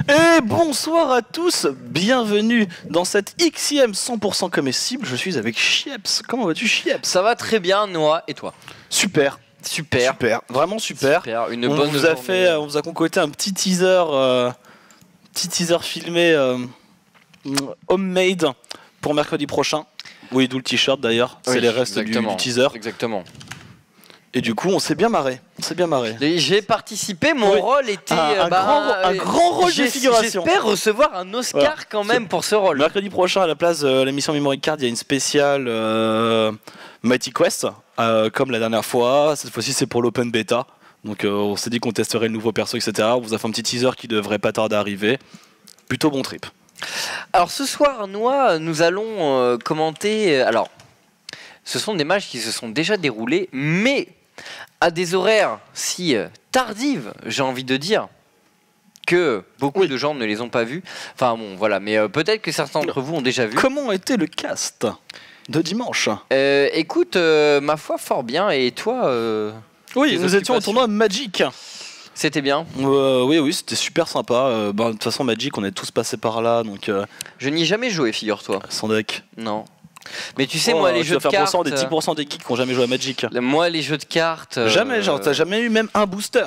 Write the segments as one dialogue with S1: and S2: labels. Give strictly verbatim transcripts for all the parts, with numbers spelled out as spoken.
S1: Et bonsoir à tous, bienvenue dans cette Xième cent pour cent comestible. Je suis avec Chieps. Comment vas-tu, Chieps?
S2: Ça va très bien, Noah, et toi?
S1: Super.
S2: Super.
S1: Super, vraiment super.
S2: Super. Une
S1: on
S2: bonne
S1: vous a
S2: journée.
S1: fait, on vous a concocté un petit teaser, euh, petit teaser filmé euh, homemade pour mercredi prochain. Oui, d'où le t-shirt d'ailleurs. C'est
S2: Oui,
S1: les restes du, du teaser.
S2: Exactement.
S1: Et du coup, on s'est bien marré. On s'est bien marré.
S2: J'ai participé, mon
S1: Oui.
S2: rôle était
S1: Un- un
S2: bah,
S1: grand- un
S2: euh,
S1: grand rôle de
S2: j'ai-
S1: figuration.
S2: J'espère recevoir un Oscar
S1: Voilà.
S2: quand même pour ce rôle.
S1: Mercredi prochain, à la place de l'émission Memory Card, il y a une spéciale euh, Mighty Quest, euh, comme la dernière fois. Cette fois-ci, c'est pour l'open beta. Donc, euh, on s'est dit qu'on testerait le nouveau perso, et cetera. On vous a fait un petit teaser qui devrait pas tarder à arriver. Plutôt bon trip.
S2: Alors ce soir, Noah, nous allons euh, commenter. Alors, ce sont des matchs qui se sont déjà déroulés, mais à des horaires si euh, tardives, j'ai envie de dire, que beaucoup
S1: Oui.
S2: de gens ne les ont pas vus. Enfin bon, voilà, mais euh, peut-être que certains d'entre vous ont déjà vu.
S1: Comment était le cast de dimanche?
S2: Euh, écoute, euh, ma foi, fort bien. Et toi euh,
S1: Oui,
S2: tes
S1: nous étions au
S2: occupations
S1: tournoi Magic.
S2: C'était bien.
S1: Euh, oui, oui, c'était super sympa. Euh, bah, de toute façon, Magic, on est tous passés par là, donc euh,
S2: Je n'y ai jamais joué, figure-toi.
S1: sans deck.
S2: Non. Mais tu sais,
S1: Oh,
S2: moi, les
S1: tu
S2: jeux
S1: dois
S2: de
S1: faire
S2: cartes.
S1: pour cent des dix pour cent des geeks qui n'ont jamais joué à Magic.
S2: euh, Moi, les jeux de cartes. euh,
S1: Jamais, genre, t'as jamais eu même un booster.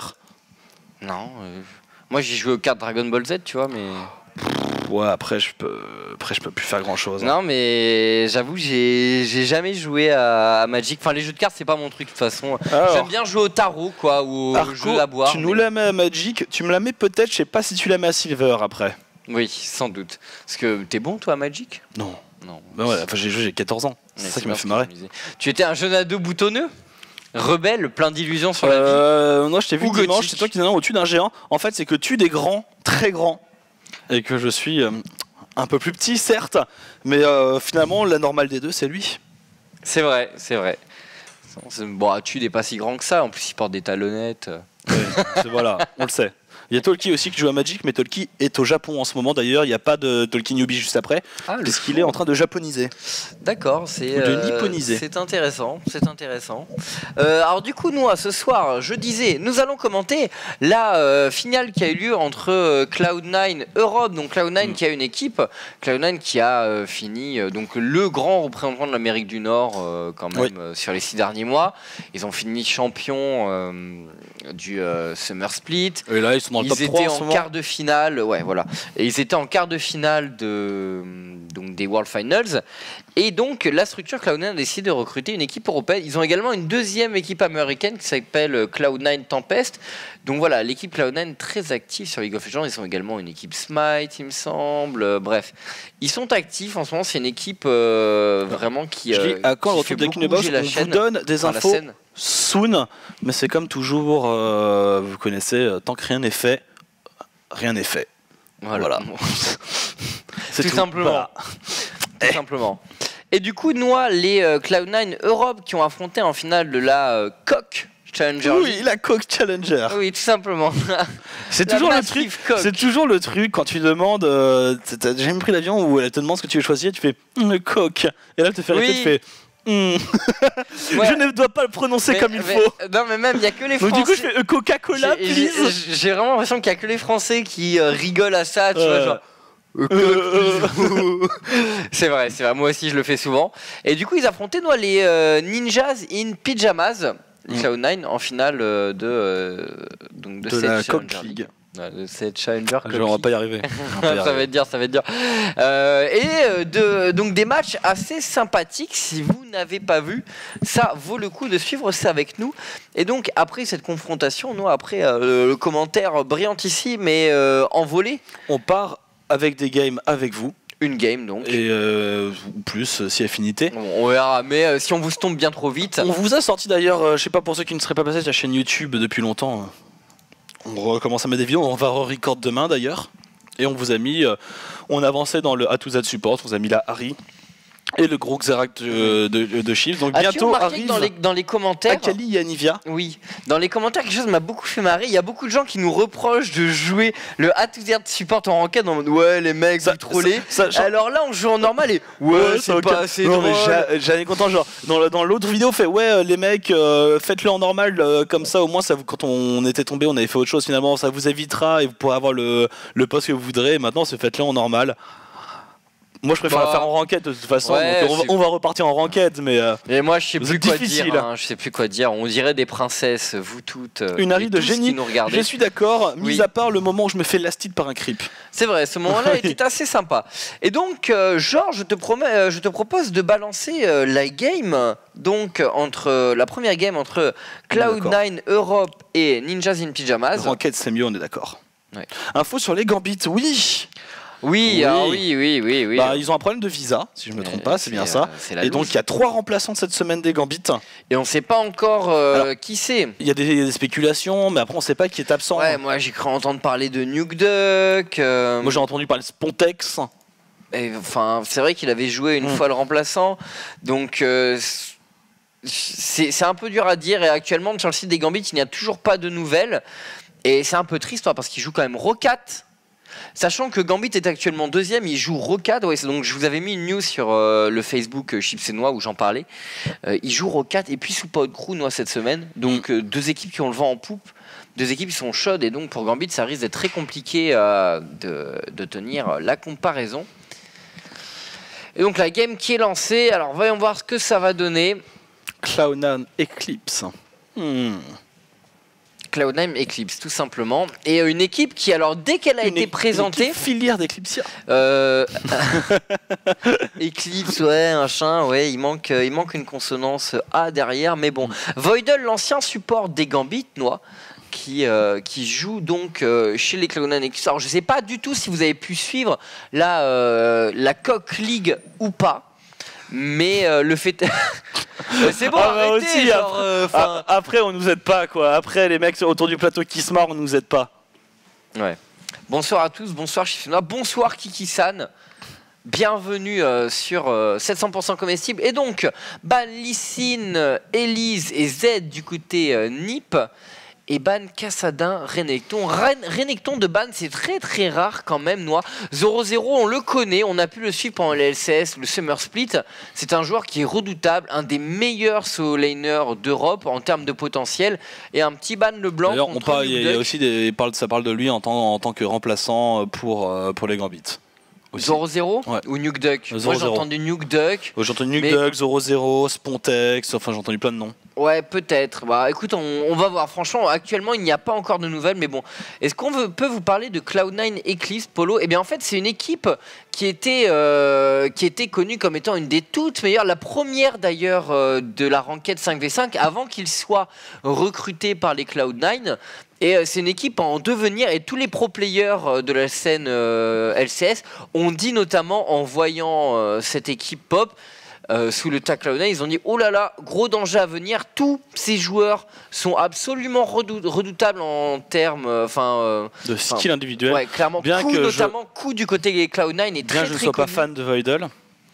S2: Non. euh, Moi, j'ai joué aux cartes Dragon Ball Z, tu vois, mais.
S1: Ouais, après je peux, après je peux plus faire grand chose.
S2: Non, mais j'avoue, j'ai j'ai jamais joué à, à Magic. Enfin, les jeux de cartes, c'est pas mon truc de toute façon. J'aime bien jouer au tarot, quoi, ou au jeu à boire.
S1: tu nous
S2: mais-
S1: la mets à Magic, tu me la mets peut-être, je sais pas si tu la mets à Silver après.
S2: Oui, sans doute. Parce que t'es bon, toi, à Magic?
S1: Non.
S2: Non.
S1: Bah ouais, enfin j'ai joué, j'ai quatorze ans. C'est
S2: Ouais,
S1: ça qui
S2: bien
S1: m'a
S2: ce
S1: fait
S2: que
S1: marrer.
S2: je me disais. Tu étais un jeune ado boutonneux, rebelle, plein d'illusions sur la vie.
S1: Euh, moi je t'ai vu
S2: Ou
S1: dimanche,
S2: gothique.
S1: c'est toi qui es au-dessus d'un géant. En fait, c'est que tu des grands, très grands, et que je suis euh, un peu plus petit, certes, mais euh, finalement la normale des deux, c'est lui.
S2: C'est vrai, c'est vrai. C'est- Bon, tu n'est pas si grand que ça. En plus, il porte des talonnettes.
S1: Ouais, c'est- voilà, on le sait. Il y a Tolki aussi qui joue à Magic, mais Tolki est au Japon en ce moment d'ailleurs. Il n'y a pas de Tolki newbie juste après,
S2: Ah, le
S1: puisqu'il
S2: fou.
S1: est en train de japoniser.
S2: D'accord, c'est
S1: Ou de nipponiser.
S2: c'est intéressant, c'est intéressant. Euh, alors du coup, nous, ce soir, je disais, nous allons commenter la euh, finale qui a eu lieu entre euh, Cloud nine Europe, donc Cloud nine
S1: Mm.
S2: qui a une équipe, Cloud nine qui a euh, fini euh, donc le grand représentant de l'Amérique du Nord euh, quand même
S1: Oui.
S2: euh, sur les six derniers mois. Ils ont fini champion euh, du euh, Summer Split.
S1: Et là, ils sont dans le
S2: Ils
S1: top
S2: étaient
S1: trois en ce
S2: en
S1: moment.
S2: quart de finale, ouais, voilà. Et ils étaient en quart de finale de, donc des World Finals. Et donc, la structure Cloud nine a décidé de recruter une équipe européenne. Ils ont également une deuxième équipe américaine qui s'appelle Cloud nine Tempest. Donc voilà, l'équipe Cloud nine très active sur League of Legends. Ils sont également une équipe Smite, il me semble. Euh, bref, ils sont actifs en ce moment. C'est une équipe euh, vraiment qui.
S1: Je dis,
S2: euh,
S1: à quand
S2: qui
S1: le
S2: fait
S1: retour de
S2: beaucoup
S1: Kinebox,
S2: bouger la
S1: on vous
S2: chaîne,
S1: donne des
S2: enfin, la
S1: infos
S2: scène.
S1: soon, mais c'est comme toujours, euh, vous connaissez, euh, tant que rien n'est fait, rien n'est fait. Voilà. C'est
S2: Tout simplement.
S1: Voilà.
S2: Tout simplement. Et du coup, Noah, les euh, Cloud nine Europe qui ont affronté en finale de la euh, Coq Challenger
S1: Oui,
S2: League.
S1: la Coke Challenger.
S2: Oui, tout simplement.
S1: C'est
S2: La
S1: toujours le
S2: massive
S1: truc.
S2: Coke.
S1: C'est toujours le truc quand tu demandes. Euh, t'as t'as jamais pris l'avion où elle te demande ce que tu veux choisir, tu fais hum, Coke. Et là, elle te fait
S2: Oui.
S1: répéter, tu fais. Hum.
S2: Ouais.
S1: Je ne dois pas le prononcer
S2: Mais-
S1: comme il
S2: mais-
S1: faut.
S2: Non, mais même, il n'y a que les
S1: Donc
S2: Français.
S1: du coup, je fais euh, Coca-Cola,
S2: J'ai- j'ai-
S1: please.
S2: J'ai vraiment l'impression qu'il n'y a que les Français qui euh, rigolent à ça, tu vois,
S1: Euh.
S2: genre. euh,
S1: Euh,
S2: Coq, c'est vrai, c'est vrai. Moi aussi, je le fais souvent. Et du coup, ils affrontaient Noah, les euh, Ninjas in Pyjamas, les
S1: Mm.
S2: Cloud nine, en finale euh, de, euh, donc de,
S1: de
S2: cette
S1: la
S2: Challenger
S1: Coke League.
S2: Ouais, de cette Challenger
S1: Je-
S2: Coke
S1: On va
S2: League.
S1: pas y arriver. On va pas y
S2: Ça
S1: arriver.
S2: va être dur, ça va être dur. Euh, et euh, de, donc des matchs assez sympathiques. Si vous n'avez pas vu, ça vaut le coup de suivre ça avec nous. Et donc après cette confrontation, nous après euh, le, le commentaire brillantissime et euh, envolé,
S1: On part avec des games avec vous.
S2: une game donc.
S1: Et euh, ou plus euh, si affinité.
S2: Bon, on verra, mais euh, si on vous tombe bien trop vite,
S1: On vous a sorti d'ailleurs, euh, je sais pas pour ceux qui ne seraient pas passés sur la chaîne YouTube depuis longtemps, euh, on recommence à mettre des vidéos, on va re-record demain d'ailleurs. Et on vous a mis, euh, on avançait dans le A to Z support, on vous a mis la Harry Et le gros Xerac de, de, de Chiefs. Donc
S2: As-tu
S1: bientôt
S2: remarqué
S1: arrive
S2: que dans les, dans les commentaires,
S1: Akali et Anivia.
S2: oui, dans les commentaires, quelque chose m'a beaucoup fait marrer. Il y a beaucoup de gens qui nous reprochent de jouer le A to Z support en ranked en mode ouais, les mecs, vous trollez.
S1: Ça- ça-
S2: Alors là, on joue en normal et ouais,
S1: Ouais,
S2: c'est
S1: ok.
S2: pas assez
S1: Non, mais
S2: drôle.
S1: j'a- j'avais content, genre dans le- dans l'autre vidéo fait ouais euh, les mecs euh, faites-le en normal euh, comme ça au moins ça vous, quand on était tombé on avait fait autre chose finalement ça vous évitera et vous pourrez avoir le, le poste que vous voudrez et maintenant c'est faites-le en normal. Moi je préfère
S2: Bah,
S1: le faire en ranked de toute façon
S2: ouais,
S1: donc on, va,
S2: c'est-
S1: on va repartir en ranked mais euh,
S2: Et moi, je sais
S1: Vous
S2: plus
S1: êtes
S2: quoi
S1: difficile.
S2: dire. hein, je sais plus quoi dire. On dirait des princesses, vous toutes. euh,
S1: une
S2: et
S1: arrive de
S2: tous
S1: génie.
S2: qui nous regardez.
S1: Je suis d'accord mis
S2: Oui.
S1: à part le moment où je me fais lastide par un creep.
S2: C'est vrai, ce moment-là
S1: Oui.
S2: était assez sympa. Et donc, euh, Georges, je te promets, euh, je te propose de balancer euh, la game. Donc, euh, entre euh, la première game entre Cloud nine Europe et Ninjas in Pyjamas.
S1: Ranked c'est mieux on est d'accord.
S2: Ouais.
S1: Info sur les Gambits oui.
S2: Oui,
S1: Oui.
S2: alors oui, oui, oui, oui.
S1: Bah, ils ont un problème de visa si je me trompe pas c'est bien ça.
S2: euh, c'est la
S1: Et donc
S2: loose.
S1: il y a trois remplaçants cette semaine des Gambits.
S2: Et on sait pas encore euh,
S1: Alors,
S2: qui c'est.
S1: Il y a des, il y a des spéculations, mais après on sait pas qui est absent.
S2: Ouais, moi j'ai cru entendre parler de Nuke Duck. euh,
S1: Moi j'ai entendu parler de Spontex.
S2: et, enfin, c'est vrai qu'il avait joué une
S1: Mm.
S2: fois le remplaçant. Donc euh, c'est c'est un peu dur à dire. Et actuellement sur le site des Gambits, il n'y a toujours pas de nouvelles. Et c'est un peu triste hein, parce qu'il joue quand même Rocat. Sachant que Gambit est actuellement deuxième, il joue Rocade. Ouais, c'est donc je vous avais mis une news sur euh, le Facebook euh, Chips et Noix où j'en parlais. Euh, il joue Rocade et puis Soupa Haute Crew Noix cette semaine. Donc euh, deux équipes qui ont le vent en poupe. Deux équipes qui sont chaudes et donc pour Gambit ça risque d'être très compliqué euh, de, de tenir la comparaison. Et donc la game qui est lancée. Alors voyons voir ce que ça va donner.
S1: Cloud nine Eclipse. Hmm.
S2: Cloud nine Eclipse tout simplement. Et euh, une équipe qui alors dès qu'elle a
S1: Une
S2: été
S1: é-
S2: présentée...
S1: Une équipe filière d'Eclipsia.
S2: Euh... Eclipse, ouais, un chien, ouais, il manque, euh, il manque une consonance A derrière, mais bon. Voidle, l'ancien support des Gambits, Noix, qui, euh, qui joue donc euh, chez les Cloud nine Eclipse. Alors, je sais pas du tout si vous avez pu suivre la, euh, la Coq League ou pas, mais euh, le fait. C'est bon,
S1: Ah bah
S2: arrêtez,
S1: aussi,
S2: genre,
S1: après,
S2: euh, 'fin-
S1: ah, après on nous aide pas quoi. Après les mecs autour du plateau qui se marrent on nous aide pas.
S2: Ouais. Bonsoir à tous, bonsoir Chifuna, bonsoir Kiki-san. Bienvenue euh, sur euh, sept cents pour cent comestible. Et donc, ban Lysine, Elise et Z du côté euh, Nip. Et ban Cassadin, Renekton. Ren Renekton de ban, c'est très très rare quand même, Noix. zéro zéro, on le connaît, on a pu le suivre pendant les L C S, le Summer Split. C'est un joueur qui est redoutable, un des meilleurs solo laners d'Europe en termes de potentiel. Et un petit ban Leblanc.
S1: D'ailleurs on
S2: contre
S1: parle, il y a- il y a
S2: Nuke
S1: aussi des, il parle, ça parle de lui en tant, en tant que remplaçant pour, euh, pour les Gambits. Aussi.
S2: zéro zéro
S1: Ouais.
S2: ou Nuke Duck. Moi
S1: zéro
S2: j'ai
S1: zéro.
S2: entendu Nuke Duck.
S1: Oh, j'ai entendu Nuke
S2: Mais-
S1: Duck, zéro zéro, Spontex, enfin j'ai entendu plein de noms.
S2: Ouais, peut-être. Bah, écoute, on, on va voir. Franchement, actuellement, il n'y a pas encore de nouvelles, mais bon. Est-ce qu'on veut- peut vous parler de Cloud nine Eclipse, Polo? Eh bien, en fait, c'est une équipe qui était, euh, qui était connue comme étant une des toutes meilleures, la première d'ailleurs euh, de la ranked cinq v cinq, avant qu'il soit recruté par les Cloud nine. Et euh, c'est une équipe en devenir, et tous les pro players euh, de la scène euh, L C S ont dit notamment en voyant euh, cette équipe pop, Euh, sous le tag Cloud nine, ils ont dit oh là là, gros danger à venir. Tous ces joueurs sont absolument redou- redoutables en termes, enfin, euh,
S1: De
S2: enfin,
S1: skill individuel.
S2: ouais, clairement.
S1: Bien
S2: Coup,
S1: que je-
S2: notamment coup du côté des Cloud nine est
S1: Bien
S2: très
S1: que je ne
S2: très
S1: sois pas
S2: connu.
S1: fan de Voidle.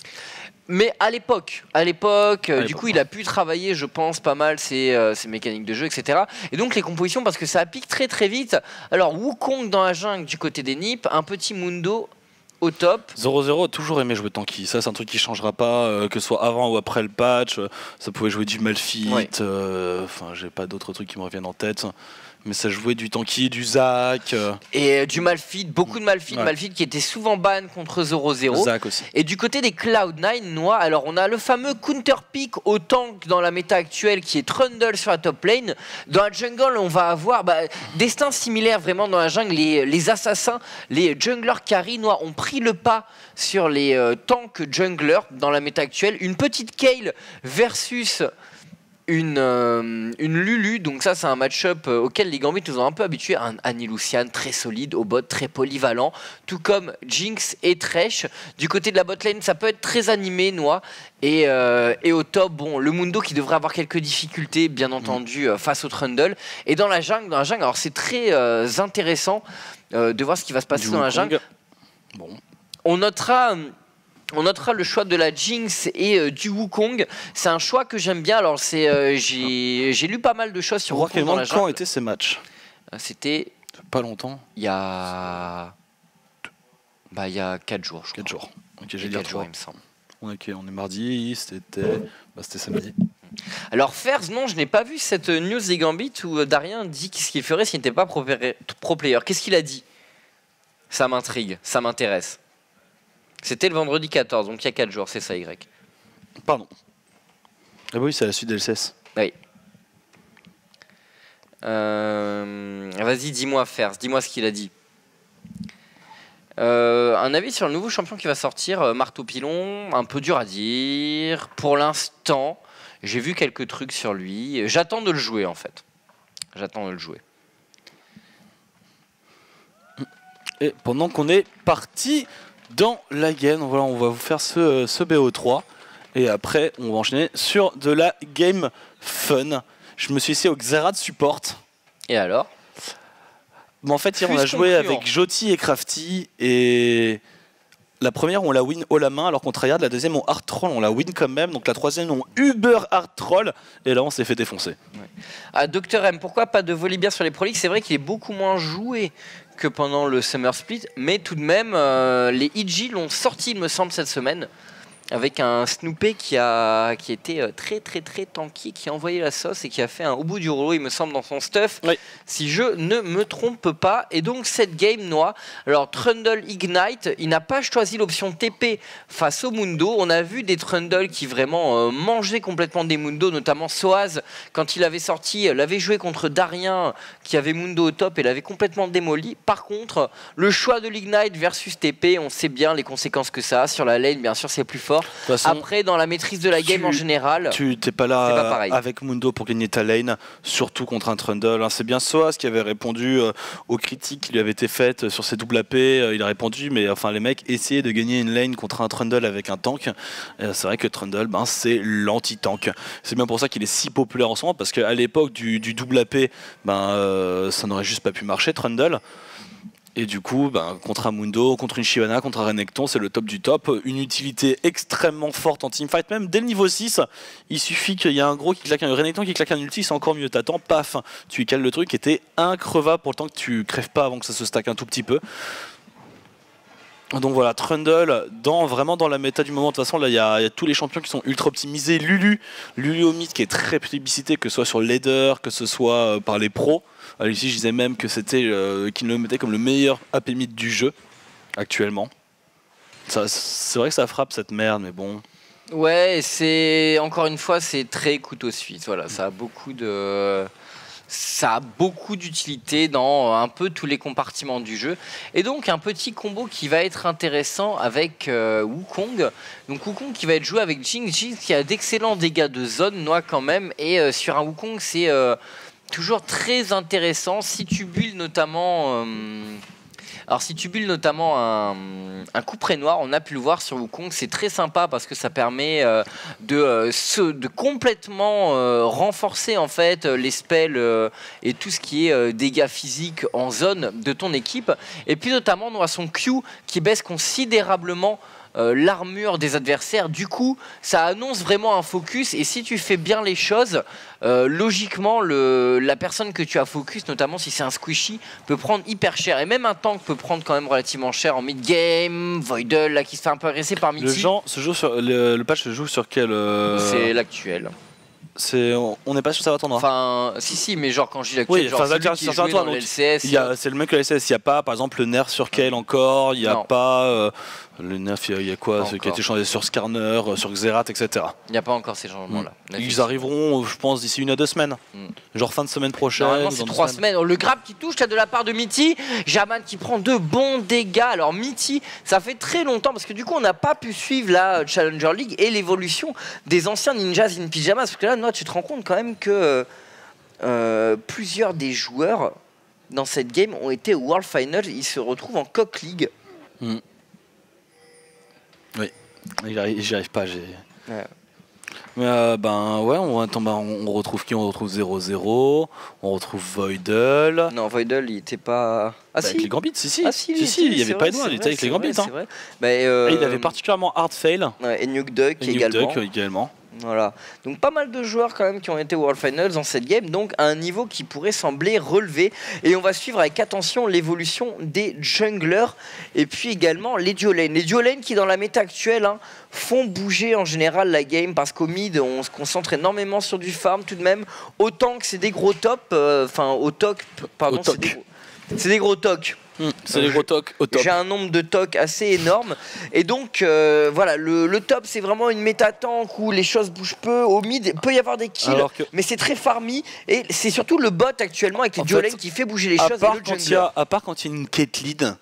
S2: Mais à l'époque, à l'époque, euh,
S1: À
S2: du
S1: l'époque,
S2: coup, il a pu travailler, je pense, pas mal ses, euh, ses mécaniques de jeu, et cetera. Et donc les compositions, parce que ça pique très très vite. Alors Wukong dans la jungle du côté des Nips, un petit Mundo au top.
S1: zéro zéro a toujours aimé jouer tanky, ça c'est un truc qui changera pas, euh, que ce soit avant ou après le patch, euh, ça pouvait jouer du Malphite,
S2: Ouais.
S1: euh, enfin j'ai pas d'autres trucs qui me reviennent en tête, mais ça jouait du tanky, du Zac, euh,
S2: Et euh, du Malphite, beaucoup de Malphite,
S1: Ouais.
S2: Malphite qui était souvent ban contre zéro zéro.
S1: Zac aussi.
S2: Et du côté des Cloud nine, Noix, alors on a le fameux counter pick au tank dans la méta actuelle qui est Trundle sur la top lane. Dans la jungle, on va avoir bah, destin similaire vraiment dans la jungle. Les, les assassins, les junglers carry, Noix, ont pris le pas sur les euh, tanks junglers dans la méta actuelle. Une petite Kayle versus une, euh, une Lulu, donc ça c'est un match-up euh, auquel les Gambits nous ont un peu habitués. Un Annie Lucian très solide au bot, très polyvalent, tout comme Jinx et Thresh. Du côté de la bot lane, ça peut être très animé, Noix. Et, euh, et au top, bon, le Mundo qui devrait avoir quelques difficultés, bien entendu, euh, face au Trundle. Et dans la jungle, dans la jungle, alors c'est très euh, intéressant euh, de voir ce qui va se passer
S1: Du
S2: dans la
S1: Wukong.
S2: jungle.
S1: Bon.
S2: On notera. euh, On notera le choix de la Jinx et euh, du Wukong. C'est un choix que j'aime bien. Alors c'est, euh, j'ai, j'ai lu pas mal de choses sur
S1: On voit
S2: Wukong dans la
S1: quand
S2: jungle.
S1: étaient ces matchs?
S2: C'était
S1: pas longtemps.
S2: Il y a, bah il y a quatre jours. Je
S1: quatre jours. Ok, j'ai
S2: dit
S1: dit
S2: quatre jours, il me semble.
S1: Ok, on est mardi. C'était, bah, c'était samedi.
S2: Alors Fers, non, je n'ai pas vu cette news des Gambit où Darien dit ce qu'il ferait s'il n'était pas pro, pro player. Qu'est-ce qu'il a dit? Ça m'intrigue, ça m'intéresse. C'était le vendredi quatorze, donc il y a quatre jours, c'est ça, Y.
S1: Pardon. Ah bah oui, c'est la suite d'L C S.
S2: Oui. Euh, Vas-y, dis-moi, Fers, dis-moi ce qu'il a dit. Euh, un avis sur le nouveau champion qui va sortir, euh, Marteau Pilon, un peu dur à dire. Pour l'instant, j'ai vu quelques trucs sur lui. J'attends de le jouer, en fait. J'attends de le jouer.
S1: Et pendant qu'on est parti dans la game, voilà, on va vous faire ce, ce B O trois. Et après, on va enchaîner sur de la game fun. Je me suis essayé au Xerath Support.
S2: Et alors?
S1: Mais en fait, hier,
S2: Plus
S1: on a joué
S2: concluant.
S1: avec Joti et Crafty. Et la première, on la win haut la main alors qu'on tryhard. La deuxième, on hard troll, on la win quand même. Donc la troisième, on uber hard troll. Et là, on s'est fait défoncer.
S2: Ouais. Ah, Docteur M, pourquoi pas de Volibear sur les Pro League? C'est vrai qu'il est beaucoup moins joué que pendant le Summer Split, mais tout de même, euh, les I G l'ont sorti, il me semble, cette semaine, avec un Snoopé qui a qui était euh, très très très tanky, qui a envoyé la sauce et qui a fait un au bout du rouleau, il me semble, dans son stuff,
S1: Oui.
S2: si je ne me trompe pas. Et donc cette game noire, alors Trundle Ignite, il n'a pas choisi l'option T P face au Mundo. On a vu des Trundle qui vraiment euh, mangeaient complètement des Mundo, notamment Soaz, quand il avait sorti, l'avait joué contre Darien, qui avait Mundo au top et l'avait complètement démoli. Par contre, le choix de l'Ignite versus T P, on sait bien les conséquences que ça a sur la lane, bien sûr c'est plus fort.
S1: Façon,
S2: Après, dans la maîtrise de la game
S1: tu,
S2: en général,
S1: tu t'es pas là
S2: pas pareil.
S1: avec Mundo pour gagner ta lane, surtout contre un Trundle. Hein. C'est bien Soaz qui avait répondu euh, aux critiques qui lui avaient été faites sur ses double A P. Euh, il a répondu, mais enfin les mecs essayaient de gagner une lane contre un Trundle avec un tank. Euh, c'est vrai que Trundle, ben, c'est l'anti-tank. C'est bien pour ça qu'il est si populaire en ce moment, parce qu'à l'époque du, du double A P, ben, euh, ça n'aurait juste pas pu marcher Trundle. Et du coup, ben, contre un Mundo, contre une Shyvana, contre un Renekton, c'est le top du top. Une utilité extrêmement forte en teamfight. Même dès le niveau six, il suffit qu'il y ait un gros qui claque un Renekton qui claque un ulti, c'est encore mieux. T'attends, paf, tu y cales le truc et t'es increvable pour le temps que tu crèves pas avant que ça se stack un tout petit peu. Donc voilà, Trundle, dans, vraiment dans la méta du moment. De toute façon, là, il y, y a tous les champions qui sont ultra optimisés. Lulu, Lulu au mid qui est très plébiscité, que ce soit sur Ladder, que ce soit euh, par les pros. Alors ici, je disais même que c'était euh, qu'il le mettait comme le meilleur A P mid du jeu actuellement. Ça, c'est vrai que ça frappe cette merde, mais bon.
S2: ouais, c'est encore une fois, c'est très couteau suisse. Voilà, ça a beaucoup de, ça a beaucoup d'utilité dans un peu tous les compartiments du jeu. Et donc un petit combo qui va être intéressant avec euh, Wukong. Donc Wukong qui va être joué avec Jinx, Jinx qui a d'excellents dégâts de zone, noix quand même. Et euh, sur un Wukong, c'est euh, toujours très intéressant si tu builds notamment. Euh, Alors si tu builds notamment un, un couperet noir, on a pu le voir sur Wukong, c'est très sympa parce que ça permet euh, de, euh, se, de complètement euh, renforcer en fait les spells euh, et tout ce qui est euh, dégâts physiques en zone de ton équipe. Et puis notamment on a son Q qui baisse considérablement Euh, l'armure des adversaires. Du coup, ça annonce vraiment un focus. Et si tu fais bien les choses, euh, logiquement, le, la personne que tu as focus, notamment si c'est un squishy, peut prendre hyper cher. Et même un tank peut prendre quand même relativement cher en mid-game. Voidle, là, qui se fait un peu agresser par Mithy.
S1: Le, genre, se joue sur, le, le patch se joue sur quel euh...
S2: C'est l'actuel.
S1: C'est, on n'est pas sur Servatoire Noir.
S2: Enfin, si, si, mais genre quand je dis l'actuel,
S1: oui,
S2: genre
S1: enfin,
S2: celui qui est joué dans le L C S.
S1: C'est le même que le L C S. Il n'y a pas, par exemple, le nerf sur Kayle encore. Il n'y a
S2: Non.
S1: pas euh, le nerf. Il y a quoi,
S2: Pas
S1: ce qui a été
S2: encore.
S1: changé sur Skarner, sur Xerath, et cetera.
S2: Il n'y a pas encore ces changements-là.
S1: Mm. Ils arriveront, je pense, d'ici une à deux semaines.
S2: Mm.
S1: Genre fin de semaine prochaine.
S2: Normalement,
S1: ou
S2: c'est
S1: dans deux
S2: trois
S1: semaines.
S2: semaines. Oh, le grab qui touche, t'as de la part de Mithy. Jaman qui prend de bons dégâts. Alors, Mithy, ça fait très longtemps parce que du coup, on n'a pas pu suivre la Challenger League et l'évolution des anciens Ninjas in Pyjamas. Parce que là, Noah, tu te rends compte quand même que euh, plusieurs des joueurs dans cette game ont été au World Final. Ils se retrouvent en Coq League.
S1: Mm. Oui, j'y arrive, j'y arrive pas. J'ai.
S2: Ouais.
S1: Mais euh, ben ouais, on, attends, ben, on retrouve qui? On retrouve zéro zéro, on retrouve Voidle.
S2: Non, Voidle, il était pas. Ah
S1: Bah,
S2: si.
S1: Avec les Gambits, si, si.
S2: Ah si,
S1: si,
S2: lui,
S1: si, il n'y
S2: c'est
S1: avait
S2: vrai,
S1: pas Edouard,
S2: c'est
S1: il était
S2: vrai,
S1: avec les
S2: c'est
S1: Gambits.
S2: vrai,
S1: Hein.
S2: c'est vrai. Bah, euh,
S1: Et il avait particulièrement hard fail.
S2: Ouais, et Nuke Duck
S1: Et Nuke
S2: également.
S1: Duck également.
S2: Voilà. Donc pas mal de joueurs quand même qui ont été World Finals dans cette game, donc à un niveau qui pourrait sembler relevé. Et on va suivre avec attention l'évolution des junglers et puis également les duo lanes. Les duo lanes qui dans la méta actuelle hein, font bouger en général la game parce qu'au mid on se concentre énormément sur du farm tout de même. Autant que c'est des gros tops, enfin euh, au toc, pardon, c'est des, c'est des gros tocs.
S1: Mmh, c'est les gros tocs au top.
S2: J'ai un nombre de tocs assez énorme. Et donc, euh, voilà, le, le top, c'est vraiment une méta tank où les choses bougent peu. Au mid, il peut y avoir des kills, que... mais c'est très farmy. Et c'est surtout le bot actuellement avec les duo lanes qui fait bouger les
S1: à
S2: choses.
S1: Part
S2: et le
S1: quand il y a, à part quand il y a une Caitlyn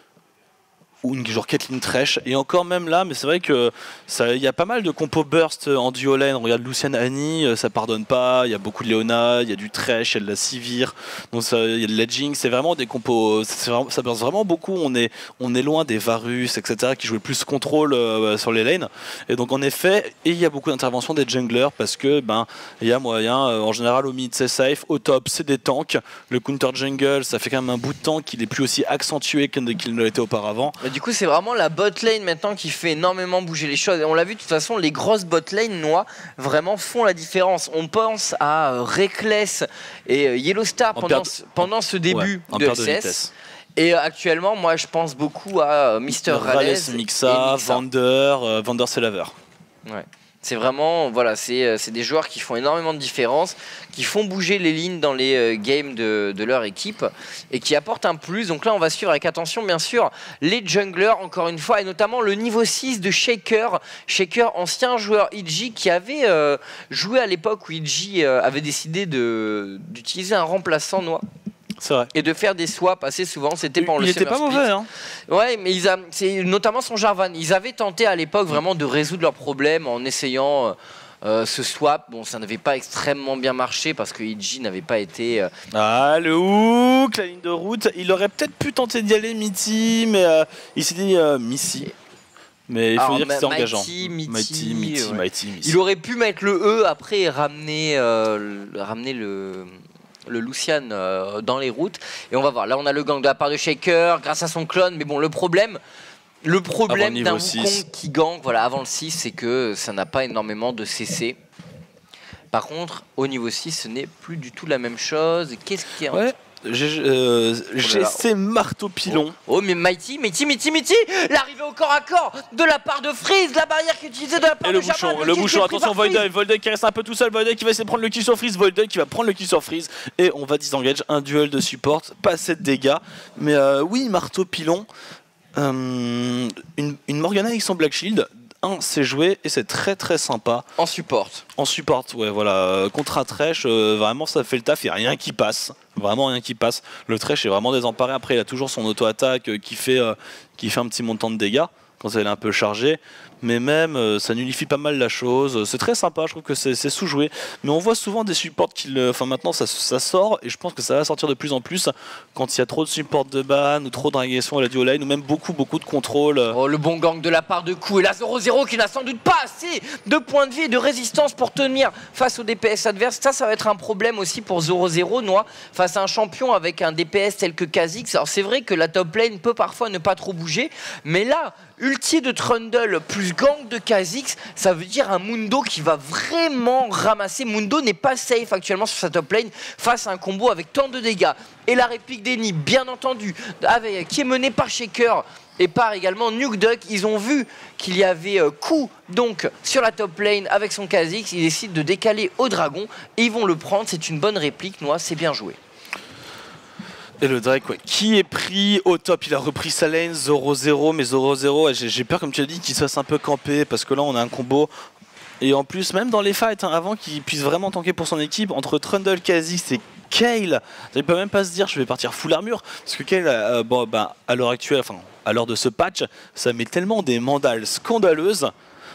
S1: ou une genre Caitlyn Thresh, et encore même là, mais c'est vrai que il y a pas mal de compos burst en duo lane. On regarde Lucian Annie, ça pardonne pas. Il y a beaucoup de Leona, il y a du Thresh, il y a de la Sivir, donc il y a de l'edging. C'est vraiment des compos, vraiment, ça burst vraiment beaucoup. On est, on est loin des Varus, et cetera qui jouaient plus contrôle euh, sur les lanes. Et donc en effet, et il y a beaucoup d'interventions des junglers parce que ben il y a moyen. Euh, en général au mid c'est safe, au top c'est des tanks. Le counter jungle, ça fait quand même un bout de temps qu'il est plus aussi accentué qu'il ne l'était auparavant.
S2: Du coup, c'est vraiment la bot lane maintenant qui fait énormément bouger les choses. Et on l'a vu de toute façon, les grosses bot lane noix vraiment font la différence. On pense à euh, Reckless et euh, Yellowstar pendant, ce, pendant ce début
S1: ouais,
S2: de L C S. Et euh, actuellement, moi, je pense beaucoup à euh, Mister Rales,
S1: Mixa, Vander, euh, Vander c'est Laver.
S2: Ouais. C'est vraiment, voilà, c'est des joueurs qui font énormément de différence, qui font bouger les lignes dans les euh, games de, de leur équipe et qui apportent un plus. Donc là, on va suivre avec attention, bien sûr, les junglers, encore une fois, et notamment le niveau six de Shaker. Shaker, ancien joueur I G qui avait euh, joué à l'époque où I G euh, avait décidé d'utiliser un remplaçant noix.
S1: C'est vrai.
S2: Et de faire des swaps assez souvent, c'était pendant
S1: il
S2: le
S1: était pas
S2: Summer
S1: mauvais, hein.
S2: Ouais, mais ils a, c'est notamment son Jarvan. Ils avaient tenté à l'époque vraiment de résoudre leurs problèmes en essayant euh, ce swap. Bon, ça n'avait pas extrêmement bien marché parce que I G n'avait pas été. Euh...
S1: Ah, le hook, la ligne de route. Il aurait peut-être pu tenter d'y aller, Mitty, mais euh, il s'est dit euh, Missy. Mais il faut
S2: Alors,
S1: dire que c'était engageant.
S2: Mighty, Mighty,
S1: Mighty, Mighty,
S2: ouais.
S1: Mighty, Mighty.
S2: Il aurait pu mettre le E après et ramener, euh, ramener le. le Lucian euh, dans les routes et on va voir, là on a le gang de la part de Shaker grâce à son clone, mais bon le problème le problème d'un Wukong qui gang voilà, avant le six, c'est que ça n'a pas énormément de C C. Par contre au niveau six ce n'est plus du tout la même chose. Qu'est-ce qu'il y a
S1: ouais. G euh, oh C marteau pilon.
S2: Oh, oh mais Mighty, Mighty, Mighty, Mighty, l'arrivée au corps à corps de la part de Freeze, la barrière qui est utilisée de la part
S1: et
S2: de
S1: le bouchon,
S2: Jarvan,
S1: le bouchon, attention Voidle, Voidle qui reste un peu tout seul, Voidle qui va essayer de prendre le kill sur Freeze, Voidle qui va prendre le kill sur Freeze et on va disengage un duel de support, pas assez de dégâts, mais euh, oui marteau pilon, euh, une, une Morgana avec son Black Shield. C'est joué et c'est très très sympa.
S2: En support.
S1: En support, ouais, voilà. Contre un Thresh, euh, vraiment ça fait le taf, il n'y a rien qui passe. Vraiment rien qui passe. Le Thresh est vraiment désemparé. Après, il a toujours son auto-attaque euh, qui, fait, euh, qui fait un petit montant de dégâts quand elle est un peu chargée. Mais même, euh, ça nullifie pas mal la chose. C'est très sympa, je trouve que c'est sous-joué. Mais on voit souvent des supports qui le... Enfin, maintenant, ça, ça sort et je pense que ça va sortir de plus en plus quand il y a trop de support de ban ou trop de régression à la duo lane ou même beaucoup, beaucoup de contrôle.
S2: Oh, le bon gang de la part de Q et la zéro zéro qui n'a sans doute pas assez de points de vie et de résistance pour tenir face au D P S adverse. Ça, ça va être un problème aussi pour zéro zéro, Noix, face à un champion avec un D P S tel que Kha'Zix. Alors, c'est vrai que la top lane peut parfois ne pas trop bouger, mais là, ulti de Trundle plus gang de Kha'Zix, ça veut dire un Mundo qui va vraiment ramasser. Mundo n'est pas safe actuellement sur sa top lane face à un combo avec tant de dégâts. Et la réplique d'Eni, bien entendu, avec, qui est menée par Shaker et par également Nuke Duck. Ils ont vu qu'il y avait euh, coup donc sur la top lane avec son Kha'Zix. Ils décident de décaler au dragon et ils vont le prendre. C'est une bonne réplique, Noix, c'est bien joué.
S1: Et le Drake, ouais, qui est pris au top, il a repris sa lane, zéro zéro, mais zéro zéro, j'ai peur, comme tu as dit, qu'il se fasse un peu camper, parce que là, on a un combo. Et en plus, même dans les fights, hein, avant qu'il puisse vraiment tanker pour son équipe, entre Trundle, Kha'Zix et Kayle, il peut même pas se dire, je vais partir full armure, parce que Kayle, euh, bon, bah, à l'heure actuelle, enfin, à l'heure de ce patch, ça met tellement des mandales scandaleuses,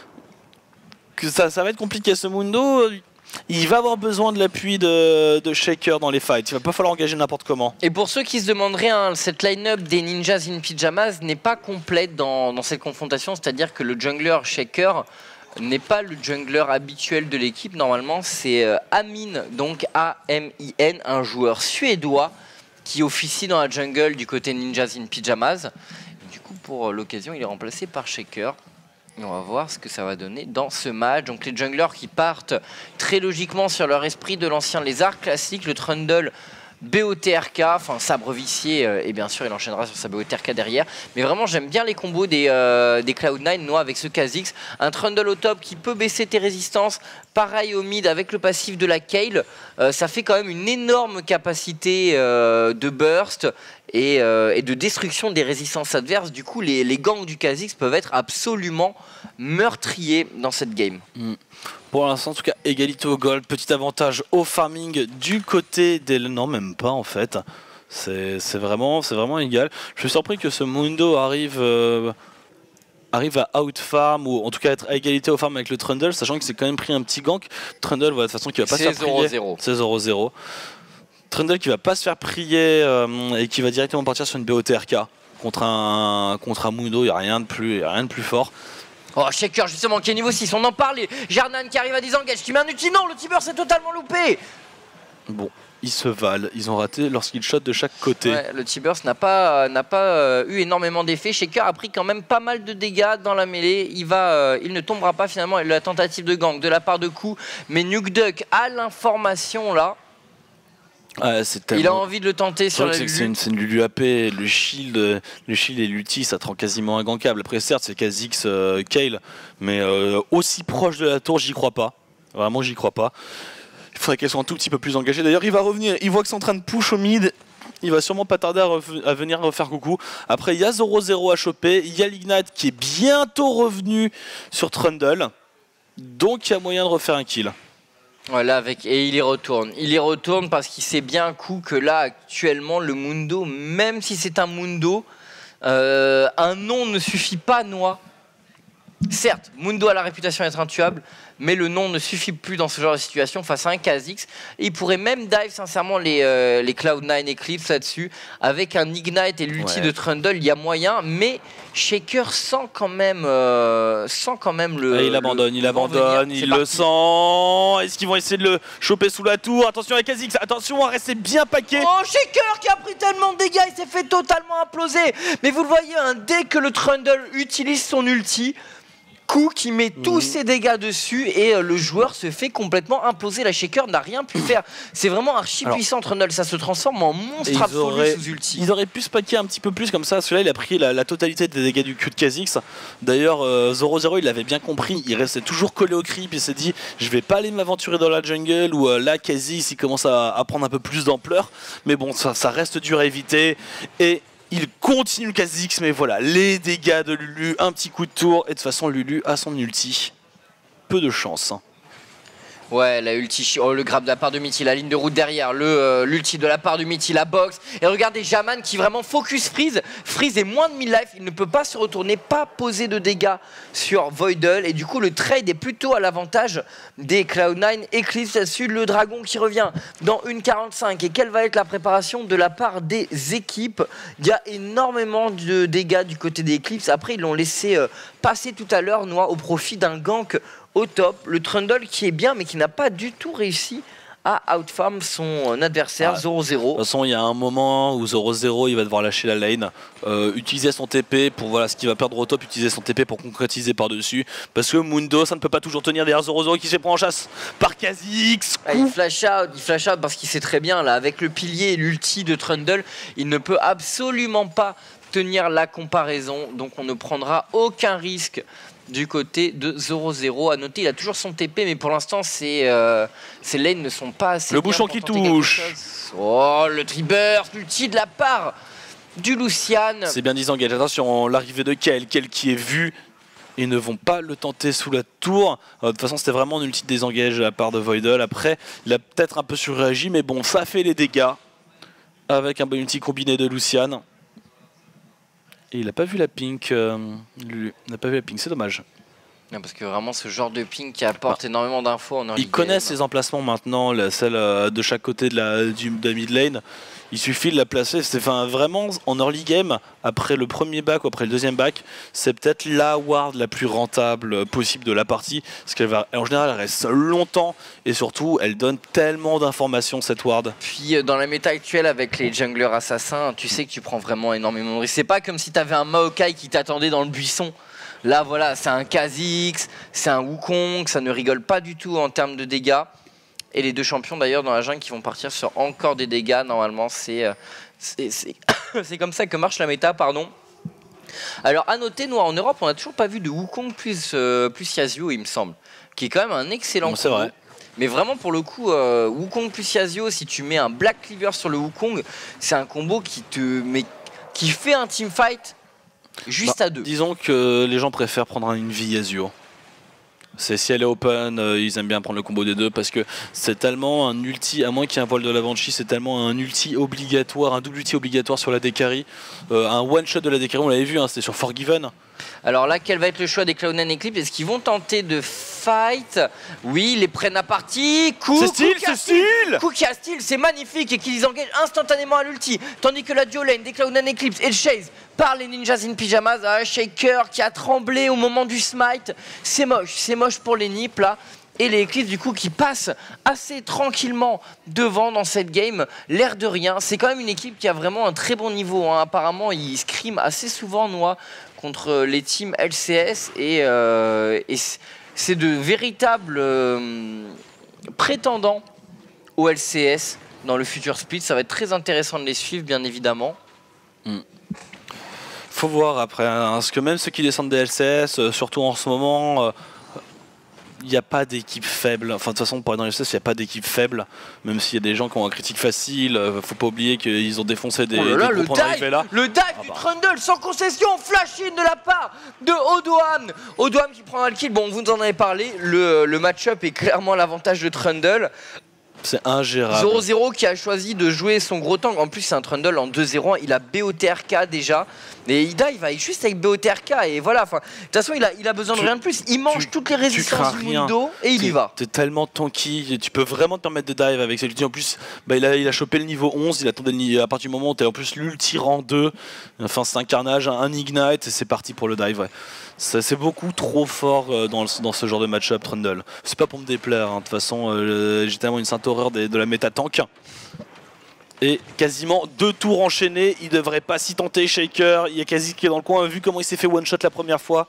S1: que ça, ça va être compliqué. Ce Mundo, il va avoir besoin de l'appui de, de Shaker dans les fights. Il va pas falloir engager n'importe comment.
S2: Et pour ceux qui se demanderaient, hein, cette line-up des Ninjas in Pyjamas n'est pas complète dans, dans cette confrontation. C'est-à-dire que le jungler Shaker n'est pas le jungler habituel de l'équipe. Normalement, c'est euh, Amin, donc A M I N, un joueur suédois qui officie dans la jungle du côté Ninjas in Pyjamas. Du coup, pour l'occasion, il est remplacé par Shaker. Et on va voir ce que ça va donner dans ce match. Donc les junglers qui partent très logiquement sur leur esprit de l'ancien lézard classique, le Trundle B O T R K, enfin sabre vicié, euh, et bien sûr il enchaînera sur sa B O T R K derrière. Mais vraiment j'aime bien les combos des, euh, des Cloud nine, Noah, avec ce Kha'Zix. Un Trundle au top qui peut baisser tes résistances. Pareil au mid avec le passif de la Kayle. Euh, ça fait quand même une énorme capacité euh, de burst et, euh, et de destruction des résistances adverses. Du coup les, les gangs du Kha'Zix peuvent être absolument meurtriers dans cette game.
S1: Mm. Pour l'instant, en tout cas, égalité au gold, petit avantage au farming du côté des... Non, même pas en fait. C'est vraiment, vraiment égal. Je suis surpris que ce Mundo arrive, euh, arrive à outfarm, ou en tout cas être à égalité au farm avec le Trundle, sachant qu'il s'est quand même pris un petit gank. Trundle, voilà, de toute façon, qui va pas se faire prier. C'est zéro zéro. Trundle qui va pas se faire prier euh, et qui va directement partir sur une B O T R K. Contre un, contre un Mundo, il n'y a rien de plus, y a rien de plus fort.
S2: Oh, Shaker justement qui est niveau six, on en parle. Jarnan qui arrive à disengage, qui met un ulti. Non, le T-Burst s'est totalement loupé.
S1: Bon, ils se valent, ils ont raté leur skill shot de chaque côté.
S2: Ouais, le T-Burst n'a pas, n'a pas euh, eu énormément d'effets. Shaker a pris quand même pas mal de dégâts dans la mêlée. Il, va, euh, il ne tombera pas finalement. La tentative de gank de la part de Ku, mais Nukeduck a l'information là.
S1: Ouais, tellement...
S2: Il a envie de le tenter sur la Lulu.
S1: C'est une, une Lulu A P, le shield, le shield et l'ulti, ça te rend quasiment ingankable. Après, certes, c'est Kha'Zix euh, Kayle, mais euh, aussi proche de la tour, j'y crois pas. Vraiment, j'y crois pas. Il faudrait qu'elle soit un tout petit peu plus engagée. D'ailleurs, il va revenir, il voit que c'est en train de push au mid. Il va sûrement pas tarder à, à venir refaire coucou. Après, il y a zéro zéro à choper. Il y a l'Ignite qui est bientôt revenu sur Trundle. Donc, il y a moyen de refaire un kill.
S2: Voilà, avec, et il y retourne. Il y retourne parce qu'il sait bien un coup que là, actuellement, le Mundo, même si c'est un Mundo, euh, un nom ne suffit pas, Noah. Certes, Mundo a la réputation d'être intuable, mais le nom ne suffit plus dans ce genre de situation face à un Kha'Zix. Et il pourrait même dive sincèrement les, euh, les Cloud nine Eclipse là-dessus. Avec un Ignite et l'ulti ouais. de Trundle, il y a moyen, mais Shaker sent quand même, euh, sent quand même le...
S1: Et il abandonne,
S2: le,
S1: il abandonne, il le sent. Est-ce qu'ils vont essayer de le choper sous la tour? Attention avec Kha'Zix, attention à rester bien paqué.
S2: Oh, Shaker qui a pris tellement de dégâts, il s'est fait totalement imploser. Mais vous le voyez, hein, dès que le Trundle utilise son ulti, Ku qui met tous mmh. ses dégâts dessus et euh, le joueur se fait complètement imploser. La Shaker n'a rien pu faire. C'est vraiment archi Alors, puissant Trundle, ça se transforme en monstre absolu auraient, sous ulti.
S1: Ils auraient pu se paquer un petit peu plus comme ça, parce que là il a pris la, la totalité des dégâts du Q de Kha'Zix. D'ailleurs euh, zéro zéro il l'avait bien compris, il restait toujours collé au creep, il s'est dit je vais pas aller m'aventurer dans la jungle où euh, là Kha'Zix il commence à, à prendre un peu plus d'ampleur. Mais bon ça, ça reste dur à éviter et il continue le Kha'Zix, mais voilà, les dégâts de Lulu, un petit coup de tour, et de toute façon Lulu a son ulti. Peu de chance.
S2: Ouais, la ulti, oh, le grab de la part de Mithy, la ligne de route derrière, l'ulti euh, de la part de Mithy, la box. Et regardez Jaman qui vraiment focus Freeze. Freeze est moins de mille life, il ne peut pas se retourner, pas poser de dégâts sur Voidle. Et du coup, le trade est plutôt à l'avantage des Cloud nine. Eclipse là-dessus, le dragon qui revient dans une quarante-cinq. Et quelle va être la préparation de la part des équipes? Il y a énormément de dégâts du côté des Eclipse. Après, ils l'ont laissé euh, passer tout à l'heure, Noah, au profit d'un gank au top, le Trundle qui est bien mais qui n'a pas du tout réussi à outfarm son adversaire. zéro zéro.
S1: De toute façon il y a un moment où zéro zéro il va devoir lâcher la lane, euh, utiliser son T P pour voilà ce qu'il va perdre au top, utiliser son T P pour concrétiser par dessus parce que Mundo ça ne peut pas toujours tenir derrière zéro zéro qui se prend en chasse par Kha'Zix.
S2: Ah, il flash out, il flash out parce qu'il sait très bien là avec le pilier et l'ulti de Trundle il ne peut absolument pas tenir la comparaison, donc on ne prendra aucun risque du côté de zéro zéro. À noter, il a toujours son T P, mais pour l'instant, ces euh, lanes ne sont pas assez.
S1: Le bouchon qui touche.
S2: Oh, le Triburst, l'ulti de la part du Lucian.
S1: C'est bien disengage. Attention, l'arrivée de Kayle, Kayle qui est vu. Ils ne vont pas le tenter sous la tour. Euh, de toute façon, c'était vraiment un ulti de désengage à la part de Voidle. Après, il a peut-être un peu surréagi, mais bon, ça fait les dégâts. Avec un bon ulti combiné de Lucian. Et il n'a pas vu la pink, euh, il n'a pas vu la pink, c'est dommage.
S2: Parce que vraiment ce genre de ping qui apporte bah, énormément d'infos en early
S1: Ils connaissent les emplacements maintenant, la, celle euh, de chaque côté de la, du, de la mid lane. Il suffit de la placer. C'est enfin, vraiment en early game, après le premier back ou après le deuxième back, c'est peut-être la ward la plus rentable possible de la partie. Parce qu'elle va, en général, elle reste longtemps et surtout, elle donne tellement d'informations cette ward.
S2: Puis dans la méta actuelle avec les junglers assassins, tu sais que tu prends vraiment énormément de risques. C'est pas comme si tu avais un Maokai qui t'attendait dans le buisson. Là, voilà, c'est un Kha'Zix, c'est un Wukong, ça ne rigole pas du tout en termes de dégâts. Et les deux champions, d'ailleurs, dans la jungle, qui vont partir sur encore des dégâts, normalement, c'est c'est comme ça que marche la méta, pardon. Alors, à noter, nous, en Europe, on n'a toujours pas vu de Wukong plus, euh, plus Yasuo, il me semble, qui est quand même un excellent combo.
S1: C'est vrai.
S2: Mais vraiment, pour le coup, euh, Wukong plus Yasuo, si tu mets un Black Cleaver sur le Wukong, c'est un combo qui, te, mais, qui fait un teamfight juste
S1: bah,
S2: à deux.
S1: Disons que les gens préfèrent prendre une vie Yasuo. C'est si elle est open, euh, ils aiment bien prendre le combo des deux parce que c'est tellement un ulti, à moins qu'il y ait un vol de la Banshee, c'est tellement un ulti obligatoire, un double ulti obligatoire sur la D carry. Euh, un one shot de la D carry, on l'avait vu, hein, c'était sur Forgiven.
S2: Alors là, quel va être le choix des Cloud nine Eclipse? Est-ce qu'ils vont tenter de fight? Oui, ils les prennent à partie. Coup,
S1: c'est style, c'est style.
S2: Coup qui a style, c'est magnifique et qu'ils engagent instantanément à l'ulti. Tandis que la duo lane des Cloud nine Eclipse est chase par les Ninjas in Pyjamas. Ah, Shaker qui a tremblé au moment du smite. C'est moche, c'est moche pour les nips là. Et les Eclipse du coup qui passent assez tranquillement devant dans cette game, l'air de rien. C'est quand même une équipe qui a vraiment un très bon niveau, hein. Apparemment ils scrim assez souvent Noix contre les teams L C S et, euh, et c'est de véritables euh, prétendants au L C S dans le futur split. Ça va être très intéressant de les suivre bien évidemment.
S1: Mm. Faut voir après, hein, parce que même ceux qui descendent des L C S, euh, surtout en ce moment, euh, il n'y a pas d'équipe faible. Enfin, de toute façon, pour être dans les L C S, il n'y a pas d'équipe faible. Même s'il y a des gens qui ont un critique facile, euh, faut pas oublier qu'ils ont défoncé des,
S2: oh là là,
S1: des
S2: le
S1: groupes en
S2: dive,
S1: arrivée là.
S2: Le dive
S1: ah
S2: du
S1: bah.
S2: Trundle sans concession, flash-in de la part de Odoam. Odoam qui prend un kill. Bon, vous nous en avez parlé. Le, le match-up est clairement l'avantage de Trundle.
S1: C'est ingérable.
S2: zéro zéro qui a choisi de jouer son gros tank. En plus, c'est un Trundle en deux zéro. Il a B O T R K déjà. Et Ida, il va juste avec B O T R K. Et voilà. De toute façon, il a, il a besoin
S1: tu,
S2: de rien de plus. Il mange
S1: tu,
S2: toutes les résistances du Mundo et il y va.
S1: T'es tellement tanky. Tu peux vraiment te permettre de dive avec celui-ci. En plus, bah, il, a, il a chopé le niveau onze. Il attendait le, à partir du moment où tu es en plus l'ulti rang deux. Enfin, c'est un carnage, un ignite. Et c'est parti pour le dive. Ouais. C'est beaucoup trop fort euh, dans, le, dans ce genre de match-up, Trundle. C'est pas pour me déplaire. Hein. De toute façon, euh, j'ai tellement une sainte horreur des, de la méta tank. Et quasiment deux tours enchaînés, il devrait pas s'y tenter. Shaker, il y a Kha'Zix qui est dans le coin, vu comment il s'est fait one shot la première fois.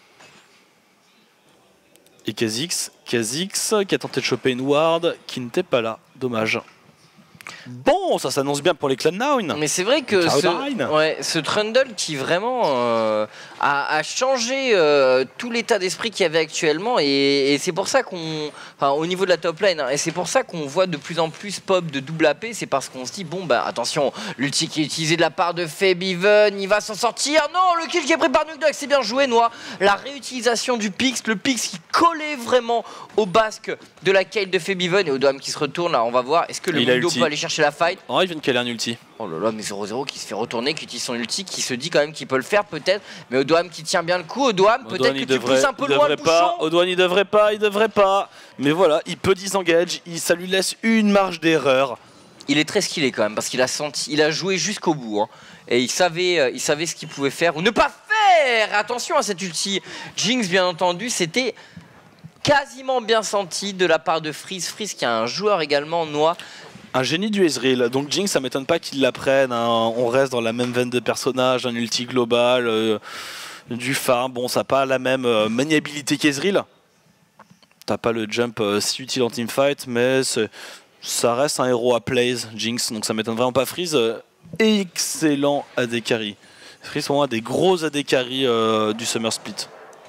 S1: Et Kha'Zix, Kha'Zix qui a tenté de choper une ward, qui n'était pas là, dommage. Bon, ça s'annonce bien pour les Cloud nine.
S2: Mais c'est vrai que ce, ouais, ce Trundle qui vraiment euh, a, a changé euh, tout l'état d'esprit qu'il y avait actuellement et, et c'est pour ça qu'on, enfin au niveau de la top lane, hein, et c'est pour ça qu'on voit de plus en plus pop de double A P, c'est parce qu'on se dit bon bah attention, l'ulti qui est utilisé de la part de Febiven, il va s'en sortir. Non, le kill qui est pris par Nukdog, c'est bien joué Noix. La réutilisation du Pix, le Pix qui collait vraiment au basque de la Kale de Febiven et au Dom qui se retourne là, on va voir, est-ce que le Mundo peut aller chercher la fight?
S1: Oh, il vient de caler un ulti.
S2: Oh là là, mais zéro zéro qui se fait retourner, qui utilise son ulti, qui se dit quand même qu'il peut le faire peut-être. Mais Odoam qui tient bien le coup. Odoam, peut-être que tu devrait, pousses un peu loin le
S1: pas.
S2: bouchon.
S1: Odoam, il devrait pas, il devrait pas. Mais voilà, il peut disengage, il, ça lui laisse une marge d'erreur.
S2: Il est très skillé quand même, parce qu'il a senti, il a joué jusqu'au bout. Hein. Et il savait, euh, il savait ce qu'il pouvait faire ou ne pas faire. Attention à cette ulti. Jinx, bien entendu, c'était quasiment bien senti de la part de Freeze. Freeze qui a un joueur également, Noix.
S1: Un génie du Ezreal, donc Jinx ça m'étonne pas qu'il l'apprenne, hein. On reste dans la même veine de personnages, un ulti global, euh, du farm, bon ça n'a pas la même euh, maniabilité qu'Ezreal. T'as pas le jump euh, si utile en teamfight, mais ça reste un héros à plays, Jinx, donc ça m'étonne vraiment pas. Freeze, euh, excellent A D carry. Freeze sont un des gros A D carry euh, du Summer Split.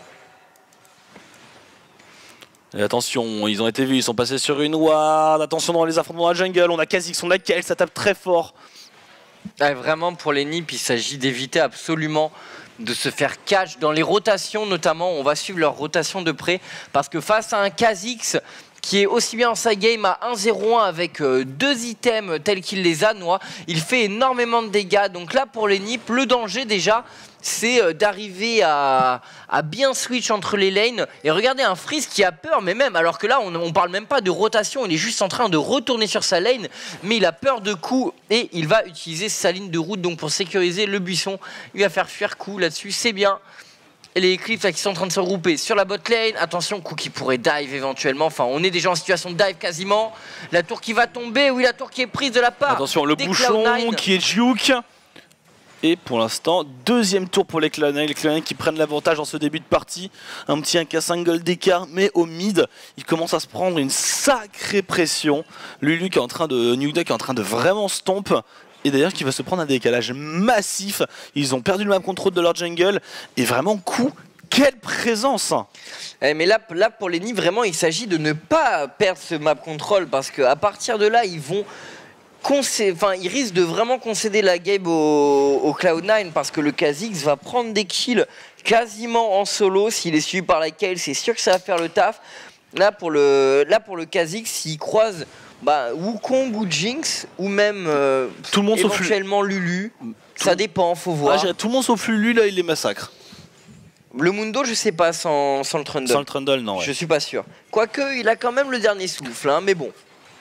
S1: Et attention, ils ont été vus, ils sont passés sur une ward. Attention dans les affrontements dans la jungle, on a Kha'Zix, on a Kale, ça tape très fort.
S2: Ouais, vraiment pour les nips, il s'agit d'éviter absolument de se faire catch dans les rotations notamment. On va suivre leur rotation de près parce que face à un Kha'Zix qui est aussi bien en side game à un zéro un avec euh, deux items tels qu'il les a, Noix. Il fait énormément de dégâts. Donc là, pour les Nips, le danger déjà, c'est euh, d'arriver à, à bien switch entre les lanes. Et regardez un Freeze qui a peur, mais même, alors que là, on ne parle même pas de rotation, il est juste en train de retourner sur sa lane, mais il a peur de coups et il va utiliser sa ligne de route donc pour sécuriser le buisson. Il va faire fuir coup là-dessus, c'est bien. Et les Eclipse là, qui sont en train de se regrouper sur la bot lane. Attention, coup qui pourrait dive éventuellement. Enfin, on est déjà en situation de dive quasiment. La tour qui va tomber. Oui, la tour qui est prise de la part.
S1: Attention, le bouchon qui est juke. Et pour l'instant, deuxième tour pour les Cloud nine. Les Cloud nine qui prennent l'avantage dans ce début de partie. Un petit un K cinq gold d'écart, mais au mid, il commence à se prendre une sacrée pression. Lulu qui est en train de. Nuda qui est en train de vraiment stomp. Et d'ailleurs qui va se prendre un décalage massif. Ils ont perdu le map control de leur jungle. Et vraiment, coup, quelle présence!
S2: Eh mais là, là, pour les Nips, vraiment, il s'agit de ne pas perdre ce map control. Parce qu'à partir de là, ils vont... Enfin, ils risquent de vraiment concéder la game au, au Cloud nine. Parce que le Kha'Zix va prendre des kills quasiment en solo. S'il est suivi par la Kayle, c'est sûr que ça va faire le taf. Là, pour le, là, pour le Kha'Zix, s'il croise... Bah, Wukong ou Jinx, ou même euh,
S1: tout le monde
S2: éventuellement Lulu, tout ça dépend, faut voir.
S1: Ah, tout le monde sauf Lulu, là, il les massacre.
S2: Le Mundo, je sais pas, sans, sans le Trundle.
S1: Sans le Trundle, non. Ouais.
S2: Je suis pas sûr. Quoique, il a quand même le dernier souffle, hein, mais bon.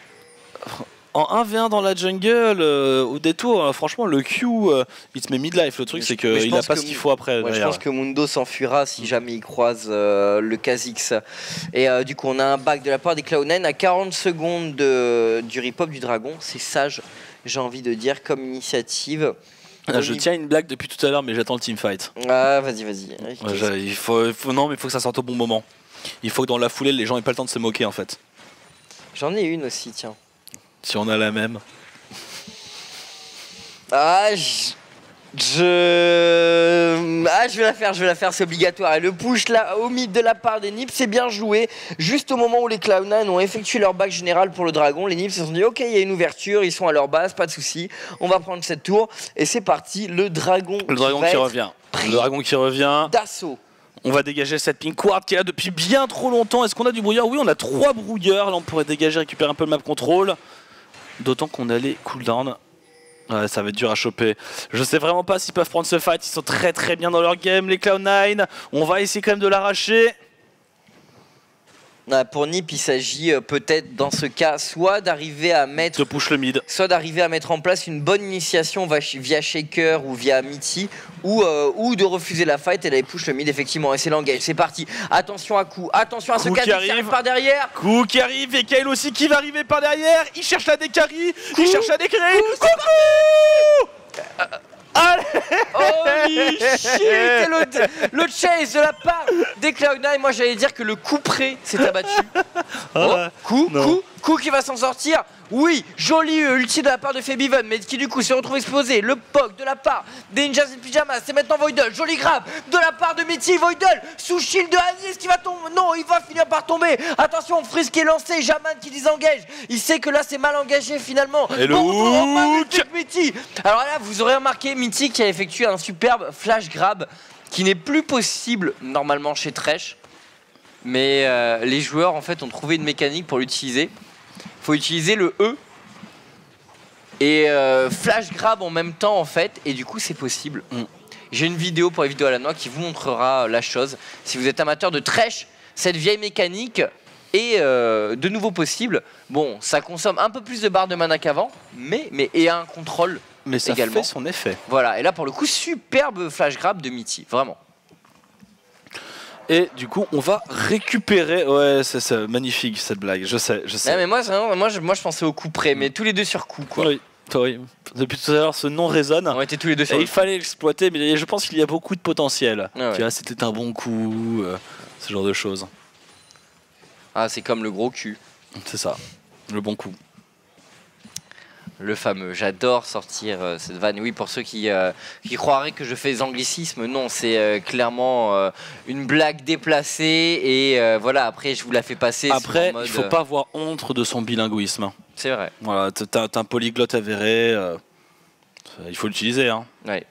S1: En un v un dans la jungle, euh, au détour, euh, franchement, le Q, euh, il te met midlife. Le truc, c'est qu'il a pas ce qu'il faut après.
S2: Ouais, je pense que Mundo s'enfuira si jamais il croise euh, le Kha'Zix. Et euh, du coup, on a un back de la part des Cloud nine à quarante secondes de, du rip-hop du dragon. C'est sage, j'ai envie de dire, comme initiative.
S1: Ah, je tiens une blague depuis tout à l'heure, mais j'attends le teamfight.
S2: Ah, vas-y, vas-y.
S1: Ouais, il faut, il faut, non, mais il faut que ça sorte au bon moment. Il faut que dans la foulée, les gens aient pas le temps de se moquer, en fait.
S2: J'en ai une aussi, tiens.
S1: Si on a la même.
S2: Ah, je... je... Ah, je vais la faire, je vais la faire, c'est obligatoire. Et le push là, au mid de la part des Nips, c'est bien joué. Juste au moment où les Cloud nine ont effectué leur back général pour le dragon, les Nips se sont dit ok, il y a une ouverture, ils sont à leur base, pas de souci. On va prendre cette tour. Et c'est parti, le dragon.
S1: Le dragon qui, qui revient. Le dragon qui revient.
S2: D'assaut.
S1: On va dégager cette pink ward qui est là depuis bien trop longtemps. Est-ce qu'on a du brouillard? Oui, on a trois brouilleurs. Là, on pourrait dégager, récupérer un peu le map control. D'autant qu'on a les cooldowns. Ouais, ça va être dur à choper. Je sais vraiment pas s'ils peuvent prendre ce fight. Ils sont très très bien dans leur game, les Cloud nine. On va essayer quand même de l'arracher.
S2: Pour Nip, il s'agit euh, peut-être dans ce cas soit d'arriver à mettre
S1: de push le mid,
S2: soit d'arriver à mettre en place une bonne initiation via Shaker ou via Mithy, ou, euh, ou de refuser la fight et d'aller push le mid effectivement. Et c'est l'engage, c'est parti. Attention à coup, attention à ce cas qui arrive par derrière.
S1: Coup qui arrive et Kayle aussi qui va arriver par derrière. Il cherche la décarie, il cherche la décarie.
S2: Allez. Holy shit. Et le, le chase de la part des Cloud nine. Moi j'allais dire que le coup près s'est abattu. Oh, coup, non. coup, coup qui va s'en sortir. Oui, joli ulti de la part de Febiven, mais qui du coup se retrouve explosé. Le poke de la part des Ninjas in Pyjamas, c'est maintenant Voidle. Joli grab de la part de Mithy. Voidle sous shield de Aziz qui va tomber. Non, il va finir par tomber. Attention, Freeze qui est lancé. Jaman qui désengage. Il sait que là c'est mal engagé finalement.
S1: Et le hook
S2: Mithy. Alors là, vous aurez remarqué Mithy qui a effectué un superbe flash grab qui n'est plus possible normalement chez Thresh. Mais euh, les joueurs en fait ont trouvé une mécanique pour l'utiliser. Faut utiliser le E et euh, flash grab en même temps en fait, et du coup c'est possible. Mm. J'ai une vidéo pour les vidéos à la noix qui vous montrera la chose. Si vous êtes amateur de Thresh, cette vieille mécanique est euh, de nouveau possible. Bon, ça consomme un peu plus de barres de mana qu'avant, mais, mais et un contrôle
S1: mais ça
S2: également.
S1: Fait son effet.
S2: Voilà, et là pour le coup superbe flash grab de Mithy, vraiment.
S1: Et du coup, on va récupérer. Ouais, c'est magnifique cette blague. Je sais, je sais.
S2: Non, mais moi, moi, je, moi, je pensais au coup près, mais tous les deux sur coup, quoi.
S1: Oui, oui. Depuis tout à l'heure, ce nom résonne.
S2: On était tous les deux sur.
S1: Et il fallait l'exploiter, mais je pense qu'il y a beaucoup de potentiel.
S2: Ah, ouais.
S1: Tu vois, c'était un bon coup, euh, ce genre de choses.
S2: Ah, c'est comme le gros cul.
S1: C'est ça, le bon coup.
S2: Le fameux, j'adore sortir euh, cette vanne. Oui, pour ceux qui, euh, qui croiraient que je fais des anglicismes, non, c'est euh, clairement euh, une blague déplacée et euh, voilà, après je vous la fais passer.
S1: Après,
S2: mode,
S1: il faut pas avoir honte de son bilinguisme.
S2: C'est vrai.
S1: Voilà, t'as un polyglotte avéré, euh, il faut l'utiliser. Hein.
S2: Ouais.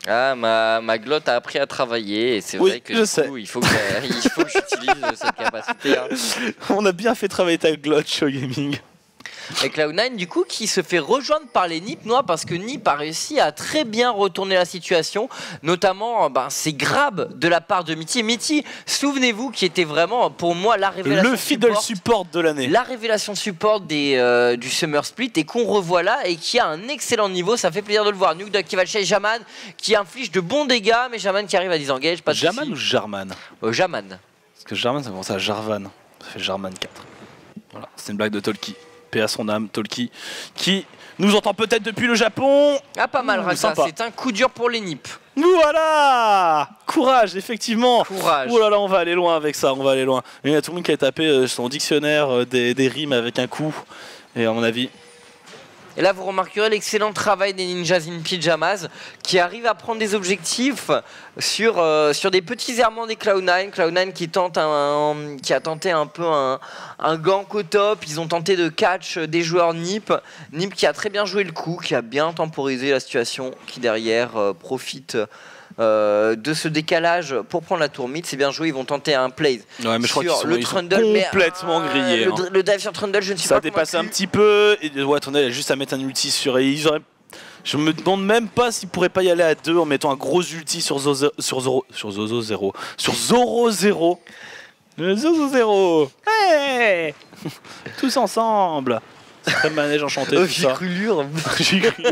S2: Ah, ma, ma glotte a appris à travailler et c'est
S1: Oui,
S2: vrai que
S1: je
S2: du
S1: sais.
S2: coup, il faut que, il faut que j'utilise cette capacité. Hein.
S1: On a bien fait travailler ta glotte, Show Gaming.
S2: Et Cloud nine du coup qui se fait rejoindre par les Nip Noix parce que Nip a réussi à très bien retourner la situation, notamment ben, ces grabs de la part de Mitty. Mitty, souvenez-vous, qui était vraiment pour moi la révélation
S1: Le fiddle
S2: support,
S1: support de l'année.
S2: la révélation support des, euh, du Summer Split et qu'on revoit là et qui a un excellent niveau, ça fait plaisir de le voir. Nuke Duck qui va chez Jaman qui inflige de bons dégâts, mais Jaman qui arrive à disengage. Pas de
S1: Jaman
S2: soucis.
S1: ou Jarman?
S2: euh, Jaman.
S1: Parce que Jarman ça commence à Jarvan. Ça fait Jarman quatre. Voilà, c'est une blague de Tolki. Paix à son âme, Tolki, qui nous entend peut-être depuis le Japon.
S2: Ah, pas mal,
S1: Ouh,
S2: Raka,
S1: sympa.
S2: c'est un coup dur pour les Nip.
S1: Voilà. Courage, effectivement.
S2: Courage.
S1: Oh là là, on va aller loin avec ça, on va aller loin. Et il y a tout le monde qui a tapé euh, son dictionnaire euh, des, des rimes avec un coup. Et à mon avis...
S2: Et là, vous remarquerez l'excellent travail des Ninjas in Pyjamas qui arrivent à prendre des objectifs sur, euh, sur des petits errements des Cloud nine. Cloud nine qui, tente un, qui a tenté un peu un, un gank au top. Ils ont tenté de catch des joueurs Nip. Nip qui a très bien joué le coup, qui a bien temporisé la situation, qui derrière euh, profite euh, de ce décalage pour prendre la tour mid. C'est bien joué, ils vont tenter un play
S1: Ouais, mais je crois qu'ils
S2: sur
S1: sont,
S2: le
S1: ils sont
S2: Trundle. mais,
S1: complètement
S2: euh,
S1: grillés.
S2: Le,
S1: hein.
S2: le dive sur Trundle, je ne suis
S1: Ça a
S2: pas
S1: dépassé un
S2: convaincu.
S1: petit peu. Et ouais, Trundle a juste à mettre un ulti sur... Et ils auraient... Je me demande même pas s'ils pourraient pas y aller à deux en mettant un gros ulti sur Zozo sur Zoro sur Zozo zéro sur Zoro zéro. Le Zozo zéro. Hey tous ensemble. C'est très manège enchanté
S2: Oh,
S1: tout
S2: j'ai
S1: ça.
S2: cru lure.
S1: J'ai cru.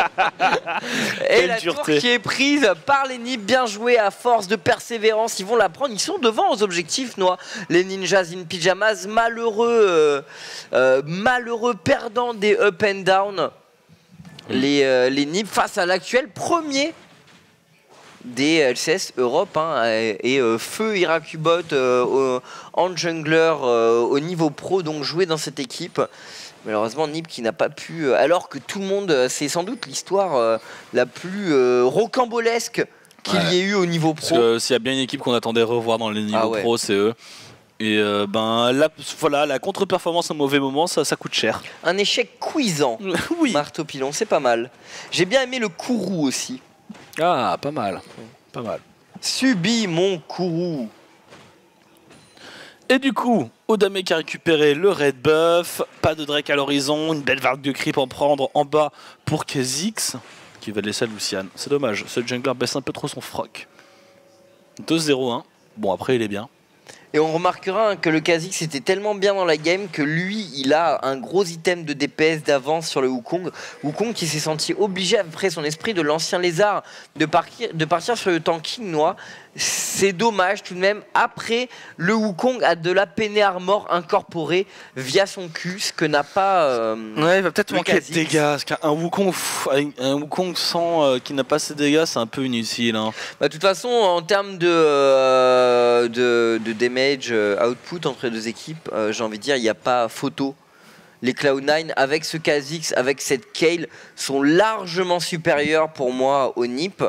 S2: Et
S1: Quelle
S2: la
S1: dureté.
S2: tour qui est prise par les Nip, bien joué à force de persévérance, ils vont la prendre, ils sont devant aux objectifs, Noix. Les Ninjas in Pyjamas, malheureux, euh, euh, malheureux perdants des up and down. Les, euh, les Nip face à l'actuel premier des L C S Europe hein, et, et euh, feu Irakubot euh, en jungler euh, au niveau pro, donc joué dans cette équipe. Malheureusement, Nip qui n'a pas pu, euh, alors que tout le monde, euh, c'est sans doute l'histoire euh, la plus euh, rocambolesque qu'il
S1: Ouais.
S2: y ait eu au niveau
S1: Parce
S2: pro.
S1: que s'il y a bien une équipe qu'on attendait revoir dans les niveaux
S2: Ah ouais.
S1: pro, c'est eux. Et euh, ben là, voilà, la contre-performance au mauvais moment, ça, ça coûte cher.
S2: Un échec cuisant.
S1: Oui.
S2: Marteau pilon, c'est pas mal. J'ai bien aimé le Kourou aussi.
S1: Ah, pas mal. Pas mal.
S2: Subis mon Kourou.
S1: Et du coup, Odame qui a récupéré le red buff, pas de Drake à l'horizon, une belle vague de creep en prendre en bas pour Kha'Zix, qui va laisser à Lucian. C'est dommage, ce jungler baisse un peu trop son froc. deux zéro un, bon après il est bien.
S2: Et on remarquera hein, que le Kha'Zix était tellement bien dans la game que lui, il a un gros item de D P S d'avance sur le Wukong. Wukong qui s'est senti obligé, après son esprit de l'ancien lézard, de partir, de partir sur le tanking Noix. C'est dommage tout de même. Après, le Wukong a de la Pene Armor incorporée via son Q, ce que n'a pas... euh,
S1: Ouais, il va peut-être
S2: le
S1: manquer de
S2: Kha'Zix.
S1: dégâts, parce qu'un Wukong, pff, un Wukong sans, euh, qui n'a pas ses dégâts, c'est un peu inutile. Hein.
S2: Bah, de toute façon, en termes de, euh, de, de damage euh, output entre les deux équipes, euh, j'ai envie de dire, il n'y a pas photo. Les Cloud nine, avec ce Kha'Zix, avec cette Kayle, sont largement supérieurs pour moi au Nip.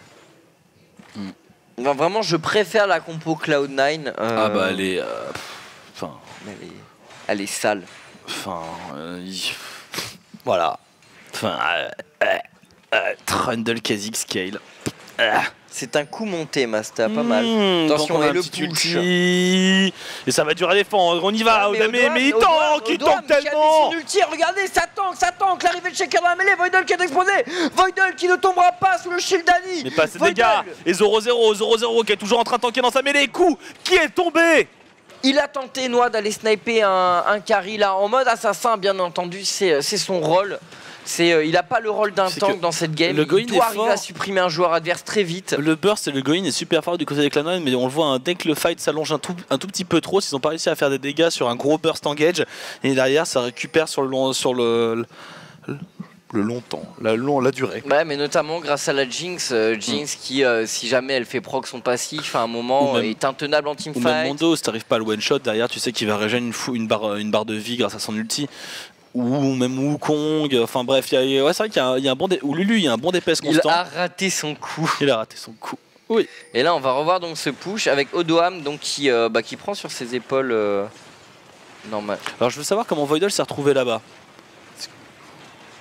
S1: Mm.
S2: Enfin, vraiment, je préfère la compo Cloud nine. euh,
S1: Ah bah elle est... euh, Enfin...
S2: elle, est, elle est sale.
S1: Enfin... euh, il- Voilà. Enfin... Euh, euh, euh, Trundle Kha'Zix Kayle. Ah.
S2: C'est un coup monté, Masta, pas mal.
S1: Mmh,
S2: Attention,
S1: donc on a
S2: et
S1: un
S2: le
S1: petit
S2: push.
S1: ulti. Et ça va durer à défendre. On y va,
S2: Ah, mais
S1: Odame,
S2: Odoam,
S1: mais il
S2: Odoam,
S1: tank, il
S2: Odoam
S1: tank
S2: qui a mis
S1: tellement.
S2: son ulti, regardez, ça tank, ça tank, l'arrivée de Shaker dans la mêlée, Voidal qui est explosé, Voidal qui ne tombera pas sous le shield d'Annie.
S1: Mais pas assez de
S2: Voidal,
S1: dégâts. Et Zoro zéro, Zoro zéro qui est toujours en train de tanker dans sa mêlée. Coup qui est tombé.
S2: il a tenté, Noix, d'aller sniper un, un carry là, en mode assassin, bien entendu, c'est c'est son rôle. C'est, euh, il n'a pas le rôle d'un
S1: C'est
S2: tank
S1: que
S2: dans cette game,
S1: le Goin
S2: il doit
S1: est
S2: arriver
S1: fort.
S2: à supprimer un joueur adverse très vite.
S1: Le burst et le Goin est super fort du côté des Cloud nine, mais on le voit hein, dès que le fight s'allonge un tout, un tout petit peu trop, s'ils n'ont pas réussi à faire des dégâts sur un gros burst engage, et derrière ça récupère sur le long, sur le, le, le long temps, la, long, la durée.
S2: Ouais, mais notamment grâce à la Jinx, euh, Jinx qui, euh, si jamais elle fait proc son passif, à un moment
S1: Ou même-
S2: est intenable en
S1: Ou même
S2: teamfight.
S1: Mondo, si t'arrives pas à le one shot, derrière tu sais qu'il va régénérer une, fou- une, barre, une barre de vie grâce à son ulti. Ou même Wukong, enfin bref, il y a- ouais, c'est vrai qu'il y a, un- il y a un bon dé... ou Lulu, il y a un bon D P S
S2: Il
S1: constant.
S2: a raté son coup.
S1: Il a raté son coup. Oui.
S2: Et là, on va revoir donc ce push avec Odoam donc qui, euh, bah, qui prend sur ses épaules euh, normal.
S1: Alors je veux savoir comment Voidal s'est retrouvé là-bas.
S2: Qui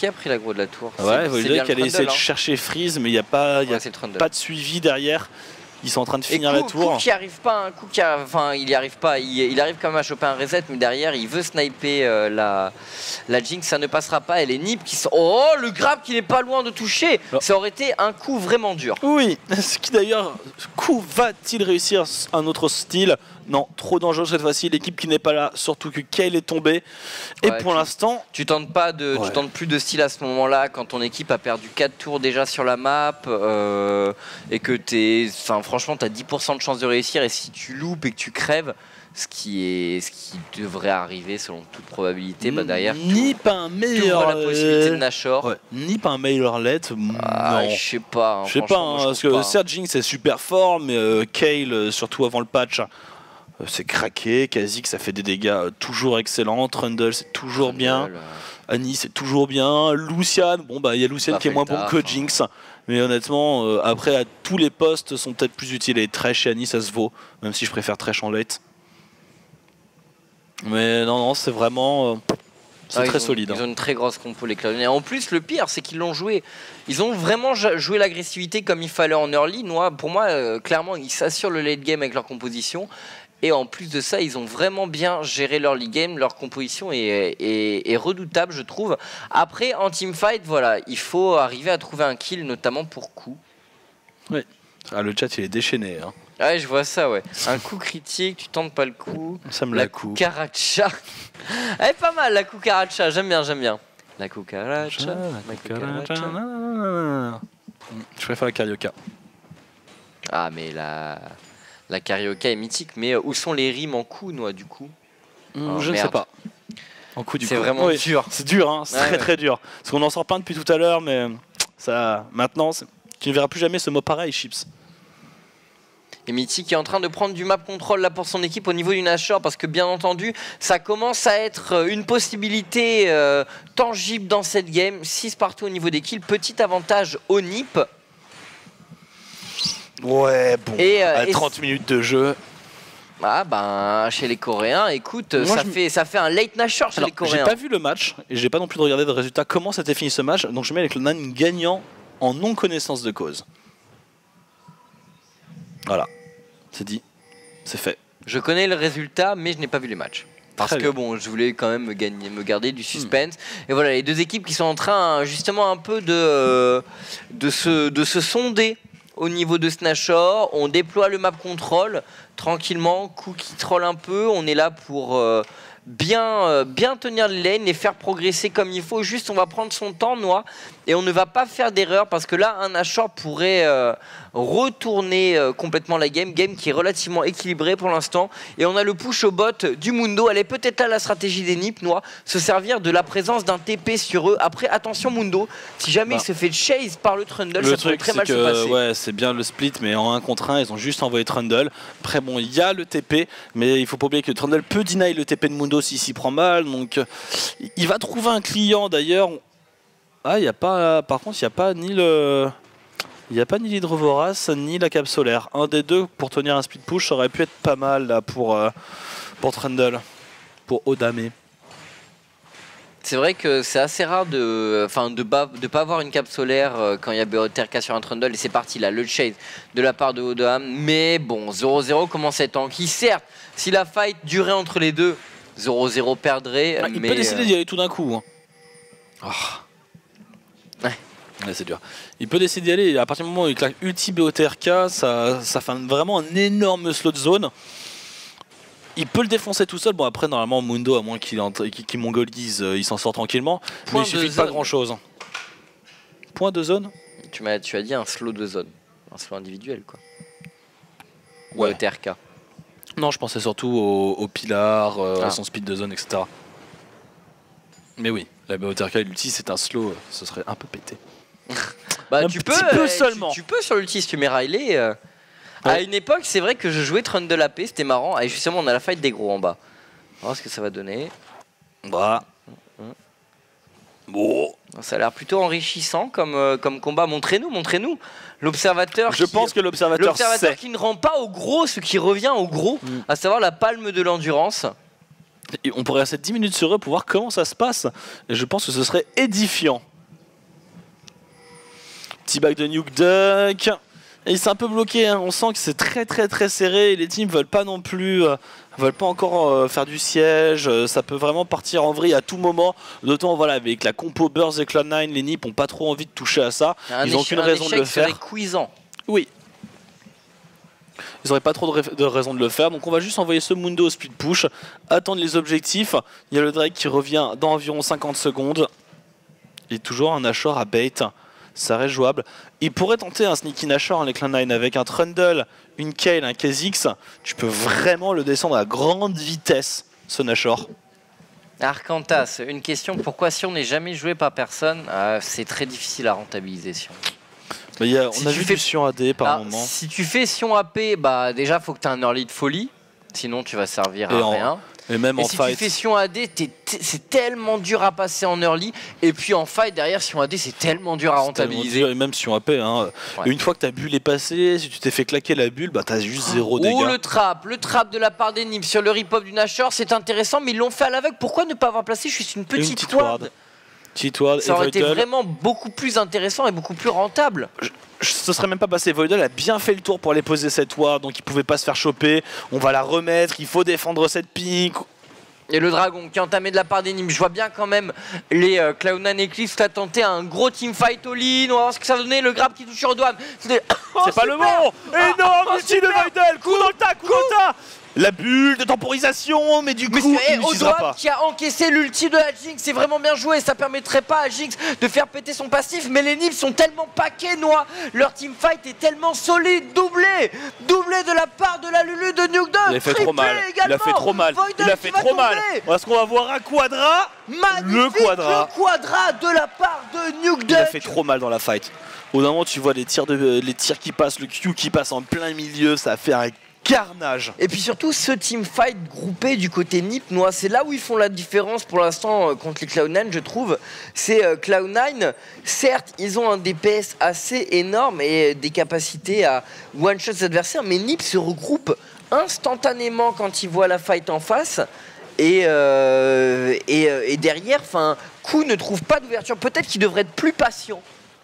S2: qui a pris l'aggro de la tour?
S1: Ouais, vous
S2: c'est
S1: voyez
S2: bien
S1: qu'elle
S2: le
S1: essaie de
S2: Trundle, hein.
S1: chercher Freeze, mais il n'y a, pas, y a
S2: Ouais, c'est le Trundle.
S1: pas de suivi derrière. Ils sont en train de
S2: Et
S1: finir
S2: coup,
S1: la tour.
S2: coup qui arrive pas, un coup qui arrive, enfin il y arrive pas, il, il arrive quand même à choper un reset, mais derrière il veut sniper euh, la, la Jinx, ça ne passera pas. Et les Nip qui sont, oh le grab qui n'est pas loin de toucher,
S1: oh.
S2: Ça aurait été un coup vraiment dur.
S1: Oui, ce qui d'ailleurs, coup va-t-il réussir un autre style? Non, trop dangereux cette fois-ci, l'équipe qui n'est pas là, surtout que Kayle est tombé. Et
S2: Ouais,
S1: pour
S2: tu-
S1: l'instant,
S2: Tu tentes pas de,
S1: Ouais.
S2: tu tentes plus de style à ce moment-là quand ton équipe a perdu quatre tours déjà sur la map euh, et que t'es, enfin franchement t'as dix pour cent de chance de réussir, et si tu loupes et que tu crèves, ce qui est, ce qui devrait arriver selon toute probabilité, bah derrière
S1: ni pas un
S2: tu ouvres
S1: meilleur,
S2: la possibilité de
S1: euh,
S2: Nashor.
S1: ouais, ni pas un meilleur let,
S2: Ah,
S1: non.
S2: je sais pas. hein,
S1: Je sais pas,
S2: franchement,
S1: hein,
S2: moi, je
S1: parce
S2: trouve
S1: que
S2: pas, hein.
S1: certes Jinx c'est super fort, mais euh, Kayle, euh, surtout avant le patch, euh, c'est craqué. Kha'Zix ça fait des dégâts euh, toujours excellents. Trundle c'est toujours bien.
S2: Trundle, euh,
S1: Annie c'est toujours bien. Lucian, bon bah il y a Lucian
S2: Pas
S1: qui est
S2: fait
S1: moins
S2: le
S1: bon
S2: taf,
S1: que
S2: hein.
S1: Jinx, mais honnêtement euh, après à tous les postes sont peut-être plus utiles, et Thresh et Annie ça se vaut, même si je préfère Thresh en late. Mais non non c'est vraiment euh, c'est
S2: ah,
S1: très
S2: ils ont-
S1: solide.
S2: Ils
S1: hein.
S2: ont une très grosse compo les Cloud. Et en plus le pire c'est qu'ils l'ont joué. Ils ont vraiment ja- joué l'agressivité comme il fallait en early. Moi, pour moi euh, clairement ils s'assurent le late game avec leur composition. Et en plus de ça, ils ont vraiment bien géré leur league game, leur composition est, est- est redoutable, je trouve. Après, en teamfight, voilà, il faut arriver à trouver un kill, notamment pour coup.
S1: Ah, le chat il est déchaîné, hein.
S2: Ouais, je vois ça, ouais. Un coup critique, tu tentes pas le coup.
S1: Ça me
S2: La
S1: la coupe.
S2: cucaracha. Elle est pas mal, la cucaracha, j'aime bien, j'aime bien. La cucaracha, la cucaracha.
S1: Je préfère la Carioca.
S2: Ah, mais la... La carioca est mythique, mais euh, où sont les rimes en coup, moi, du coup? Oh,
S1: je ne
S2: merde.
S1: sais pas. En coup du
S2: C'est
S1: coup.
S2: vraiment
S1: Oui,
S2: dur.
S1: c'est dur, hein, c'est
S2: Ouais,
S1: très
S2: ouais.
S1: très dur. Parce qu'on en sort plein depuis tout à l'heure, mais ça, maintenant, c'est- tu ne verras plus jamais ce mot pareil, Chips.
S2: Et Mythic est en train de prendre du map control là pour son équipe au niveau du Nashor, parce que bien entendu ça commence à être une possibilité euh, tangible dans cette game. six partout au niveau des kills, petit avantage au Nip.
S1: Ouais, bon.
S2: Et, euh,
S1: à
S2: et
S1: trente minutes de jeu.
S2: Ah ben chez les Coréens, écoute,
S1: Moi,
S2: ça,
S1: je me-
S2: fait, ça fait un late Nashor chez
S1: Alors,
S2: les
S1: j'ai
S2: Coréens.
S1: pas vu le match et j'ai pas non plus de regarder de résultat comment s'était fini ce match, donc je mets avec le Nan gagnant en non connaissance de cause. Voilà, c'est dit, c'est fait.
S2: Je connais le résultat, mais je n'ai pas vu les matchs. Parce
S1: Très
S2: que
S1: bien.
S2: bon, je voulais quand même me, gagner, me garder du suspense. Et voilà, les deux équipes qui sont en train justement un peu de, euh, de, se, de se sonder au niveau de Snashor. On déploie le map control tranquillement, coup qui troll un peu. On est là pour euh, bien, euh, bien tenir les lanes, les faire progresser comme il faut. Juste, on va prendre son temps, Noix, et on ne va pas faire d'erreur parce que là, un Nashor pourrait euh, retourner euh, complètement la game. Game qui est relativement équilibrée pour l'instant. Et on a le push au bot du Mundo. Elle est peut-être là la stratégie des Nip, Noix, se servir de la présence d'un T P sur eux. Après, attention Mundo, si jamais
S1: Bah.
S2: il se fait chase par le Trundle,
S1: Le
S2: ça pourrait
S1: truc
S2: très
S1: c'est
S2: mal se
S1: que
S2: passer.
S1: ouais, c'est bien le split, mais en un contre un, ils ont juste envoyé Trundle. Après bon, il y a le T P, mais il faut pas oublier que Trundle peut deny le T P de Mundo s'il s'y prend mal, donc euh, il va trouver un client d'ailleurs. Ah, il y a pas, par contre, il n'y a pas ni le, il y a pas ni l'hydrovorace ni la cape solaire. Un des deux pour tenir un speed push, ça aurait pu être pas mal là pour euh, pour Trundle, pour Odame.
S2: C'est vrai que c'est assez rare de enfin de pas de pas avoir une cape solaire euh, quand il y a B O T R K sur un Trundle, et c'est parti là, le chase de la part de Odam. Mais bon, zéro zéro commence à être tanky. Certes, si la fight durait entre les deux, zéro zéro perdrait.
S1: Ah, il
S2: mais
S1: peut décider
S2: euh,
S1: d'y aller tout d'un coup. Hein. Ah.
S2: Ouais.
S1: Ouais, c'est dur. Il peut décider d'y aller, et à partir du moment où il claque ulti B O T R K, ça, ça fait un- vraiment un énorme slot zone. Il peut le défoncer tout seul. Bon, après, normalement, Mundo, à moins qu'il entre- qu'il- qu'il mongolise, euh, il s'en sort tranquillement.
S2: Point
S1: mais il suffit
S2: de
S1: de pas
S2: zone.
S1: grand chose. Point de zone.
S2: tu m'as tu as dit un slow de zone, un slow individuel quoi.
S1: Ouais.
S2: B O T R K.
S1: Non, je pensais surtout au, au Pilar, euh,
S2: Ah.
S1: à son speed de zone, et cetera. Mais oui, la B O T R K et l'ulti, c'est un slow, euh, ce serait un peu pété.
S2: Bah
S1: Un
S2: tu
S1: petit
S2: peux,
S1: peu
S2: euh,
S1: seulement.
S2: Tu, tu peux sur l'ulti si tu mets Riley. euh. À
S1: Ouais.
S2: une époque, c'est vrai que je jouais Trundle A P, c'était marrant. Et justement, on a la fight des gros en bas. On va voir ce que ça va donner.
S1: Bah. Bon.
S2: Ça a l'air plutôt enrichissant comme, euh, comme combat. Montrez-nous, montrez-nous. L'observateur.
S1: Je
S2: qui-
S1: pense que l'observateur
S2: L'observateur
S1: sait.
S2: qui ne rend pas au gros ce qui revient au gros,
S1: Mm.
S2: à savoir la palme de l'endurance.
S1: Et on pourrait rester dix minutes sur eux pour voir comment ça se passe. Et je pense que ce serait édifiant. Petit back de Nuke Duck. Et il s'est un peu bloqué, hein. On sent que c'est très très très serré et les teams veulent pas non plus, euh, veulent pas encore euh, faire du siège. Euh, ça peut vraiment partir en vrille à tout moment. D'autant voilà, avec la compo Burst et Cloud nine, les Nips ont pas trop envie de toucher à ça.
S2: Un
S1: ils n'ont aucune raison de le faire.
S2: Cuisant.
S1: Oui. Ils n'auraient pas trop de, de raison de le faire. Donc on va juste envoyer ce Mundo au split push, attendre les objectifs. Il y a le Drake qui revient dans environ cinquante secondes. Et toujours un Nashor à bait. Ça reste jouable. Il pourrait tenter un Sneaky Nashor avec Cloud nine avec un Trundle, une Kayle, un K Z X. Tu peux vraiment le descendre à grande vitesse, ce Nashor.
S2: Arkantas, une question, pourquoi si on n'est jamais joué par personne, euh, c'est très difficile à rentabiliser Sion.
S1: Bah, y a,
S2: si
S1: on a vu
S2: fais...
S1: du Sion A D par
S2: ah,
S1: moment.
S2: Si tu fais Sion A P, bah, déjà faut que tu aies un early de folie, sinon tu vas servir
S1: Et
S2: à
S1: en...
S2: rien.
S1: Et même
S2: et
S1: en
S2: si
S1: fight.
S2: tu fais Sion A D, c'est tellement dur à passer en early. Et puis en fight, derrière Sion A D, c'est tellement dur à rentabiliser.
S1: Dur, et même Sion A P, hein. Ouais. Une fois que ta bulle est passée, si tu t'es fait claquer la bulle, bah t'as juste zéro dégâts.
S2: Ou le trap, le trap de la part des Nips sur le rip-up du Nashor, c'est intéressant, mais ils l'ont fait à l'aveugle. Pourquoi ne pas avoir placé juste une petite, une petite ward,
S1: ward.
S2: Ça aurait été vraiment beaucoup plus intéressant et beaucoup plus rentable.
S1: Je... Ce serait même pas passé. Voidal a bien fait le tour pour aller poser cette ward, donc il pouvait pas se faire choper. On va la remettre, il faut défendre cette pique.
S2: Et le dragon qui est entamé de la part des Nims. Je vois bien quand même les euh, Cloud nine Eclipse là tenter un gros teamfight all-in. On va voir ce que ça va donner. Le grab qui touche sur Douane. C'est
S1: oh, pas le bon. Énorme ulti de Voidal. Coup dans le tas, coup dans le tas. La bulle de temporisation, mais du coup,
S2: mais
S1: il n'utilisera pas.
S2: Qui a encaissé l'ulti de la Jinx, c'est vraiment bien joué. Ça permettrait pas à Jinx de faire péter son passif, mais les Nips sont tellement paquets, noix. Leur teamfight est tellement solide, doublé, doublé de la part de la Lulu de Nuke Duck.
S1: Il a fait trop mal. Il a fait trop mal. Il a fait trop mal. Est-ce qu'on va voir un quadra? Le quadra.
S2: Le quadra de la part de Nuke Duck.
S1: Il a fait trop mal dans la fight. Au bout d'un moment, tu vois les tirs, de, les tirs qui passent, le Q qui passe en plein milieu, ça a fait un carnage.
S2: Et puis surtout ce teamfight groupé du côté Nip, Noix, c'est là où ils font la différence pour l'instant euh, contre les Cloud nine, je trouve. C'est euh, Cloud nine, certes ils ont un D P S assez énorme et euh, des capacités à one-shot ses adversaires, mais Nip se regroupe instantanément quand ils voient la fight en face. Et, euh, et, euh, et derrière, Q ne trouve pas d'ouverture. Peut-être qu'il devrait être plus patient.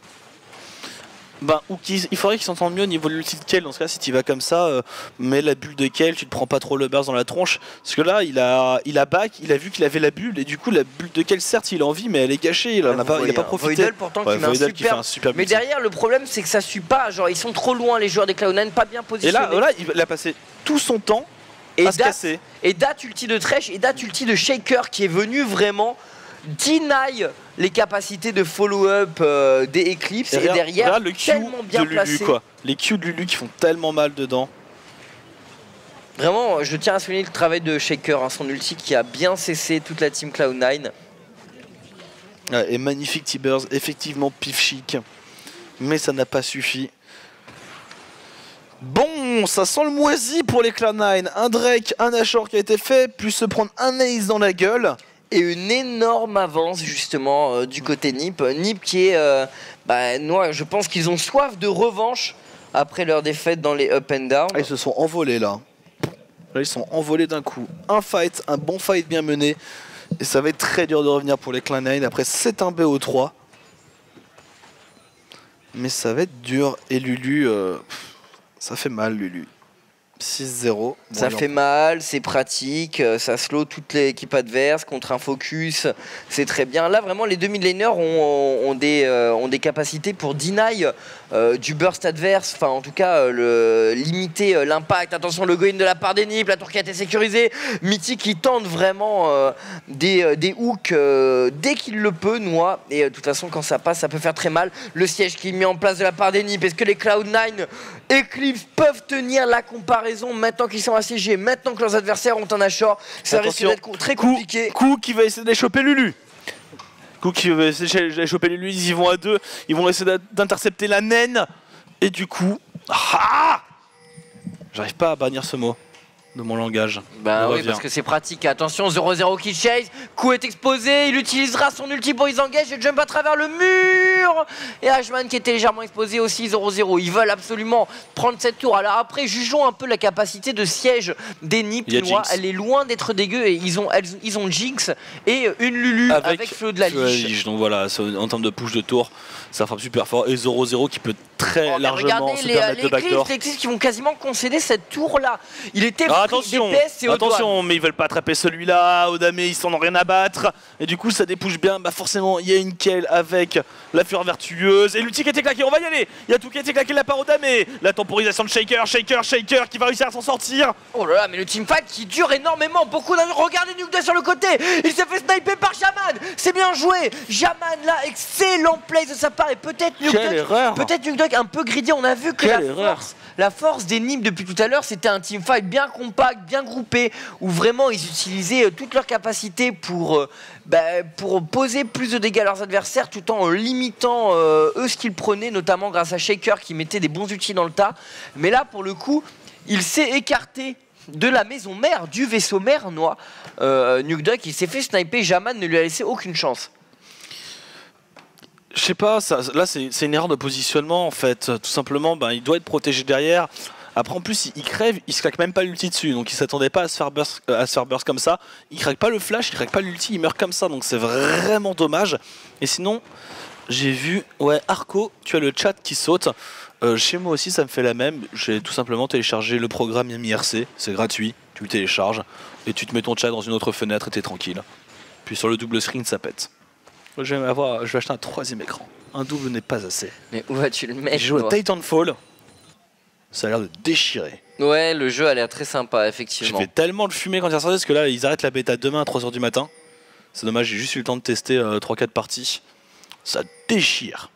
S1: Ben, ou qu'il il faudrait qu'ils s'entendent mieux au niveau de l'ulti de Kayle. Dans ce cas, si tu vas comme ça, euh, mets la bulle de Kayle, tu te prends pas trop le burst dans la tronche. Parce que là, il a, il a back, il a vu qu'il avait la bulle, et du coup, la bulle de Kayle, certes, il a envie, mais elle est gâchée. Il, en a, pas, il a pas profité.
S2: Voidal, pourtant, ouais, qui, met un super... qui fait un super mais derrière, le problème, c'est que ça suit pas. Genre, ils sont trop loin, les joueurs des Cloud nine, pas bien positionnés.
S1: Et là, là il a passé tout son temps
S2: et
S1: à se casser.
S2: Et date ulti de Thresh et date ulti de Shaker qui est venu vraiment deny les capacités de follow-up euh, des Eclipse. Et, et derrière, regarde le Q tellement bien
S1: de
S2: placé.
S1: Lulu, quoi. Les Q de Lulu qui font tellement mal dedans.
S2: Vraiment, je tiens à souligner le travail de Shaker, hein, son ulti qui a bien cessé toute la team Cloud nine.
S1: Ouais, et magnifique T-Burst, effectivement pif chic. Mais ça n'a pas suffi. Bon, ça sent le moisi pour les Cloud nine. Un Drake, un Nashor qui a été fait, plus se prendre un Ace dans la gueule.
S2: Et une énorme avance justement euh, du côté Nip. Nip qui est, euh, bah, moi, je pense qu'ils ont soif de revanche après leur défaite dans les up and down.
S1: Ah, ils se sont envolés là. Là ils sont envolés d'un coup. Un fight, un bon fight bien mené. Et ça va être très dur de revenir pour les Cloud nine après c'est un B O trois. Mais ça va être dur. Et Lulu, euh, ça fait mal Lulu. six zéro. Bon,
S2: ça fait mal, c'est pratique, ça slow toute l'équipe adverse contre un focus, c'est très bien. Là vraiment les deux mid laners ont, ont, des, euh, ont des capacités pour deny euh, du burst adverse, enfin en tout cas euh, le, limiter euh, l'impact. Attention le go-in de la part des Nips, la tour qui a été sécurisée, Mythic qui tente vraiment euh, des, euh, des hooks euh, dès qu'il le peut, Noix, et euh, de toute façon quand ça passe ça peut faire très mal. Le siège qui est mis en place de la part des Nips, est-ce que les Cloud nine Eclipse peuvent tenir la comparaison maintenant qu'ils sont assiégés, maintenant que leurs adversaires ont un Nashor? Ça risque d'être très compliqué.
S1: Q qui va essayer d'aller choper Lulu. Q qui va essayer d'aller choper Lulu, ils y vont à deux, ils vont essayer d'intercepter la naine. Et du coup, ah, j'arrive pas à bannir ce mot de mon langage.
S2: Bah oui, parce que c'est pratique. Attention, zéro zéro qui chase. Q est exposé. Il utilisera son ulti pour ils engagent et jump à travers le mur. sûr. Et Ashman qui était légèrement exposé aussi, zéro zéro. Ils veulent absolument prendre cette tour. Alors après, jugeons un peu la capacité de siège des N I P. Noix. Elle est loin d'être dégueu et ils ont, elles, ils ont Jinx et une Lulu avec, avec Feu de la Liche.
S1: Donc voilà, en termes de push de tour, ça frappe super fort. Et zéro zéro qui peut très oh, largement se
S2: les,
S1: permettre
S2: les
S1: de backdoor.
S2: Les Eclipse qui vont quasiment concéder cette tour là. Il était
S1: ah, attention, D P S et attention, mais ils veulent pas attraper celui-là. Odame, ils s'en ont rien à battre. Et du coup, ça dépouche bien. Bah forcément, il y a une Kayle avec la fureur vertueuse. Et l'ulti qui a été claqué, on va y aller. Il y a tout qui a été claqué de la part Odame. La temporisation de Shaker, Shaker, Shaker qui va réussir à s'en sortir.
S2: Oh là là, mais le teamfight qui dure énormément. Beaucoup d'enjeux. Regardez Nukeduck sur le côté. Il s'est fait sniper par Shaman. C'est bien joué. Shaman là, excellent play de sa part. Et peut-être Nukeduck, peut-être Nukeduck un peu greedy. On a vu que la force, la force des N I P depuis tout à l'heure, c'était un teamfight bien compact, bien groupé, où vraiment ils utilisaient euh, toutes leurs capacités pour, euh, bah, pour poser plus de dégâts à leurs adversaires, tout en limitant euh, eux ce qu'ils prenaient, notamment grâce à Shaker qui mettait des bons ultis dans le tas. Mais là, pour le coup, il s'est écarté de la maison mère, du vaisseau mère Noix. Euh, Nukeduck, il s'est fait sniper, Shaman ne lui a laissé aucune chance.
S1: Je sais pas, ça, là c'est une erreur de positionnement en fait, tout simplement, ben, il doit être protégé derrière. Après en plus il, il crève, il se claque même pas l'ulti dessus, donc il s'attendait pas à se, faire burst, à se faire burst comme ça. Il craque pas le flash, il craque pas l'ulti, il meurt comme ça, donc c'est vraiment dommage. Et sinon, j'ai vu, ouais, Arco, tu as le chat qui saute. Euh, chez moi aussi ça me fait la même, j'ai tout simplement téléchargé le programme M I R C, c'est gratuit, tu le télécharges et tu te mets ton chat dans une autre fenêtre et t'es tranquille. Puis sur le double screen ça pète. Je vais, avoir, je vais acheter un troisième écran. Un double n'est pas assez.
S2: Mais où vas-tu le mettre?
S1: J'ai joué à Titanfall. Ça a l'air de déchirer.
S2: Ouais, le jeu a l'air très sympa, effectivement.
S1: Je vais tellement le fumer quand il est sorti parce que là, ils arrêtent la bêta demain à trois heures du matin. C'est dommage, j'ai juste eu le temps de tester euh, trois quatre parties. Ça déchire.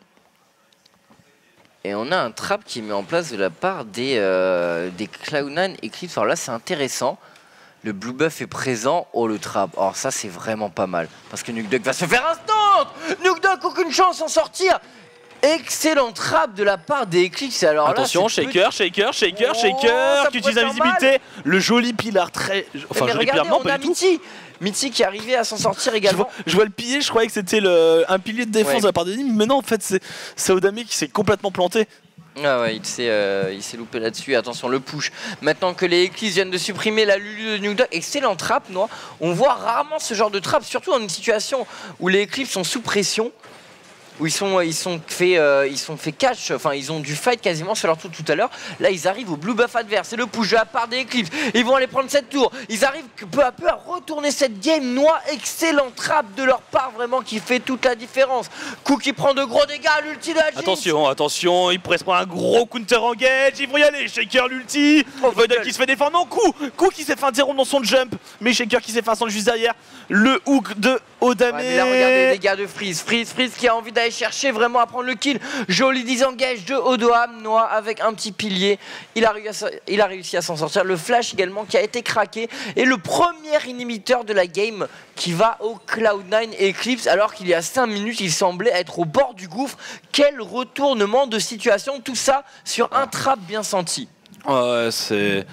S2: Et on a un trap qui est mis en place de la part des, euh, des Cloud nine Eclipse. Alors là, c'est intéressant. Le blue buff est présent. Oh, le trap. Alors ça, c'est vraiment pas mal. Parce que Nukeduck va se faire instant. Nukeduck, aucune chance d'en sortir. Excellent trap de la part des Eclipse. Alors
S1: attention,
S2: là,
S1: shaker,
S2: petit...
S1: shaker, shaker, oh, shaker, qui utilise la visibilité. Mal. Le joli pilar très... Enfin,
S2: mais
S1: joli
S2: regardez,
S1: pilar, non,
S2: on
S1: pas
S2: a
S1: du
S2: Mitty.
S1: tout.
S2: Mitty qui est arrivé à s'en sortir également.
S1: Je vois, je vois le pilier, je croyais que c'était un pilier de défense ouais. de la part des N I P, mais non, en fait, c'est Odame qui s'est complètement planté.
S2: Ah ouais, il s'est euh, loupé là-dessus. Attention, le push. Maintenant que les Eclipse viennent de supprimer la Lulu de Nukeduck, excellent trap, Noix. On voit rarement ce genre de trap, surtout dans une situation où les Eclipse sont sous pression, où ils sont, ils sont fait, euh, ils sont fait catch, enfin ils ont du fight quasiment sur leur tour tout à l'heure. Là ils arrivent au blue buff adverse, c'est le push de la part des Eclipse. Ils vont aller prendre cette tour. Ils arrivent peu à peu à retourner cette game. Noix, excellent trap de leur part vraiment qui fait toute la différence. Coup qui prend de gros dégâts, l'ulti de la Jinx.
S1: Attention, attention, il pourrait se prendre un gros counter engage. Ils vont y aller. Shaker l'ulti. Oh, Nukeduck qui se fait défendre. Non, coup, coup qui s'est fait interrompre dans son jump, mais Shaker qui s'est fait un juste derrière. Le hook de Odame. Ouais, mais
S2: là regardez les dégâts de Freeze. Freeze, Freeze qui a envie d'aller chercher vraiment à prendre le kill. Joli disengage de Odoam, Noix avec un petit pilier. Il a, réussi, il a réussi à s'en sortir. Le flash également qui a été craqué. Et le premier inhibiteur de la game qui va au Cloud nine Eclipse alors qu'il y a cinq minutes, il semblait être au bord du gouffre. Quel retournement de situation. Tout ça sur un trap bien senti.
S1: Ouais, c'est...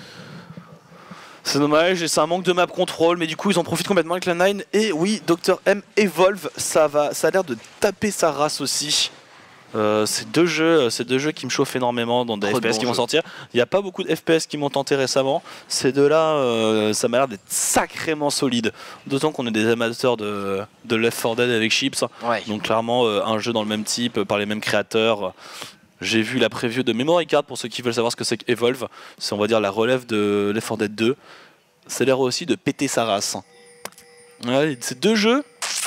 S1: C'est dommage et c'est un manque de map control, mais du coup ils en profitent complètement avec la nine. Et oui, docteur M Evolve, ça va, ça a l'air de taper sa race aussi. Euh, c'est deux jeux, c'est deux jeux qui me chauffent énormément dans des Trop F P S bon qui vont jeu. sortir. Il n'y a pas beaucoup de F P S qui m'ont tenté récemment. Ces deux-là, euh, ça m'a l'air d'être sacrément solide. D'autant qu'on est des amateurs de, de Left four Dead avec Chips.
S2: Ouais.
S1: Donc clairement euh, un jeu dans le même type, par les mêmes créateurs. J'ai vu la preview de Memory Card pour ceux qui veulent savoir ce que c'est qu'Evolve. C'est on va dire la relève de Left four Dead deux. Ça a l'air aussi de péter sa race. Ouais, c'est deux jeux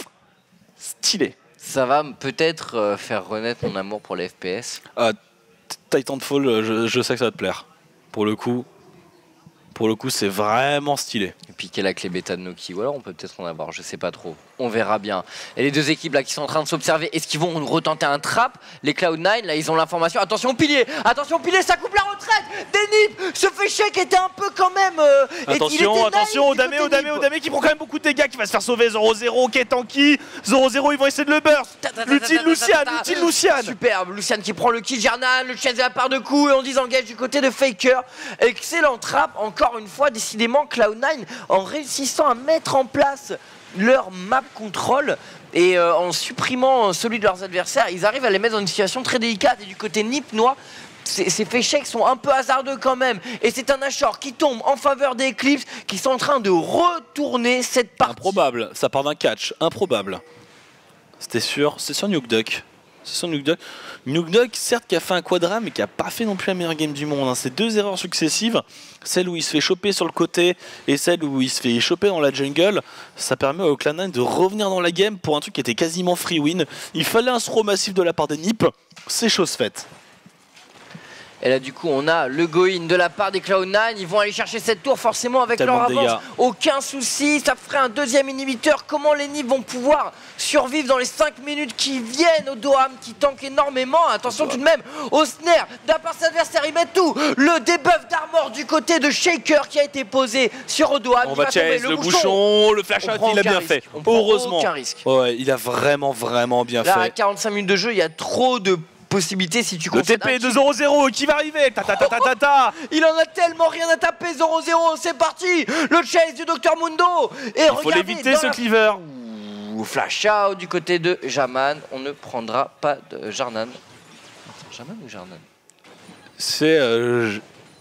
S1: stylés.
S2: Ça va peut-être euh, faire renaître mon amour pour les F P S.
S1: Ah, Titanfall, je, je sais que ça va te plaire. Pour le coup, pour le coup, c'est vraiment stylé.
S2: Et puis quelle la clé bêta de Noki, ou alors on peut peut-être en avoir, je sais pas trop. On verra bien. Et les deux équipes là qui sont en train de s'observer, est-ce qu'ils vont retenter un trap? Les Cloud nine, là ils ont l'information. Attention au pilier, attention au pilier, ça coupe la retraite. Denip, ce fait chèque était un peu quand même. Euh,
S1: attention, attention, Odame, Odame, Odame qui prend quand même beaucoup de dégâts, qui va se faire sauver. zéro zéro, qui est tanky. zéro zéro, ils vont essayer de le burst. L'ulti de Lucian, l'ulti de Lucian.
S2: Superbe, Lucian qui prend le kill, Jarnan, le chase à part de coups et on disengage du côté de Faker. Excellent trap, encore une fois, décidément Cloud nine en réussissant à mettre en place leur map control et euh, en supprimant celui de leurs adversaires, ils arrivent à les mettre dans une situation très délicate. Et du côté Nip, Noix, ces, ces féchecs sont un peu hasardeux quand même. Et c'est un Ashore qui tombe en faveur des Eclipse qui sont en train de retourner cette partie.
S1: Improbable, ça part d'un catch, improbable. C'était sûr, c'est sur Nuke Duck. C'est sur Nuke Duck. Nuke Duck, certes, qui a fait un quadra, mais qui a pas fait non plus la meilleure game du monde. Hein. C'est deux erreurs successives. Celle où il se fait choper sur le côté et celle où il se fait choper dans la jungle. Ça permet au Cloud nine de revenir dans la game pour un truc qui était quasiment free win. Il fallait un throw massif de la part des Nip. C'est chose faite.
S2: Et là du coup on a le go-in de la part des Cloud nine, ils vont aller chercher cette tour forcément avec
S1: Tellement
S2: leur
S1: de
S2: avance,
S1: dégâts.
S2: aucun souci, ça ferait un deuxième inhibiteur. Comment les Nip vont pouvoir survivre dans les cinq minutes qui viennent au Doham qui tank énormément. Attention tout de même au snare de la part de ses adversaires, ils mettent tout. Le debuff d'armor du côté de Shaker qui a été posé sur Odoam.
S1: On va chase le, le bouchon, bouchon, le flash out, il a bien
S2: risque.
S1: fait.
S2: On
S1: Heureusement.
S2: Aucun risque.
S1: Ouais, il a vraiment vraiment bien
S2: là,
S1: fait.
S2: À quarante-cinq minutes de jeu, il y a trop de possibilité si tu
S1: le T P de zéro zéro qui va arriver. Ta ta ta ta ta ta.
S2: Il en a tellement rien à taper. Zéro zéro, c'est parti. Le chase du Docteur Mundo. Et
S1: il faut l'éviter ce la... cleaver.
S2: Ouh, flash out du côté de Jaman. On ne prendra pas de Jarnan. Jaman ou Jarnan?
S1: C'est euh,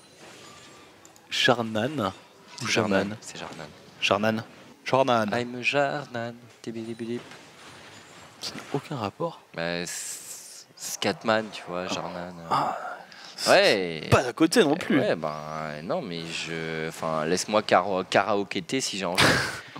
S1: Jarnan.
S2: Ou Jarnan. C'est Jarnan.
S1: Jarnan. Jarnan.
S2: I'm Jarnan.
S1: Ça n'a aucun rapport.
S2: Mais Scatman, tu vois, Jarnan.
S1: Ah,
S2: ouais.
S1: Pas à côté non plus.
S2: Ouais, ben non, mais je. Enfin, laisse-moi kara karaokéter si j'ai envie.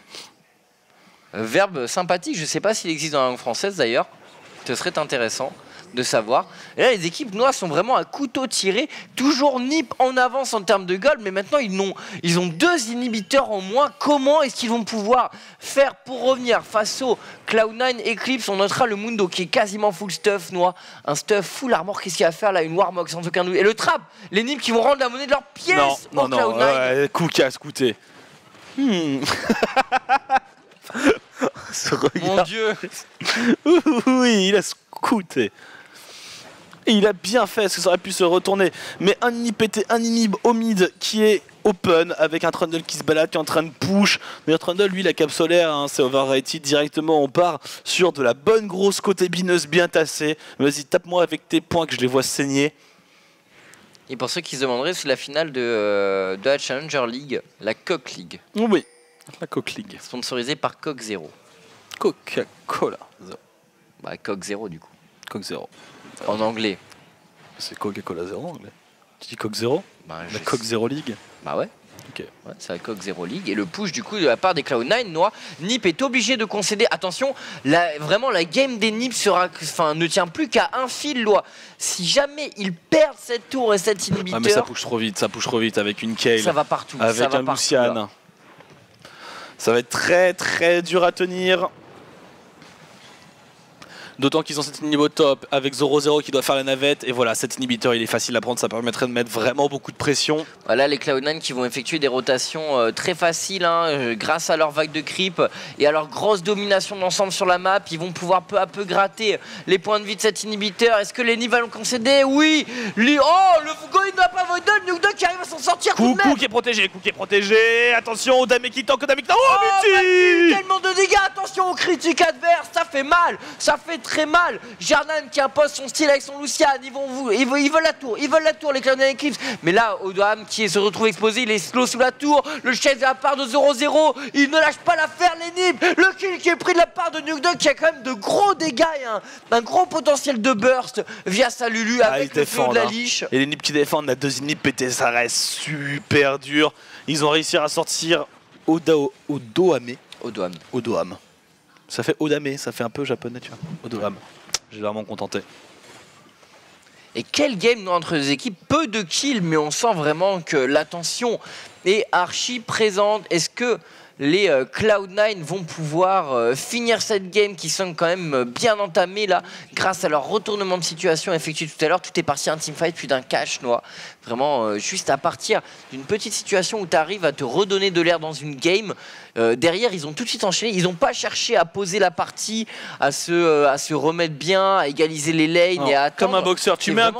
S2: Verbe sympathique, je sais pas s'il existe dans la langue française d'ailleurs. Ce serait intéressant de savoir. Et là, les équipes noires sont vraiment à couteau tiré. Toujours Nip en avance en termes de gold, mais maintenant ils ont, ils ont deux inhibiteurs en moins. Comment est-ce qu'ils vont pouvoir faire pour revenir face au Cloud nine Eclipse? On notera le Mundo qui est quasiment full stuff, Noix. Un stuff full armor, qu'est-ce qu'il va faire là? Une Warmog sans aucun doute. Et le trap, les Nip qui vont rendre la monnaie de leur pièce
S1: non,
S2: au
S1: non,
S2: Cloud
S1: non,
S2: nine.
S1: ouais, coup casse, coûté. Hmm. Ce regard.
S2: Mon Dieu.
S1: Oui, il a scouté. Et il a bien fait, parce que ça aurait pu se retourner. Mais un inhib pété, un inhib au mid qui est open, avec un Trundle qui se balade, qui est en train de push. Mais un Trundle, lui, la cape solaire, hein, c'est overrated directement. On part sur de la bonne grosse côté bineuse bien tassée. Vas-y, tape-moi avec tes points que je les vois saigner.
S2: Et pour ceux qui se demanderaient, c'est la finale de, euh, de la Challenger League, la Coq League.
S1: Oui, la Coq League.
S2: Sponsorisée par Coq Zero.
S1: Coca-Cola.
S2: Bah, Coq Zero du coup.
S1: Coq Zero.
S2: En anglais.
S1: C'est Coca-Cola Zero en anglais. Tu dis Coq Zero?
S2: Bah,
S1: la Coq Zero League.
S2: Bah ouais.
S1: Ok.
S2: Ouais, c'est la Coq Zero League. Et le push du coup de la part des Cloud nine, Noix, Nip est obligé de concéder. Attention, la, vraiment la game des Nip sera, enfin, ne tient plus qu'à un fil, Loi. Si jamais ils perdent cette tour et cet inhibiteur.
S1: Ah mais ça push trop vite, ça push trop vite avec une Kayle.
S2: Ça va partout.
S1: Avec
S2: ça va
S1: un
S2: partout,
S1: Lucian.
S2: là.
S1: Ça va être très très dur à tenir. D'autant qu'ils ont cet inhibiteur top avec zéro zéro qui doit faire la navette. Et voilà, cet inhibiteur il est facile à prendre, ça permettrait de mettre vraiment beaucoup de pression.
S2: Voilà les Cloud nine qui vont effectuer des rotations euh, très faciles hein, euh, grâce à leur vague de creep et à leur grosse domination d'ensemble sur la map. Ils vont pouvoir peu à peu gratter les points de vie de cet inhibiteur. Est-ce que les Nip vont concéder? Oui. Lui, oh, le Fugoin n'a pas voidon, Nuke Duck qui arrive à s'en sortir.
S1: Coup, coup qui est protégé, coup qui est protégé. Attention, Odame qui tank, Odame qui tank. Oh,
S2: oh
S1: Multi
S2: tellement de dégâts, attention aux critiques adverses, ça fait mal, ça fait très mal. Jarnan qui impose son style avec son Lucian, ils vont vous, ils veulent, ils veulent la tour, ils veulent la tour les Cloud nine Eclipse. Mais là, Odoam qui se retrouve exposé, il est slow sous la tour, le chase de la part de zéro zéro, il ne lâche pas l'affaire les Nip. Le kill qui est pris de la part de Nuke Duck qui a quand même de gros dégâts et un, un gros potentiel de burst via sa Lulu
S1: ah,
S2: avec le feu de la
S1: hein.
S2: liche.
S1: Et les Nip qui défendent, la deux Nip pété, ça reste super dur. Ils ont réussi à sortir Odo, Odoame.
S2: Odoam.
S1: Odoam. Ça fait Odame, ça fait un peu japonais, tu vois. Odoam. J'ai vraiment contenté.
S2: Et quel game entre les équipes, peu de kills, mais on sent vraiment que l'attention est archi présente. Est-ce que les euh, Cloud nine vont pouvoir euh, finir cette game qui sont quand même euh, bien entamée là grâce à leur retournement de situation effectué tout à l'heure? Tout est parti un teamfight puis d'un cash Noix. Vraiment euh, juste à partir d'une petite situation où tu arrives à te redonner de l'air dans une game. Euh, derrière ils ont tout de suite enchaîné, ils n'ont pas cherché à poser la partie, à se, euh, à se remettre bien, à égaliser les lanes
S1: non,
S2: et à attendre.
S1: Comme un boxeur, tu mets
S2: vraiment...
S1: un coup,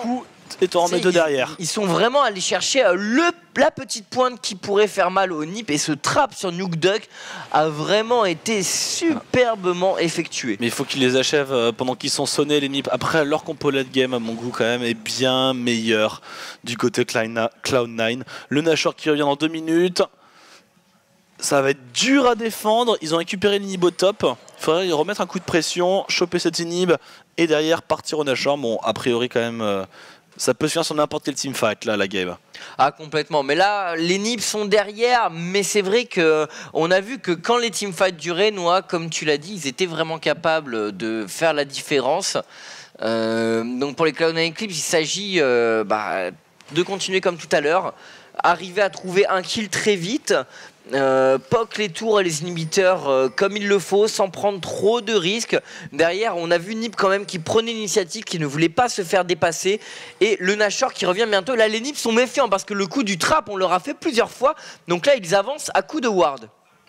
S1: et t'en remets deux derrière.
S2: Ils sont vraiment allés chercher euh, le, la petite pointe qui pourrait faire mal au N I P et ce trap sur Nuke Duck a vraiment été superbement effectué.
S1: Mais il faut qu'ils les achèvent euh, pendant qu'ils sont sonnés les N I P. Après leur compo late game à mon goût quand même est bien meilleur du côté Cloud nine. Le Nashor qui revient dans deux minutes. Ça va être dur à défendre. Ils ont récupéré l'inhib au top. Il faudrait remettre un coup de pression, choper cette inhib et derrière partir au Nashor. Bon, a priori quand même, euh, ça peut se faire sur n'importe quel teamfight là, la game.
S2: Ah complètement. Mais là, les N I P sont derrière. Mais c'est vrai que on a vu que quand les teamfights duraient, Noah, comme tu l'as dit, ils étaient vraiment capables de faire la différence. Euh, donc pour les Cloud nine Eclipse, il s'agit euh, bah, de continuer comme tout à l'heure, arriver à trouver un kill très vite. Euh, poke les tours et les inhibiteurs euh, comme il le faut sans prendre trop de risques. Derrière on a vu N I P quand même qui prenait l'initiative, qui ne voulait pas se faire dépasser, et le Nashor qui revient bientôt. Là les N I P sont méfiants parce que le coup du trap on leur a fait plusieurs fois, donc là ils avancent à coup de ward.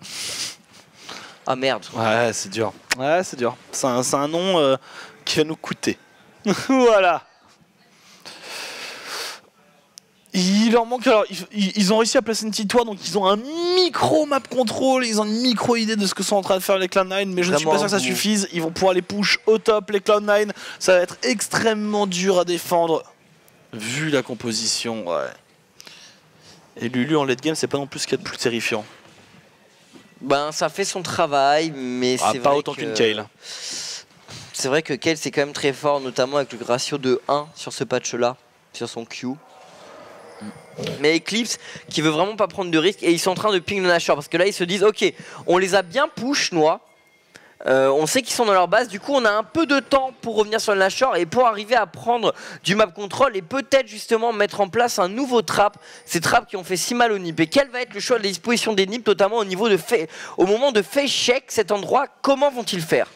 S2: Ah merde.
S1: Ouais c'est dur, ouais c'est dur, c'est un, un nom euh, qui va nous coûter. Voilà. Il leur manque, alors ils, ils ont réussi à placer une petite tour, donc ils ont un micro map control, ils ont une micro idée de ce que sont en train de faire les Cloud nine, mais je ne suis pas sûr que ça suffise. Ils vont pouvoir les push au top, les Cloud nine, ça va être extrêmement dur à défendre, vu la composition, ouais. Et Lulu en late game, c'est pas non plus ce qu'il y a de plus terrifiant.
S2: Ben ça fait son travail, mais
S1: ah,
S2: c'est
S1: pas
S2: vrai
S1: autant
S2: que...
S1: qu'une Kayle.
S2: C'est vrai que Kayle c'est quand même très fort, notamment avec le ratio de un sur ce patch là, sur son Q. Mais Eclipse qui veut vraiment pas prendre de risques et ils sont en train de ping le Nashor parce que là ils se disent ok, on les a bien push Noix, euh, on sait qu'ils sont dans leur base, du coup on a un peu de temps pour revenir sur le Nashor et pour arriver à prendre du map control et peut-être justement mettre en place un nouveau trap, ces traps qui ont fait si mal au N I P. Et quel va être le choix de la disposition des N I P, notamment au niveau de fait, au moment de face check cet endroit, comment vont-ils faire?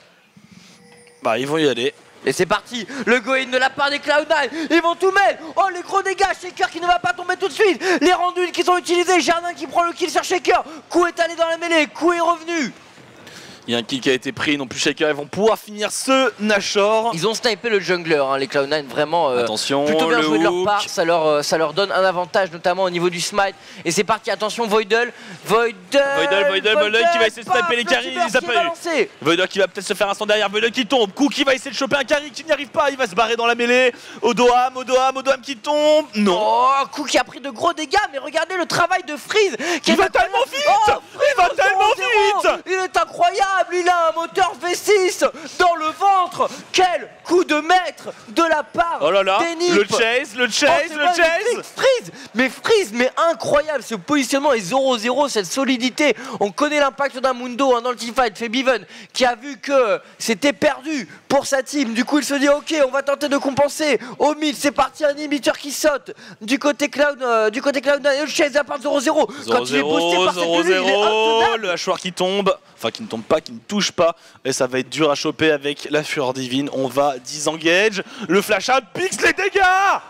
S1: Bah ils vont y aller.
S2: Et c'est parti, le go-in de la part des Cloud nine, ils vont tout mettre. Oh les gros dégâts, Shaker qui ne va pas tomber tout de suite. Les rendus qui sont utilisés, Jardin qui prend le kill sur Shaker. Coup est allé dans la mêlée, coup est revenu.
S1: Il y a un kill qui a été pris, non plus Shaker, ils vont pouvoir finir ce Nashor.
S2: Ils ont snipé le jungler, hein, les Cloud nine, vraiment euh,
S1: attention,
S2: plutôt bien
S1: le
S2: joué de leur
S1: hook.
S2: part, ça leur, euh, ça leur donne un avantage notamment au niveau du smite. Et c'est parti, attention Voidle, Voidle,
S1: Voidle, Voidle, Voidle qui va essayer de sniper les carries, il les a pas eu. Voidle qui va peut-être se faire un stand derrière, Voidle qui tombe, Coup qui va essayer de choper un carry qui n'y arrive pas, il va se barrer dans la mêlée. Odoam, Odoam, Odoam qui tombe, non.
S2: Oh, Coup qui a pris de gros dégâts, mais regardez le travail de Freeze qui
S1: il va tellement vite,
S2: oh,
S1: il va tellement vite.
S2: Il est incroyable, il a un moteur V six dans le ventre. Quel coup de maître de la part
S1: oh là là,
S2: des N I P.
S1: le chase, le chase,
S2: oh,
S1: le
S2: vrai,
S1: chase.
S2: Freeze, mais Freeze, mais incroyable, ce positionnement est zéro zéro, cette solidité. On connaît l'impact d'un Mundo hein, dans le teamfight, Febiven qui a vu que c'était perdu pour sa team. Du coup il se dit ok, on va tenter de compenser. Au mid c'est parti, un inhibiteur qui saute du côté Cloud, euh, du côté Cloud nine, le chase à part zéro zéro. Quand il est boosté par cette Lulu, il est intenable.
S1: Le hachoir qui tombe, enfin qui ne tombe pas, qui ne touche pas, et ça va être dur à choper avec la fureur divine. On va disengage, le flash out, pix les dégâts.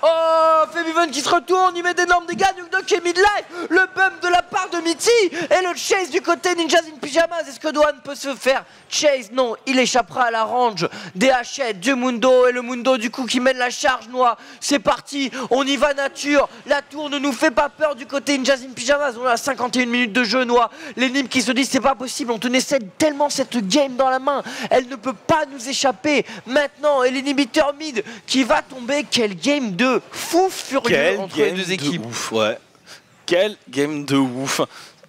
S2: Oh, Febiven qui se retourne, il met d'énormes dégâts, Nuke Duck est mid-life, le bump de la part de Mitty, et le chase du côté Ninjas in Pyjamas. Est-ce que Doan peut se faire chase? Non, il échappera à la range des hachettes du Mundo, et le Mundo du coup qui mène la charge noire. C'est parti, on y va nature, la tour ne nous fait pas peur du côté Ninjas in Pyjamas. On a cinquante et une minutes de jeu noir, les N I P qui se disent c'est pas possible, on tenait tellement cette game dans la main, elle ne peut pas nous échapper maintenant, et l'inhibiteur mid qui va tomber. Quel game de fou furieux
S1: Quel
S2: entre les deux
S1: de
S2: équipes.
S1: Ouf, ouais. Quel game de ouf.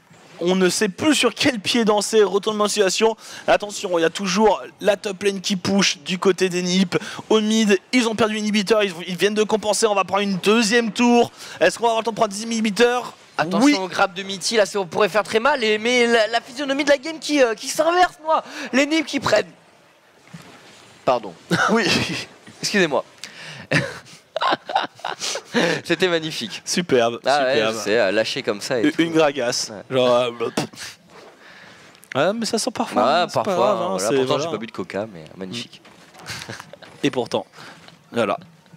S1: On ne sait plus sur quel pied danser, retournement de situation. Attention, il y a toujours la top lane qui push du côté des N I P. Au mid, ils ont perdu l'inhibiteur, ils, ils viennent de compenser, on va prendre une deuxième tour. Est-ce qu'on va avoir le temps de prendre dix inhibiteurs?
S2: Attention
S1: oui.
S2: au grab de Mitty, là ça pourrait faire très mal, et, mais la, la physionomie de la game qui, euh, qui s'inverse, moi. Les N I P qui prennent. Pardon.
S1: Oui.
S2: Excusez-moi. C'était magnifique.
S1: Superbe.
S2: Ah
S1: superbe.
S2: ouais, c'est lâché comme ça. Et
S1: une,
S2: tout.
S1: une gragasse. Ouais. Genre. Euh, ouais, mais ça sent parfois.
S2: Ouais,
S1: hein,
S2: parfois.
S1: grave,
S2: Hein,
S1: hein,
S2: voilà, pourtant,
S1: voilà.
S2: j'ai pas bu de coca, mais magnifique.
S1: Et pourtant. Voilà.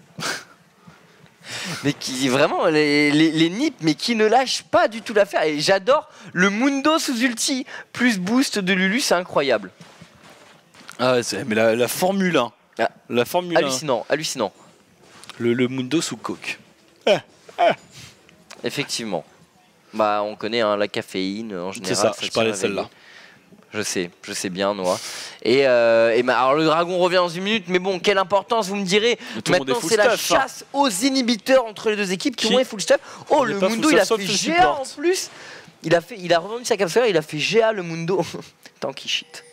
S2: Mais qui vraiment les, les, les N I P mais qui ne lâchent pas du tout l'affaire, et j'adore le Mundo sous ulti plus boost de Lulu, c'est incroyable.
S1: Ah ouais, mais la, la Formule un.
S2: Ah.
S1: La Formule
S2: hallucinant, hallucinant.
S1: Le, le Mundo sous coke.
S2: Effectivement. Bah, on connaît hein, la caféine en général.
S1: C'est ça,
S2: ça
S1: je parlais de celle-là.
S2: Je sais, je sais bien, Noah. Et, euh, et bah, alors le dragon revient dans une minute, mais bon, quelle importance, vous me direz. Maintenant, c'est la
S1: stuff,
S2: chasse hein. aux inhibiteurs entre les deux équipes qui, qui ont les full stuff. Oh,
S1: il
S2: le Mundo, il a fait G A en plus. Il a, fait, il a revendu sa capsule, il a fait G A le Mundo. Tant qu'il shit.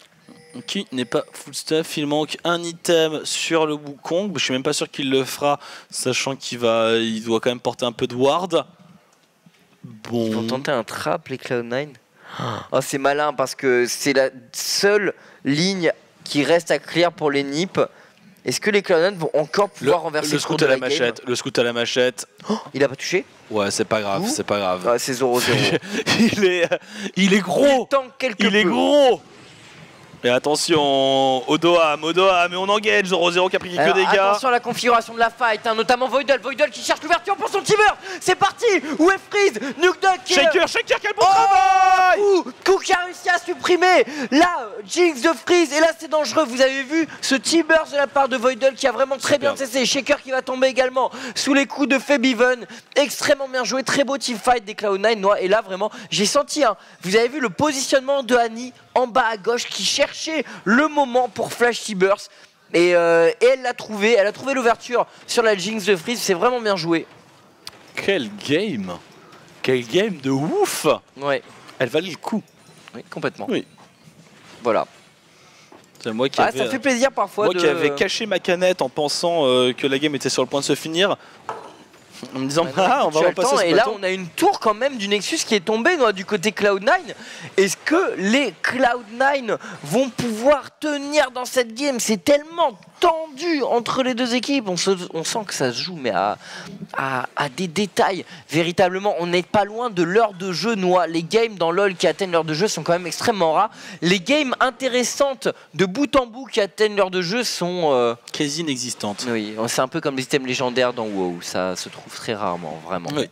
S1: Qui n'est pas full stuff, il manque un item sur le Wukong. Je suis même pas sûr qu'il le fera, sachant qu'il va, il doit quand même porter un peu de ward. Bon.
S2: Ils vont tenter un trap, les Cloud nine. Oh, c'est malin parce que c'est la seule ligne qui reste à clear pour les N I P. Est-ce que les Cloud nine vont encore pouvoir
S1: le,
S2: renverser
S1: le
S2: le
S1: scout
S2: cours
S1: à la,
S2: la
S1: machette
S2: game?
S1: Le scout à la machette.
S2: Oh, il a pas touché?
S1: Ouais, c'est pas grave, c'est pas grave.
S2: Ah, c'est zéro zéro.
S1: il est, il est gros.
S2: Il,
S1: il est gros. Et attention, Odoam, Odoam, mais on engage, zéro zéro qui a pris quelques dégâts.
S2: Attention à la configuration de la fight, hein, notamment Voidal, Voidal qui cherche l'ouverture pour son teamer. C'est parti. Où est Freeze? Nuke Duck qui
S1: Shaker, Shaker, quel bon
S2: oh
S1: travail.
S2: Coup qui a réussi à supprimer la Jinx de Freeze. Et là c'est dangereux, vous avez vu ce T-Burst de la part de Voidal qui a vraiment très bien cessé. Shaker qui va tomber également sous les coups de Febiven. Extrêmement bien joué, très beau team fight des Cloud nine. Et là vraiment, j'ai senti, hein, vous avez vu le positionnement de Annie en bas à gauche qui cherchait le moment pour flash T-Burst et, euh, et elle l'a trouvé, elle a trouvé l'ouverture sur la Jinx de Freeze, c'est vraiment bien joué.
S1: Quel game, quel game de ouf.
S2: Ouais.
S1: Elle valait le coup.
S2: Oui, complètement.
S1: Oui.
S2: Voilà.
S1: C'est moi qui
S2: ah,
S1: avais,
S2: ça fait plaisir parfois.
S1: Moi
S2: de...
S1: qui avais caché ma canette en pensant euh, que la game était sur le point de se finir. En me disant,
S2: ah,
S1: ah, on va repasser ce
S2: Et
S1: bâton.
S2: là, on a une tour quand même du Nexus qui est tombée non, du côté Cloud nine. Est-ce que les Cloud nine vont pouvoir tenir dans cette game? C'est tellement tendu entre les deux équipes. On, se, on sent que ça se joue, mais à, à, à des détails. Véritablement, on n'est pas loin de l'heure de jeu. Noix. Les games dans LoL qui atteignent l'heure de jeu sont quand même extrêmement rares. Les games intéressantes de bout en bout qui atteignent l'heure de jeu sont... Euh...
S1: quasi inexistantes.
S2: Oui, c'est un peu comme les items légendaires dans WoW. Ça se trouve très rarement, vraiment.
S1: Oui.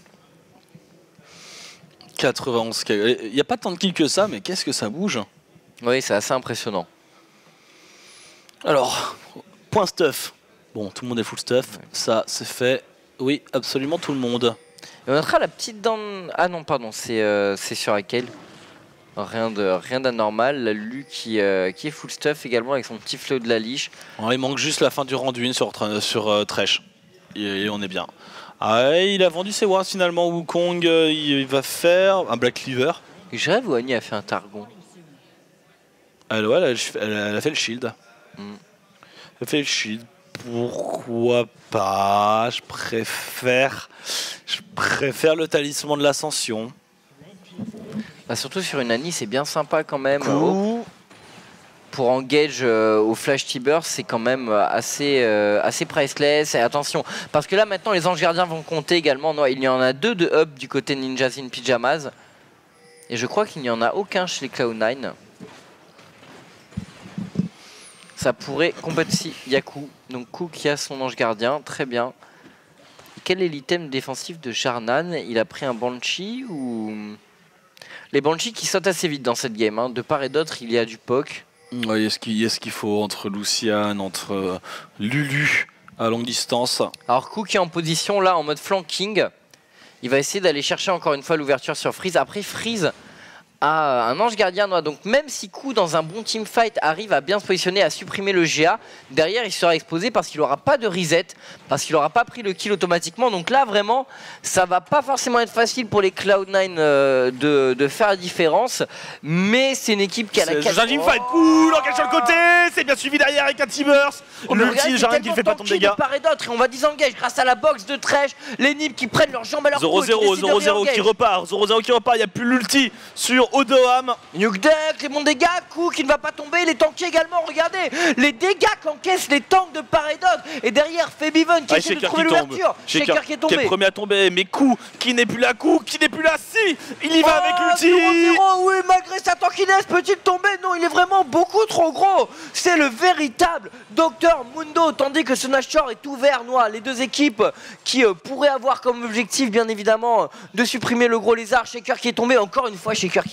S1: quatre-vingt-onze kills. Il n'y a pas tant de kills que ça, mais qu'est-ce que ça bouge?
S2: Oui, c'est assez impressionnant.
S1: Alors, point stuff. Bon, tout le monde est full stuff. Ouais. Ça, c'est fait. Oui, absolument tout le monde.
S2: Et on notera la petite dent... Ah non, pardon, c'est euh, sur laquelle Rien de rien d'anormal. La Lu qui, euh, qui est full stuff également avec son petit flow de la liche.
S1: Alors, il manque juste la fin du Randuin sur, sur euh, Thresh. Et on est bien. Ah, il a vendu ses wards finalement. Wukong, euh, il va faire un Black Cleaver.
S2: Je rêve où Annie a fait un Targon.
S1: Elle, ouais, elle, elle, elle a fait le shield. Mm. Elle a fait le shield. Pourquoi pas? Je préfère, je préfère le talisman de l'ascension.
S2: Bah surtout sur une Annie, c'est bien sympa quand même. Oh. Pour engage euh, au flash T-Burst, c'est quand même assez, euh, assez priceless. Et attention, parce que là maintenant les anges gardiens vont compter également. Non, il y en a deux de up du côté Ninjas in Pyjamas. Et je crois qu'il n'y en a aucun chez les Cloud nine. Ça pourrait complètement... Si, Yaku. Donc Kou qui a son ange gardien, très bien. Quel est l'item défensif de Jarnan? Il a pris un Banshee ou... Les Banshees qui sautent assez vite dans cette game. Hein. De part et d'autre, il y a du P O C.
S1: Ouais, est-ce qu'il est qu'il faut entre Lucian, entre euh, Lulu à longue distance?
S2: Alors Kou qui est en position là en mode flanking. Il va essayer d'aller chercher encore une fois l'ouverture sur Freeze. Après Freeze a un ange gardien. Donc même si Kou dans un bon teamfight arrive à bien se positionner, à supprimer le G A, derrière il sera exposé parce qu'il n'aura pas de reset, parce qu'il n'aura pas pris le kill automatiquement. Donc là vraiment ça va pas forcément être facile pour les Cloud nine euh, de, de faire la différence. Mais c'est une équipe qui a la
S1: capacité. Un teamfight cool, engage sur le côté, c'est bien suivi derrière avec un T-Burst. Le Jarnan qui ne fait pas tant de dégâts.
S2: De part et d'autre, et on va disengage grâce à la box de Thresh. Les N I P qui prennent leurs jambes à leur
S1: zéro zéro, zéro zéro qui repart, zéro zéro qui repart, il n'y a plus l'ulti sur Odoam.
S2: Nuke Duck, les bons dégâts, Kou qui ne va pas tomber, les tankiers également, regardez les dégâts qu'encaissent les tanks de part et d'autre. Et derrière, Febiven qui ah, essaie de trouver l'ouverture.
S1: Shaker, Shaker qui est tombé. Qui est le premier à tomber, mais Kou qui n'est plus là, Kou qui n'est plus là, si il y va oh, avec l'ulti.
S2: zéro zéro, oui, malgré sa tankiness, peut-il tomber? Non, il est vraiment beaucoup trop gros. C'est le véritable Docteur Mundo, tandis que ce Nashor est ouvert, Noix. Les deux équipes qui euh, pourraient avoir comme objectif, bien évidemment, de supprimer le gros lézard. Shaker qui est tombé, encore une fois, Shaker qui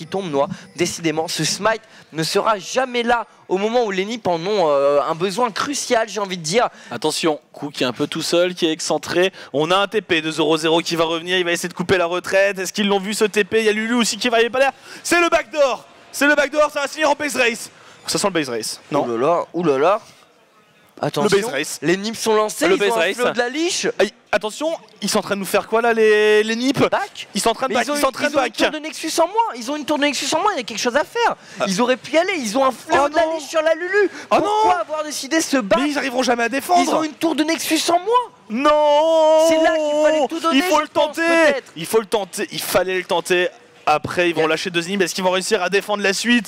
S2: qui tombe, Noah. Décidément, ce smite ne sera jamais là au moment où les Nips en ont euh, un besoin crucial, j'ai envie de dire.
S1: Attention, Kou qui est un peu tout seul, qui est excentré. On a un T P de zéro zéro qui va revenir, il va essayer de couper la retraite. Est-ce qu'ils l'ont vu ce T P? Il y a Lulu aussi qui va y aller pas l'air. C'est le backdoor. C'est le backdoor, ça va se finir en base race. Ça sent le base race. Non.
S2: Oulala, oulala. Attention,
S1: le base race.
S2: Les Nips sont lancés,
S1: le
S2: ils
S1: base
S2: ont un
S1: race.
S2: flow de la liche.
S1: Aïe, attention, ils sont en train de nous faire quoi là les, les Nips?
S2: Back.
S1: Ils sont en train de
S2: Mais
S1: back,
S2: ils ont,
S1: ils sont en train
S2: ils
S1: de
S2: ont une
S1: back.
S2: tour de Nexus en moins, ils ont une tour de Nexus en moins, il y a quelque chose à faire.
S1: Ah.
S2: Ils auraient pu y aller, ils ont un fléau
S1: Oh
S2: de la
S1: non.
S2: liche sur la Lulu.
S1: Oh
S2: Pourquoi
S1: non.
S2: avoir décidé ce back?
S1: Mais ils arriveront jamais à défendre.
S2: Ils ont une tour de Nexus en moins.
S1: Non.
S2: C'est là qu'il fallait tout donner,
S1: Il faut
S2: je
S1: le
S2: pense,
S1: tenter.
S2: peut-être.
S1: Il faut le tenter. Il fallait le tenter. Après, ils vont
S2: Yeah.
S1: lâcher deux ennemis. Est-ce qu'ils vont réussir à défendre la suite?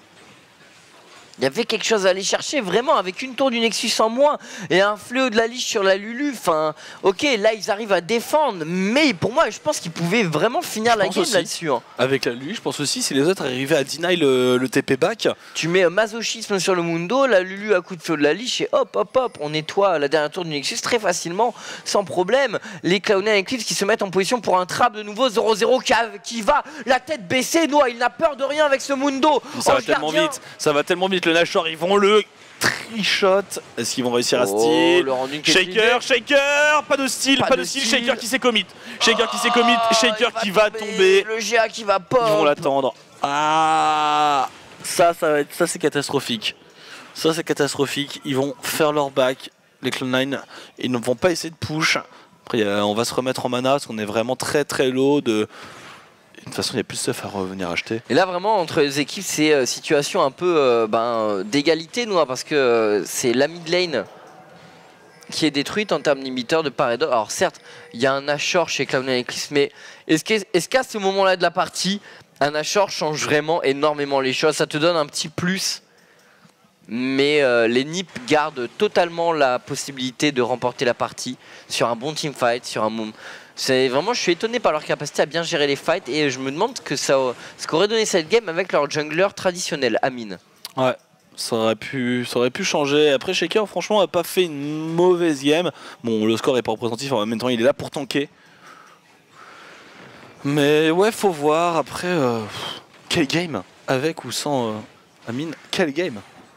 S2: Il y avait quelque chose à aller chercher vraiment avec une tour du Nexus en moins et un fléau de la liche sur la Lulu. Enfin, ok, là ils arrivent à défendre, mais pour moi, je pense qu'ils pouvaient vraiment finir
S1: Je
S2: la
S1: pense
S2: game
S1: aussi.
S2: là-dessus. Hein.
S1: Avec la Lulu, je pense aussi, si les autres arrivaient à deny le, le T P back.
S2: Tu mets un masochisme sur le Mundo, la Lulu à coup de feu de la liche et hop, hop, hop, on nettoie la dernière tour du Nexus très facilement, sans problème. Les Cloud nine Eclipse qui se mettent en position pour un trap de nouveau zéro zéro qui, a- qui va la tête baissée. Noah, il n'a peur de rien avec ce Mundo.
S1: Ça va
S2: Ange
S1: tellement
S2: gardien.
S1: vite. Ça va tellement vite. Le Nashor, ils vont le trichot. Est-ce qu'ils vont réussir à
S2: Oh,
S1: steal?
S2: le rendu qui est
S1: Shaker, Shaker, pas de style,
S2: Pas
S1: pas,
S2: de
S1: de style.
S2: style.
S1: Shaker qui s'est commit. Shaker qui s'est commit.
S2: Ah,
S1: Shaker
S2: il
S1: qui va tomber.
S2: Le G A qui va pop.
S1: Ils vont l'attendre. Ah, ça, ça va être, ça c'est catastrophique. Ça c'est catastrophique. Ils vont faire leur back. Les Cloud nine, ils ne vont pas essayer de push. Après, il y a- on va se remettre en mana parce qu'on est vraiment très très low. De, de toute façon, il y a plus de stuff à revenir acheter.
S2: Et là vraiment entre les équipes c'est euh, situation un peu euh, ben, euh, d'égalité Noah parce que euh, c'est la mid lane qui est détruite en termes d'inhibiteurs de part et d'autre. Alors certes il y a un Nashor chez Cloud nine Eclipse mais est-ce qu'à est qu'à ce moment là de la partie un Nashor change vraiment énormément les choses? Ça te donne un petit plus mais euh, les Nips gardent totalement la possibilité de remporter la partie sur un bon teamfight, sur un moment. C'est vraiment, je suis étonné par leur capacité à bien gérer les fights et je me demande que ça, ce qu'aurait donné cette game avec leur jungler traditionnel, Amine.
S1: Ouais, ça aurait pu, ça aurait pu changer. Après, Shaker, franchement, a pas fait une mauvaise game. Bon, le score est pas représentatif, en même temps, il est là pour tanker. Mais ouais, faut voir. Après, euh, quel game, avec ou sans euh, Amine, quel game.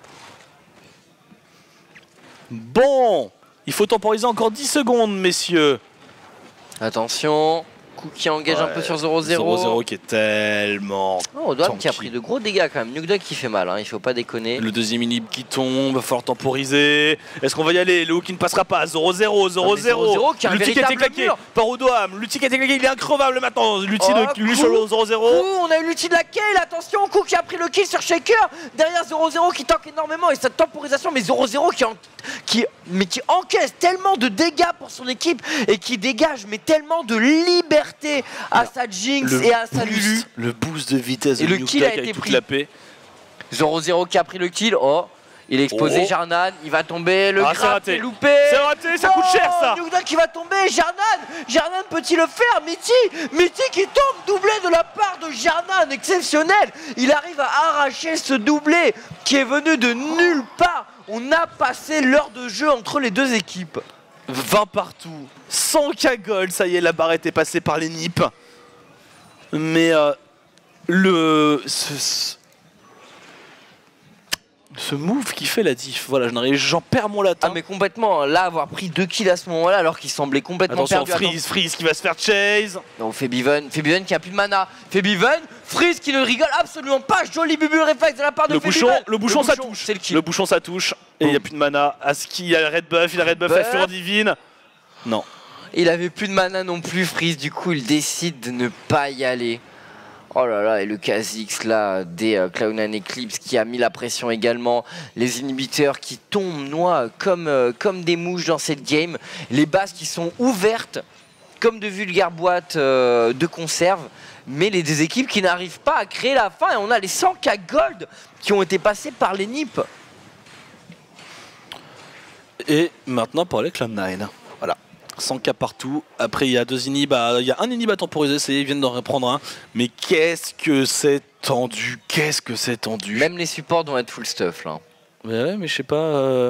S1: Bon, il faut temporiser encore dix secondes, messieurs.
S2: Attention, coup qui engage un
S1: Ouais,
S2: peu sur zéro zéro.
S1: zéro zéro qui est tellement...
S2: Oh, Odom qui a
S1: tanky.
S2: pris de gros dégâts quand même. Nukdog qui fait mal, hein, il faut pas déconner.
S1: Le deuxième inhib qui tombe, va falloir temporiser. Est-ce qu'on va y aller? Le hook qui ne passera pas. zéro zéro, zéro zéro.
S2: zéro zéro qui a un
S1: L'outil qui a été
S2: véritable
S1: claqué
S2: mur.
S1: par Odoam. L'outil qui a été claqué, il est increvable maintenant. L'outil
S2: Oh,
S1: de Lulu
S2: coup.
S1: sur le zéro zéro.
S2: Coup, on a eu l'outil de la kill, attention, coup qui a pris le kill sur Shaker. Derrière zéro zéro qui tank énormément et cette temporisation, mais zéro zéro qui, en- qui, mais qui encaisse tellement de dégâts pour son équipe et qui dégage mais tellement de liberté à sa Jinx
S1: Le
S2: et à sa Lulu.
S1: boost, le boost de vitesse
S2: Et
S1: de
S2: le
S1: Nuke
S2: kill a
S1: Duck
S2: été
S1: avec toute
S2: pris.
S1: la paix.
S2: zéro zéro qui a pris le kill, oh, il est exposé
S1: Oh.
S2: Jarnan, il va tomber, le
S1: Ah, c'est
S2: grab
S1: raté.
S2: est loupé.
S1: C'est raté, ça coûte cher ça.
S2: Nukdog qui va tomber, Jarnan, Jarnan peut-il le faire? Mitty, Mitty qui tombe, doublé de la part de Jarnan, exceptionnel. Il arrive à arracher ce doublé qui est venu de nulle part. On a passé l'heure de jeu entre les deux équipes.
S1: vingt partout, cent K gold, ça y est, la barre était passée par les nips. Mais euh, le... Ce, ce- ce move qui fait la diff, voilà, j'en arrive- j'en perds mon latin.
S2: Ah mais complètement, là avoir pris deux kills à ce moment-là alors qu'il semblait complètement
S1: Attention,
S2: perdu. Attends.
S1: Freeze, Freeze qui va se faire chase.
S2: Non, Febiven, Febiven qui a plus de mana. Febiven, Freeze qui ne rigole absolument pas. Joli bubu réflexe de la part de
S1: Le bouchon,
S2: Febiven.
S1: le bouchon, ça touche.
S2: C'est le kill.
S1: Le bouchon, ça touche. Et il n'y a plus de mana. Aski, il a le red buff, il a le red buff à
S2: Buff.
S1: Fureur Divine. Non.
S2: Il avait plus de mana non plus, Freeze. Du coup, il décide de ne pas y aller. Oh là là, et le Kha'Zix là, des euh, Cloud nine Eclipse qui a mis la pression également. Les inhibiteurs qui tombent noix comme, euh, comme des mouches dans cette game. Les bases qui sont ouvertes comme de vulgaires boîtes euh, de conserve. Mais les deux équipes qui n'arrivent pas à créer la fin. Et on a les cent K gold qui ont été passés par les Nips.
S1: Et maintenant pour les Cloud nine. Voilà. cent K partout. Après, il y a deux inhibs. à- Il y a un inhib à temporiser. Ça y est, ils viennent d'en reprendre un. Mais qu'est-ce que c'est tendu. Qu'est-ce que c'est tendu.
S2: Même les supports doivent être full stuff là.
S1: Mais ouais, mais je sais pas. euh,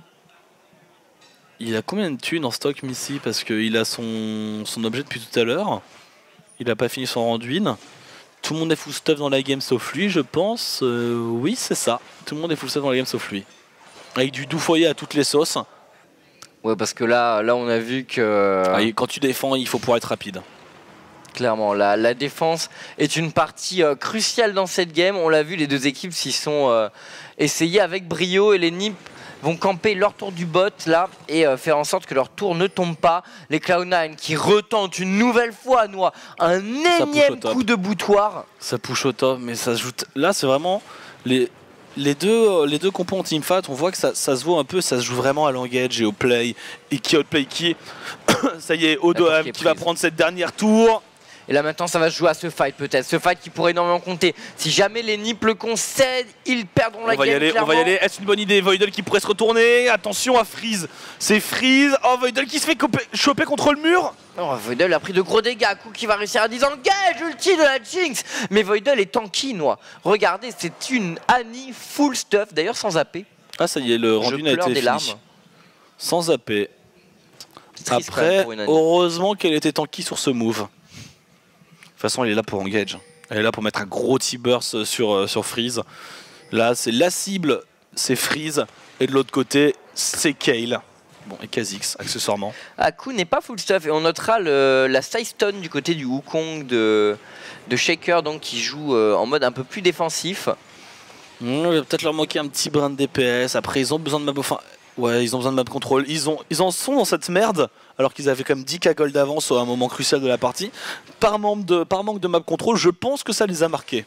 S1: Il a combien de thunes en stock, Missy? Parce qu'il a son... son objet depuis tout à l'heure. Il a pas fini son renduine. Tout le monde est full stuff dans la game sauf lui, je pense. Euh, oui, c'est ça. Tout le monde est full stuff dans la game sauf lui. Avec du doux foyer à toutes les sauces.
S2: Ouais, parce que là, là on a vu que...
S1: Ah, quand tu défends, il faut pouvoir être rapide.
S2: Clairement, la, la défense est une partie euh, cruciale dans cette game. On l'a vu, les deux équipes s'y sont euh, essayées avec brio et les N I P vont camper leur tour du bot là et euh, faire en sorte que leur tour ne tombe pas. Les Cloud nine qui retentent une nouvelle fois Noah, un énième coup de boutoir.
S1: Ça push au top, mais ça se joue. Là, c'est vraiment les, les deux les deux compos en teamfight. On voit que ça, ça se voit un peu, ça se joue vraiment à l'engage et au play. Et qui outplay qui ça y est, Odoam qui, qui va prendre cette dernière tour.
S2: Et là maintenant ça va se jouer à ce fight peut-être, ce fight qui pourrait énormément compter. Si jamais les N I P le concèdent, ils perdront la
S1: on va
S2: game.
S1: Y aller, on va y aller, est-ce une bonne idée? Voidel qui pourrait se retourner, attention à Freeze, c'est Freeze, oh Voidel qui se fait choper contre le mur.
S2: Oh, Voidel a pris de gros dégâts, coup qui va réussir à disengage, ulti de la Jinx. Mais Voidel est tanky Noah. Regardez, c'est une Annie full stuff, d'ailleurs sans A P.
S1: Ah ça y est, le rendu n'a été
S2: des
S1: fini.
S2: Larmes.
S1: Sans A P. Après, heureusement qu'elle était tanky sur ce move. De toute façon, elle est là pour engage. Elle est là pour mettre un gros T-burst sur, euh, sur Freeze. Là, c'est la cible, c'est Freeze. Et de l'autre côté, c'est Kayle. Bon, et Kha'Zix, accessoirement.
S2: Aku n'est pas full stuff. Et on notera le, la side stun du côté du Wukong de, de Shaker, donc, qui joue euh, en mode un peu plus défensif.
S1: Mmh, il va peut-être leur manquer un petit brin de D P S. Après, ils ont besoin de map... Enfin, ouais, ils ont besoin de map control. Ils, ont, ils en sont dans cette merde. Alors qu'ils avaient quand même dix K gold d'avance à un moment crucial de la partie. Par manque de, par manque de map control, je pense que ça les a marqués.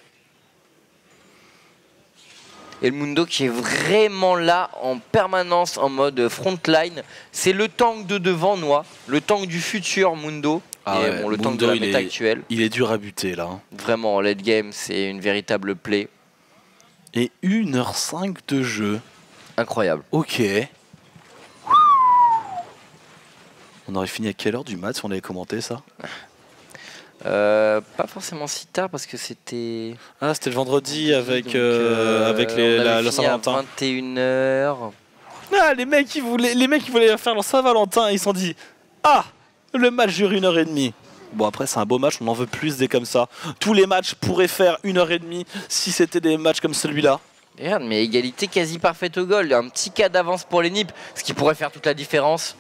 S2: Et le Mundo qui est vraiment là en permanence en mode frontline. C'est le tank de devant, Noah. Le tank du futur Mundo.
S1: Ah
S2: et
S1: ouais,
S2: bon, le
S1: Mundo,
S2: tank de la méta
S1: est,
S2: actuelle.
S1: Il est dur à buter là. Hein.
S2: Vraiment, en late game, c'est une véritable play.
S1: Et une heure cinq de jeu.
S2: Incroyable.
S1: Ok. On aurait fini à quelle heure du match si on avait commenté ça?
S2: euh, Pas forcément si tard parce que c'était...
S1: Ah, c'était le vendredi avec,
S2: donc,
S1: euh,
S2: euh,
S1: avec les, la, la Saint-Valentin.
S2: vingt et une heures.
S1: Ah, les mecs, ils voulaient, les mecs qui voulaient faire leur Saint-Valentin, ils se sont dit ah, le match dure une heure et demie. Bon, après, c'est un beau match, on en veut plus des comme ça. Tous les matchs pourraient faire une heure et demie si c'était des matchs comme celui-là.
S2: Regarde, mais égalité quasi parfaite au goal. Un petit cas d'avance pour les N I P, ce qui pourrait faire toute la différence.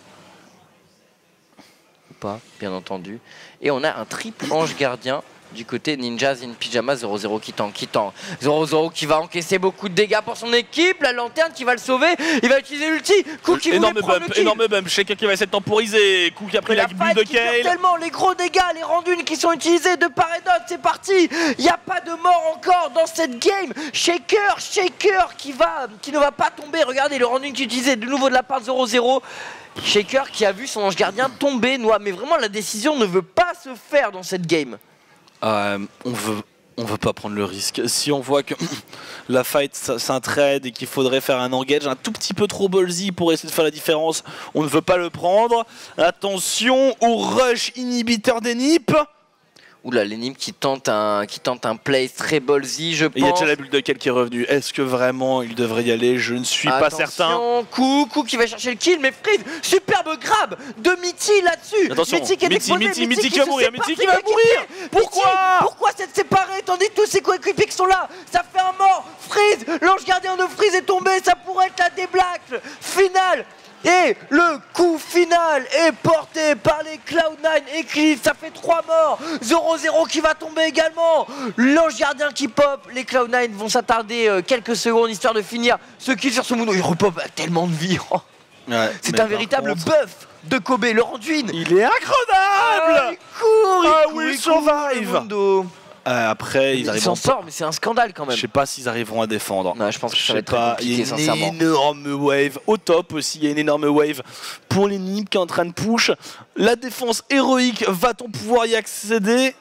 S2: Pas, bien entendu. Et on a un triple ange gardien du côté Ninjas in Pyjama. Zéro zéro qui tank, qui tank. Zéro zéro qui va encaisser beaucoup de dégâts pour son équipe. La lanterne qui va le sauver. Il va utiliser l'ulti. Coup qui
S1: énorme
S2: voulait prendre
S1: bump,
S2: le kill.
S1: Énorme bump. Shaker qui va essayer de temporiser. Coup qui a pris la bulle de Kayle.
S2: Tellement les gros dégâts, les rendus qui sont utilisés de part et d'autre. C'est parti. Il n'y a pas de mort encore dans cette game. Shaker, Shaker qui, va, qui ne va pas tomber. Regardez le rendu qui est utilisé de nouveau de la part de zéro zéro. Shaker qui a vu son ange gardien tomber, Noah. Mais vraiment, la décision ne veut pas se faire dans cette game.
S1: Euh, on veut, on veut pas prendre le risque. Si on voit que la fight c'est un trade et qu'il faudrait faire un engage un tout petit peu trop ballsy pour essayer de faire la différence, on ne veut pas le prendre. Attention au rush inhibiteur des N I P.
S2: Oula, les N I P qui tente un, qui tente un play très ballsy, je pense.
S1: Il y a déjà la bulle de Kayle qui est revenue. Est-ce que vraiment il devrait y aller? Je ne suis
S2: Attention,
S1: pas certain.
S2: Coup, coup qui va chercher le kill, mais Freeze, superbe grab de Mithy là-dessus.
S1: Attention,
S2: Mithy qui est
S1: Mithy,
S2: exposé,
S1: Mithy,
S2: Mithy
S1: Mithy qui va mourir, Mithy qui va mourir. Pourquoi
S2: Pourquoi s'être séparé tandis que tous ses coéquipiers qui sont là? Ça fait un mort. Freeze, l'ange gardien de Freeze est tombé, ça pourrait être la déblaque finale. Et le coup final est porté par les Cloud nine Eclipse. Ça fait trois morts. zéro zéro qui va tomber également. L'ange gardien qui pop. Les Cloud nine vont s'attarder euh, quelques secondes histoire de finir ce kill sur ce Mundo. Il repop avec tellement de vie. Oh.
S1: Ouais,
S2: c'est un véritable
S1: contre...
S2: buff de Kobe. Le renduine.
S1: Il est incroyable.
S2: Ah, il court, il
S1: ah
S2: court,
S1: oui,
S2: il
S1: survive.
S2: court, Mundo.
S1: Euh, après, ils,
S2: ils s'en sortent, mais c'est un scandale quand même.
S1: Je sais pas s'ils arriveront à défendre.
S2: Non, je pense que ça
S1: je
S2: va être
S1: pas.
S2: très compliqué,
S1: il y a
S2: sincèrement.
S1: une énorme wave. Au top aussi, il y a une énorme wave pour les N I P qui est en train de push. La défense héroïque, va-t-on pouvoir y accéder?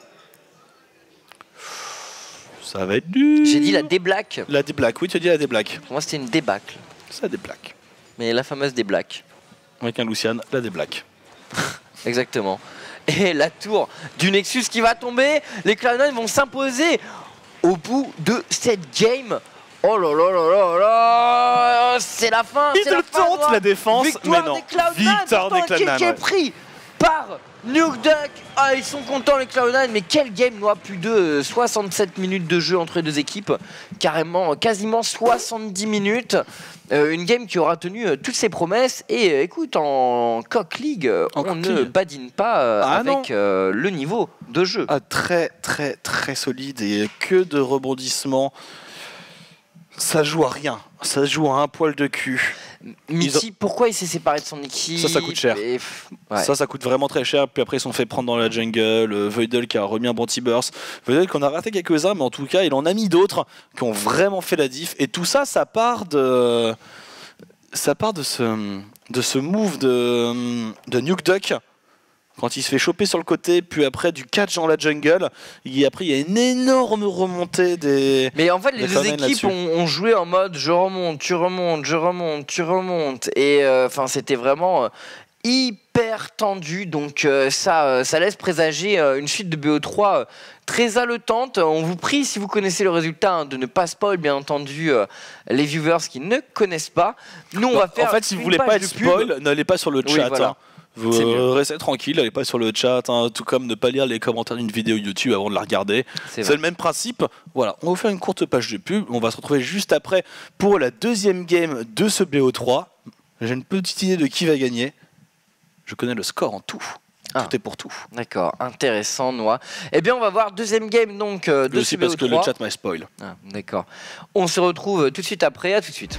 S1: Ça va être dur.
S2: J'ai dit la déblaque.
S1: La déblaque, oui, tu as dit la déblaque.
S2: Pour moi, c'était une débâcle.
S1: C'est la déblaque.
S2: Mais la fameuse déblaque.
S1: Avec un Lucian, la déblaque.
S2: Exactement. Et la tour du Nexus qui va tomber. Les Cloud nine vont s'imposer au bout de cette game. Oh là là là là là. C'est la fin.
S1: Il te tente la défense,
S2: victoire
S1: mais non.
S2: Des Cloud nine,
S1: victoire des Cloud nine.
S2: Qui est pris par Nuke Duck. Ah, ils sont contents les Cloud nine, mais quel game, Noah, plus de soixante-sept minutes de jeu entre les deux équipes, carrément, quasiment soixante-dix minutes. Euh, une game qui aura tenu euh, toutes ses promesses. Et euh, écoute, en Coq League, euh,
S1: en
S2: on
S1: Coq
S2: ne
S1: League.
S2: badine pas euh,
S1: Ah
S2: avec euh, le niveau de jeu.
S1: Ah, très très très solide et que de rebondissements. Ça joue à rien, ça joue à un poil de cul.
S2: Mitty, ont... pourquoi il s'est séparé de son équipe?
S1: Ça, ça coûte cher.
S2: Et... Ouais.
S1: Ça, ça coûte vraiment très cher. Puis après, ils se sont fait prendre dans la jungle. Euh, Voidle qui a remis un bon T-Burst. Voidle qu'on a raté quelques-uns, mais en tout cas, il en a mis d'autres qui ont vraiment fait la diff. Et tout ça, ça part de, ça part de ce, de ce move de, de Nuke Duck. Quand il se fait choper sur le côté, puis après du catch dans la jungle, et après il y a une énorme remontée des.
S2: Mais en fait, les deux équipes ont, ont joué en mode je remonte, tu remontes, je remonte, tu remontes. Et enfin, euh, c'était vraiment euh, hyper tendu. Donc euh, ça, euh, ça laisse présager euh, une suite de B O trois euh, très haletante. On vous prie, si vous connaissez le résultat, hein, de ne pas spoil, bien entendu, euh, les viewers qui ne connaissent pas. Nous, on
S1: bah,
S2: va faire.
S1: En fait, si vous voulez pas être spoil, n'allez pas sur le chat. Oui, voilà. hein. Vous restez tranquille, n'allez pas sur le chat, hein, tout comme ne pas lire les commentaires d'une vidéo YouTube avant de la regarder. C'est le même principe. Voilà, on va vous faire une courte page de pub. On va se retrouver juste après pour la deuxième game de ce B O trois. J'ai une petite idée de qui va gagner. Je connais le score en tout. Ah. Tout est pour tout.
S2: D'accord, intéressant, Noah. Eh bien, on va voir deuxième game donc euh, de ce B O trois.
S1: Parce que le chat m'a spoil.
S2: Ah, d'accord. On se retrouve tout de suite après. À tout de suite.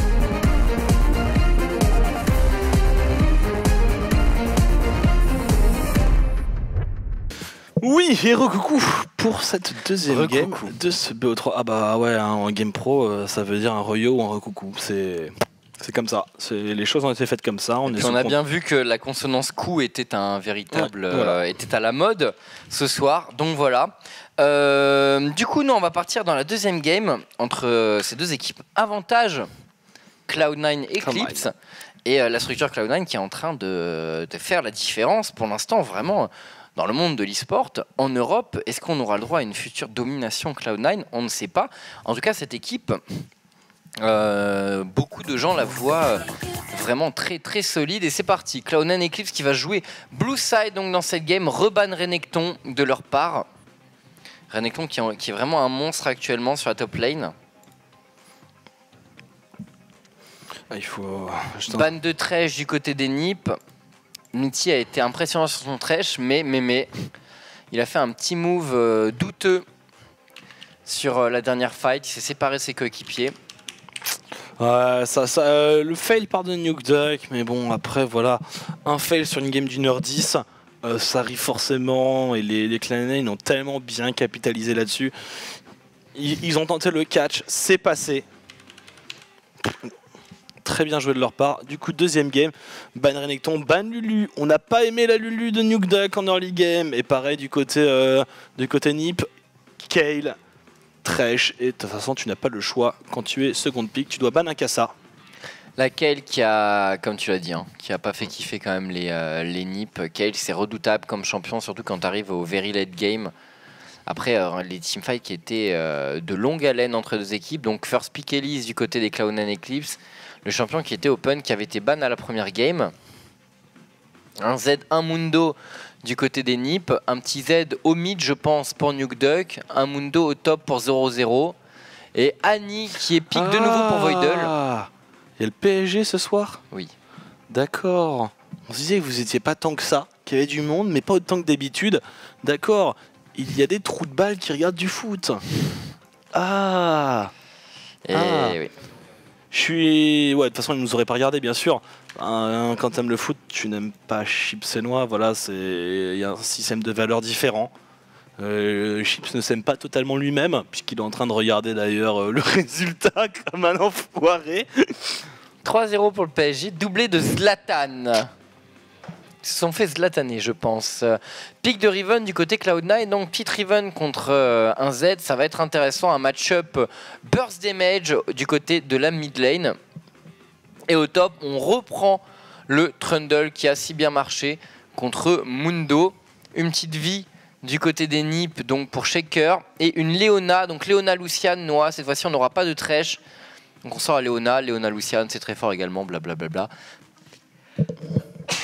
S1: Oui, et recoucou pour cette deuxième recoucou. game de ce B O trois. Ah bah ouais, hein, en game pro, ça veut dire un reyo ou un recoucou. C'est c'est comme ça. Les choses ont été faites comme ça. On, est
S2: on a bien vu que la consonance coup était un véritable, ouais, voilà. euh, était à la mode ce soir. Donc voilà. Euh, du coup, nous, on va partir dans la deuxième game entre euh, ces deux équipes. Avantage Cloud nine Eclipse. Et euh, la structure Cloud nine qui est en train de, de faire la différence pour l'instant, vraiment. Dans le monde de l'e-sport, en Europe, est-ce qu'on aura le droit à une future domination Cloud nine? On ne sait pas. En tout cas, cette équipe, euh, beaucoup de gens la voient vraiment très très solide. Et c'est parti, Cloud nine Eclipse qui va jouer Blue Side donc dans cette game, reban Renekton de leur part. Renekton qui, qui est vraiment un monstre actuellement sur la top lane.
S1: Ah, il faut...
S2: Ban de Thresh du côté des Nips. Mitty a été impressionnant sur son Thresh, mais, mais, mais il a fait un petit move euh, douteux sur euh, la dernière fight. Il s'est séparé de ses coéquipiers.
S1: Ouais, ça, ça, euh, le fail part de Nuke Duck, mais bon, après, voilà, un fail sur une game d'une heure dix, euh, ça arrive forcément, et les, les Cloud nine ont tellement bien capitalisé là-dessus. Ils, ils ont tenté le catch, c'est passé. Très bien joué de leur part. Du coup, deuxième game, ban Renekton, ban Lulu. On n'a pas aimé la Lulu de Nuke Duck en early game. Et pareil du côté, euh, du côté Nip, Kayle, Thresh. Et de toute façon, tu n'as pas le choix. Quand tu es second pick, tu dois ban un Kassa.
S2: La Kayle qui a, comme tu l'as dit, hein, qui a pas fait kiffer quand même les, euh, les Nip. Kayle, c'est redoutable comme champion, surtout quand tu arrives au very late game. Après, euh, les teamfights qui étaient euh, de longue haleine entre deux équipes. Donc, first pick Elise du côté des Cloud nine Eclipse. Le champion qui était open, qui avait été ban à la première game. Un Z, un Mundo du côté des Nips. Un petit Z au mid, je pense, pour Nuke Duck. Un Mundo au top pour zéro zéro. Et Annie qui est pick ah, de nouveau pour Voidle.
S1: Il y a le P S G ce soir?
S2: Oui.
S1: D'accord. On se disait que vous étiez pas tant que ça, qu'il y avait du monde, mais pas autant que d'habitude. D'accord. Il y a des trous de balles qui regardent du foot. Ah.
S2: Et
S1: ah.
S2: oui.
S1: Je suis... Ouais, de toute façon, ils nous auraient pas regardé, bien sûr. Hein, quand tu aimes le foot, tu n'aimes pas Chips et Noix. Voilà, il y a un système de valeurs différent. Euh, Chips ne s'aime pas totalement lui-même, puisqu'il est en train de regarder d'ailleurs euh, le résultat comme un enfoiré.
S2: trois zéro pour le P S G, doublé de Zlatan. Ils se sont fait zlataner, je pense. Pick de Riven du côté Cloud nine, donc petite Riven contre euh, un Z, ça va être intéressant, un match-up burst damage du côté de la mid lane. Et au top, on reprend le Trundle qui a si bien marché contre Mundo. Une petite vie du côté des Nips, donc pour Shaker, et une Leona, donc Leona Lucian, Noah, cette fois-ci on n'aura pas de Thresh. Donc on sort à Leona, Leona Lucian, c'est très fort également, blablabla.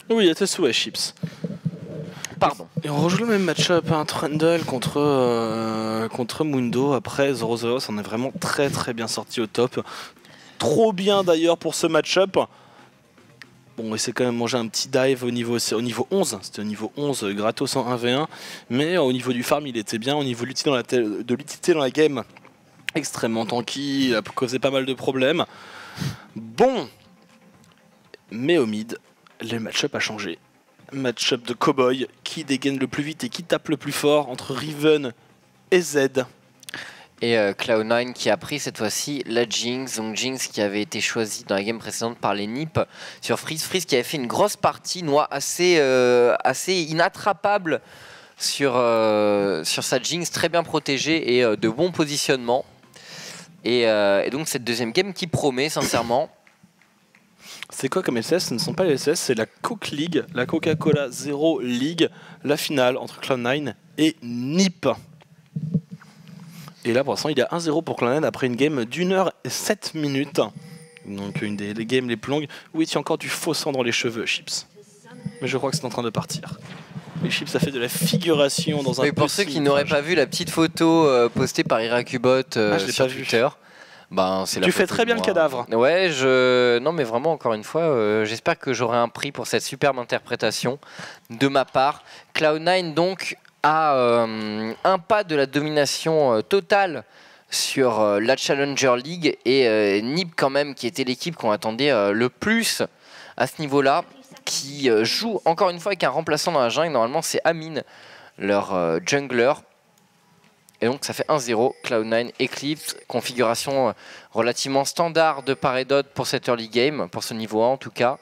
S1: Oui, il y a Tetsuya Chips.
S2: Pardon.
S1: Et on rejoue le même match-up, hein, Trundle contre, euh, contre Mundo. Après, Zero Zero s'en est vraiment très très bien sorti au top. Trop bien d'ailleurs pour ce match-up. Bon, il s'est quand même mangé un petit dive au niveau, au niveau onze. C'était au niveau onze, gratos en un v un. Mais au niveau du farm, il était bien. Au niveau de l'utilité dans, la de l'utilité dans la game, extrêmement tanky. Il a causé pas mal de problèmes. Bon. Mais au mid, le match-up a changé. Match-up de cowboy, qui dégaine le plus vite et qui tape le plus fort entre Riven et Z.
S2: Et euh, Cloud nine qui a pris cette fois-ci la Jinx, donc Jinx qui avait été choisie dans la game précédente par les Nip sur Freeze. Freeze qui avait fait une grosse partie noire assez, euh, assez inattrapable sur, euh, sur sa Jinx, très bien protégée et euh, de bon positionnement. Et, euh, et donc cette deuxième game qui promet sincèrement.
S1: C'est quoi comme L C S? Ce ne sont pas les L C S, c'est la Coke League, la Coca-Cola Zero League, la finale entre Cloud nine et Nip. Et là pour l'instant il y a un zéro pour Cloud nine après une game d'une heure et sept minutes. Donc une des les games les plus longues. Oui, tu as encore du faux sang dans les cheveux, Chips. Mais je crois que c'est en train de partir. Et Chips a fait de la figuration dans un...
S2: Oui, pour ceux qui n'auraient pas vu la petite photo euh, postée par Irakubot euh,
S1: ah,
S2: sur Twitter... Ben, c'est la
S1: tu fais très bien le cadavre.
S2: Ouais, je... Non mais vraiment, encore une fois, euh, j'espère que j'aurai un prix pour cette superbe interprétation de ma part. Cloud nine donc a euh, un pas de la domination euh, totale sur euh, la Challenger League et euh, Nip quand même, qui était l'équipe qu'on attendait euh, le plus à ce niveau-là, qui euh, joue encore une fois avec un remplaçant dans la jungle. Normalement c'est Amine, leur euh, jungler. Et donc ça fait un zéro, Cloud nine Eclipse, configuration relativement standard de part et d'autre pour cette early game, pour ce niveau un en tout cas.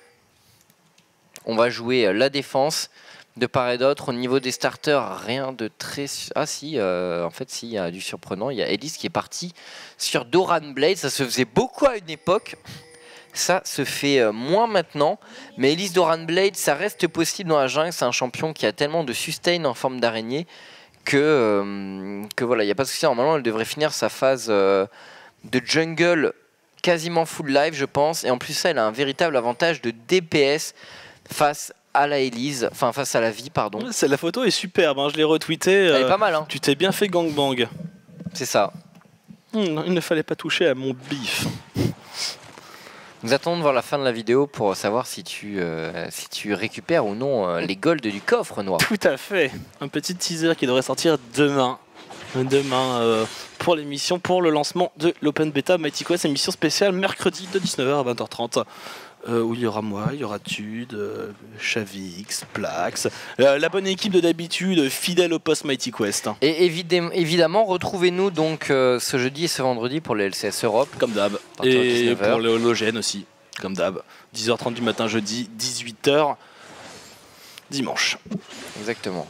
S2: On va jouer la défense de part et d'autre. Au niveau des starters, rien de très... Ah si, euh, en fait si, il y a du surprenant. Il y a Elise qui est parti sur Doran Blade, ça se faisait beaucoup à une époque. Ça se fait moins maintenant, mais Elise Doran Blade, ça reste possible dans la jungle. C'est un champion qui a tellement de sustain en forme d'araignée que, euh, que voilà, il n'y a pas de souci. Normalement, elle devrait finir sa phase euh, de jungle quasiment full live, je pense. Et en plus, ça, elle a un véritable avantage de D P S face à la Elise, enfin face à la vie, pardon.
S1: Ouais, la photo est superbe, hein, je l'ai retweetée.
S2: Elle
S1: euh,
S2: est pas mal, hein.
S1: Tu t'es bien fait gangbang.
S2: C'est ça.
S1: Mmh, il ne fallait pas toucher à mon bif.
S2: Nous attendons de voir la fin de la vidéo pour savoir si tu, euh, si tu récupères ou non euh, les golds du coffre noir.
S1: Tout à fait. Un petit teaser qui devrait sortir demain. Demain euh, pour l'émission, pour le lancement de l'Open Beta Mighty Quest, émission spéciale mercredi de dix-neuf heures à vingt heures trente. Euh, où il y aura moi, il y aura Tude, euh, Chavix, Plax, euh, la bonne équipe de d'habitude, fidèle au post Mighty Quest.
S2: Et évidemment, évidemment retrouvez-nous donc euh, ce jeudi et ce vendredi pour le L C S Europe.
S1: Comme d'hab. Et pour le Hologène aussi, comme d'hab. dix heures trente du matin jeudi, dix-huit heures dimanche.
S2: Exactement.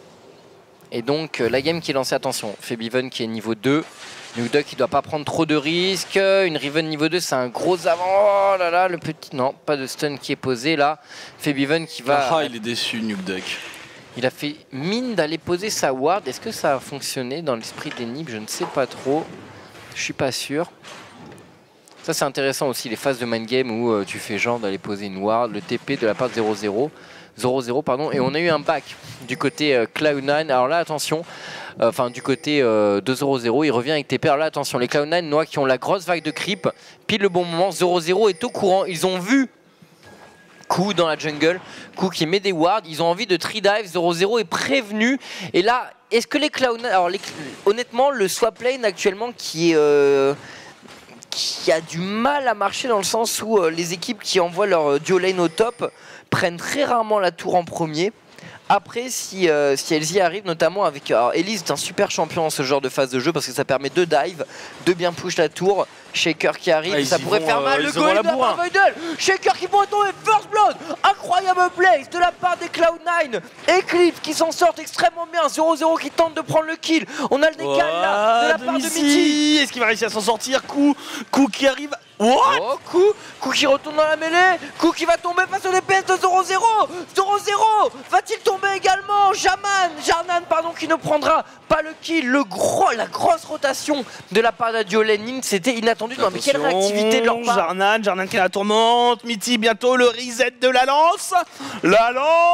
S2: Et donc euh, la game qui est lancée, attention, Febiven qui est niveau deux. Nukeduck qui doit pas prendre trop de risques. Une Riven niveau deux, c'est un gros avant. Oh là là, le petit... Non, pas de stun qui est posé là. Febiven qui va...
S1: Ah, il est déçu, Nukeduck.
S2: Il a fait mine d'aller poser sa ward. Est-ce que ça a fonctionné dans l'esprit des Nip? Je ne sais pas trop. Je suis pas sûr. Ça, c'est intéressant aussi, les phases de mind game où euh, tu fais genre d'aller poser une ward. Le T P de la part de zéro zéro. zéro zéro, pardon. Et on a eu un back du côté euh, Cloud nine. Alors là, attention. Enfin, euh, du côté euh, de zéro zéro, il revient avec T P. Alors là, attention, les Cloud nine, Noah, qui ont la grosse vague de creep, pile le bon moment. zéro zéro est au courant. Ils ont vu Coup dans la jungle, Coup qui met des wards. Ils ont envie de three dive. zéro zéro est prévenu. Et là, est-ce que les Cloud nine... Alors, les... honnêtement, le swap lane actuellement qui est... Euh... qui a du mal à marcher dans le sens où euh, les équipes qui envoient leur euh, duo lane au top prennent très rarement la tour en premier. Après, si, euh, si elles y arrivent, notamment avec... Alors, Elise est un super champion dans ce genre de phase de jeu parce que ça permet de dive, de bien push la tour. Shaker qui arrive,
S1: ah,
S2: ça pourrait
S1: vont,
S2: faire mal.
S1: Euh,
S2: le goal de la part de Voidel. Shaker qui pourrait tomber first blood. Incroyable play de la part des Cloud nine. Eclipse qui s'en sort extrêmement bien. zéro zéro qui tente de prendre le kill. On a le décal oh, là de la part de Mitty.
S1: Est-ce qu'il va réussir à s'en sortir? Coup, coup qui arrive What?
S2: Oh, coup, coup qui retourne dans la mêlée, coup qui va tomber face au D P S de zéro zéro. zéro zéro va-t-il tomber également? Jaman, Jarnan, pardon, qui ne prendra pas le kill. Le gros, la grosse rotation de la part d'Adio Lenin, c'était inattendu. Non, mais quelle réactivité de leur part.
S1: Jarnan, Jarnan qui la tourmente. Mithy, bientôt le reset de la lance. La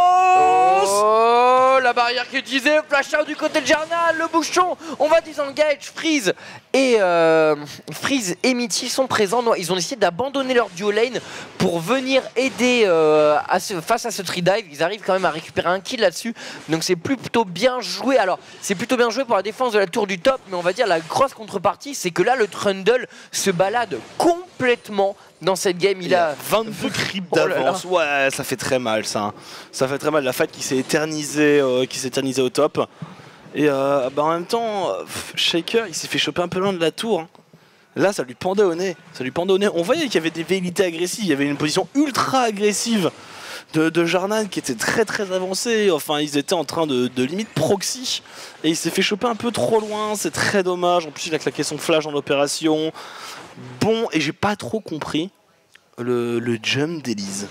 S1: lance.
S2: Oh, la barrière qui est utilisée, flash out du côté de Jarnan, le bouchon. On va disengage, Freeze et euh, Freeze et Mithy sont présents. Non, ils ont décidé d'abandonner leur duo lane pour venir aider euh, à ce, face à ce tree dive. Ils arrivent quand même à récupérer un kill là-dessus, donc c'est plutôt bien joué. Alors c'est plutôt bien joué pour la défense de la tour du top, mais on va dire la grosse contrepartie, c'est que là le Trundle se balade complètement dans cette game. Il, il a
S1: vingt-deux creeps d'avance. Oh ouais, ça fait très mal ça. Ça fait très mal. La fight qui s'est éternisée, euh, qui s'est éternisée au top. Et euh, bah en même temps, Shaker, il s'est fait choper un peu loin de la tour. Hein. Là, ça lui pendait au nez. Ça lui pendait au nez. On voyait qu'il y avait des velléités agressives. Il y avait une position ultra agressive de, de Jarnan qui était très très avancée. Enfin, ils étaient en train de, de limite proxy. Et il s'est fait choper un peu trop loin. C'est très dommage. En plus, il a claqué son flash en opération. Bon, et j'ai pas trop compris le, le jump d'Elise.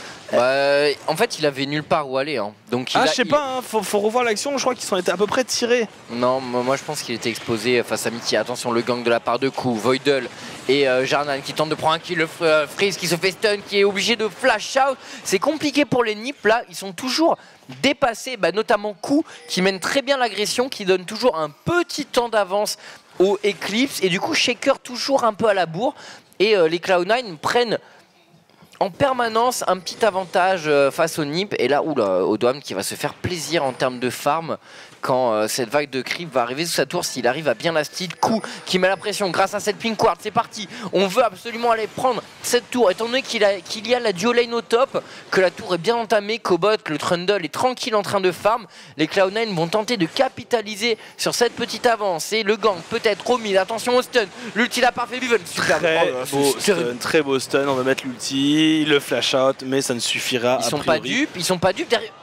S2: Bah, en fait, il avait nulle part où aller. Hein. Donc, il
S1: ah,
S2: a,
S1: je sais
S2: il...
S1: pas, hein, faut, faut revoir l'action. Je crois qu'ils sont été à peu près tirés.
S2: Non, moi je pense qu'il était exposé face à Mithy. Attention, le gang de la part de Coup, Voidle et euh, Jarnan qui tente de prendre un kill. Le euh, Freeze qui se fait stun, qui est obligé de flash out. C'est compliqué pour les Nips là. Ils sont toujours dépassés, bah, notamment Coup qui mène très bien l'agression, qui donne toujours un petit temps d'avance au Eclipse. Et du coup, Shaker toujours un peu à la bourre. Et euh, les Cloud nine prennent en permanence un petit avantage euh, face au Nip. Et là, oula, Odwam qui va se faire plaisir en termes de farm quand euh, cette vague de creep va arriver sous sa tour, s'il arrive à bien la style. Coup qui met la pression grâce à cette pink ward. C'est parti, on veut absolument aller prendre cette tour étant donné qu'il qu'il y a la duo lane au top, que la tour est bien entamée, Cobot, le Trundle est tranquille en train de farm. Les Cloud nine vont tenter de capitaliser sur cette petite avance et le gang peut-être au mid. Attention au stun, l'ulti l'a parfait Viven.
S1: Très oh, beau stun, très beau stun, on va mettre l'ulti, le flash out, mais ça ne suffira
S2: ils sont
S1: a priori.
S2: pas dupes, ils sont pas dupes derrière.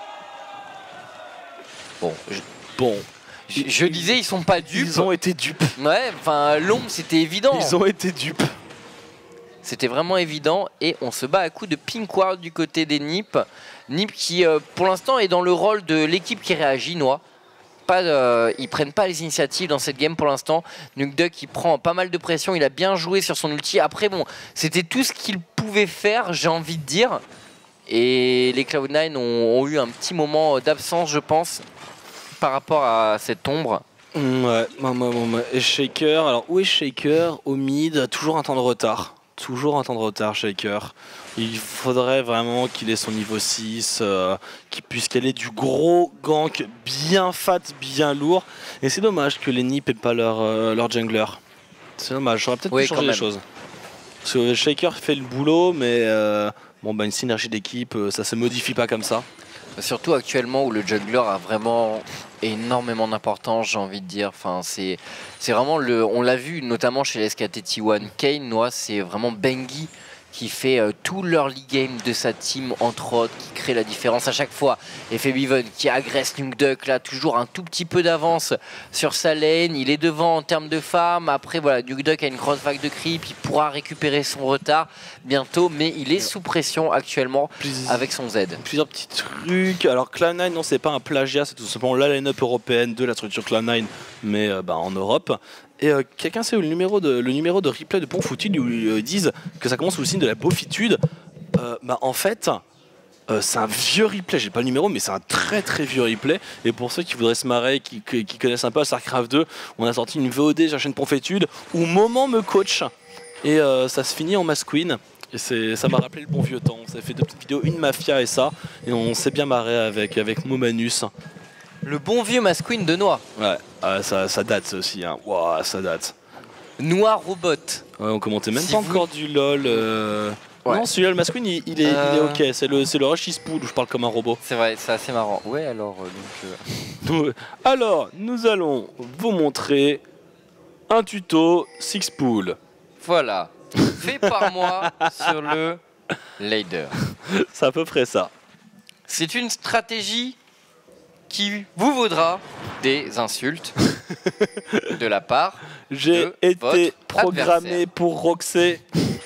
S2: Bon, je...
S1: bon.
S2: Je, je disais, ils sont pas dupes.
S1: Ils ont été dupes.
S2: Ouais, enfin, l'ombre, c'était évident.
S1: Ils ont été dupes.
S2: C'était vraiment évident. Et on se bat à coup de pink ward du côté des Nip. Nip qui, euh, pour l'instant, est dans le rôle de l'équipe qui réagit, Noah. Pas, euh, ils prennent pas les initiatives dans cette game pour l'instant. Nukeduck, il prend pas mal de pression. Il a bien joué sur son ulti. Après, bon, c'était tout ce qu'il pouvait faire, j'ai envie de dire. Et les Cloud nine ont, ont eu un petit moment d'absence, je pense, par rapport à cette ombre.
S1: Mmh, ouais, ouais, ouais, ouais. Et Shaker, alors où est Shaker? Au mid, toujours un temps de retard. Toujours un temps de retard, Shaker. Il faudrait vraiment qu'il ait son niveau six, euh, qu'il puisse caler du gros gank bien fat, bien lourd. Et c'est dommage que les Nips n'aient pas leur, euh, leur jungler. C'est dommage, j'aurais peut-être
S2: oui,
S1: pu changer les choses. Parce que Shaker fait le boulot, mais euh, bon, bah, une synergie d'équipe, ça se modifie pas comme ça.
S2: Surtout actuellement où le jungler a vraiment énormément d'importance, j'ai envie de dire. Enfin, c'est vraiment le. On l'a vu notamment chez les S K T T un. Kane, Noah, c'est vraiment Bengi qui fait euh, tout l'early game de sa team, entre autres, qui crée la différence à chaque fois. Et Febiven qui agresse Nukeduck, là, toujours un tout petit peu d'avance sur sa lane. Il est devant en termes de farm. Après, voilà, Nukeduck a une grosse vague de creep. Il pourra récupérer son retard bientôt, mais il est sous pression actuellement Plus... avec son Z.
S1: Plusieurs petits trucs. Alors, Cloud nine, non, c'est pas un plagiat, c'est tout simplement la line-up européenne de la structure Cloud nine, mais euh, bah, en Europe. Et euh, quelqu'un sait où le numéro de, le numéro de replay de Ponfoutude où ils euh, disent que ça commence sous le signe de la beaufitude. Euh, bah, en fait, euh, c'est un vieux replay. J'ai pas le numéro, mais c'est un très très vieux replay. Et pour ceux qui voudraient se marrer, qui, qui, qui connaissent un peu StarCraft deux, on a sorti une V O D sur la chaîne Ponfoutude où Moment me coach. Et euh, ça se finit en Masqueen. Et ça m'a rappelé le bon vieux temps. Ça fait deux petites vidéos, une Mafia et ça. Et on s'est bien marré avec, avec Momanus.
S2: Le bon vieux Masqueen de Noah.
S1: Ouais, euh, ça, ça date ça aussi, hein. Wow, ça date.
S2: Noah Robot.
S1: Ouais, on commentait même
S2: si
S1: pas
S2: vous...
S1: encore du LOL. Euh... Ouais. Non, celui-là, le Masqueen, il, il, est, euh... il est ok. C'est le, le Rush Spool où je parle comme un robot.
S2: C'est vrai, c'est assez marrant. Ouais, alors, euh, donc,
S1: euh... alors, nous allons vous montrer un tuto Six Pool.
S2: Voilà, fait par moi sur le Lader.
S1: C'est à peu près ça.
S2: C'est une stratégie qui vous vaudra des insultes. de la part
S1: J'ai
S2: de
S1: été
S2: votre
S1: programmé
S2: adversaire.
S1: pour Roxy.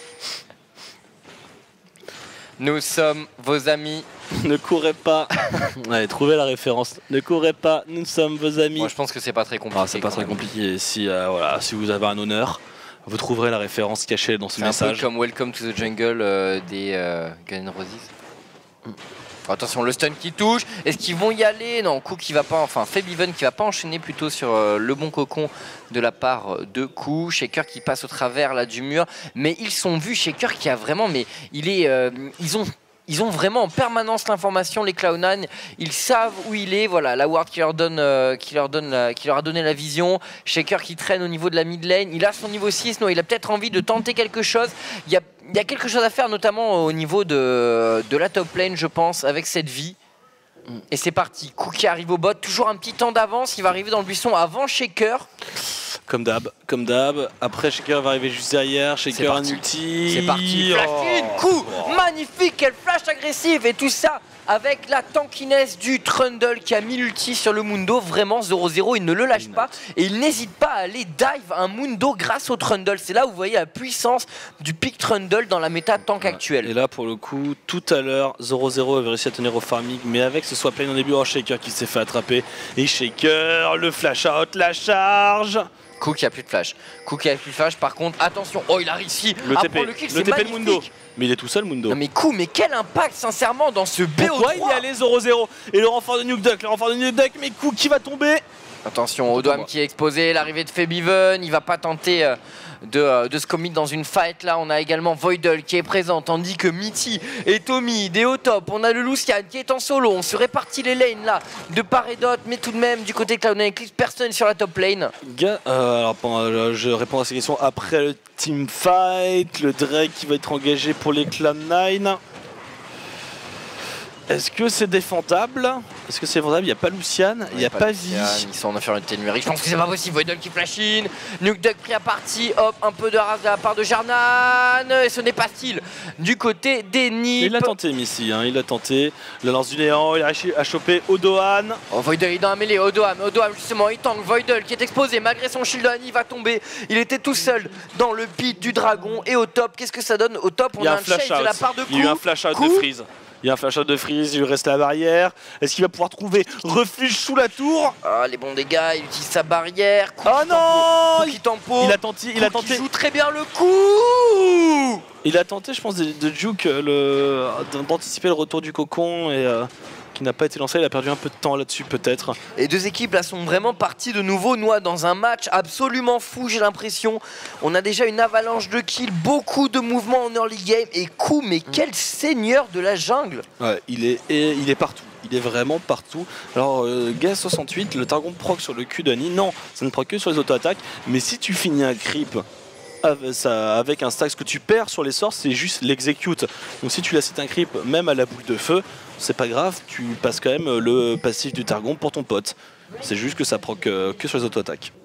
S2: Nous sommes vos amis.
S1: Ne courez pas. Allez, trouvez la référence. Ne courez pas, nous sommes vos amis.
S2: Moi, je pense que c'est pas très compliqué.
S1: Ah, c'est pas
S2: quand
S1: très
S2: même.
S1: compliqué. Si, euh, voilà, si vous avez un honneur, vous trouverez la référence cachée dans ce
S2: C'est un
S1: message.
S2: peu comme Welcome to the Jungle euh, des euh, Guns N' Roses.
S1: Mm.
S2: Attention, le stun qui touche. Est-ce qu'ils vont y aller? Non, Cook qui va pas, enfin Fabiven qui va pas enchaîner plutôt sur euh, le bon cocon de la part de Cook. Shaker qui passe au travers là du mur, mais ils sont vus. Shaker qui a vraiment, mais il est, euh, ils ont. Ils ont vraiment en permanence l'information, les Cloud nine. Ils savent où il est. Voilà, la ward qui leur donne, euh, qui leur donne, la, qui leur a donné la vision. Shaker qui traîne au niveau de la mid lane. Il a son niveau six. Non, il a peut-être envie de tenter quelque chose. Il y a, il y a quelque chose à faire, notamment au niveau de, de la top lane, je pense, avec cette vie. Et c'est parti. Cook qui arrive au bot. Toujours un petit temps d'avance. Il va arriver dans le buisson avant Shaker.
S1: Comme d'hab, comme d'hab. Après, Shaker va arriver juste derrière. Shaker un ulti.
S2: C'est parti. Flash in, coup magnifique. Quel flash agressif. Et tout ça avec la tankiness du Trundle qui a mis l'ulti sur le Mundo. Vraiment zéro zéro, il ne le lâche pas. Et il n'hésite pas à aller dive un Mundo grâce au Trundle. C'est là où vous voyez la puissance du pick Trundle dans la méta tank actuelle.
S1: Et là, pour le coup, tout à l'heure, zéro zéro avait réussi à tenir au farming. Mais avec ce swap lane au début, oh, Shaker qui s'est fait attraper. Et Shaker, le flash out, la charge.
S2: Cook qui a plus de flash. Cook qui a plus de flash. Par contre, attention. Oh, il a réussi
S1: le
S2: à
S1: T P,
S2: prendre le kill.
S1: le
S2: C'est
S1: T P de
S2: magnifique.
S1: Mundo. Mais il est tout seul, Mundo.
S2: Non mais coup, mais quel impact sincèrement dans ce B O trois.
S1: Pourquoi il est allé zéro zéro? Et le renfort de Nuke Duck, le renfort de Nuke Duck, mais coup qui va tomber.
S2: Attention, Odom qui est exposé, l'arrivée de Fabiven, il va pas tenter euh, de, euh, de se commit dans une fight. Là, on a également Voidle qui est présent, tandis que Mitty et Tommy, des au top. On a le Lucian qui est en solo, on se répartit les lanes là, de part et d'autre, mais tout de même, du côté Cloud nine Eclipse, personne sur la top lane.
S1: Gars, euh, alors, bon, euh, je réponds à ces questions après le team fight, le Drake qui va être engagé pour les Cloud nine. Est-ce que c'est défendable? Est-ce que c'est défendable? Il n'y a pas Lucian, il n'y a pas Vi.
S2: Ils sont en infériorité numérique. Je pense que c'est pas possible. Voidle qui flash in. Nuke Duck pris à partie. Hop, un peu de race de la part de Jarnan. Et ce n'est pas style du côté des Nips.
S1: Il a tenté Missy, hein, il a tenté. La lance du néant, il a réussi à choper Odohan.
S2: Oh, Voidle est dans la mêlée. Odoam, Odoam justement, il tank. Voidle qui est exposé malgré son shield. Il va tomber. Il était tout seul dans le pit du dragon. Et au top, qu'est-ce que ça donne? Au top, on
S1: Il y
S2: a
S1: a
S2: un,
S1: un flash
S2: chase
S1: out.
S2: de la part de Coup.
S1: Il y a eu un flash out de Freeze. Il y a un flash out de Freeze, il lui reste la barrière. Est-ce qu'il va pouvoir trouver refuge sous la tour?
S2: Ah, les bons dégâts, il utilise sa barrière. Coup
S1: Oh
S2: qui
S1: non
S2: tempo, coup qui tempo.
S1: Il a tenté, il a
S2: Coup qui
S1: tenté.
S2: joue très bien le coup.
S1: Il a tenté, je pense, de, de juke le, d'anticiper le retour du cocon et euh, qui n'a pas été lancé. Il a perdu un peu de temps là-dessus, peut-être.
S2: Les deux équipes là sont vraiment parties de nouveau noix dans un match absolument fou, j'ai l'impression. On a déjà une avalanche de kills, beaucoup de mouvements en early game et coup, mais quel seigneur de la jungle.
S1: Ouais, il est, et il est partout. Il est vraiment partout. Alors, euh, Gaz soixante-huit, le Targon proc sur le cul d'Annie. Non, ça ne proc que sur les auto-attaques. Mais si tu finis un creep avec, ça, avec un stack, ce que tu perds sur les sorts, c'est juste l'execute. Donc si tu laisses un creep, même à la boule de feu, c'est pas grave, tu passes quand même le passif du Targon pour ton pote. C'est juste que ça proc euh, que sur les auto-attaques.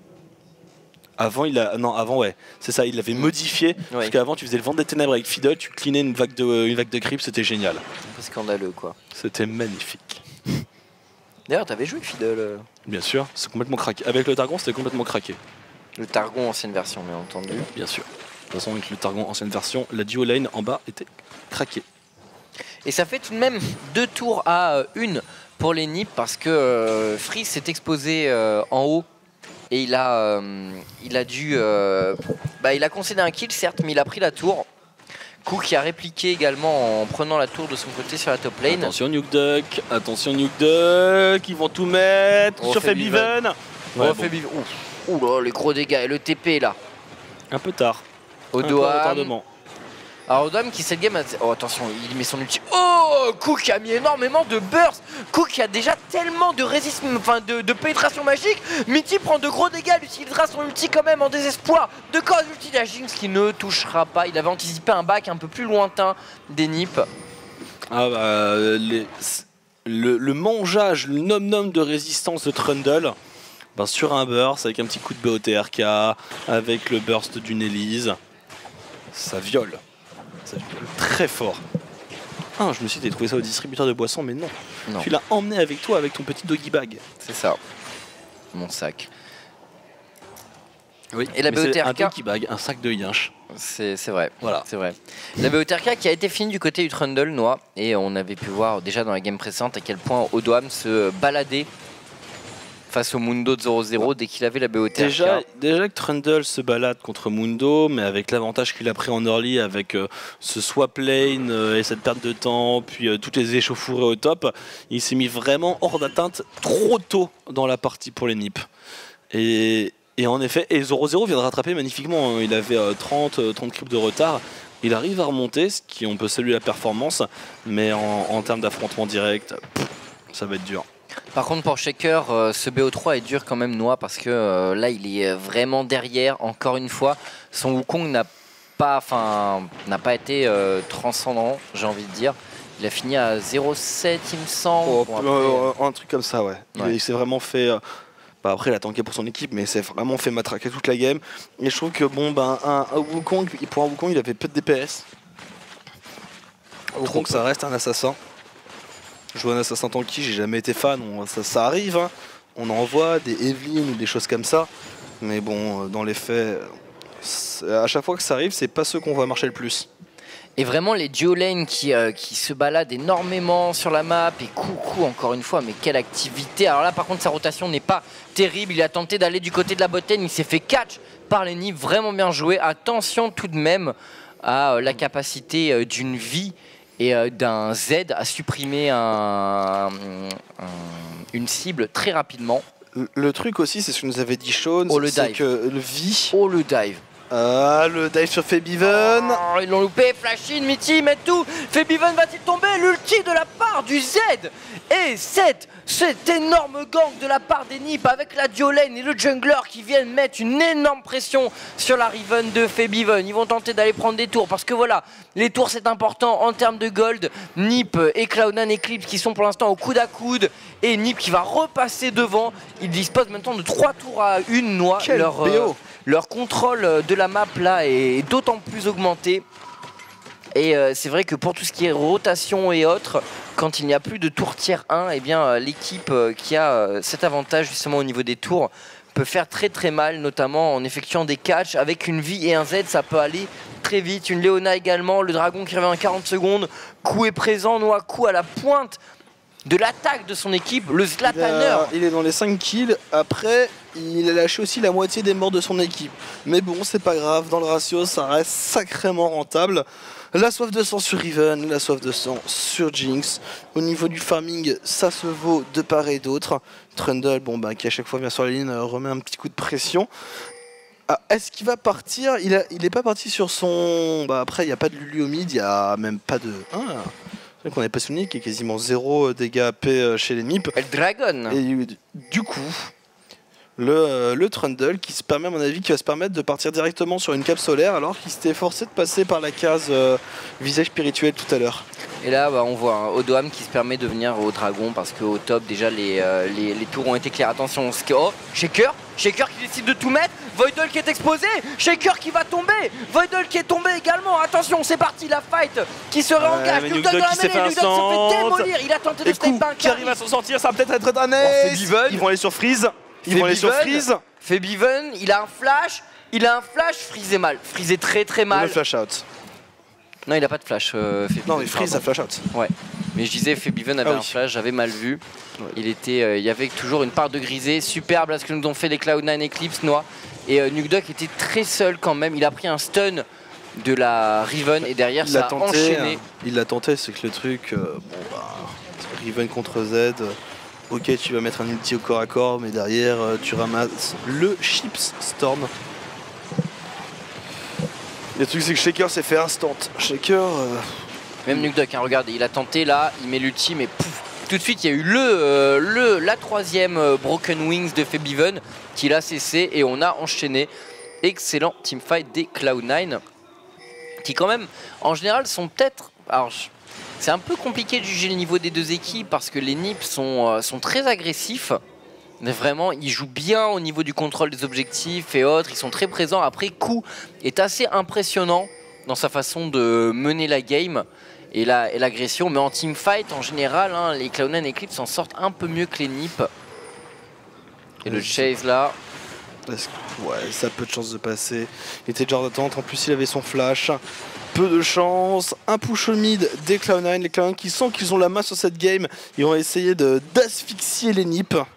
S1: Avant, il a. Non, avant, ouais. C'est ça, il l'avait modifié.
S2: Oui.
S1: Parce qu'avant, tu faisais le vent des ténèbres avec Fiddle, tu cleanais une vague de, une vague de creep, c'était génial.
S2: Un peu scandaleux quoi.
S1: C'était magnifique.
S2: D'ailleurs, t'avais joué Fiddle euh,
S1: Bien sûr, c'est complètement craqué. Avec le Targon, c'était complètement craqué.
S2: le Targon ancienne version, bien entendu.
S1: Bien sûr. De toute façon, avec le Targon ancienne version, la duo lane en bas était craquée.
S2: Et ça fait tout de même deux tours à euh, une pour les Nips parce que euh, Freeze s'est exposé euh, en haut. Et il a, euh, il a dû, euh, bah, il a concédé un kill certes, mais il a pris la tour. Coup qui a répliqué également en prenant la tour de son côté sur la top lane.
S1: Attention Nuke Duck, attention Nuke Duck, ils vont tout mettre
S2: Oh,
S1: sur
S2: Fabiven.
S1: Fabiven.
S2: Oh,
S1: Ouais,
S2: fait
S1: bon,
S2: vivre. Ouh, ouh là, les gros dégâts et le T P là.
S1: un peu tard. Un peu de
S2: Odoam.
S1: retardement.
S2: Alors Odoam qui cette game a... Oh attention, il met son ulti. Oh, Cook qui a mis énormément de burst. Cook qui a déjà tellement de résistance, enfin de, de pénétration magique. Mitty prend de gros dégâts, il utilisera son ulti quand même en désespoir. De cause ulti de la Jinx qui ne touchera pas. Il avait anticipé un back un peu plus lointain des Nips.
S1: Ah bah, les- le, le mangeage, le nom-nom de résistance de Trundle, ben, sur un burst avec un petit coup de B O T R K, avec le burst d'une Elise, ça viole. Ça viole très fort. Ah, je me suis dit, t'as trouvé ça au distributeur de boissons, mais non.
S2: Non.
S1: Tu l'as emmené avec toi avec ton petit doggy bag.
S2: C'est ça. Mon sac.
S1: Oui,
S2: et la
S1: mais c'est un
S2: B O T R K
S1: qui bague, un sac de yinche.
S2: C'est vrai,
S1: Voilà.
S2: c'est vrai. La B O T R K qui a été finie du côté du Trundle, Noah, et on avait pu voir déjà dans la game précédente à quel point Odoam se baladait face au Mundo de zéro zéro dès qu'il avait la B O T R K.
S1: Déjà, déjà que Trundle se balade contre Mundo, mais avec l'avantage qu'il a pris en early, avec euh, ce swap lane euh, et cette perte de temps, puis euh, toutes les échauffourées au top, il s'est mis vraiment hors d'atteinte trop tôt dans la partie pour les Nips. Et, et en effet, et zéro zéro vient de rattraper magnifiquement, hein. Il avait euh, trente, trente creeps de retard. Il arrive à remonter, ce qui on peut saluer la performance, mais en, en termes d'affrontement direct, pff, ça va être dur.
S2: Par contre pour Shaker, euh, ce B O trois est dur quand même, Noah, parce que euh, là il est vraiment derrière, encore une fois. Son Wukong n'a pas, enfin, n'a pas été euh, transcendant, j'ai envie de dire. Il a fini à zéro sept il me semble.
S1: Oh,
S2: Bon, après,
S1: euh, un truc comme ça, ouais.
S2: Ouais.
S1: Il, il s'est vraiment fait... euh, bah après, il a tanké pour son équipe, mais il s'est vraiment fait matraquer toute la game. Et je trouve que, bon, ben, un, un Wukong, pour un Wukong, il avait peu de D P S. Wukong, ça reste un assassin. Jouer un assassin tanky, j'ai jamais été fan, on- ça, ça arrive, hein. On en voit des Evelyn ou des choses comme ça, mais bon, euh, dans les faits, euh, à chaque fois que ça arrive, c'est pas ceux qu'on voit marcher le plus.
S2: Et vraiment les duo lane qui, euh, qui se baladent énormément sur la map. Et coucou encore une fois, mais quelle activité. Alors là par contre sa rotation n'est pas terrible. Il a tenté d'aller du côté de la botlane, il s'est fait catch par les Nips. Vraiment bien joué. Attention tout de même à euh, la capacité euh, d'une vie et euh, d'un Z à supprimer un, un- une cible très rapidement.
S1: Le, le truc aussi, c'est ce que nous avait dit Sean,
S2: Oh, le
S1: c'est
S2: dive.
S1: que le V...
S2: Oh le dive.
S1: Ah, le dive sur Febiven.
S2: Oh, ils l'ont loupé, flash in, Mitty, met tout. Febiven va-t-il tomber? L'ulti de la part du Z. Et cette, cet énorme gang de la part des Nips avec la duo lane et le jungler qui viennent mettre une énorme pression sur la Riven de Febiven. Ils vont tenter d'aller prendre des tours parce que voilà, les tours c'est important en termes de gold. Nip et Cloud nine Eclipse qui sont pour l'instant au coude à coude. Et Nip qui va repasser devant. Ils disposent maintenant de trois tours à une noix.
S1: Quel
S2: Leur,
S1: B O.
S2: euh, leur contrôle de la map là est d'autant plus augmenté. Et euh, c'est vrai que pour tout ce qui est rotation et autres, quand il n'y a plus de tour tier un, eh bien euh, l'équipe euh, qui a euh, cet avantage justement au niveau des tours peut faire très très mal, notamment en effectuant des catchs avec une vie et un Z, ça peut aller très vite. Une Léona également, le dragon qui revient en quarante secondes, coup est présent, Noah, coup à la pointe de l'attaque de son équipe, le
S1: Il,
S2: Zlataner.
S1: a- il est dans les cinq kills. Après, il a lâché aussi la moitié des morts de son équipe. Mais bon, c'est pas grave. Dans le ratio, ça reste sacrément rentable. La soif de sang sur Riven, la soif de sang sur Jinx. Au niveau du farming, ça se vaut de part et d'autre. Trundle, bon, bah, qui à chaque fois vient sur la ligne, euh, remet un petit coup de pression. Ah, est-ce qu'il va partir? Il, a, il est pas parti sur son... Bah, après, il n'y a pas de Lulu au mid, il n'y a même pas de... Ah, c'est vrai qu'on n'avait pas souligné qu'il y a quasiment zéro dégâts A P euh, chez les Nips.
S2: El Dragon.
S1: Et euh, du coup, le, euh, le Trundle qui se permet, à mon avis, qui va se permettre de partir directement sur une cape solaire alors qu'il s'était forcé de passer par la case euh, visage spirituel tout à l'heure.
S2: Et là, bah, on voit un Odoam qui se permet de venir au dragon parce qu'au top, déjà, les, euh, les, les tours ont été clairs. Attention, oh, Shaker, Shaker qui décide de tout mettre. Voidle qui est exposé, Shaker qui va tomber. Voidle qui est tombé également. Attention, c'est parti, la fight qui se réengage.
S1: mais
S2: Nukdog
S1: Nukdog
S2: dans la
S1: qui s'est
S2: mêlée,
S1: fait
S2: Nukdog se fait
S1: instant.
S2: démolir. Il a tenté de
S1: Et
S2: step
S1: coup,
S2: back.
S1: qui arrive à s'en sortir, ça va peut-être être un
S2: Oh,
S1: ace.
S2: Febiven.
S1: Ils vont aller sur Freeze. Ils vont aller sur
S2: Febiven.
S1: Freeze.
S2: Febiven, il a un flash. Il a un flash, Freeze est mal. Freeze est très très
S1: Le
S2: mal.
S1: flash out.
S2: Non, il a pas de flash. Euh, Febiven,
S1: Non, mais Freeze
S2: pardon.
S1: a flash out.
S2: Ouais, mais je disais Febiven avait
S1: Ah oui.
S2: un flash, j'avais mal vu.
S1: Ouais.
S2: Il était, euh, il y avait toujours une part de grisé, superbe là ce que nous ont fait les Cloud nine Eclipse, Noah. Et euh, Nukdog était très seul quand même, il a pris un stun de la Riven et derrière
S1: Il
S2: ça
S1: l'a
S2: a
S1: tenté.
S2: enchaîné.
S1: hein. Il l'a tenté, c'est que le truc, euh, bon bah, Riven contre Z. euh, Ok, tu vas mettre un ulti au corps à corps, mais derrière, euh, tu ramasses le Chips Storm. Le truc, c'est que Shaker s'est fait instant. Shaker. euh,
S2: Même Nukdog, hein, regardez, il a tenté là, il met l'ulti, mais pouf, tout de suite il y a eu le, euh, le, la troisième euh, Broken Wings de Febiven qui l'a cessé et on a enchaîné. Excellent teamfight des Cloud nine qui quand même en général sont peut-être... Alors je- c'est un peu compliqué de juger le niveau des deux équipes parce que les Nips sont, euh, sont très agressifs. Mais vraiment, ils jouent bien au niveau du contrôle des objectifs et autres. Ils sont très présents. Après, Q est assez impressionnant dans sa façon de mener la game et la- et l'agression. Mais en teamfight, en général, hein, les Cloud nine Eclipse s'en sortent un peu mieux que les Nips. Et le chase là,
S1: Parce que, ouais, ça a peu de chance de passer. Il était déjà en attente, en plus il avait son flash. Peu de chance, un push au mid des Cloud nine. Les Cloud nine qui sentent qu'ils ont la main sur cette game. Ils vont essayer d'asphyxier les N I P.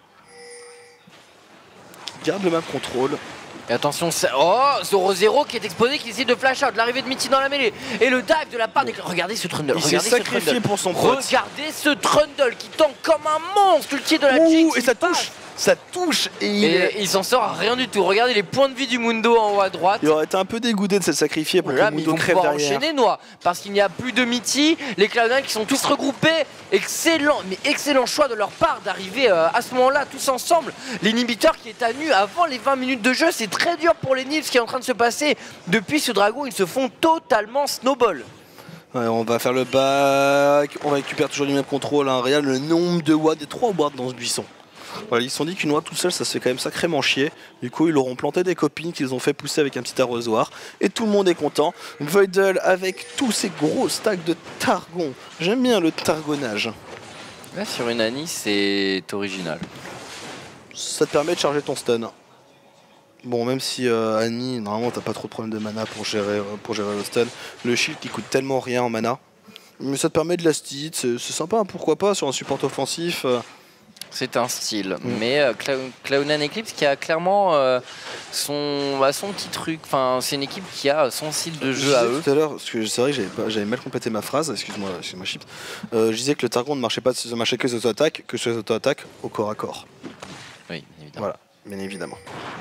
S1: Garde le map contrôle.
S2: Et attention, ça... oh, zéro zéro qui est exposé, qui essaie de flash out, l'arrivée de Mitty dans la mêlée. Et le tag de la part des... Regardez ce trundle,
S1: il s'est sacrifié pour son pote.
S2: Regardez ce trundle qui tank comme un monstre, ulti de la Jinx.
S1: Et ça touche, ça touche. Et, il...
S2: et il s'en sort à rien du tout. Regardez les points de vie du Mundo en haut à droite.
S1: Il aurait été un peu dégoûté de se sacrifier pour
S2: là,
S1: que le Mundo crève
S2: derrière.
S1: enchaîner,
S2: Noix, parce qu'il n'y a plus de Mitty. Les Cloud nine qui sont tous regroupés. Excellent, mais excellent choix de leur part d'arriver euh, à ce moment-là tous ensemble. L'inhibiteur qui est à nu avant les vingt minutes de jeu, c'est très dur pour les Nibs qui est en train de se passer. Depuis ce dragon, ils se font totalement snowball.
S1: Ouais, on va faire le back, on va récupérer toujours du même contrôle. Hein. Regarde le nombre de watts, des trois watts dans ce buisson. Voilà, ils se sont dit qu'une watt tout seul ça se fait quand même sacrément chier. Du coup ils leur ont planté des copines qu'ils ont fait pousser avec un petit arrosoir. Et tout le monde est content. Voidle avec tous ces gros stacks de Targon. J'aime bien le targonnage.
S2: Là sur une Annie c'est original.
S1: Ça te permet de charger ton stun. Bon, même si euh, Annie, normalement t'as pas trop de problème de mana pour gérer, euh, pour gérer le stun. Le shield qui coûte tellement rien en mana. Mais ça te permet de last hit, c'est sympa, hein, pourquoi pas sur un support offensif. Euh.
S2: C'est un style, mm. mais euh, Cloud nine Eclipse qui a clairement euh, son, bah, son petit truc, enfin c'est une équipe qui a son style de jeu à eux.
S1: Tout à l'heure, parce que c'est vrai que j'avais mal complété ma phrase, excuse-moi, excuse-moi Chips. Euh, je disais que le Targon ne marchait pas, ne marchait que sur les auto-attaques, que sur les auto-attaques au corps à corps.
S2: Oui, évidemment.
S1: Voilà, bien évidemment.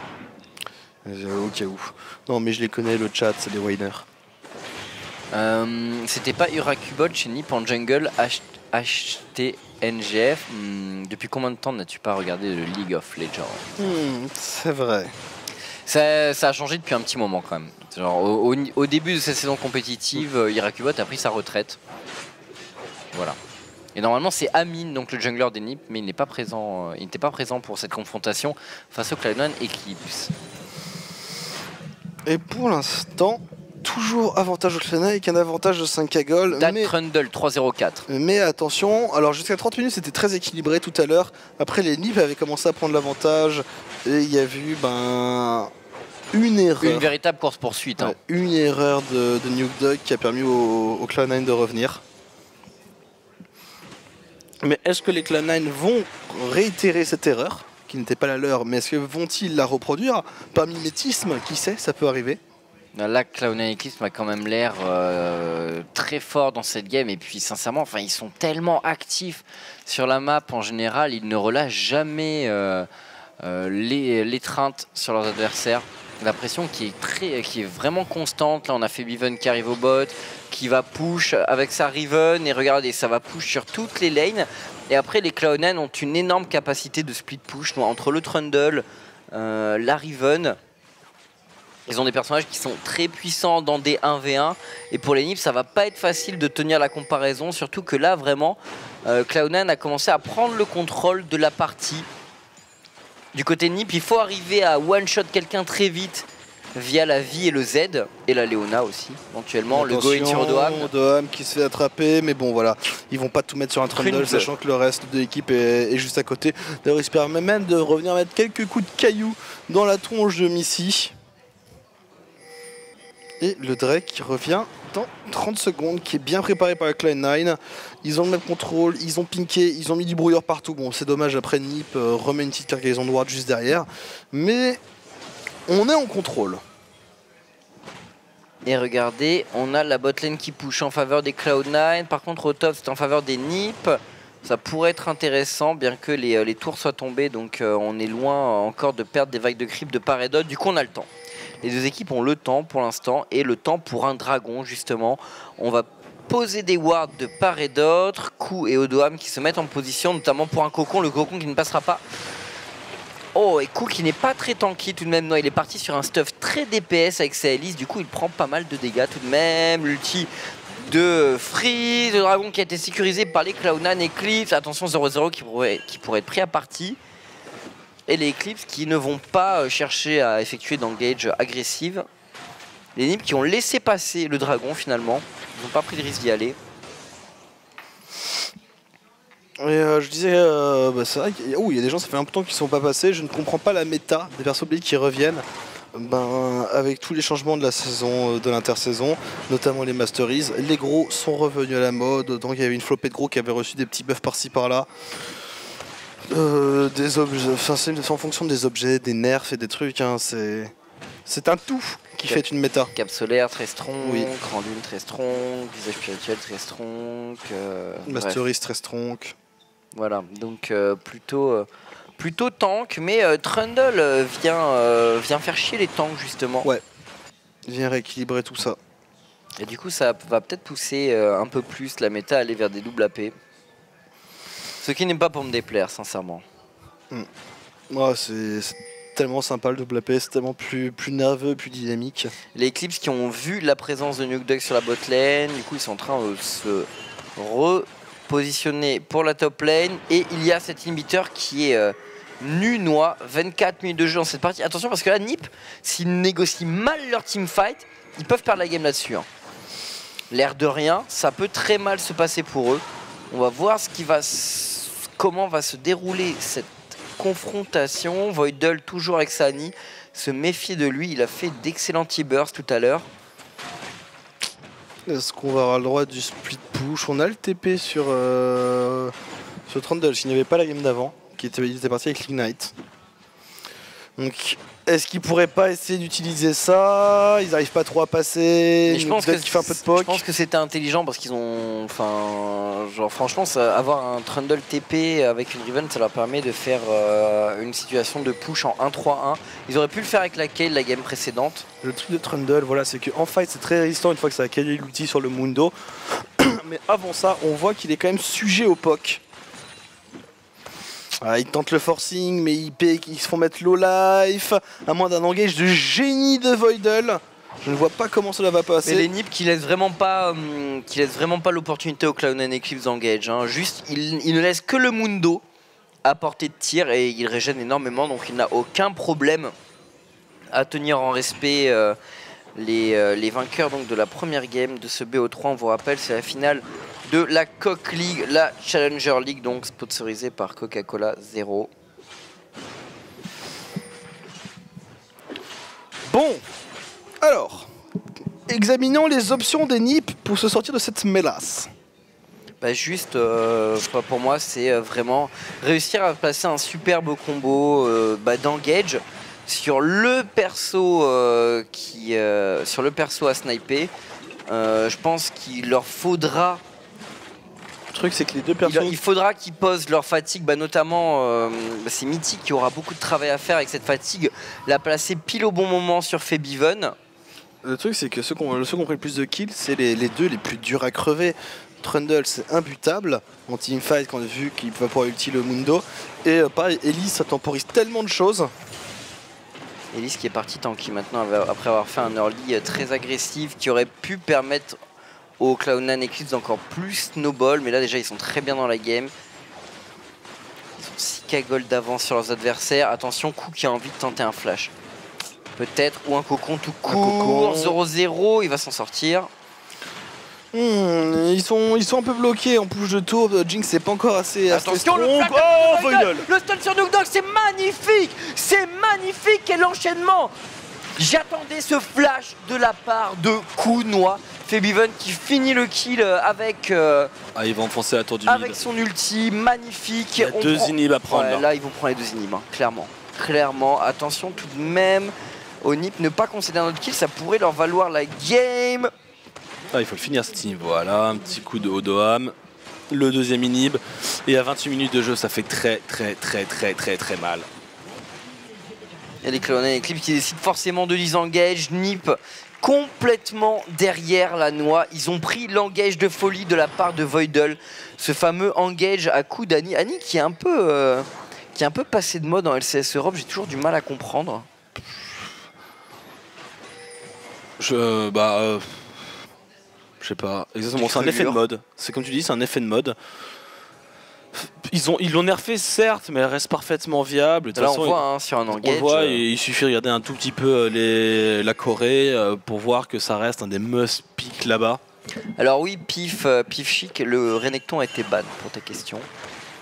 S1: Euh, au cas où. Non, mais je les connais, le chat, c'est des Wainers.
S2: Euh, C'était pas Urakubot chez Nip en jungle H T N G F. Hmm, depuis combien de temps n'as-tu pas regardé le League of Legends?
S1: hmm, C'est vrai.
S2: Ça, ça a changé depuis un petit moment quand même. Genre, au, au, au début de cette saison compétitive, mmh. Urakubot a pris sa retraite. Voilà. Et normalement c'est Amine, donc le jungler des Nip, mais il n'est pas présent. Il n'était pas présent pour cette confrontation face au Cloud nine Eclipse.
S1: Et pour l'instant, toujours avantage au Cloud nine avec un avantage de cinq K gold.
S2: Dark
S1: mais...
S2: Trundle trois zéro quatre.
S1: Mais attention, alors jusqu'à trente minutes c'était très équilibré tout à l'heure. Après les Nip avaient commencé à prendre l'avantage et il y a eu ben une erreur.
S2: Une véritable course poursuite. Hein.
S1: Une erreur de, de Nuke Dog qui a permis au, au Cloud nine de revenir. Mais est-ce que les Cloud nine vont réitérer cette erreur, qui n'était pas la leur, mais est-ce que vont-ils la reproduire par mimétisme? Qui sait, ça peut arriver.
S2: Là, Cloud nine Eclipse a quand même l'air euh, très fort dans cette game. Et puis, sincèrement, enfin, ils sont tellement actifs sur la map en général. Ils ne relâchent jamais euh, euh, l'étreinte sur leurs adversaires. La pression qui est, très, qui est vraiment constante. Là, on a fait Beaven qui arrive au bot, qui va push avec sa Riven. Et regardez, ça va push sur toutes les lanes. Et après, les Cloud nine ont une énorme capacité de split push entre le Trundle, euh, la Riven. Ils ont des personnages qui sont très puissants dans des un v un. Et pour les Nip, ça va pas être facile de tenir la comparaison. Surtout que là, vraiment, euh, Cloud nine a commencé à prendre le contrôle de la partie. Du côté Nip, il faut arriver à one-shot quelqu'un très vite via la vie et le Z. Et la Léona aussi, éventuellement.
S1: Attention,
S2: le go-in sur Doham.
S1: Doham qui se fait attraper. Mais bon, voilà, ils vont pas tout mettre sur un Trundle, sachant que le reste de l'équipe est, est juste à côté. D'ailleurs, ils se permettent même de revenir mettre quelques coups de cailloux dans la tronche de Missy. Et le Drake qui revient dans trente secondes, qui est bien préparé par la Cloud nine. Ils ont le même contrôle, ils ont pinké, ils ont mis du brouilleur partout. Bon, c'est dommage, après Nip euh, remet une petite cargaison droite juste derrière. Mais on est en contrôle.
S2: Et regardez, on a la botlane qui push en faveur des Cloud nine. Par contre, au top, c'est en faveur des Nip. Ça pourrait être intéressant, bien que les, les tours soient tombés. Donc euh, on est loin encore de perdre des vagues de creep de part et d'autre. Du coup, on a le temps. Les deux équipes ont le temps pour l'instant et le temps pour un dragon justement. On va poser des wards de part et d'autre. Kou et Odoam qui se mettent en position, notamment pour un cocon, le cocon qui ne passera pas. Oh, et Kou qui n'est pas très tanky tout de même. Non, il est parti sur un stuff très D P S avec sa hélice. Du coup, il prend pas mal de dégâts tout de même. L'ulti de Freeze, le dragon qui a été sécurisé par les Cloud nine Eclipse. Attention, zéro zéro qui pourrait, qui pourrait être pris à partie. Et les Eclipse qui ne vont pas chercher à effectuer d'engage agressive. Les Nip qui ont laissé passer le dragon finalement. Ils n'ont pas pris de risque d'y aller.
S1: Et euh, je disais, euh, bah, c'est vrai qu'il y, a- ouh, il y a des gens, ça fait un peu de temps qu'ils sont pas passés. Je ne comprends pas la méta des persos oubliés qui reviennent. Ben, avec tous les changements de la saison, euh, de l'intersaison, notamment les Masteries, les gros sont revenus à la mode. Donc il y avait une flopée de gros qui avaient reçu des petits buffs par-ci par-là. Euh, des objets, enfin c'est en fonction des objets, des nerfs et des trucs. Hein, c'est c'est un tout qui
S2: Cap-
S1: fait une méta.
S2: Cap solaire, très strong,
S1: Oui.
S2: Grand Lune, très strong, Visage spirituel, très strong. Euh, bref.
S1: Masteries très strong.
S2: Voilà, donc euh, plutôt, euh, plutôt tank, mais euh, Trundle euh, vient, euh, vient faire chier les tanks justement.
S1: Ouais. Viens rééquilibrer tout ça.
S2: Et du coup, ça va peut-être pousser euh, un peu plus la méta à aller vers des doubles A P. Ce qui n'est pas pour me déplaire, sincèrement.
S1: Ouais, c'est c'est tellement sympa le double A P, c'est tellement plus, plus nerveux, plus dynamique.
S2: Les Eclipse qui ont vu la présence de Nuke Duck sur la bot lane, du coup, ils sont en train de se repositionner pour la top lane. Et il y a cet inhibiteur qui est euh, Nunois, vingt-quatre minutes de jeu dans cette partie. Attention parce que là, N I P, s'ils négocient mal leur teamfight, ils peuvent perdre la game là-dessus. Hein. L'air de rien, ça peut très mal se passer pour eux. On va voir ce qui va s- comment va se dérouler cette confrontation. Voidle toujours avec Sani, se méfier de lui. Il a fait d'excellents T-bursts tout à l'heure.
S1: Est-ce qu'on va avoir le droit du split push? On a le T P sur, euh, sur Trundle, s'il n'y avait pas la game d'avant, qui était, il était parti avec l'Ignite. Donc, est-ce qu'ils pourraient pas essayer d'utiliser ça? Ils n'arrivent pas trop à passer.
S2: Et je pense que
S1: qui fait un peu de poke.
S2: je pense que c'était intelligent parce qu'ils ont, enfin, genre franchement, ça, avoir un Trundle T P avec une Riven, ça leur permet de faire euh, une situation de push en un trois un. Ils auraient pu le faire avec la Kayle la game précédente.
S1: Le truc de Trundle, voilà, c'est qu'en fight c'est très résistant une fois que ça a calé l'outil sur le Mundo. Mais avant ça, on voit qu'il est quand même sujet au poke. Ah, ils tentent le forcing, mais ils, paient, ils se font mettre low life, à moins d'un engage de génie de Voidle. Je ne vois pas comment cela va passer.
S2: Mais les N I P qui laissent vraiment pas, hum, qui laissent vraiment pas l'opportunité au Cloud and Eclipse d'engage. Hein. Juste, ils il ne laissent que le Mundo à portée de tir et il régène énormément, donc il n'a aucun problème à tenir en respect euh, les, euh, les vainqueurs donc, de la première game de ce B O trois. On vous rappelle, c'est la finale de la Coke League, la Challenger League, donc sponsorisée par Coca-Cola Zero.
S1: Bon, alors, examinons les options des N I P pour se sortir de cette mélasse.
S2: Bah juste, euh, pour moi, c'est vraiment réussir à placer un superbe combo euh, bah, d'engage sur le perso euh, qui, euh, sur le perso à sniper. Euh, je pense qu'il leur faudra,
S1: Le truc, c'est que les deux
S2: il,
S1: personnes.
S2: il faudra qu'ils posent leur fatigue, bah, notamment, euh, bah, c'est Mythic qui aura beaucoup de travail à faire avec cette fatigue, la placer pile au bon moment sur Febiven.
S1: Le truc, c'est que ceux qui ont, ceux qui ont pris le plus de kills, c'est les, les deux les plus durs à crever. Trundle, c'est imbutable en teamfight quand on a vu qu'il va pouvoir ulti le Mundo. Et euh, pareil, Elise, ça temporise tellement de choses.
S2: Elise qui est partie tanky maintenant après avoir fait un early très agressif qui aurait pu permettre au Cloud nine Eclipse d'encore plus snowball, mais là déjà ils sont très bien dans la game. Ils ont six K gold d'avance sur leurs adversaires. Attention, Kou qui a envie de tenter un flash. Peut-être, ou un cocon tout court, zéro zéro, il va s'en sortir.
S1: Hmm, ils, sont, ils sont un peu bloqués en push de tour. Jinx c'est pas encore assez.
S2: Attention,
S1: assez
S2: le
S1: strong.
S2: flash
S1: Oh,
S2: de Voidle.
S1: Voidle.
S2: Le stun sur Nuke Dog, c'est magnifique. C'est magnifique et l'enchaînement. J'attendais ce flash de la part de Kunoa. Febiven qui finit le kill avec, euh,
S1: Ah, ils vont enfoncer la tour du
S2: avec
S1: mid.
S2: son ulti, magnifique.
S1: Il y a
S2: On
S1: deux
S2: prend...
S1: inhibs à prendre.
S2: Ouais,
S1: là.
S2: là, ils vont prendre les deux inhibs, hein, clairement. Clairement, attention tout de même au N I P, ne pas concéder un autre kill, ça pourrait leur valoir la game.
S1: Ah, il faut le finir cet inhib. Voilà, un petit coup de Odoam. Le deuxième inhib. Et à vingt-huit minutes de jeu, ça fait très très très très très très mal.
S2: Il y a les Cloud nine Eclipse qui décident forcément de disengage. N I P complètement derrière la noix. Ils ont pris l'engage de folie de la part de Voidle. Ce fameux engage à coup d'Annie. Annie qui est un peu euh, qui est un peu passé de mode en L C S Europe. J'ai toujours du mal à comprendre.
S1: Je. Bah. Euh, je sais pas. Exactement, c'est un effet de mode. C'est comme tu dis, c'est un effet de mode. Ils ont, ils l'ont nerfé certes, mais elle reste parfaitement viable. De
S2: Là,
S1: façon,
S2: on voit hein, sur un engage.
S1: on le voit,
S2: euh,
S1: et il suffit de regarder un tout petit peu les, la Corée euh, pour voir que ça reste un des must pick là-bas.
S2: Alors oui, Pif, euh, Pif Chic, le Renekton a été ban pour ta question.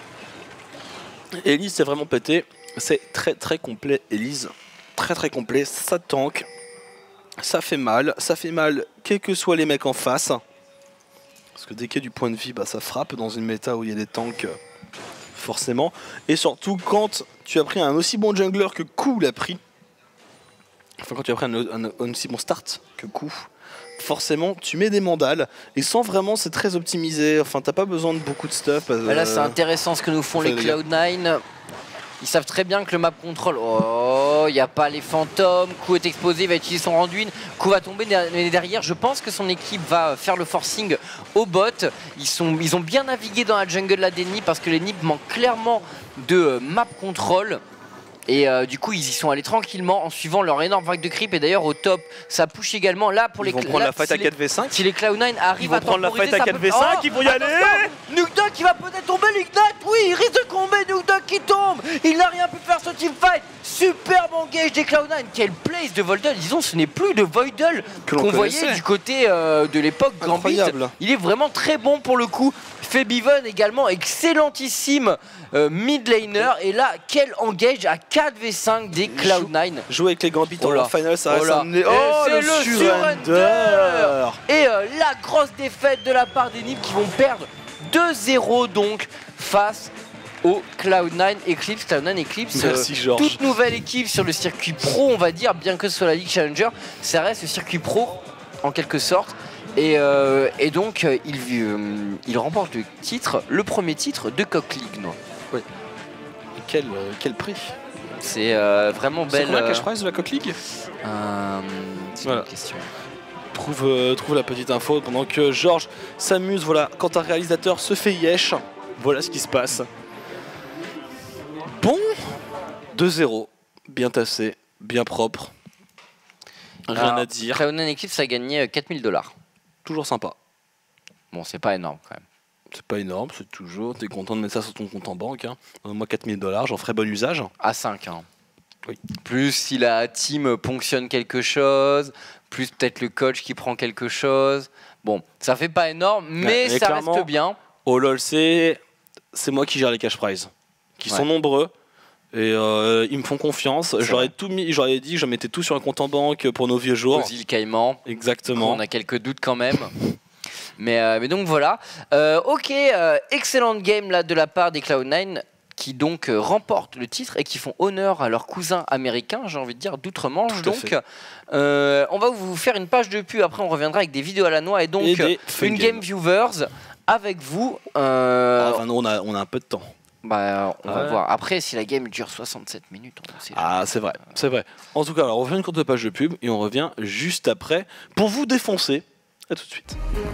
S1: Elise c'est vraiment pété. C'est très très complet Elise. Très très complet. Ça tank. Ça fait mal. Ça fait mal quels que soient les mecs en face. Parce que dès qu'il y a du point de vie, bah, ça frappe dans une méta où il y a des tanks. Euh, forcément. Et surtout quand tu as pris un aussi bon jungler que Q l'a pris. Enfin quand tu as pris un, un, un aussi bon start que Q. Forcément tu mets des mandales et sans vraiment c'est très optimisé, enfin t'as pas besoin de beaucoup de stuff.
S2: Euh... Là c'est intéressant ce que nous font les Cloud nine. Ils savent très bien que le map control, oh il n'y a pas les fantômes, Q est exposé, il va utiliser son Randuin, Q va tomber derrière, je pense que son équipe va faire le forcing au bot. Ils, sont, ils ont bien navigué dans la jungle de la Denny parce que les N I P manquent clairement de map control. Et euh, du coup ils y sont allés tranquillement en suivant leur énorme vague de creep. Et d'ailleurs au top ça push également là pour
S1: ils
S2: les
S1: vont prendre
S2: là,
S1: la fight
S2: si
S1: à quatre v cinq.
S2: Si les Cloud nine arrivent à
S1: prendre la fight à quatre v cinq,
S2: oh,
S1: ils vont y aller.
S2: Nukduck qui va peut-être tomber, Nukduck, oui il risque de tomber, Nukduck qui tombe. Il n'a rien pu faire ce teamfight. Superbe engage des Cloud nine. Quel place de Voidle, disons ce n'est plus de Voidle qu'on voyait du côté euh, de l'époque Gambit. Il est vraiment très bon pour le coup. Febiven également excellentissime euh, mid laner. Et là quel engage à quatre v cinq des Cloud nine.
S1: Jouer avec les Gambit
S2: oh
S1: en
S2: là.
S1: final ça reste
S2: oh
S1: un... oh,
S2: le,
S1: le
S2: surrender.
S1: surrender.
S2: Et euh, la grosse défaite de la part des N I P qui vont perdre deux zéro donc face au Cloud nine Eclipse. Cloud nine Eclipse,
S1: Merci,
S2: euh,
S1: Georges.
S2: toute nouvelle équipe sur le circuit pro on va dire, bien que ce soit la League Challenger, ça reste le circuit pro en quelque sorte. Et, euh, et donc euh, il, euh, il remporte le titre, le premier titre de Coq League. Non
S1: oui. Et quel, euh, quel prix.
S2: C'est euh, vraiment belle. C'est
S1: combien le cash prize de la Coq League
S2: euh, C'est voilà. Une question.
S1: Trouve, euh, trouve la petite info pendant que Georges s'amuse. Voilà, quand un réalisateur se fait yesh, voilà ce qui se passe. Bon, deux zéro, bien tassé, bien propre. Rien
S2: Alors,
S1: à dire.
S2: Cloud nine Eclipse a gagné quatre mille dollars.
S1: Toujours sympa.
S2: Bon, c'est pas énorme quand même.
S1: C'est pas énorme, c'est toujours. T'es content de mettre ça sur ton compte en banque. Hein. Euh, moi, quatre mille dollars, j'en ferai bon usage.
S2: À cinq, hein.
S1: Oui.
S2: Plus si la team ponctionne quelque chose, plus peut-être le coach qui prend quelque chose. Bon, ça fait pas énorme, mais, mais ça reste bien.
S1: Au LoL, c'est moi qui gère les cash prizes, qui ouais. sont nombreux. Et euh, ils me font confiance. J'aurais tout mis, j'aurais dit, je mettais tout sur un compte en banque pour nos vieux jours.
S2: Aux îles Caïmans.
S1: Exactement.
S2: On a quelques doutes quand même. mais, euh, mais donc voilà. Euh, ok, euh, excellente game là de la part des Cloud nine qui donc euh, remportent le titre et qui font honneur à leurs cousins américains, j'ai envie de dire d'outre-Manche. Donc euh, on va vous faire une page de pub. Après on reviendra avec des vidéos à la noix et donc et une game. game viewers avec vous. Euh...
S1: Ah, enfin, non, on a on a un peu de temps.
S2: Bah, on ouais. va voir. Après, si la game dure soixante-sept minutes, on sait.
S1: Ah, c'est vrai, c'est vrai. En tout cas, alors, on revient une courte page de pub et on revient juste après pour vous défoncer. À tout de suite.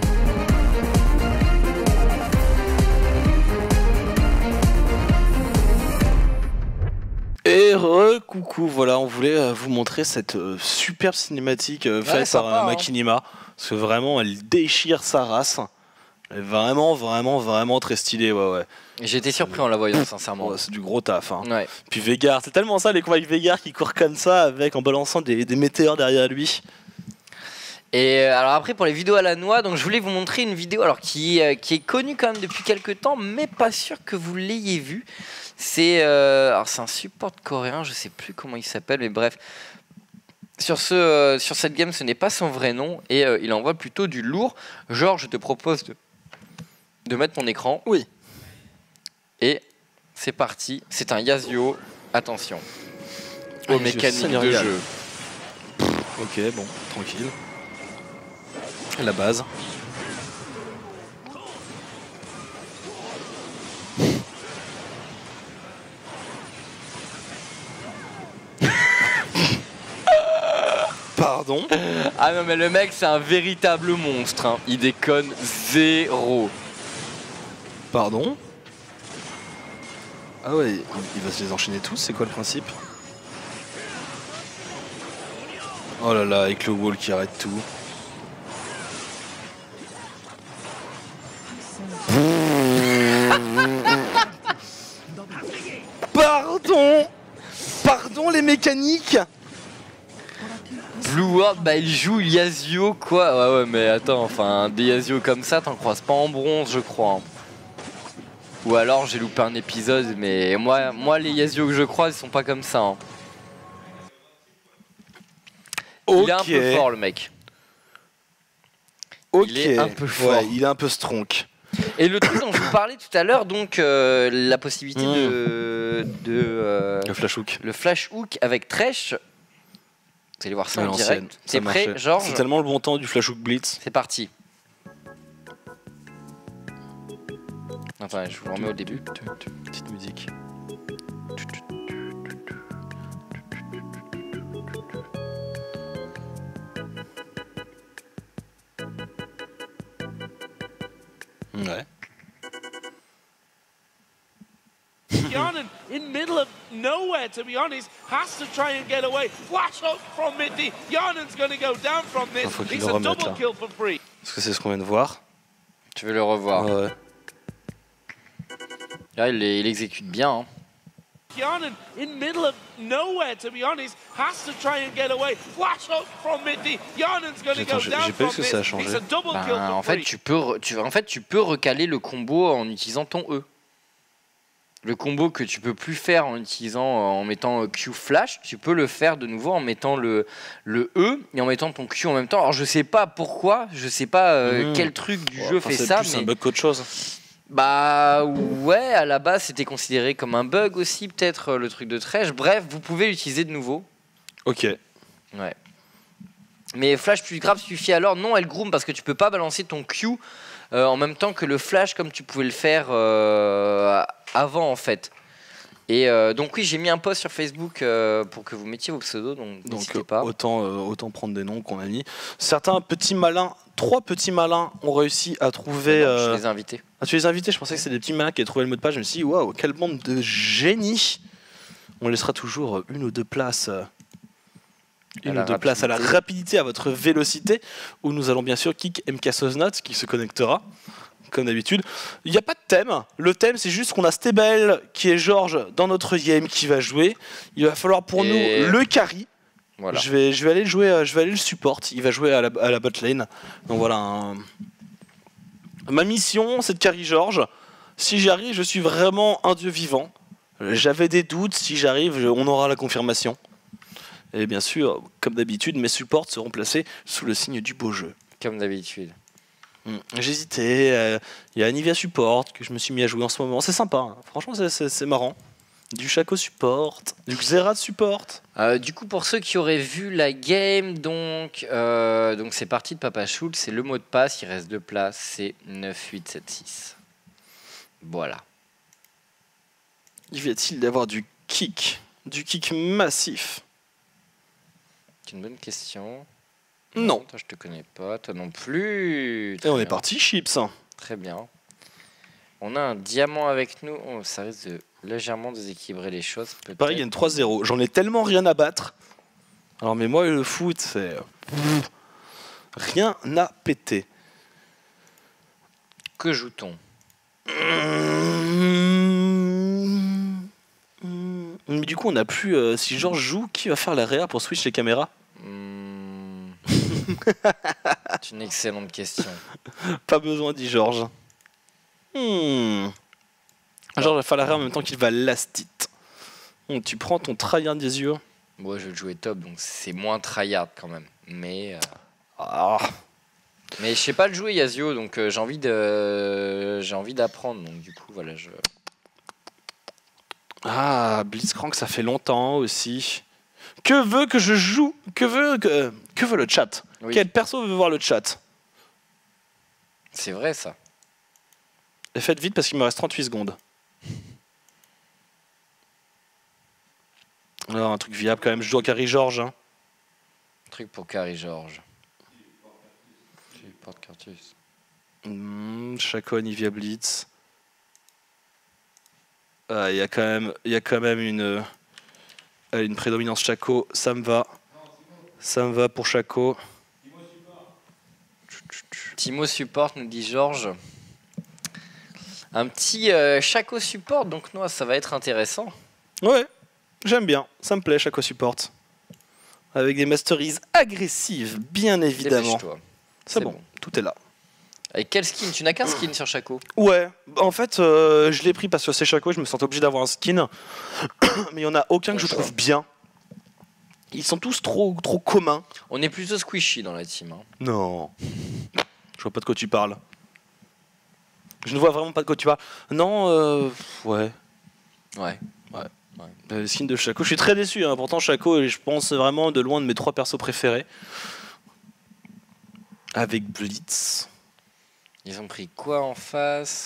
S1: Et re-coucou, voilà, on voulait euh, vous montrer cette euh, superbe cinématique euh, faite ouais, par euh, Machinima. Hein. Parce que vraiment, elle déchire sa race. Elle est vraiment, vraiment, vraiment très stylée, ouais, ouais.
S2: J'étais surpris en la voyant, sincèrement.
S1: Ouais, c'est du gros taf. Hein.
S2: Ouais.
S1: Puis Veigar, c'est tellement ça, les combats avec Veigar qui court comme ça, avec, en balançant des, des météores derrière lui.
S2: Et alors après, pour les vidéos à la noix, donc je voulais vous montrer une vidéo alors, qui, euh, qui est connue quand même depuis quelques temps, mais pas sûr que vous l'ayez vue. C'est euh, un support coréen, je sais plus comment il s'appelle, mais bref. Sur, ce, euh, sur cette game, ce n'est pas son vrai nom, et euh, il envoie plutôt du lourd. Genre, je te propose de, de mettre mon écran.
S1: Oui.
S2: Et c'est parti, c'est un Yasuo, attention, aux ah, mécaniques de jeu.
S1: Ok, bon, tranquille. La base. Pardon.
S2: Ah non mais le mec c'est un véritable monstre, hein. Il déconne zéro.
S1: Pardon. Ah ouais, il va se les enchaîner tous, c'est quoi le principe? Oh là là, avec le wall qui arrête tout. Pardon. Pardon les mécaniques.
S2: Blue World, bah il joue Yasuo quoi. Ouais ouais mais attends, enfin des Yasuo comme ça t'en croises pas en bronze je crois. Ou alors j'ai loupé un épisode, mais moi, moi les Yasuo que je croise, ils sont pas comme ça. Hein.
S1: Okay.
S2: Il est un peu fort le mec.
S1: Ok.
S2: Il est un peu fort.
S1: Ouais, il est un peu stronk.
S2: Et le truc dont je vous parlais tout à l'heure, donc euh, la possibilité mmh. de, de euh,
S1: le flash hook,
S2: le flash hook avec Thresh. Vous allez voir ça en direct. T'es prêt, Georges?
S1: C'est tellement le bon temps du flash hook blitz.
S2: C'est parti. Attends, je vous le remets au début.
S1: Petite musique. Ouais.
S3: Yarnan in middle of nowhere, to be honest, has to try and get away. Flash up from mid D. Yarnan's going to go down from this. It's a double kill for free.
S1: Parce que c'est ce qu'on vient de voir.
S2: Tu veux le revoir?
S1: Ouais.
S2: Là, il, il exécute bien. Hein.
S3: Yarnan in middle of nowhere, to be honest, has to try and get away. Flash up from mid D. Yarnan's going to go down from this. It's a double kill for free.
S2: En fait, tu peux, tu, en fait, tu peux recaler le combo en utilisant ton E. Le combo que tu peux plus faire en utilisant, en mettant Q flash, tu peux le faire de nouveau en mettant le, le E et en mettant ton Q en même temps. Alors je sais pas pourquoi, je sais pas euh, mmh. quel truc du ouais, jeu fait ça.
S1: C'est un bug qu'autre chose.
S2: Bah ouais, à la base c'était considéré comme un bug aussi, peut-être le truc de Thresh. Bref, vous pouvez l'utiliser de nouveau.
S1: Ok.
S2: Ouais. Mais flash plus grave suffit alors. Non, elle groom parce que tu peux pas balancer ton Q euh, en même temps que le flash comme tu pouvais le faire euh, avant en fait. Et euh, donc oui, j'ai mis un post sur Facebook euh, pour que vous mettiez vos pseudos, donc n'hésitez
S1: donc,
S2: pas.
S1: Autant, euh, autant prendre des noms qu'on a mis. Certains petits malins, trois petits malins ont réussi à trouver...
S2: Non,
S1: euh...
S2: Je les ai invités.
S1: Ah, tu les as invités? Je pensais que c'était des petits malins qui avaient trouvé le mot de passe. Je me suis dit, waouh, quelle bande de génies. On laissera toujours une ou deux places... Une ou deux places à la rapidité, à votre vélocité, où nous allons bien sûr kick M K Soznot qui se connectera, comme d'habitude. Il n'y a pas de thème. Le thème, c'est juste qu'on a Stebel, qui est Georges, dans notre game, qui va jouer. Il va falloir pour Et... nous le carry. Voilà. Je, vais, je vais aller le jouer, je vais aller le support. Il va jouer à la, à la bot lane. Donc voilà. Un... Ma mission, c'est de carry Georges. Si j'y arrive, je suis vraiment un dieu vivant. J'avais des doutes. Si j'arrive, on aura la confirmation. Et bien sûr, comme d'habitude, mes supports seront placés sous le signe du beau jeu.
S2: Comme d'habitude.
S1: Mmh. J'hésitais. Il euh, y a Anivia Support que je me suis mis à jouer en ce moment. C'est sympa. Hein. Franchement, c'est marrant. Du Shaco Support, du Xerath Support.
S2: Euh, du coup, pour ceux qui auraient vu la game, donc euh, donc c'est parti de Papa Schultz. C'est le mot de passe. Il reste deux places. C'est neuf huit sept six. Voilà.
S1: Y va-t-il d'avoir du kick? Du kick massif?
S2: C'est une bonne question.
S1: Non.
S2: Toi, je te connais pas. Toi non plus.
S1: Très Et on bien. Est parti, Chips.
S2: Très bien. On a un diamant avec nous. Oh, ça risque de légèrement déséquilibrer les choses.
S1: Paris gagne trois zéro. J'en ai tellement rien à battre. Alors, mais moi, le foot, c'est... Rien à péter.
S2: Que joue-t-on?
S1: Mais du coup, on n'a plus... Euh, si Georges joue, qui va faire la réa pour switch les caméras?
S2: mmh. C'est une excellente question.
S1: Pas besoin, dit Georges. Hmm. Georges va faire la réa en même temps qu'il va last it. Bon, tu prends ton tryhard des yeux.
S2: Moi, je vais jouer top, donc c'est moins tryhard quand même. Mais... Euh...
S1: Ah.
S2: Mais je sais pas le jouer, Yasuo, donc euh, j'ai envie de... j'ai envie d'apprendre. Donc du coup, voilà, je...
S1: Ah, Blitzcrank, ça fait longtemps aussi. Que veut que je joue? Que veut, que, que veut le chat? Oui. Quel perso veut voir le chat?
S2: C'est vrai, ça.
S1: Et faites vite parce qu'il me reste trente-huit secondes. Alors, un truc viable quand même. Je joue à Carry Georges. Hein.
S2: Un truc pour Carry Georges. Porte Cartus.
S1: Mmh, Shaco, Anivia Blitz. Il ah, y a quand même, il y a quand même une, une prédominance Shaco. Ça me va. Ça me va pour Shaco.
S2: Timo support, nous dit Georges. Un petit euh, Shaco support, donc non, ça va être intéressant.
S1: Ouais, j'aime bien. Ça me plaît, Shaco support. Avec des masteries agressives, bien évidemment.
S2: C'est
S1: bon, bon, tout est là.
S2: Avec quel skin? Tu n'as qu'un skin sur Shaco?
S1: Ouais, en fait, euh, je l'ai pris parce que c'est Shaco, je me sentais obligé d'avoir un skin. Mais il n'y en a aucun que je trouve bien. Ils sont tous trop, trop communs.
S2: On est plutôt squishy dans la team. Hein.
S1: Non. Je vois pas de quoi tu parles. Je ne vois vraiment pas de quoi tu parles. Non, euh, ouais.
S2: Ouais.
S1: Ouais. ouais. Le skin de Shaco, je suis très déçu. Hein. Pourtant, Shaco est, je pense, vraiment de loin de mes trois persos préférés. Avec Blitz.
S2: Ils ont pris quoi en face?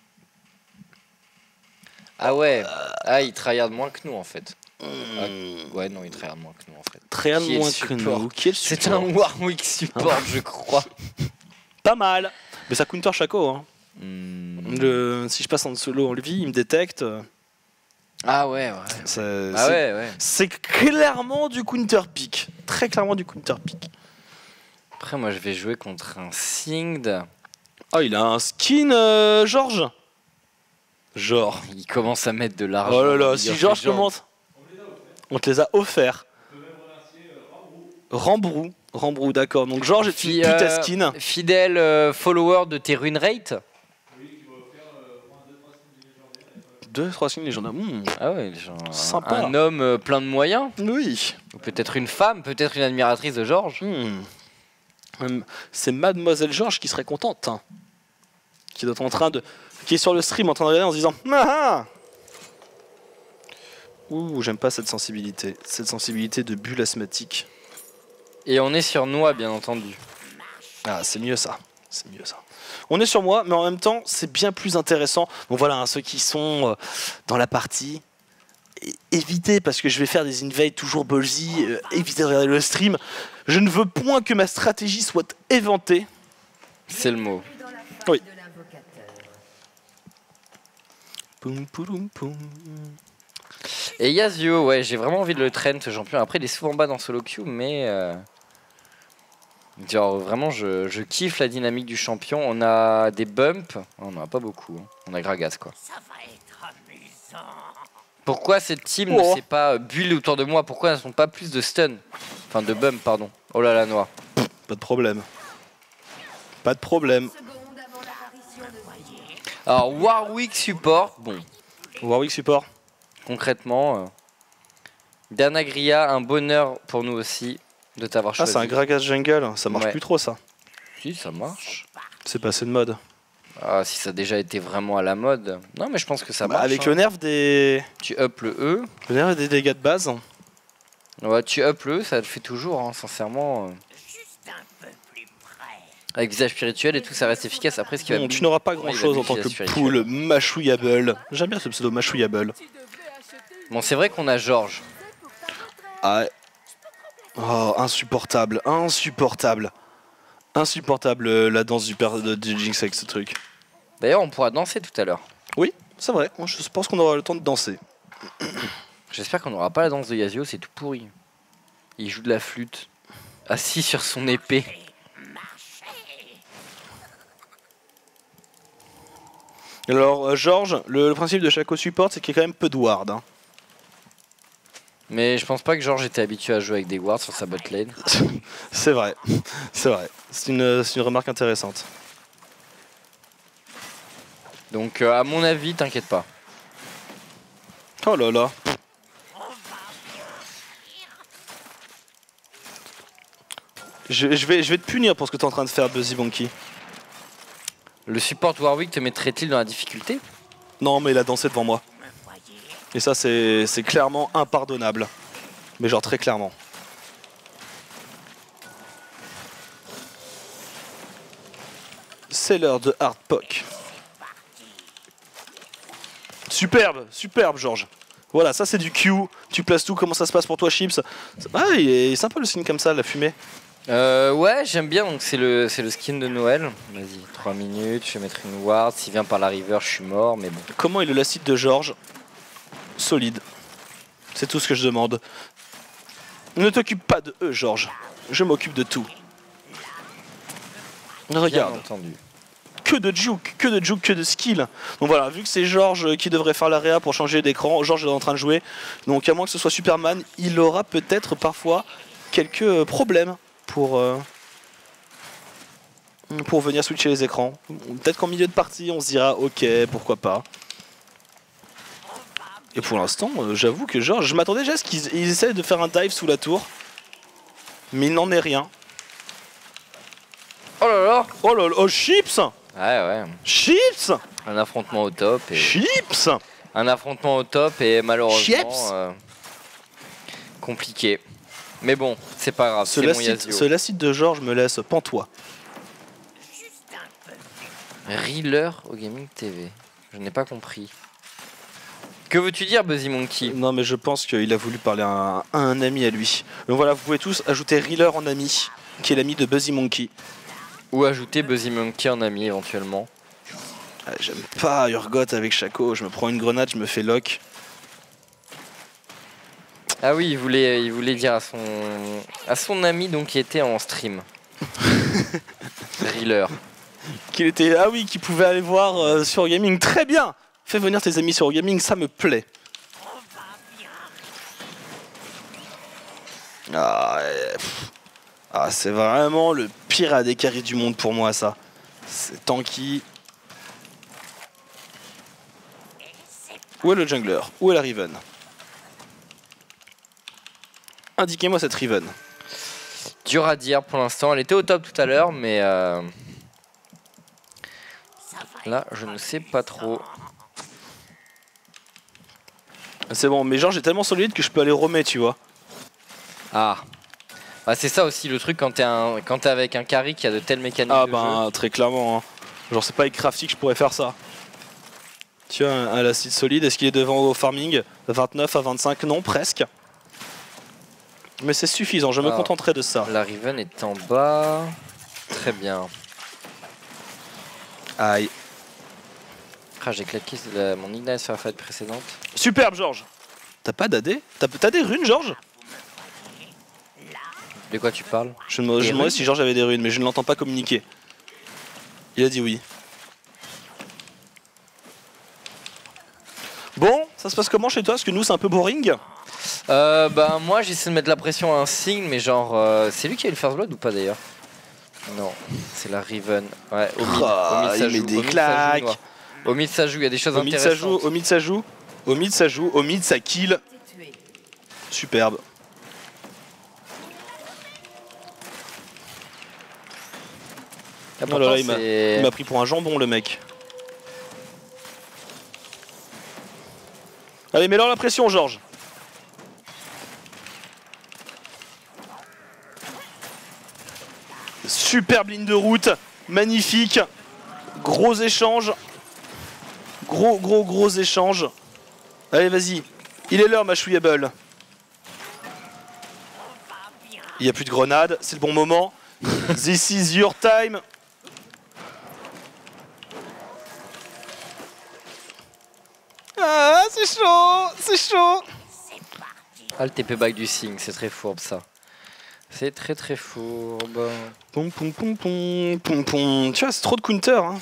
S2: Ah ouais. Ah, ils tryhardent moins que nous en fait.
S1: Mmh.
S2: Ah, ouais, non, ils tryhardent moins que nous en fait.
S1: Tryhardent moins que nous.
S2: C'est un Warwick support, je crois.
S1: Pas mal. Mais ça counter Shaco. Hein.
S2: Mmh.
S1: Le, si je passe en solo en vie, il me détecte.
S2: Ah ouais, ouais.
S1: C'est
S2: ah ouais, ouais.
S1: C'est clairement du counter pick. Très clairement du counter pick.
S2: Après, moi, je vais jouer contre un Singed.
S1: Oh, il a un skin, euh, Georges. Genre.
S2: Il commence à mettre de l'argent.
S1: Oh là là, si Georges commence. On te les a offerts. Rambrou. Rambrou, d'accord. Donc Georges est une pute à skin.
S2: Fidèle euh, follower de tes rune rate.
S1: deux trois skins légendaires. Mmh.
S2: Ah ouais, genre,
S1: sympa.
S2: Un homme euh, plein de moyens.
S1: Oui.
S2: Ou peut-être une femme, peut-être une admiratrice de Georges.
S1: Mmh. C'est Mademoiselle Georges qui serait contente. Hein. Qui doit être en train de. Qui est sur le stream en train de regarder en se disant ah ah. Ouh, j'aime pas cette sensibilité. Cette sensibilité de bulle asthmatique.
S2: Et on est sur Noix, bien entendu.
S1: Ah, c'est mieux ça. C'est mieux ça. On est sur moi, mais en même temps, c'est bien plus intéressant. Donc voilà, hein, ceux qui sont euh, dans la partie, évitez, parce que je vais faire des invades toujours ballsy, euh, évitez de regarder le stream. Je ne veux point que ma stratégie soit éventée.
S2: C'est le mot.
S1: Oui. Poum, poum, poum.
S2: Et Yasuo, ouais, j'ai vraiment envie de le traîner ce champion. Après, il est souvent bas dans solo queue, mais euh... genre vraiment, je, je kiffe la dynamique du champion. On a des bumps, on n'en a pas beaucoup. Hein. On a Gragas quoi.
S3: Ça va être amusant.
S2: Pourquoi cette team
S1: oh.
S2: ne s'est pas build autour de moi? Pourquoi elles ne sont pas plus de stun? Enfin, de bump, pardon. Oh là là, Noix.
S1: Pas de problème. Pas de problème.
S2: Alors, Warwick support, bon.
S1: Warwick support.
S2: Concrètement, euh, Danagria, un bonheur pour nous aussi de t'avoir choisi.
S1: Ah, c'est un Gragas jungle, ça marche
S2: ouais.
S1: plus trop ça.
S2: Si, ça marche.
S1: C'est passé de mode.
S2: Ah, si ça a déjà été vraiment à la mode. Non, mais je pense que ça
S1: bah,
S2: marche.
S1: Avec
S2: hein.
S1: le nerf des.
S2: Tu up le E.
S1: Le nerf des dégâts de base.
S2: Ouais, tu up le E, ça le fait toujours, hein, sincèrement. Avec visage spirituel et tout, ça reste efficace. Après, ce qui va
S1: bon, tu n'auras pas grand chose en tant que pool machouillable. J'aime bien ce pseudo machouillable.
S2: Bon, c'est vrai qu'on a Georges.
S1: Ah. Oh, insupportable, insupportable. Insupportable euh, la danse du père de, de Jinx avec ce truc.
S2: D'ailleurs, on pourra danser tout à l'heure.
S1: Oui, c'est vrai. Je pense qu'on aura le temps de danser.
S2: J'espère qu'on n'aura pas la danse de Yasuo, c'est tout pourri. Il joue de la flûte, assis sur son épée.
S1: Alors, euh, Georges, le, le principe de Shaco support, c'est qu'il y a quand même peu de ward. Hein.
S2: Mais je pense pas que Georges était habitué à jouer avec des wards sur sa botlane.
S1: C'est vrai, c'est vrai. C'est une, une remarque intéressante.
S2: Donc, euh, à mon avis, t'inquiète pas.
S1: Oh là là. Je, je, vais, je vais te punir pour ce que tu es en train de faire, Buzzy Bonky.
S2: Le support Warwick te mettrait-il dans la difficulté?
S1: Non, mais il a dansé devant moi. Et ça, c'est clairement impardonnable. Mais genre très clairement. C'est l'heure de Hard Pock. Superbe, superbe, Georges. Voilà, ça c'est du Q. Tu places tout, comment ça se passe pour toi, Chips? Ah, il est sympa le signe comme ça, la fumée.
S2: Euh, ouais, j'aime bien, donc c'est le, le skin de Noël. Vas-y, trois minutes, je vais mettre une ward. S'il vient par la river, je suis mort, mais bon.
S1: Comment est le lacite de Georges? Solide. C'est tout ce que je demande. Ne t'occupe pas de eux, Georges. Je m'occupe de tout. Regarde.
S2: Bien entendu.
S1: Que de juke, que de juke, que de skill. Donc voilà, vu que c'est Georges qui devrait faire l'area pour changer d'écran, Georges est en train de jouer. Donc à moins que ce soit Superman, il aura peut-être parfois quelques problèmes pour... Euh... pour venir switcher les écrans. Peut-être qu'en milieu de partie, on se dira ok, pourquoi pas. Et pour l'instant, euh, j'avoue que genre, je m'attendais déjà à ce qu'ils ils essaient de faire un dive sous la tour. Mais il n'en est rien.
S2: Oh là là.
S1: Oh là là, oh Chips.
S2: Ouais, ouais.
S1: Chips.
S2: Un affrontement au top. Et...
S1: Chips.
S2: Un affrontement au top et malheureusement euh, compliqué. Mais bon, c'est pas grave, c'est mon Yasuo.
S1: Ce lacide de Georges me laisse pantois.
S2: Reeler au Gaming T V. Je n'ai pas compris. Que veux-tu dire, Buzzy Monkey?
S1: Non, mais je pense qu'il a voulu parler à un, à un ami à lui. Donc voilà, vous pouvez tous ajouter Reeler en ami, qui est l'ami de Buzzy Monkey.
S2: Ou ajouter Buzzy Monkey en ami éventuellement.
S1: Ah, j'aime pas Urgot avec Shaco, je me prends une grenade, je me fais lock.
S2: Ah oui, il voulait, il voulait dire à son, à son ami donc qui était en stream. Reeler.
S1: Qu'il était, ah oui, qu'il pouvait aller voir euh, sur Gaming, très bien. Fais venir tes amis sur Gaming, ça me plaît. Ah, ah c'est vraiment le pire A D carry du monde pour moi ça. C'est tanky. Où est le jungler? Où est la Riven? Indiquez-moi cette Riven.
S2: Dur à dire pour l'instant, elle était au top tout à l'heure, mais euh... là je ne sais pas trop.
S1: C'est bon, mais genre j'ai tellement solide que je peux aller roamer, tu vois.
S2: Ah, bah, c'est ça aussi le truc quand t'es un... quand avec un carry qui a de telles mécaniques.
S1: Ah
S2: de
S1: bah
S2: jeu.
S1: Très clairement. Hein. Genre c'est pas avec Crafty que je pourrais faire ça. Tu as un, un lacide solide, est-ce qu'il est devant au farming? vingt-neuf à vingt-cinq, non, presque. Mais c'est suffisant, je me
S2: Alors,
S1: contenterai de ça.
S2: La Riven est en bas. Très bien.
S1: Aïe.
S2: Ah, j'ai claqué la... mon ignite sur la fight précédente.
S1: Superbe, Georges. T'as pas d'A D? T'as des runes, Georges?
S2: De quoi tu parles?
S1: Je me je demandais si Georges avait des runes, mais je ne l'entends pas communiquer. Il a dit oui. Bon, ça se passe comment chez toi? Parce que nous, c'est un peu boring.
S2: Euh, bah moi j'essaie de mettre la pression à un signe, mais genre euh, c'est lui qui a eu le first blood ou pas d'ailleurs? Non, c'est la Riven. Ouais, au mid,
S1: oh,
S2: au mid ça
S1: il met
S2: joue.
S1: des
S2: Au mid,
S1: claques.
S2: ça joue, au mid ça joue, il y a des choses
S1: au mid,
S2: intéressantes.
S1: ça joue, au mid ça joue, au mid ça joue, au mid ça kill. Superbe.
S2: Ah,
S1: oh là là, il m'a pris pour un jambon le mec. Allez, mets-leur la pression, Georges. Superbe ligne de route, magnifique. Gros échange. Gros, gros, gros échange. Allez, vas-y. Il est l'heure, ma chouillable. Il n'y a plus de grenades, c'est le bon moment. This is your time. Ah, c'est chaud, c'est chaud.
S2: Ah, le T P back du signe, c'est très fourbe ça. C'est très très fourbe.
S1: Pom pom pom pom pom pom. Tu vois, c'est trop de counter. Hein.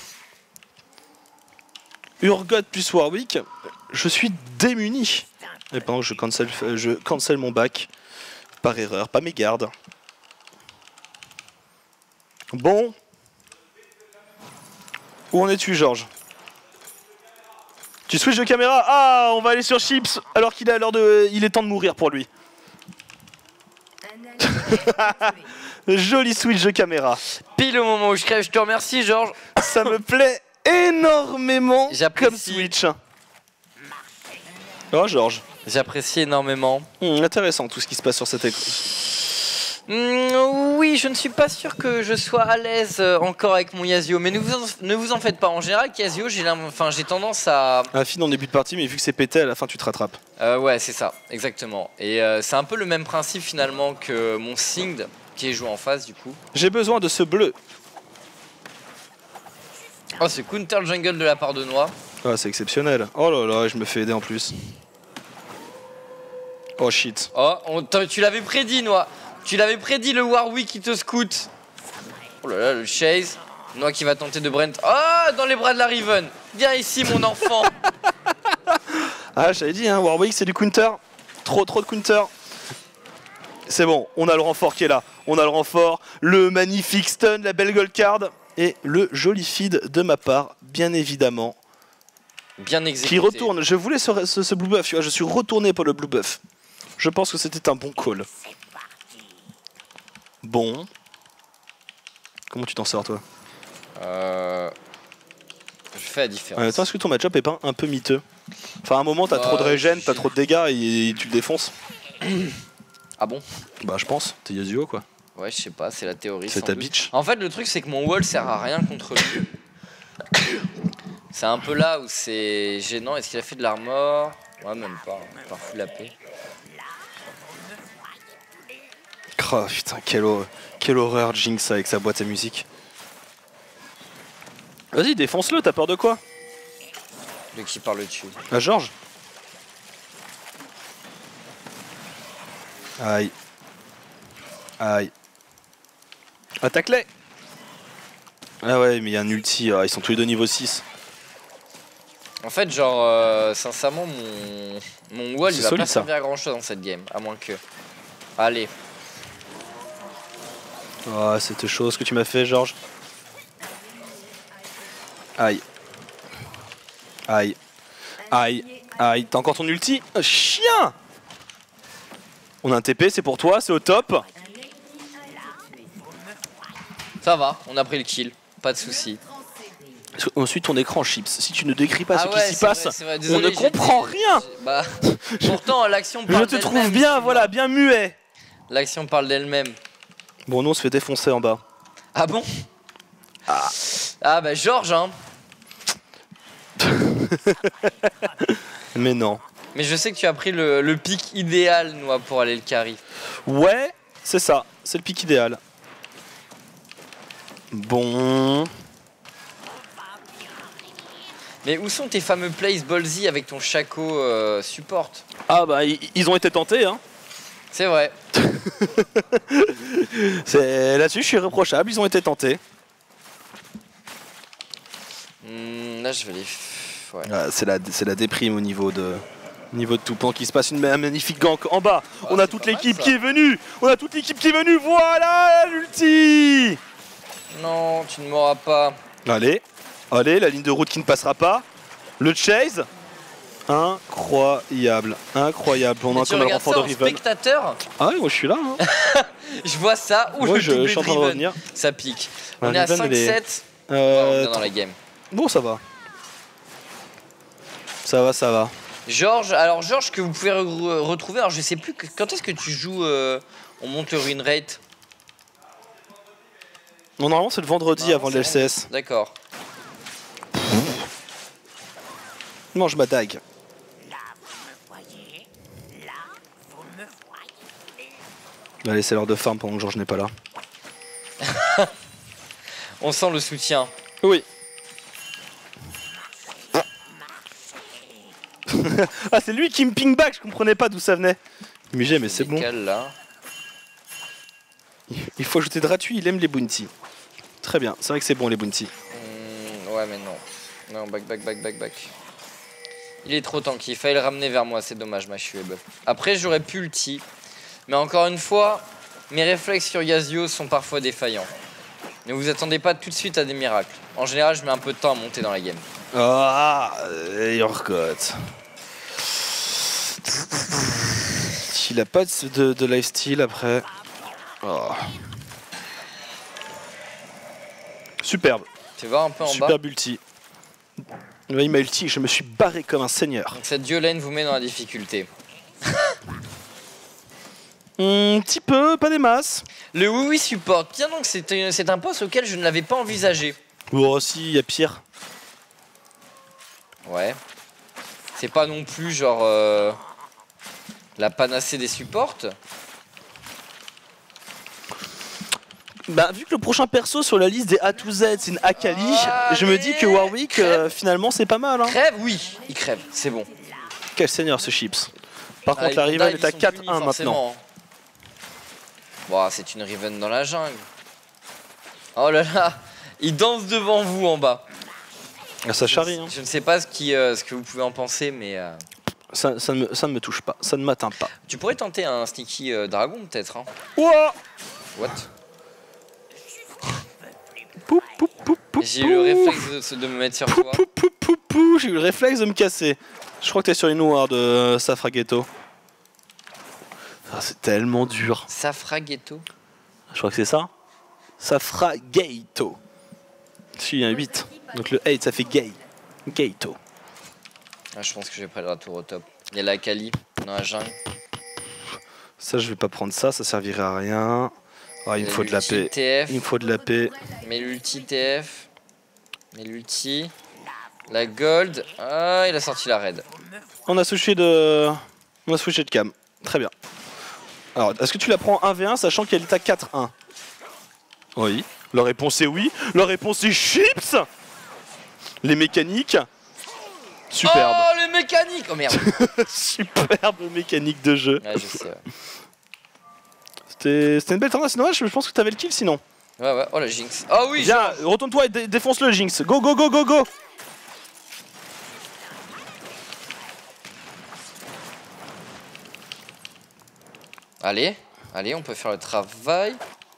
S1: Urgot plus Warwick, je suis démuni. Et pendant que je cancel, je cancel mon back par erreur, pas mes gardes. Bon. Où en es-tu, Georges? Tu switches de caméra? Ah, on va aller sur Chips alors qu'il a l'heure de, il est temps de mourir pour lui. Joli switch de caméra.
S2: Pile au moment où je crève, je te remercie, Georges.
S1: Ça me plaît énormément comme
S2: J'apprécie.
S1: switch. Oh, Georges.
S2: J'apprécie énormément.
S1: Hum, intéressant tout ce qui se passe sur cet écran.
S2: Mmh, oui, je ne suis pas sûr que je sois à l'aise euh, encore avec mon Yasuo, mais ne vous en, ne vous en faites pas. En général, Yasuo, j'ai enfin, tendance à...
S1: Un film en début de partie, mais vu que c'est pété, à la fin tu te rattrapes.
S2: Euh, ouais, c'est ça, exactement. Et euh, c'est un peu le même principe finalement que mon Singed, qui est joué en face du coup.
S1: J'ai besoin de ce bleu.
S2: Oh, c'est counter jungle de la part de Noix.
S1: Ah, c'est exceptionnel. Oh là là, je me fais aider en plus. Oh shit.
S2: Oh, on, tu l'avais prédit, Noix. Tu l'avais prédit, le Warwick qui te scout. Oh là là, le chase. Noix qui va tenter de Brent. Oh, dans les bras de la Riven. Viens ici, mon enfant.
S1: Ah, j'avais dit, hein, Warwick, c'est du counter. Trop, trop de counter. C'est bon, on a le renfort qui est là. On a le renfort, le magnifique stun, la belle gold card. Et le joli feed de ma part, bien évidemment.
S2: Bien exécuté.
S1: Qui retourne. Je voulais ce, ce, ce blue buff, tu vois, je suis retourné pour le blue buff. Je pense que c'était un bon call. Bon. Comment tu t'en sors, toi?
S2: Euh... Je fais la différence.
S1: Euh, attends, est-ce que ton match-up est pas un peu miteux? Enfin, à un moment, t'as
S2: bah,
S1: trop de régène, t'as trop de dégâts et, et tu le défonces.
S2: Ah bon?
S1: Bah, je pense. T'es Yasuo, quoi.
S2: Ouais, je sais pas, c'est la théorie.
S1: C'est ta bitch.
S2: En fait, le truc, c'est que mon wall sert à rien contre lui. C'est un peu là où c'est gênant. Est-ce qu'il a fait de l'armor? Ouais, même pas. Par full A P.
S1: Oh putain, quelle, hor quelle horreur Jinx avec sa boîte à musique. Vas-y, défonce-le, t'as peur de quoi?
S2: De qui parle dessus?
S1: Ah, Georges. Aïe. Aïe. Attaque-les. Ah ouais, mais il y a un ulti, ah, ils sont tous les deux niveau six.
S2: En fait, genre, euh, sincèrement, mon, mon wall, il va
S1: solide,
S2: pas servir à grand chose dans cette game. À moins que... Allez.
S1: Ah, c'était chaud ce que tu m'as fait, Georges. Aïe. Aïe. Aïe. Aïe. T'as encore ton ulti? Oh, chien! On a un T P, c'est pour toi, c'est au top.
S2: Ça va, on a pris le kill. Pas de soucis.
S1: Ensuite, ton écran chips. Si tu ne décris pas
S2: Ah
S1: ce
S2: ouais,
S1: qui s'y passe,
S2: vrai, vrai. Désolé,
S1: on ne comprend
S2: dit...
S1: rien.
S2: Bah, pourtant, l'action
S1: Je
S2: parle
S1: te trouve
S2: d'elle-même,
S1: bien, voilà, bien muet.
S2: L'action parle d'elle-même.
S1: Bon, nous, on se fait défoncer en bas.
S2: Ah bon? Ah, ah bah Georges, hein.
S1: Mais non.
S2: Mais je sais que tu as pris le, le pic idéal, Noah, pour aller le carry.
S1: Ouais, c'est ça. C'est le pic idéal. Bon.
S2: Mais où sont tes fameux plays ballsy avec ton Shaco euh, support?
S1: Ah bah, ils ont été tentés, hein.
S2: C'est vrai.
S1: Là-dessus, je suis irréprochable. Ils ont été tentés.
S2: Mmh, là, je vais les... Ouais.
S1: Ah, c'est la, la déprime au niveau de... Niveau de tout plan qui se passe, une magnifique gank en bas. Oh, on a toute l'équipe qui est venue. On a toute l'équipe qui est venue. Voilà l'ulti.
S2: Non, tu ne m'auras pas.
S1: Allez, allez, la ligne de route qui ne passera pas. Le chase. Incroyable, incroyable. On a encore un renfort de Riven.
S2: Spectateur.
S1: Ah oui, moi je suis là. Hein.
S2: Je vois ça. Où
S1: moi
S2: le
S1: je, je suis en train de revenir.
S2: Ça pique.
S1: Ouais,
S2: on est à cinq sept. Euh, on est dans la game. Bon,
S1: ça va. Ça va, ça va.
S2: Georges, alors Georges que vous pouvez re retrouver, alors je sais plus que, quand est-ce que tu joues, euh, on monte le win rate?
S1: Non, normalement c'est le vendredi non, avant le L C S.
S2: D'accord.
S1: Mange ma dague. Allez, c'est l'heure de farm pendant que Georges n'est pas là.
S2: On sent le soutien.
S1: Oui. Ah, c'est lui qui me ping back, je comprenais pas d'où ça venait. Mugé, mais c'est bon.
S2: Là.
S1: Il faut ajouter gratuit, il aime les bounty. Très bien, c'est vrai que c'est bon les bounty.
S2: Mmh, ouais, mais non. Non, back, back, back, back, back. Il est trop tanky, il fallait le ramener vers moi, c'est dommage, ma choueb. Après, j'aurais pu ulti. Mais encore une fois, mes réflexes sur Yasuo sont parfois défaillants. Ne vous attendez pas tout de suite à des miracles. En général, je mets un peu de temps à monter dans la game.
S1: Ah, Yorkot. Il a pas de, de, de lifesteal après. Oh. Superbe.
S2: Tu vas un peu en bas.
S1: Superbe ulti. Il m'a ulti, je me suis barré comme un seigneur.
S2: Donc cette Dieu lane vous met dans la difficulté.
S1: Un mmh, petit peu, pas des masses.
S2: Le oui oui support. Tiens donc, c'est un poste auquel je ne l'avais pas envisagé.
S1: Oh si, il y a pire.
S2: Ouais. C'est pas non plus genre euh, la panacée des supports.
S1: Bah, vu que le prochain perso sur la liste des A to Z c'est une Akali, ah, je me dis que Warwick euh, finalement c'est pas mal. Hein.
S2: Crève, oui, il crève, c'est bon.
S1: Quel seigneur ce Chips. Par ah, contre la Riven est à quatre un maintenant.
S2: Bon, c'est une Riven dans la jungle. Oh là là, il danse devant vous en bas.
S1: Ah, ça charrie. Hein.
S2: Je ne sais pas ce, qui, euh, ce que vous pouvez en penser, mais... Euh...
S1: Ça, ça, ne me, ça ne me touche pas, ça ne m'atteint pas.
S2: Tu pourrais tenter un sneaky euh, dragon peut-être. Hein.
S1: Ouah.
S2: What? J'ai eu le réflexe de, de me mettre sur
S1: pou,
S2: toi.
S1: pou, pou, pou, pou. J'ai eu le réflexe de me casser. Je crois que t'es sur une noire de Safragetto. Ah, c'est tellement dur.
S2: Safragetto.
S1: Je crois que c'est ça. Safragetto. Si, il y a un huit. Donc le eight, ça fait gay. Gato.
S2: Ah, je pense que je vais prendre le retour au top. Il y a la Kali dans la jungle.
S1: Ça, je vais pas prendre ça, ça servirait à rien. Ah, il me faut de la paix.
S2: T F.
S1: Il me faut de la paix.
S2: Mais l'ulti T F. Mais l'ulti. La gold. Ah, il a sorti la raid.
S1: On a switché de. On a switché de cam. Très bien. Alors, est-ce que tu la prends un v un sachant qu'elle est à quatre un? Oui. La réponse est oui. La réponse est chips. Les mécaniques. Superbe.
S2: Oh, les mécaniques. Oh merde.
S1: Superbe mécanique de jeu.
S2: Ouais, je sais. Ouais.
S1: C'était une belle tendance, sinon je pense que t'avais le kill sinon.
S2: Ouais, ouais, oh la Jinx. Oh oui,
S1: viens, retourne-toi et dé défonce le Jinx. Go, go, go, go, go.
S2: Allez, allez, on peut faire le travail.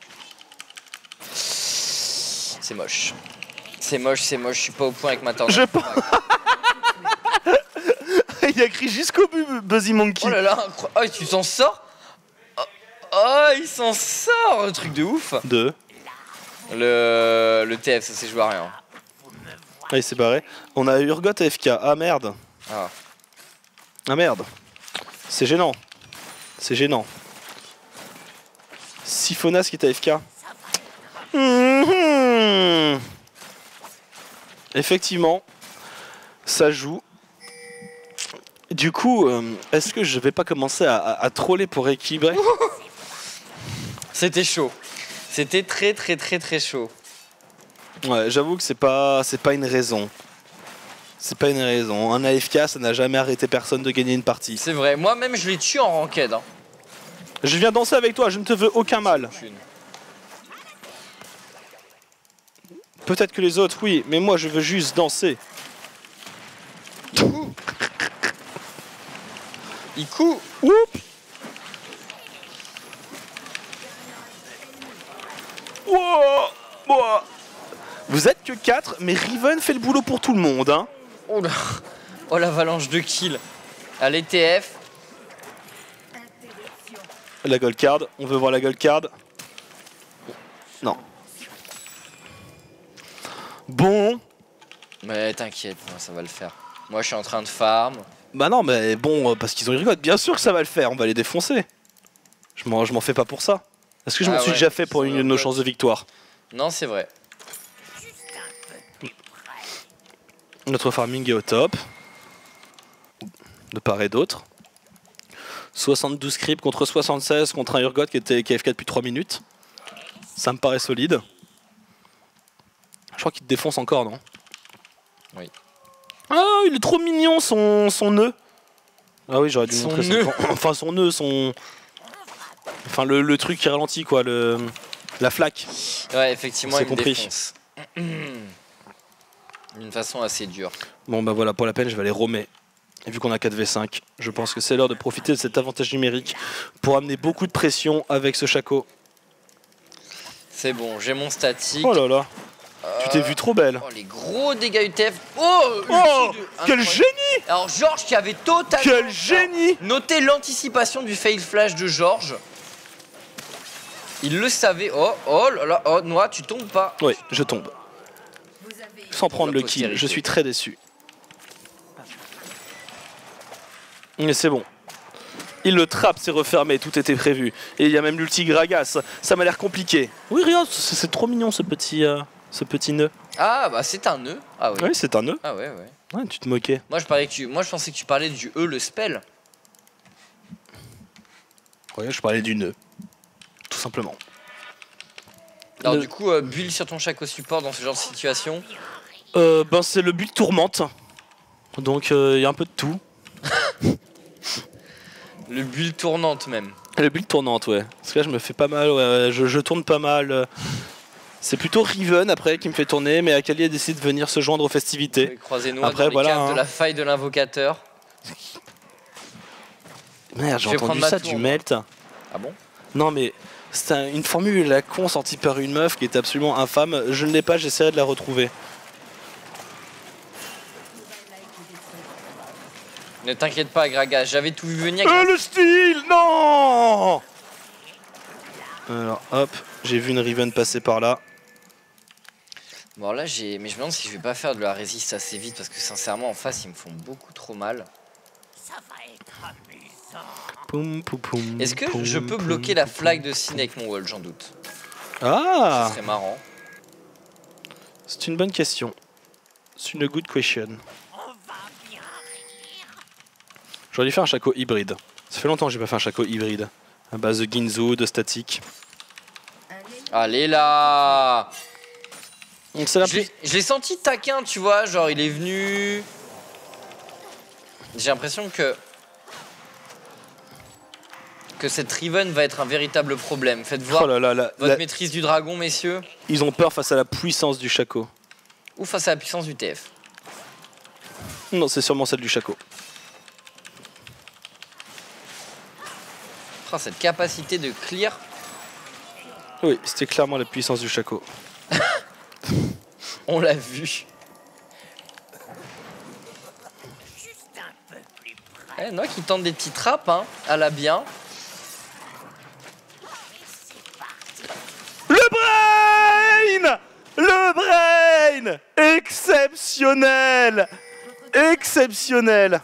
S2: C'est moche. C'est moche, c'est moche, je suis pas au point avec ma tendance.
S1: Je pas. Il a crié jusqu'au but, Buzzy Monkey.
S2: Oh là là, oh, tu t'en sors? Oh, il s'en sort, le truc de ouf.
S1: Deux.
S2: Le, le T F, ça s'est joué à rien.
S1: Ah, il s'est barré. On a Urgot A F K. Ah merde.
S2: Ah,
S1: ah merde. C'est gênant. C'est gênant. Siphonas qui est A F K. Mmh. Effectivement, ça joue. Du coup, euh, est-ce que je vais pas commencer à, à, à troller pour équilibrer?
S2: C'était chaud. C'était très très très très chaud.
S1: Ouais, j'avoue que c'est pas c'est pas une raison. C'est pas une raison. Un A F K, ça n'a jamais arrêté personne de gagner une partie.
S2: C'est vrai. Moi-même, je l'ai tué en ranked. Hein.
S1: Je viens danser avec toi. Je ne te veux aucun mal. Peut-être que les autres, oui, mais moi, je veux juste danser.
S2: Iku.
S1: Oups. Wow. Wow. Vous êtes que quatre, mais Riven fait le boulot pour tout le monde. Hein.
S2: Oh là. Oh l'avalanche de kills. Allez T F.
S1: La gold card, on veut voir la gold card. Non. Bon.
S2: Mais t'inquiète, ça va le faire. Moi je suis en train de farm.
S1: Bah non, mais bon, parce qu'ils ont Urgot, bien sûr que ça va le faire, on va les défoncer. Je m'en je m'en fais pas pour ça. Est-ce que je
S2: ah
S1: m'en suis
S2: ouais,
S1: déjà fait pour une de nos chances de victoire?
S2: Non, c'est vrai.
S1: Notre farming est au top. De part et d'autre. soixante-douze creeps contre soixante-seize contre un Urgot qui était qui A F K depuis trois minutes. Ça me paraît solide. Je crois qu'il te défonce encore, non?
S2: Oui.
S1: Ah, il est trop mignon son, son nœud. Ah oui, j'aurais dû
S2: son
S1: montrer
S2: nœud.
S1: son... Enfin, son nœud, son... Enfin, le, le truc qui ralentit, quoi, le... la flaque.
S2: Ouais, effectivement, il me
S1: compris.
S2: défonce. D'une façon assez dure.
S1: Bon, bah voilà, pour la peine, je vais aller roamer. Et vu qu'on a quatre v cinq, je pense que c'est l'heure de profiter de cet avantage numérique pour amener beaucoup de pression avec ce Shaco.
S2: C'est bon, j'ai mon statique.
S1: Oh là là.
S2: Euh...
S1: Tu t'es vu trop belle.
S2: Oh, les gros dégâts U T F. Oh,
S1: oh
S2: de...
S1: quel génie.
S2: Alors Georges qui avait totalement...
S1: Quel génie.
S2: Notez l'anticipation du fail flash de Georges. Il le savait. Oh, oh là là, oh, Noah, tu tombes pas.
S1: Oui, je tombe. Sans prendre le kill, je suis très déçu. Mais c'est bon. Il le trappe, c'est refermé, tout était prévu. Et il y a même l'ulti Gragas, ça m'a l'air compliqué. Oui, regarde, c'est trop mignon ce petit, euh, ce petit nœud.
S2: Ah, bah c'est un nœud. Ah oui,
S1: oui c'est un nœud.
S2: Ah ouais, ouais.
S1: Ouais, tu te moquais.
S2: Moi je, parlais que tu... Moi, je pensais que tu parlais du E, le spell.
S1: Ouais, je parlais du nœud. Tout simplement.
S2: Alors
S1: le...
S2: du coup, euh, build sur ton Shaco support dans ce genre de situation.
S1: euh, Ben c'est le build tourmente. Donc il euh, y a un peu de tout.
S2: Le build tournante même.
S1: Le build tournante, ouais. Parce que là je me fais pas mal, ouais, je, je tourne pas mal. C'est plutôt Riven après qui me fait tourner, mais Akali a décidé de venir se joindre aux festivités.
S2: Croisez-nous
S1: après,
S2: dans les
S1: voilà,
S2: caves
S1: hein.
S2: de la faille de l'invocateur.
S1: Merde, j'ai entendu ça, du melt.
S2: Ah bon?
S1: Non mais c'est un- une formule la con sortie par une meuf qui est absolument infâme. Je ne l'ai pas, j'essaierai de la retrouver.
S2: Ne t'inquiète pas, Gragas, j'avais tout vu venir.
S1: Euh, le style, non. Alors hop, j'ai vu une Riven passer par là.
S2: Bon là j'ai, mais je me demande si je vais pas faire de la résiste assez vite parce que sincèrement en face ils me font beaucoup trop mal.
S3: Ça va être amusant.
S1: Poum, poum, poum,
S2: Est-ce que
S1: poum,
S2: je peux
S1: poum,
S2: bloquer la
S1: poum,
S2: flag de Sin avec mon wall? J'en doute.
S1: Ah,
S2: Ce serait marrant.
S1: c'est une bonne question. C'est une good question. J'aurais dû faire un Shaco hybride. Ça fait longtemps que j'ai pas fait un Shaco hybride. À base de Ginzu, de statique.
S2: Allez là.
S1: Donc c'est la
S2: Je l'ai- je l'ai senti taquin, tu vois, genre il est venu. J'ai l'impression que que cette Riven va être un véritable problème. Faites voir
S1: Oh là là, la-
S2: votre
S1: la-
S2: maîtrise du dragon, messieurs,
S1: Ils ont peur face à la puissance du Shaco.
S2: ou face à la puissance du T F.
S1: Non, c'est sûrement celle du Shaco.
S2: Oh, cette capacité de clear.
S1: Oui, c'était clairement la puissance du Shaco.
S2: On l'a vu. Eh, Noix qui tente des petits trappes, hein, à la bien.
S1: Le brain! Le brain! Exceptionnel! Exceptionnel!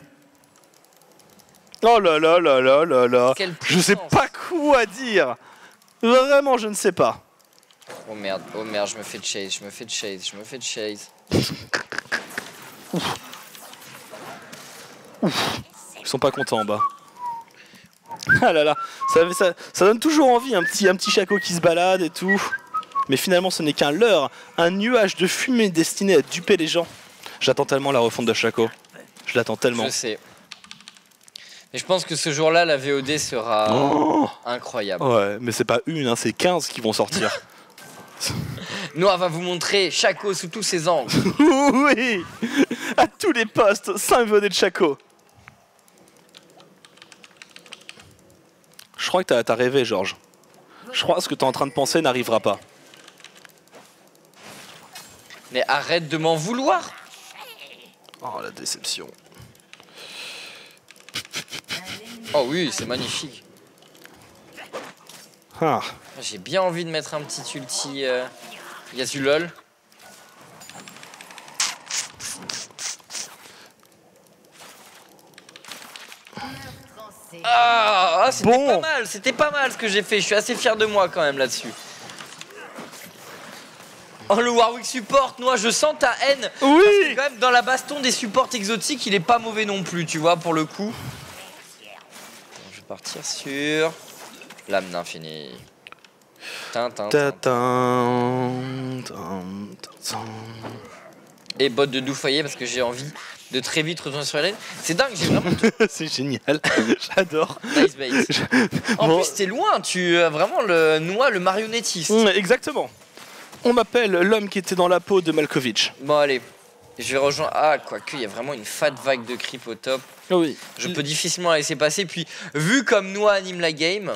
S1: Oh là là là là là là!
S2: Quelle
S1: Je sais
S2: puissance.
S1: pas quoi dire! Vraiment, je ne sais pas.
S2: Oh merde, oh merde, je me fais de chase, je me fais de chase, je me fais de chase.
S1: Ils sont pas contents en bas. Ah là là, ça, ça, ça donne toujours envie, un petit, un petit Shaco qui se balade et tout. Mais finalement, ce n'est qu'un leurre, un nuage de fumée destiné à duper les gens. J'attends tellement la refonte de Shaco. Je l'attends tellement.
S2: Je sais. Et je pense que ce jour-là, la V O D sera
S1: Oh
S2: incroyable.
S1: ouais, mais c'est pas une, hein, c'est quinze qui vont sortir.
S2: Noah va vous montrer Shaco sous tous ses angles.
S1: Oui, à tous les postes, cinq V O D de Shaco. Je crois que t'as t'as rêvé, Georges. Je crois que ce que t'es en train de penser n'arrivera pas.
S2: Mais arrête de m'en vouloir.
S1: Oh, la déception.
S2: Oh oui, c'est magnifique.
S1: Ah.
S2: J'ai bien envie de mettre un petit ulti euh, Yazulol. Ah, ah, c'était
S1: Bon.
S2: pas mal, c'était pas mal ce que j'ai fait. Je suis assez fier de moi quand même là-dessus. Oh, le Warwick support, moi je sens ta haine.
S1: Oui.
S2: Parce que quand même dans la baston des supports exotiques, il est pas mauvais non plus, tu vois, pour le coup. Bon, je vais partir sur l'âme d'infini. Tintin.
S1: Ta-tan, tan, tan.
S2: Et botte de Doufoyer parce que j'ai envie de très vite retourner sur la laine. C'est dingue, j'ai vraiment
S1: C'est génial, j'adore.
S2: nice bait. En
S1: Bon.
S2: plus, t'es loin, tu as vraiment le Noix, le marionnettiste.
S1: Mm, exactement. On m'appelle l'homme qui était dans la peau de Malkovich.
S2: Bon, allez, je vais rejoindre. Ah, quoique, il y a vraiment une fat vague de creep au top.
S1: Oui.
S2: Je peux difficilement la laisser passer. Puis, vu comme Noix anime la game.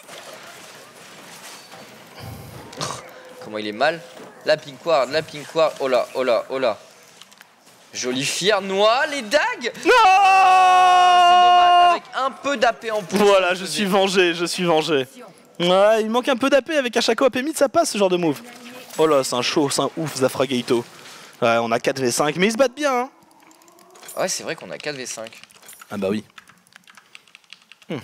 S2: Oh, comment il est mal. La pink ward, la pink ward. Oh là, oh là, oh là. Joli fier Noix, les dagues.
S1: Non.
S2: C'est dommage, avec un peu d'A P en plus.
S1: Voilà, je suis vengé, je suis vengé. Ouais, il manque un peu d'A P avec un Shaco A P mid, ça passe ce genre de move. Oh là, c'est un show, c'est un ouf, Zafra Gaito. Ouais, on a quatre v cinq, mais ils se battent bien. Hein.
S2: Ouais, c'est vrai qu'on a quatre v cinq.
S1: Ah bah oui. Hmm.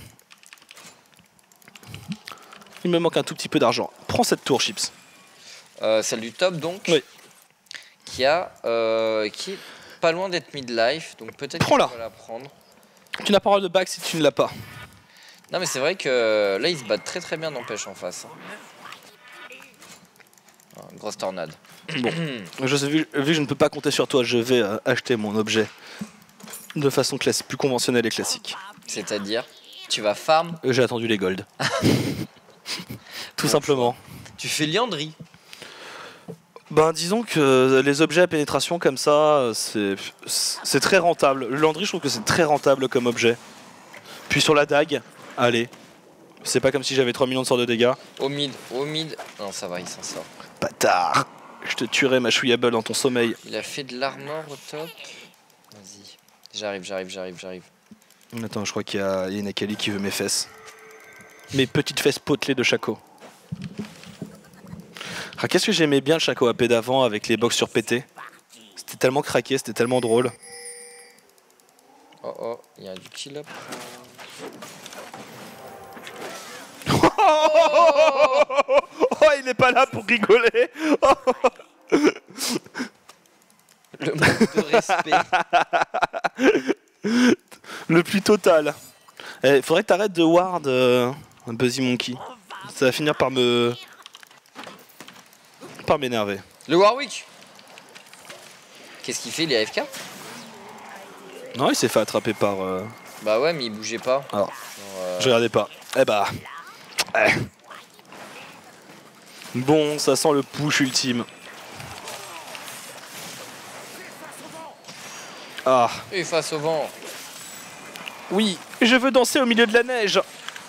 S1: Il me manque un tout petit peu d'argent. Prends cette tour, Chips.
S2: Euh, celle du top donc.
S1: Oui.
S2: Qui a, euh, qui est pas loin d'être midlife, donc peut-être
S1: Prends-la.
S2: qu'on va la prendre.
S1: Tu n'as pas le de back si tu ne l'as pas.
S2: Non mais c'est vrai que là ils se battent très très bien d'empêche en face. Oh, grosse tornade.
S1: Bon, je sais, vu, vu que je ne peux pas compter sur toi, je vais euh, acheter mon objet de façon classique, plus conventionnelle et classique.
S2: C'est-à-dire, tu vas farm,
S1: Euh, J'ai attendu les golds. Tout simplement.
S2: tu fais liandry.
S1: Ben disons que les objets à pénétration comme ça, c'est c'est très rentable. Le Landry, je trouve que c'est très rentable comme objet. Puis sur la dague, allez, C'est pas comme si j'avais trois millions de sorts de dégâts.
S2: Au mid, au mid. Non, ça va, il s'en sort.
S1: Bâtard. Je te tuerai ma chouillable dans ton sommeil.
S2: Il a fait de l'armor au top. Vas-y. J'arrive, j'arrive, j'arrive, j'arrive.
S1: Attends, je crois qu'il y, y a une Akali qui veut mes fesses. Mes petites fesses potelées de Shaco. Ah, qu'est-ce que j'aimais bien le Shaco A P d'avant avec les box surpétés. C'était tellement craqué, c'était tellement drôle.
S2: Oh oh, il y a du kill up.
S1: Oh, il est pas là pour rigoler.
S2: Le manque de respect.
S1: Le plus total. Eh, faudrait que t'arrêtes de ward euh, un Buzzy Monkey. Ça va finir par me... par m'énerver.
S2: Le Warwick. Qu'est-ce qu'il fait, il est A F K?
S1: Non, il s'est fait attraper par... Euh...
S2: Bah ouais, mais il bougeait pas.
S1: Alors,
S2: Genre, euh...
S1: je regardais pas. Eh bah... Eh. Bon, ça sent le push ultime. Ah.
S2: Et face au vent.
S1: Oui, je veux danser au milieu de la neige.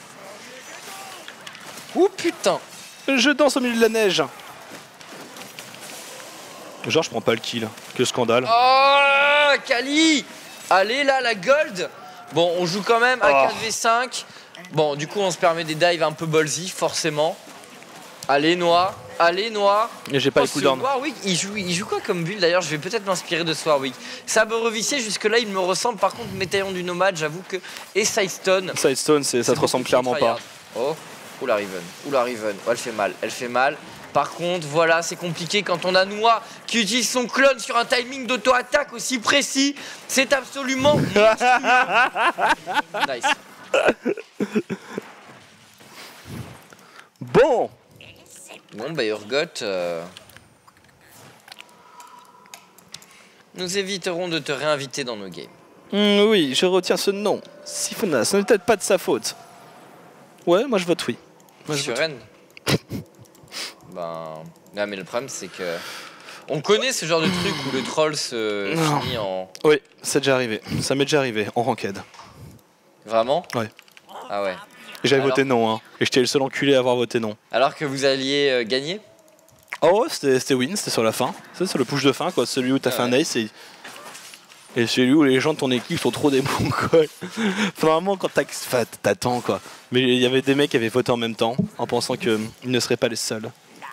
S2: Oh putain.
S1: Je danse au milieu de la neige. Genre, je prends pas le kill. Que scandale.
S2: Oh, Kali. Allez là, la gold. Bon, on joue quand même à
S1: Oh.
S2: quatre v cinq. Bon, du coup, on se permet des dives un peu ballsy, forcément. Allez, Noah. Allez, Noah.
S1: Et j'ai pas
S2: Oh,
S1: les cooldowns.
S2: ce Warwick, il joue, il joue quoi comme build d'ailleurs? Je vais peut-être m'inspirer de ce Warwick. Sabre revissé, jusque-là, il me ressemble. Par contre, Métaillon du Nomade, j'avoue que. Et Sidestone.
S1: Sidestone, ça te ressemble clairement pas.
S2: Oh, oula Riven. Oula Riven. Oh, elle fait mal. Elle fait mal. Par contre, voilà, c'est compliqué quand on a Noah qui utilise son clone sur un timing d'auto-attaque aussi précis. C'est absolument monstrueux. Nice.
S1: Bon.
S2: Bon, bah Urgot, euh... nous éviterons de te réinviter dans nos games.
S1: Mm, oui, je retiens ce nom. Sifona, ce n'est peut-être pas de sa faute. Ouais, moi je vote oui. Moi, je
S2: Sur
S1: vote.
S2: Rennes. Ben... Non, mais le problème, c'est que... On connaît ce genre de truc où le troll se
S1: Non.
S2: finit en...
S1: Oui, c'est déjà arrivé. Ça m'est déjà arrivé, en ranked.
S2: Vraiment?
S1: Ouais.
S2: Ah ouais.
S1: Et j'avais
S2: Alors
S1: voté non, hein. Et j'étais le seul enculé à avoir voté non.
S2: Alors que vous alliez euh, gagner?
S1: Oh, c'était c'était win, c'était sur la fin. C'est sur le push de fin, quoi. Celui où t'as
S2: Ah
S1: fait un
S2: ouais.
S1: ace et... et celui où les gens de ton équipe sont trop des bons, quoi. Enfin, vraiment, quand t'as- enfin, t'attends, quoi. Mais il y avait des mecs qui avaient voté en même temps, en pensant qu'ils ne seraient pas les seuls.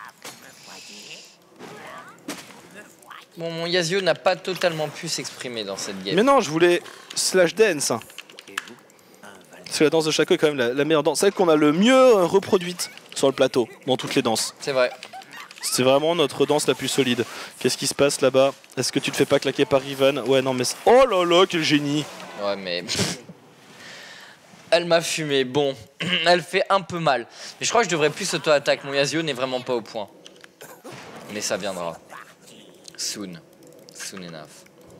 S2: Bon, mon Yasuo n'a pas totalement pu s'exprimer dans cette game.
S1: Mais non, je voulais slash dance. Parce que la danse de Shaco est quand même la, la meilleure danse. Celle qu'on a le mieux euh, reproduite sur le plateau, dans toutes les danses.
S2: C'est vrai.
S1: C'est vraiment notre danse la plus solide. Qu'est-ce qui se passe là-bas? Est-ce que tu te fais pas claquer par Riven? Ouais, non, mais... Oh là là, quel génie!
S2: Ouais, mais... Elle m'a fumé. Bon, elle fait un peu mal. Mais je crois que je devrais plus auto-attaque. Mon Yasuo n'est vraiment pas au point. Mais ça viendra. Soon. Soon enough.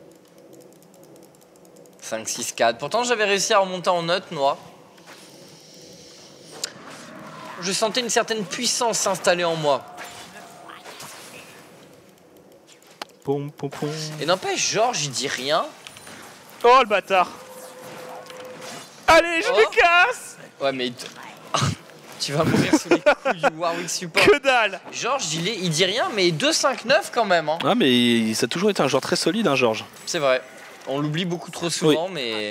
S2: cinq, six, quatre. Pourtant, j'avais réussi à remonter en note, Noah. Je sentais une certaine puissance s'installer en moi.
S1: Pom, pom, pom.
S2: Et n'empêche, Georges, il dit rien.
S1: Oh le bâtard! Allez, je
S2: Oh.
S1: me casse!
S2: Ouais, mais... Tu vas mourir sous les couilles du Warwick support.
S1: Que dalle!
S2: Georges, il, est- il dit rien, mais deux cinq neuf quand même. Hein.
S1: Ah, mais il- ça a toujours été un joueur très solide, hein, Georges.
S2: C'est vrai. On l'oublie beaucoup trop souvent, mais...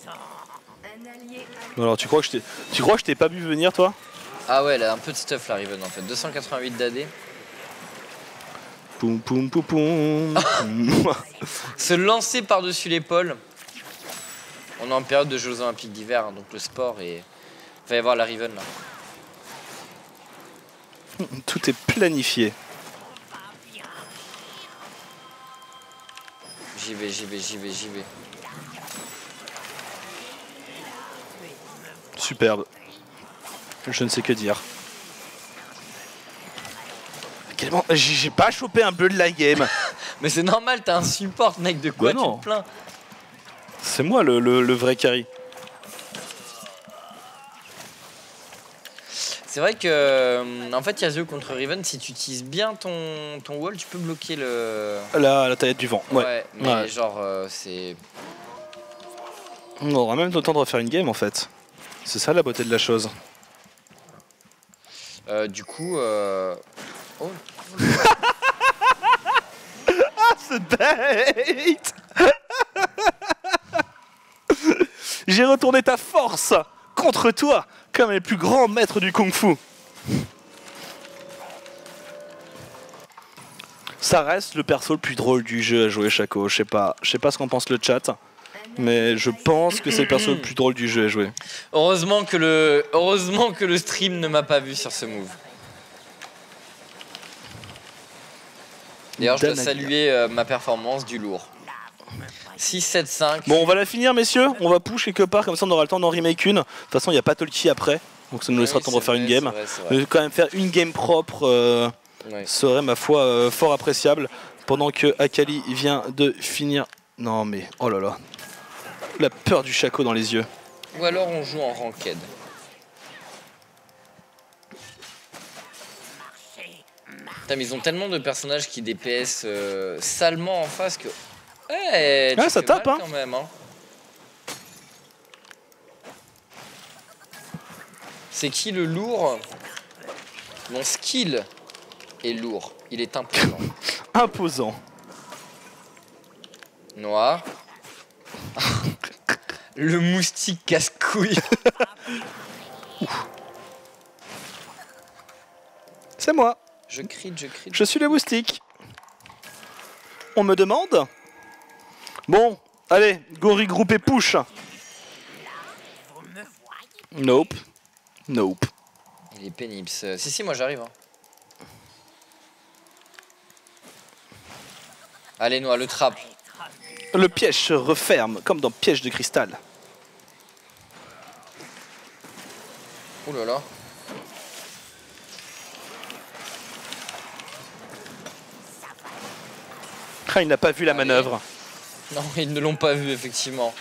S1: Alors, tu crois que je t'ai tu crois que je t'ai pas vu venir, toi?
S2: Ah ouais, elle a un peu de stuff, la Riven, en fait. deux cent quatre-vingt-huit d'A D.
S1: Poum, poum, poum, poum.
S2: Se lancer par-dessus l'épaule. On est en période de Jeux Olympiques d'hiver, hein, donc le sport et... Il va y avoir la Riven, là.
S1: Tout est planifié.
S2: J'y vais, j'y vais, j'y vais, j'y vais.
S1: Superbe. Je ne sais que dire. Quellement- J'ai j'ai pas chopé un peu de la game.
S2: Mais c'est normal, t'as un support, mec, de quoi
S1: Bah
S2: tu
S1: non.
S2: te plains?
S1: C'est moi le, le- le vrai carry.
S2: C'est vrai que, euh, en fait, Yasuo contre Riven, si tu utilises bien ton, ton wall, tu peux bloquer le...
S1: Là, la taillette du vent. Ouais.
S2: mais
S1: Ouais.
S2: genre, euh, c'est...
S1: On aura même le temps de refaire une game en fait. C'est ça la beauté de la chose.
S2: Euh, du coup... Euh... Oh.
S1: Ah, ce bait. J'ai retourné ta force contre toi comme les plus grands maîtres du kung-fu. Ça reste le perso le plus drôle du jeu à jouer, Shaco. Je sais pas, je sais pas ce qu'en pense le chat, mais je pense que c'est le perso le plus drôle du jeu à jouer.
S2: Heureusement que le, heureusement que le stream ne m'a pas vu sur ce move. D'ailleurs, je dois saluer euh, ma performance du lourd. six, sept, cinq.
S1: Bon, on va la finir, messieurs. On va push quelque part, comme ça on aura le temps d'en remake une. De toute façon, il n'y a pas Tolki après, donc ça nous laissera le temps de refaire une game.
S2: Vrai, vrai.
S1: Mais quand même faire une game propre euh, ouais. serait, ma foi, euh, fort appréciable. Pendant que Akali vient de finir. Non, mais oh là là. La peur du Shaco dans les yeux.
S2: Ou alors on joue en ranked. Putain, mais ils ont tellement de personnages qui D P S euh, salement en face que. Ouais,
S1: ah, ça tape, hein.
S2: Quand même, hein. C'est qui le lourd? Mon skill est lourd. Il est imposant.
S1: Imposant.
S2: Noir. Le moustique casse-couille.
S1: C'est moi.
S2: Je crie, je crie.
S1: Je suis le moustique. On me demande. Bon, allez, go regrouper push. Nope. Nope.
S2: Il est pénible. Si, si, moi j'arrive. Hein. Allez, Noah, le trap.
S1: Le piège se referme, comme dans Piège de cristal.
S2: Ouh là là.
S1: Ah, il n'a pas vu la Allez. manœuvre.
S2: Non, ils ne l'ont pas vu, effectivement.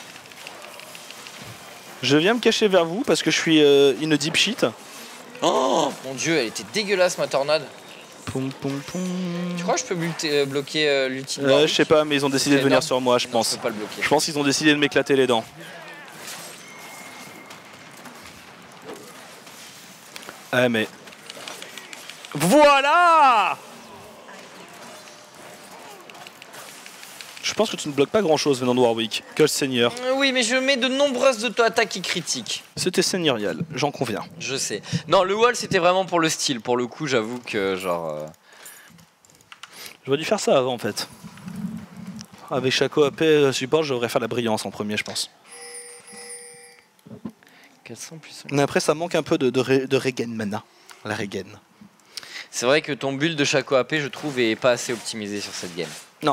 S1: Je viens me cacher vers vous parce que je suis euh, in a deep shit.
S2: Oh mon dieu, elle était dégueulasse, ma tornade.
S1: Poum, poum, poum.
S2: Tu crois que je peux euh, bloquer euh, l'ultime
S1: euh, Je sais pas, mais ils ont décidé de venir
S2: non.
S1: sur moi, je
S2: non,
S1: pense.
S2: Je peux pas le bloquer.
S1: Je pense qu'ils ont décidé de m'éclater les dents. Ah mais... Voilà! Je pense que tu ne bloques pas grand chose venant de Warwick. Que le seigneur.
S2: Oui, mais je mets de nombreuses auto-attaques qui critiquent.
S1: C'était seigneurial, j'en conviens.
S2: Je sais. Non, le wall c'était vraiment pour le style. Pour le coup, j'avoue que genre... Euh...
S1: J'aurais dû faire ça avant en fait. Avec Shaco A P support, j'aurais faire la brillance en premier, je pense.
S2: quatre cents plus cinq.
S1: Mais après, ça manque un peu de, de, ré, de regen mana. La regen.
S2: C'est vrai que ton build de Shaco A P, je trouve, est pas assez optimisé sur cette game.
S1: Non.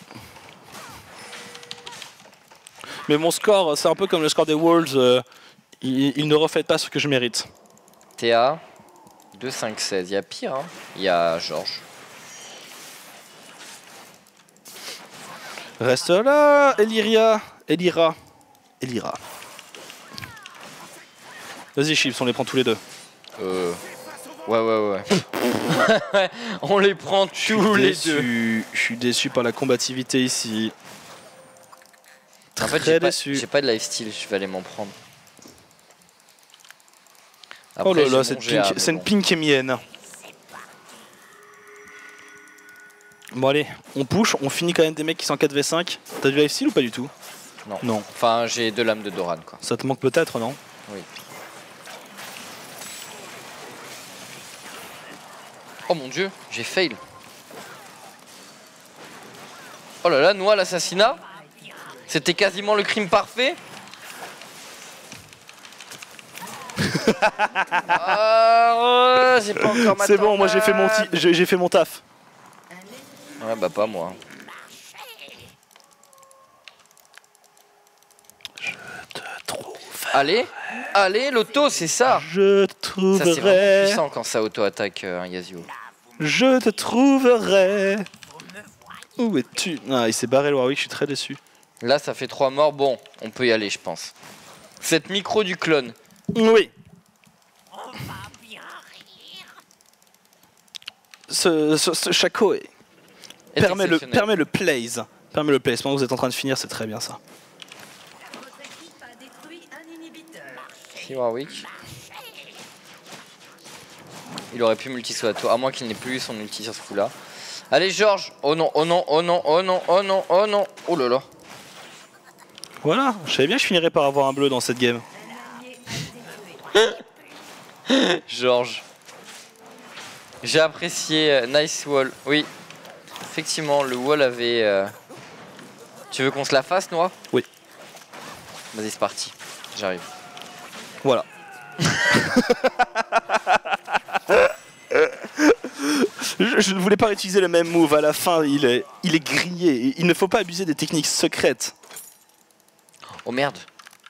S1: Mais mon score, c'est un peu comme le score des Worlds. Euh, il, il ne reflète pas ce que je mérite.
S2: T A deux cinq seize. Il y a pire, hein. Il y a Georges.
S1: Reste là, Elyria. Elira. Elira. Vas-y, Chips, on les prend tous les deux.
S2: Euh. Ouais, ouais, ouais. On les prend tous les deux.
S1: Je suis déçu par la combativité ici.
S2: En fait, j'ai pas, j'ai pas de lifesteal, je vais aller m'en prendre.
S1: Après, oh là là, c'est bon. Une pink émienne. Bon allez, on push, on finit quand même des mecs qui sont en quatre v cinq. T'as du lifesteal ou pas du tout?
S2: Non.
S1: Non.
S2: Enfin, j'ai deux lames de Doran, quoi.
S1: Ça te manque peut-être, non?
S2: Oui. Oh mon dieu, j'ai fail. Oh là là, Noah, l'assassinat. C'était quasiment le crime parfait. euh, j'ai pas encore ma
S1: C'est bon, moi j'ai fait mon j'ai fait mon taf.
S2: Ouais, bah pas moi.
S1: Je te trouve.
S2: Allez, allez, l'auto, c'est ça.
S1: Je te trouverai.
S2: Ça c'est vraiment puissant quand ça auto-attaque un euh, Yasuo.
S1: Je te trouverai. Où es-tu? Ah, il s'est barré le Warwick, je suis très déçu.
S2: Là, ça fait trois morts. Bon, on peut y aller, je pense. Cette micro du clone.
S1: Oui. Ce, ce, ce Shaco est... est permet, le, permet le plays. Permet le plays. Pendant que vous êtes en train de finir, c'est très bien ça.
S2: Il aurait pu multi sur la tour, à moins qu'il n'ait plus eu son multi sur ce coup-là. Allez, Georges. Oh non, oh non, oh non, oh non, oh non, oh non. Oh là là.
S1: Voilà, je savais bien que je finirais par avoir un bleu dans cette game.
S2: Georges. J'ai apprécié. Euh, nice wall. Oui. Effectivement, le wall avait... Euh... Tu veux qu'on se la fasse, Noah?
S1: Oui.
S2: Vas-y, c'est parti. J'arrive.
S1: Voilà. je, je ne voulais pas utiliser le même move. À la fin, il est, il est grillé. Il ne faut pas abuser des techniques secrètes.
S2: Oh merde.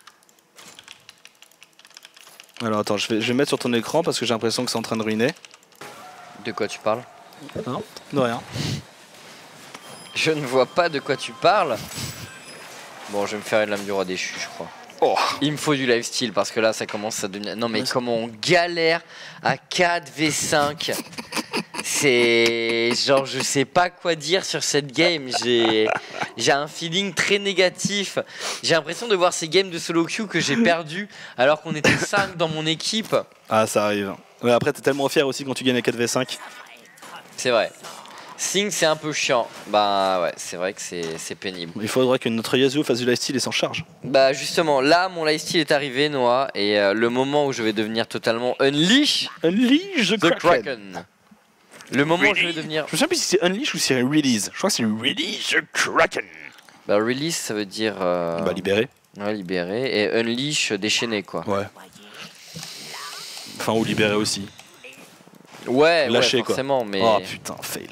S1: Alors attends, je vais, je vais mettre sur ton écran parce que j'ai l'impression que c'est en train de ruiner.
S2: De quoi tu parles?
S1: Non, de rien.
S2: Je ne vois pas de quoi tu parles. Bon, je vais me faire une lame du roi déchu, je crois.
S1: Oh.
S2: Il me faut du lifesteal parce que là, ça commence à devenir... Non mais comment on galère à quatre v cinq. C'est... Genre, je sais pas quoi dire sur cette game. J'ai j'ai un feeling très négatif. J'ai l'impression de voir ces games de solo queue que j'ai perdu alors qu'on était cinq dans mon équipe.
S1: Ah, ça arrive. Mais après, t'es tellement fier aussi quand tu gagnes à quatre v cinq.
S2: C'est vrai. Sing, c'est un peu chiant. Bah ouais, c'est vrai que c'est pénible.
S1: Il faudrait que notre Yasuo fasse du lifesteal et s'en charge.
S2: Bah justement, là, mon lifesteal est arrivé, Noah, et euh, le moment où je vais devenir totalement Unleash
S1: Unleash the,
S2: the
S1: Kraken.
S2: Kraken. Le moment où je vais devenir...
S1: Je me souviens plus si c'est Unleash ou si c'est Release. Je crois que c'est Release the Kraken.
S2: Bah release, ça veut dire... Euh...
S1: Bah libérer.
S2: Ouais, libérer. Et Unleash, déchaîner, quoi.
S1: Ouais. Enfin, ou libérer aussi.
S2: Ouais,
S1: lâcher,
S2: ouais, forcément,
S1: quoi.
S2: mais...
S1: Oh putain, fail.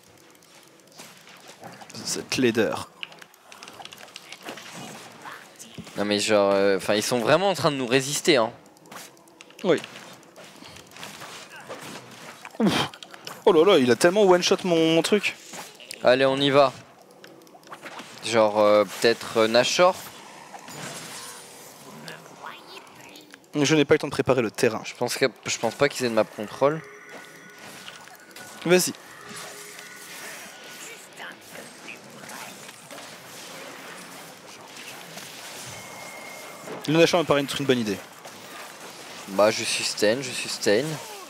S1: Cette laideur.
S2: Non mais genre... Enfin, euh, ils sont vraiment en train de nous résister, hein.
S1: Oui. Ouf. Oh là là, il a tellement one-shot mon, mon truc.
S2: Allez, on y va. Genre, euh, peut-être euh, Nashor.
S1: Je n'ai pas eu le temps de préparer le terrain.
S2: Je pense, que, je pense pas qu'ils aient de map control.
S1: Vas-y. Le Nashor me paraît être une bonne idée.
S2: Bah, je sustain, je sustain.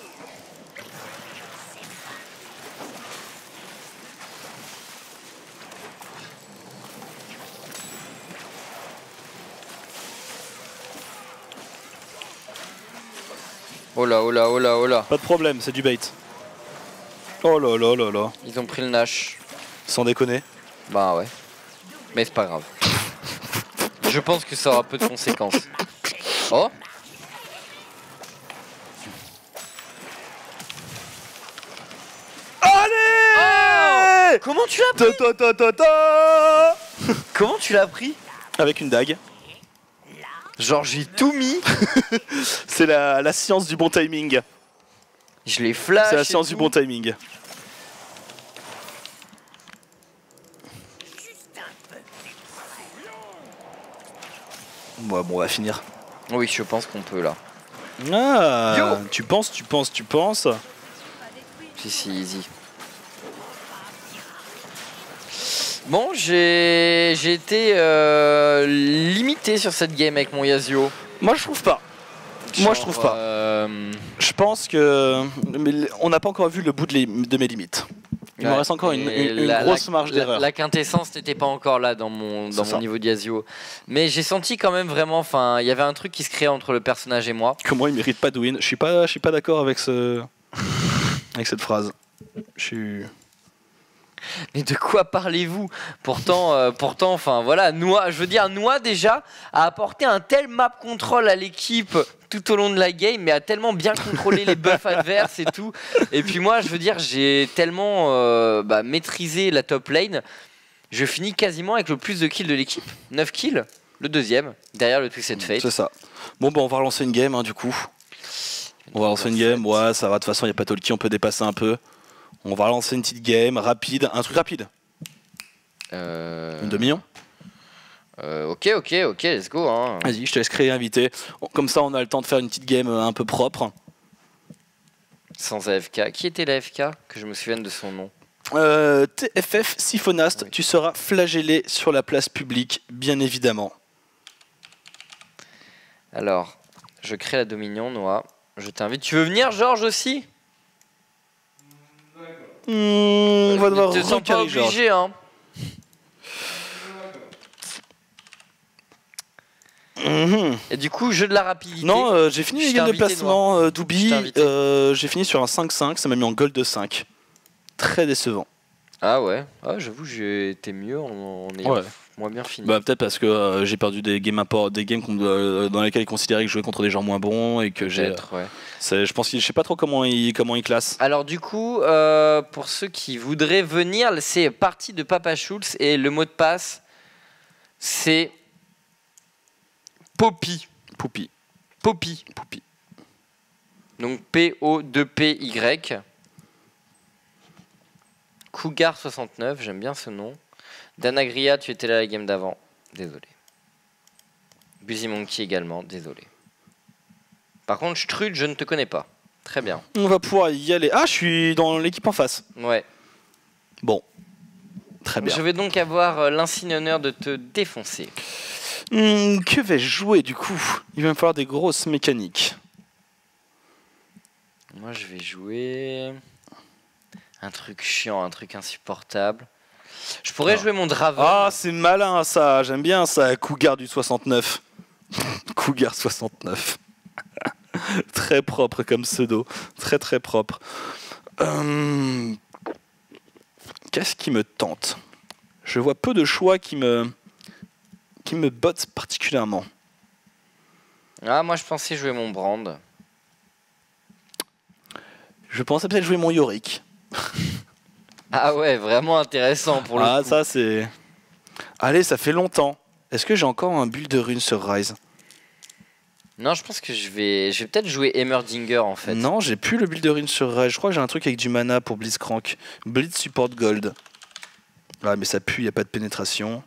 S2: Oh là, oh là, oh là, oh là.
S1: Pas de problème, c'est du bait. Oh là là là là.
S2: Ils ont pris le Nash.
S1: Sans déconner.
S2: Bah ouais. Mais c'est pas grave. Je pense que ça aura peu de conséquences. Oh.
S1: Allez
S2: oh Comment tu l'as pris
S1: ta, ta, ta, ta.
S2: Comment tu l'as pris?
S1: Avec une dague.
S2: Genre j'ai tout mis.
S1: C'est la, la science du bon timing.
S2: Je l'ai flash.
S1: C'est la science
S2: tout.
S1: du bon timing. Ouais, bon, on va finir.
S2: Oui, je pense qu'on peut là.
S1: Ah,
S2: Yo
S1: tu penses, tu penses, tu penses.
S2: Si, si, easy. Bon, j'ai j'ai été euh, limité sur cette game avec mon Yasuo.
S1: Moi, je trouve pas.
S2: Genre,
S1: Moi, je trouve pas.
S2: Euh...
S1: Je pense que mais on n'a pas encore vu le bout de, les, de mes limites. Il
S2: ouais,
S1: me reste encore une, une, une
S2: la,
S1: grosse
S2: la,
S1: marge d'erreur.
S2: La, la quintessence n'était pas encore là dans mon, dans mon niveau de Yasuo. Mais j'ai senti quand même vraiment, enfin, il y avait un truc qui se créait entre le personnage et moi.
S1: Que moi, il mérite pas de win. Je suis pas, je suis pas d'accord avec ce, avec cette phrase. Je suis.
S2: Mais de quoi parlez-vous? Pourtant, euh, pourtant, enfin voilà, Noah, je veux dire, Noah déjà a apporté un tel map control à l'équipe tout au long de la game, mais a tellement bien contrôlé les buffs adverses et tout. Et puis moi, je veux dire, j'ai tellement euh, bah, maîtrisé la top lane, je finis quasiment avec le plus de kills de l'équipe. neuf kills, le deuxième, derrière le Twisted Fate.
S1: C'est ça. Bon, bah, on va relancer une game, hein, du coup. On va relancer une game, ouais, ça va, de toute façon, il n'y a pas Tolkien, on peut dépasser un peu. On va lancer une petite game rapide, un truc rapide.
S2: Euh...
S1: Une demi-million.
S2: Euh, ok, ok, ok, let's go. Hein.
S1: Vas-y, je te laisse créer, inviter. Comme ça, on a le temps de faire une petite game un peu propre.
S2: Sans A F K. Qui était l'A F K? Que je me souvienne de son nom.
S1: Euh, T F F Siphonast,
S2: oui.
S1: Tu seras flagellé sur la place publique, bien évidemment.
S2: Alors, je crée la Dominion, Noah. Je t'invite. Tu veux venir, Georges, aussi?
S1: Mmh, on va devoir
S2: te sens pas obligé, hein. Mmh. Et du coup, jeu de la rapidité.
S1: Non, euh, j'ai fini les games de placement euh, Doubi. Euh, j'ai fini sur un cinq cinq, ça m'a mis en gold de cinq. Très décevant.
S2: Ah ouais, ah, j'avoue, j'ai été mieux en, en ayant ouais. moins bien fini.
S1: Bah, peut-être parce que euh, j'ai perdu des games, import, des games euh, dans lesquels ils considéraient que je jouais contre des gens moins bons et que j'ai.
S2: Ouais.
S1: Je pense que je sais pas trop comment ils comment ils classent.
S2: Alors du coup, euh, pour ceux qui voudraient venir, c'est partie de Papa Schultz et le mot de passe, c'est Poppy.
S1: Poppy.
S2: Poppy.
S1: Poppy.
S2: Donc P O deux P Y. Cougar soixante-neuf, j'aime bien ce nom. Danagria, tu étais là à la game d'avant. Désolé. Busy Monkey également, désolé. Par contre, Strud, je ne te connais pas. Très bien.
S1: On va pouvoir y aller. Ah, je suis dans l'équipe en face.
S2: Ouais.
S1: Bon. Très bien.
S2: Je vais donc avoir l'insigne honneur de te défoncer.
S1: Mmh, que vais-je jouer du coup? Il va me falloir des grosses mécaniques.
S2: Moi, je vais jouer un truc chiant, un truc insupportable. Je pourrais ah. jouer mon Draven.
S1: Ah, c'est malin ça. J'aime bien ça. Cougar du soixante-neuf. Cougar soixante-neuf. Très propre comme pseudo. Très très propre. Euh... Qu'est-ce qui me tente? Je vois peu de choix qui me... qui me botte particulièrement.
S2: Ah, moi je pensais jouer mon Brand.
S1: Je pensais peut-être jouer mon Yorick.
S2: Ah ouais, vraiment intéressant pour le
S1: ah,
S2: coup.
S1: Ah, ça c'est... Allez, ça fait longtemps. Est-ce que j'ai encore un bulle de rune sur Rise?
S2: Non, je pense que je vais, je vais peut-être jouer Heimerdinger en fait.
S1: Non, j'ai plus le bulle de rune sur Rise. Je crois que j'ai un truc avec du mana pour Blitzcrank. Blitz support gold. Ah, mais ça pue, il n'y a pas de pénétration.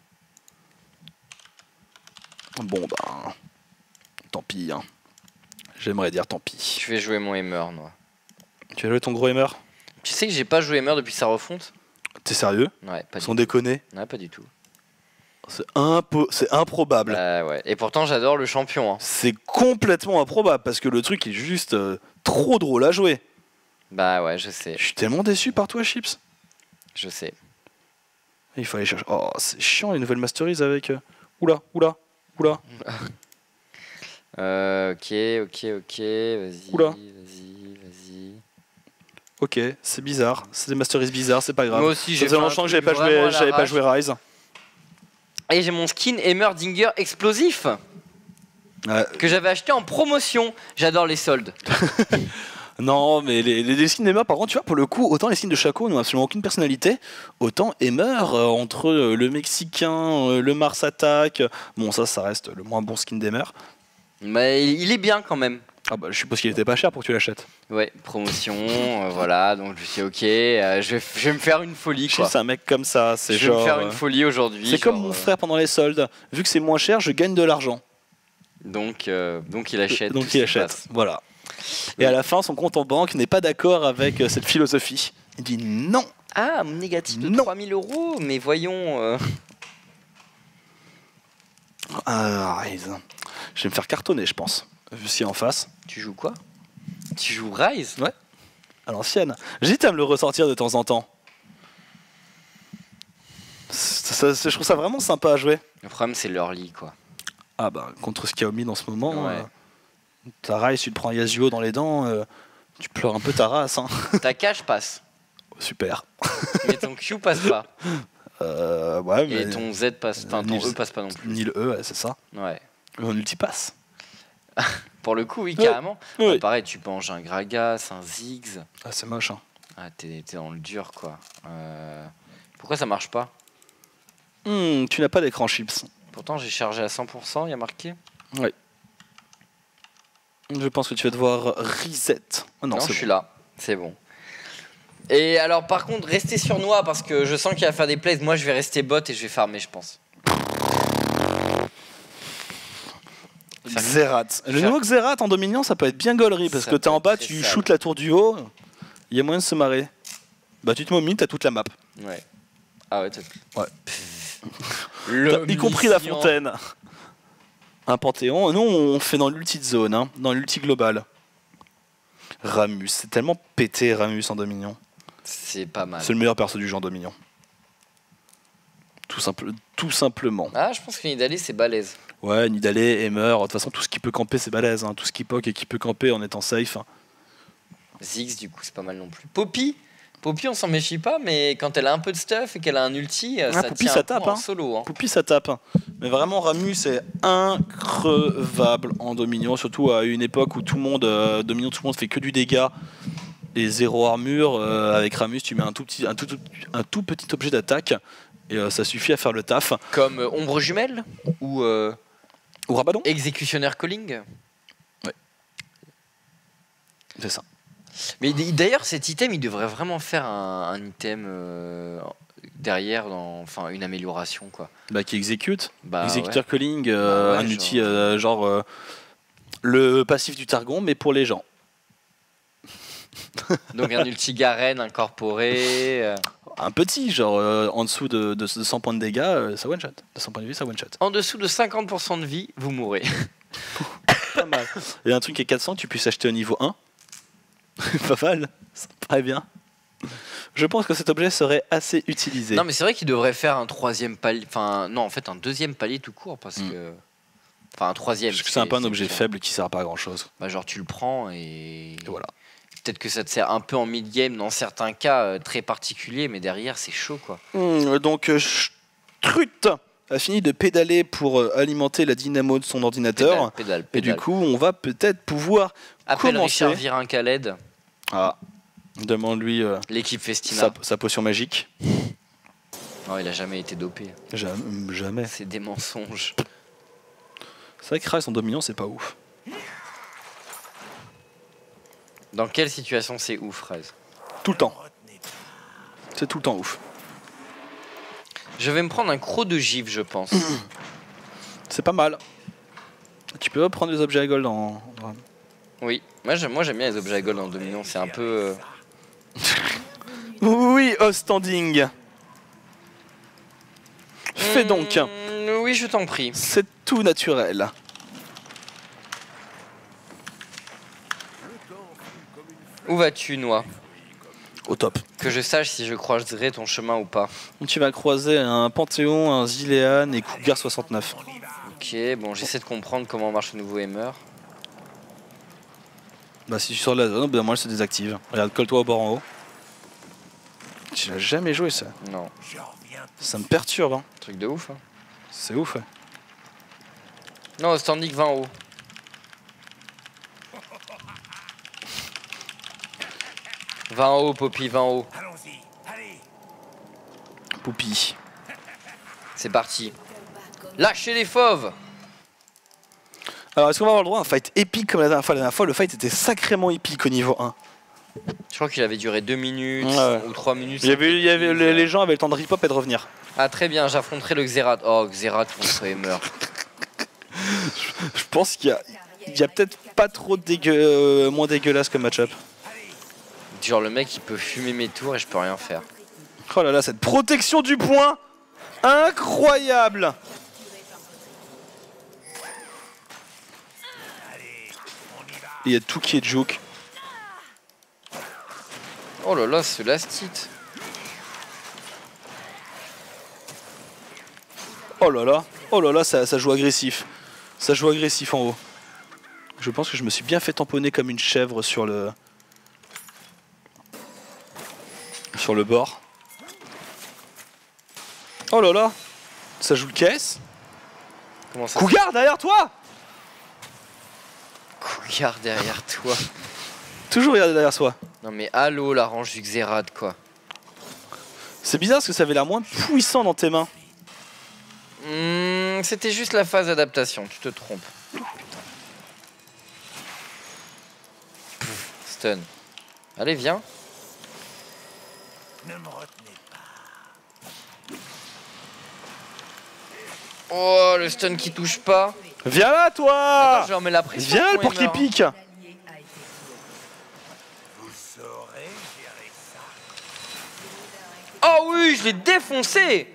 S1: Bon, bah... Tant pis. Hein. J'aimerais dire tant pis.
S2: Je vais jouer mon Heimer, moi.
S1: Tu vas jouer ton gros Heimer?
S2: Tu sais que j'ai pas joué Heimer depuis sa refonte?
S1: T'es sérieux?
S2: Ouais, pas du
S1: Sans déconner?
S2: Ouais, pas du tout.
S1: C'est impo improbable.
S2: Euh, ouais. Et pourtant, j'adore le champion. Hein.
S1: C'est complètement improbable parce que le truc est juste euh, trop drôle à jouer.
S2: Bah ouais, je sais.
S1: Je suis tellement déçu par toi, Chips.
S2: Je sais.
S1: Il faut aller chercher. Oh, c'est chiant les nouvelles masteries avec. Euh... Oula, oula, oula.
S2: euh, ok, ok, ok. Vas-y.
S1: Oula.
S2: Vas-y, vas-y.
S1: Ok, c'est bizarre. C'est des masteries bizarres, c'est pas grave.
S2: Moi aussi, j'ai
S1: longtemps que j'avais pas joué, j'avais pas joué Rise.
S2: Et j'ai mon skin Heimerdinger explosif. Ouais. Que j'avais acheté en promotion. J'adore les soldes.
S1: Non, mais les, les, les skins Heimer, par contre, tu vois, pour le coup, autant les skins de Shaco n'ont absolument aucune personnalité, autant Heimer, euh, entre euh, le Mexicain, euh, le Mars Attack, bon, ça, ça reste le moins bon skin d'Heimer.
S2: Mais il est bien quand même.
S1: Ah bah, je suppose qu'il était pas cher pour que tu l'achètes.
S2: Ouais, promotion, euh, voilà, donc je suis ok, euh, je, vais, je vais me faire une folie, quoi.
S1: C'est un mec comme ça, c'est genre...
S2: Je vais me faire une folie aujourd'hui.
S1: C'est comme mon euh... frère pendant les soldes, vu que c'est moins cher, je gagne de l'argent.
S2: Donc, euh, donc il achète.
S1: Donc il achète, voilà. Et oui. À la fin, son compte en banque n'est pas d'accord avec euh, cette philosophie. Il dit non.
S2: Ah, négatif de non. trois mille euros, mais voyons... Euh...
S1: Ah, Rise. Je vais me faire cartonner, je pense. Vu ce qu'il y a en face.
S2: Tu joues quoi? Tu joues Rise?
S1: Ouais. À l'ancienne. J'hésite à me le ressortir de temps en temps. Ça, ça, je trouve ça vraiment sympa à jouer.
S2: Le problème, c'est l'early, quoi.
S1: Ah bah, contre ce qu'il y a au mid en ce moment,
S2: ouais.
S1: euh, ta Rise, tu te prends Yasuo dans les dents, euh, tu pleures un peu ta race. Hein.
S2: Ta cache passe.
S1: Super.
S2: Mais ton Q passe pas.
S1: Euh, ouais, mais...
S2: Et ton Z passe, enfin ton E passe pas non plus.
S1: Ni le E, ouais, c'est ça.
S2: Ouais.
S1: On ulti passe.
S2: Pour le coup, oui, carrément.
S1: Oui.
S2: Ouais, pareil, tu penches un Gragas, un Ziggs.
S1: Ah, c'est moche. Hein.
S2: Ah, t'es dans le dur, quoi. Euh... Pourquoi ça marche pas?
S1: hmm, Tu n'as pas d'écran chips.
S2: Pourtant, j'ai chargé à cent pour cent, il y a marqué.
S1: Oui. Je pense que tu vas devoir reset. Oh non,
S2: non je
S1: bon.
S2: suis là. C'est bon. Et alors, par contre, restez sur Noix parce que je sens qu'il va faire des plays. Moi, je vais rester bot et je vais farmer, je pense.
S1: Xerath. Le nouveau Xerath en Dominion, ça peut être bien gaulerie parce ça que t'es en bas, tu shootes la tour du haut, il y a moyen de se marrer. Bah, tu te mets au mid, t'as toute la map.
S2: Ouais. Ah ouais, t'as
S1: ouais. Y compris la fontaine. Un panthéon. Nous, on fait dans l'ulti de zone, hein, dans l'ulti global. Ramus, c'est tellement pété Ramus en Dominion.
S2: C'est pas mal.
S1: C'est le meilleur perso du jeu en Dominion. Tout, simple, tout simplement.
S2: Ah, je pense que Nidalee, c'est balèze.
S1: Ouais, Nidalee, Hammer, de toute façon, tout ce qui peut camper, c'est balèze. Hein. Tout ce qui poke et qui peut camper en étant safe. Hein.
S2: Ziggs, du coup, c'est pas mal non plus. Poppy, Poppy, on s'en méfie pas, mais quand elle a un peu de stuff et qu'elle a un ulti, ah, ça
S1: Poppy,
S2: tient
S1: ça
S2: un
S1: tape,
S2: coup en
S1: hein.
S2: solo. Hein.
S1: Poppy, ça tape. Mais vraiment, Ramus est increvable en Dominion, surtout à une époque où tout le monde, euh, Dominion, tout le monde fait que du dégât et zéro armure. Euh, avec Ramus, tu mets un tout petit, un tout, tout, un tout petit objet d'attaque et euh, ça suffit à faire le taf.
S2: Comme euh, Ombre Jumelle ou, euh,
S1: ou Rabadon.
S2: Executioner Calling.
S1: Ouais. C'est ça.
S2: Mais d'ailleurs, cet item, il devrait vraiment faire un, un item euh, derrière, dans, enfin une amélioration quoi.
S1: Bah, qui exécute.
S2: Bah,
S1: Executeur
S2: ouais.
S1: Calling, euh,
S2: bah, ouais,
S1: un
S2: genre,
S1: outil euh, genre euh, le passif du Targon, mais pour les gens.
S2: Donc un ulti Garen incorporé. Euh...
S1: Un petit, genre euh, en dessous de, de cent points de dégâts, euh, ça one shot. De cent points de vie, ça one shot.
S2: En dessous de cinquante pour cent de vie, vous mourrez.
S1: Pas mal. Il y a un truc qui est quatre cents que tu puisses acheter au niveau un. Pas mal, c'est très bien. Je pense que cet objet serait assez utilisé.
S2: Non mais c'est vrai qu'il devrait faire un troisième palier, enfin non en fait un deuxième palier tout court parce
S1: mm.
S2: que... Enfin un troisième.
S1: Parce que c'est un peu un objet faible qui sert pas à grand chose.
S2: Bah genre tu le prends et...
S1: Et voilà.
S2: Peut-être que ça te sert un peu en mid-game dans certains cas euh, très particuliers, mais derrière c'est chaud quoi.
S1: Mmh, donc euh, Strut a fini de pédaler pour euh, alimenter la dynamo de son ordinateur.
S2: Pédale, pédale,
S1: et
S2: pédale.
S1: du coup on va peut-être pouvoir
S2: Appelle
S1: commencer.
S2: Richard Virin Khaled.
S1: Ah, demande-lui euh,
S2: l'équipe Festina.
S1: Sa, sa potion magique.
S2: Non, il a jamais été dopé.
S1: Jamais. jamais.
S2: C'est des mensonges.
S1: C'est vrai que Rise en Dominion, c'est pas ouf.
S2: Dans quelle situation c'est ouf, Rise?
S1: Tout le temps. C'est tout le temps ouf.
S2: Je vais me prendre un croc de givre, je pense.
S1: C'est pas mal. Tu peux prendre des objets à gold en...
S2: Oui, moi j'aime, moi j'aime bien les objets à gold en Dominion, c'est un peu... Euh...
S1: oui, au standing. Fais donc.
S2: Mmh, oui, je t'en prie.
S1: C'est tout naturel.
S2: Où vas-tu, Noix?
S1: Au top.
S2: Que je sache si je croiserai ton chemin ou pas.
S1: Tu vas croiser un Panthéon, un Zilean et Cougar soixante-neuf.
S2: Ok, bon, j'essaie de comprendre comment marche le nouveau Hammer.
S1: Bah si tu sors de la zone, ben moi je se désactive. Regarde, colle-toi au bord en haut. Tu l'as jamais joué ça.
S2: Non.
S1: Ça me perturbe. Hein.
S2: Truc de ouf. Hein.
S1: C'est ouf. Ouais.
S2: Non, standing vingt haut. vingt haut, Poppy, vingt haut.
S1: Poupie.
S2: C'est parti. Lâchez les fauves.
S1: Alors est-ce qu'on va avoir le droit à un fight épique comme la dernière fois? La dernière fois, le fight était sacrément épique au niveau un.
S2: Je crois qu'il avait duré deux minutes
S1: ouais, ouais.
S2: ou trois minutes.
S1: Il y avait, il y avait, les, les gens avaient le temps de rip-hop et de revenir.
S2: Ah très bien, j'affronterai le Xerath. Oh, Xerath contre Hammer.
S1: Je pense qu'il y a, il y a peut-être pas trop de dégueu, euh, moins dégueulasse comme match-up.
S2: Genre le mec il peut fumer mes tours et je peux rien faire.
S1: Oh là là, cette protection du point incroyable. Il y a tout qui est joke.
S2: Oh là là, ce lastite.
S1: Oh là là, oh là là, ça, ça joue agressif. Ça joue agressif en haut. Je pense que je me suis bien fait tamponner comme une chèvre sur le... Sur le bord. Oh là là, ça joue le caisse.
S2: Comment ça?
S1: Cougar derrière toi.
S2: Cougar derrière toi.
S1: Toujours regarder derrière soi.
S2: Non mais allô la range du Xerath quoi.
S1: C'est bizarre parce que ça avait l'air moins puissant dans tes mains.
S2: Mmh, c'était juste la phase d'adaptation, tu te trompes. Pouf, stun. Allez viens.
S3: Ne me retenez pas.
S2: Oh le stun qui touche pas.
S1: Viens là toi.
S2: Attends, je vais en mettre la pression.
S1: Viens pour qu'il pique.
S2: Oh oui, je l'ai défoncé.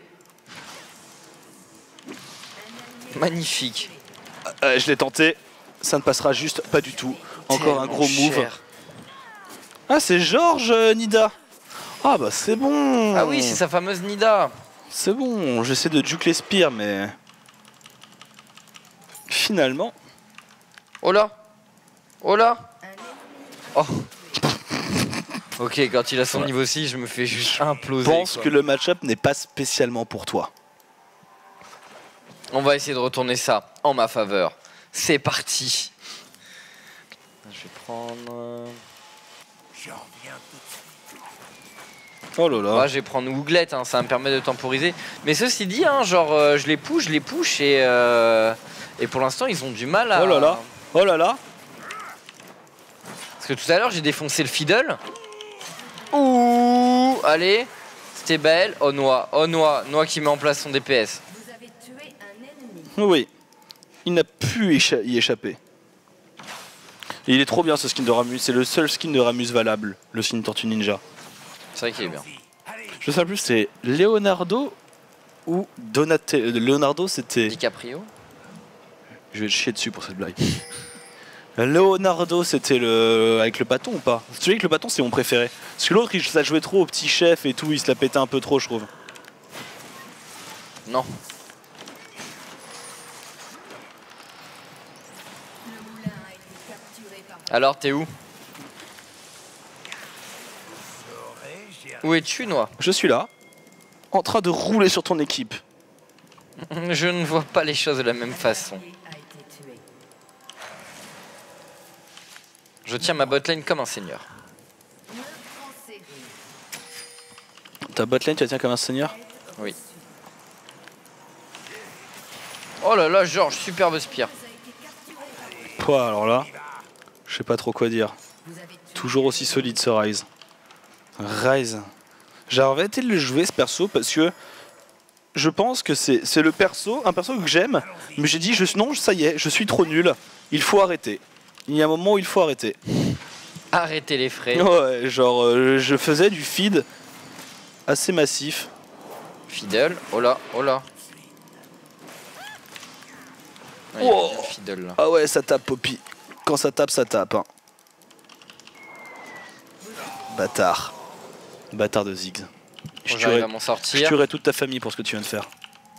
S2: Magnifique.
S1: Euh, je l'ai tenté, ça ne passera juste pas du tout. Encore un gros move.
S2: Cher.
S1: Ah c'est Georges euh, Nida. Ah bah c'est bon.
S2: Ah oui, c'est sa fameuse Nida.
S1: C'est bon, j'essaie de juke les spires, mais... Finalement...
S2: Oh là. Oh là. Oh. Ok, quand il a son ouais. niveau six, je me fais juste imploser.
S1: Je pense
S2: quoi. que
S1: le match-up n'est pas spécialement pour toi.
S2: On va essayer de retourner ça en ma faveur. C'est parti. Je vais prendre...
S1: Oh là là.
S2: Ouais, je vais prendre Wooglet, hein, ça me permet de temporiser. Mais ceci dit, hein, genre, euh, je les push, je les push et, euh, et pour l'instant, ils ont du mal à...
S1: Oh là là. Oh là là.
S2: Parce que tout à l'heure, j'ai défoncé le fiddle. Ouh, allez, c'était belle. Oh, Noix, oh, Noix, Noix qui met en place son D P S.
S4: Vous avez tué un ennemi.
S1: Oui, il n'a pu écha y échapper. Et il est trop bien ce skin de Ramus, c'est le seul skin de Ramus valable, le skin Tortue Ninja.
S2: C'est vrai qu'il est bien.
S1: Je sais plus, c'est Leonardo ou Donatello. Leonardo, c'était...
S2: DiCaprio.
S1: Je vais te chier dessus pour cette blague. Leonardo, c'était le... avec le bâton ou pas? Celui avec le bâton, c'est mon préféré. Parce que l'autre, il ça jouait trop au petit chef et tout, il se la pétait un peu trop, je trouve.
S2: Non. Alors, t'es où? Où es-tu, Noix?
S1: Je suis là, en train de rouler sur ton équipe.
S2: Je ne vois pas les choses de la même façon. Je tiens ma botlane comme un seigneur.
S1: Ta botlane, tu la tiens comme un seigneur?
S2: Oui. Oh là là, Georges, superbe spire.
S1: Pouah, alors là, je sais pas trop quoi dire. Toujours aussi solide ce Ryze. Ryze. J'ai arrêté de le jouer ce perso parce que je pense que c'est le perso, un perso que j'aime, mais j'ai dit je, non, ça y est, je suis trop nul, il faut arrêter. Il y a un moment où il faut arrêter.
S2: Arrêtez les frais.
S1: Ouais, genre euh, je faisais du feed assez massif.
S2: Fiddle, oh là, oh là. Ah,
S1: oh.
S2: Fiddle, là.
S1: Ah ouais, ça tape Poppy. Quand ça tape, ça tape. Hein. Bâtard. Bâtard de Ziggs. Je
S2: bon,
S1: tuerai,
S2: m'en sortir.
S1: je tuerai toute ta famille pour ce que tu viens de faire.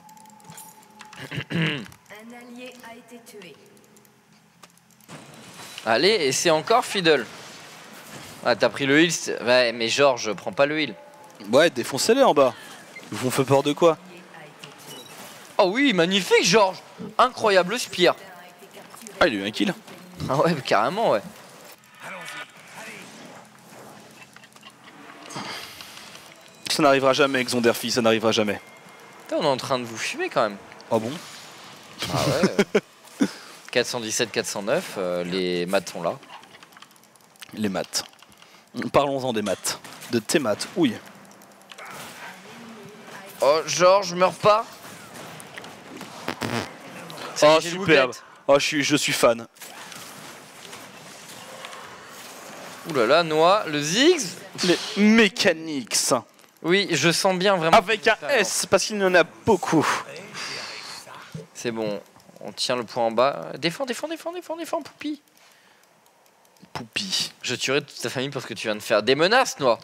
S4: Un allié a été tué.
S2: Allez, et c'est encore Fiddle. Ah, t'as pris le heal. Ouais, mais Georges, prends pas le heal.
S1: Ouais, défoncez-les en bas. Ils vous font peur de quoi?
S2: Oh oui, magnifique, Georges. Incroyable spire.
S1: Ah, il a eu un kill.
S2: Ah ouais, carrément, ouais.
S1: Ça n'arrivera jamais, Xonderfi, ça n'arrivera jamais.
S2: Putain, on est en train de vous fumer quand même.
S1: Ah bon?
S2: Ah ouais. quatre cent dix-sept, quatre cent neuf, euh, les maths sont là.
S1: Les maths. Parlons-en des maths. De tes maths, oui.
S2: Oh, Georges, meurs pas.
S1: Oh, superbe. Oh, je suis, je suis fan.
S2: Ouh là là, Noix, le Ziggs.
S1: Les mécaniques.
S2: Oui, je sens bien vraiment.
S1: Avec un S, parce qu'il y en a beaucoup.
S2: C'est bon, on tient le point en bas. Défends, défends, défends, défends, défends, Poupie.
S1: Poupie.
S2: Je tuerai toute ta famille pour ce que tu viens de faire. Des menaces, Noix.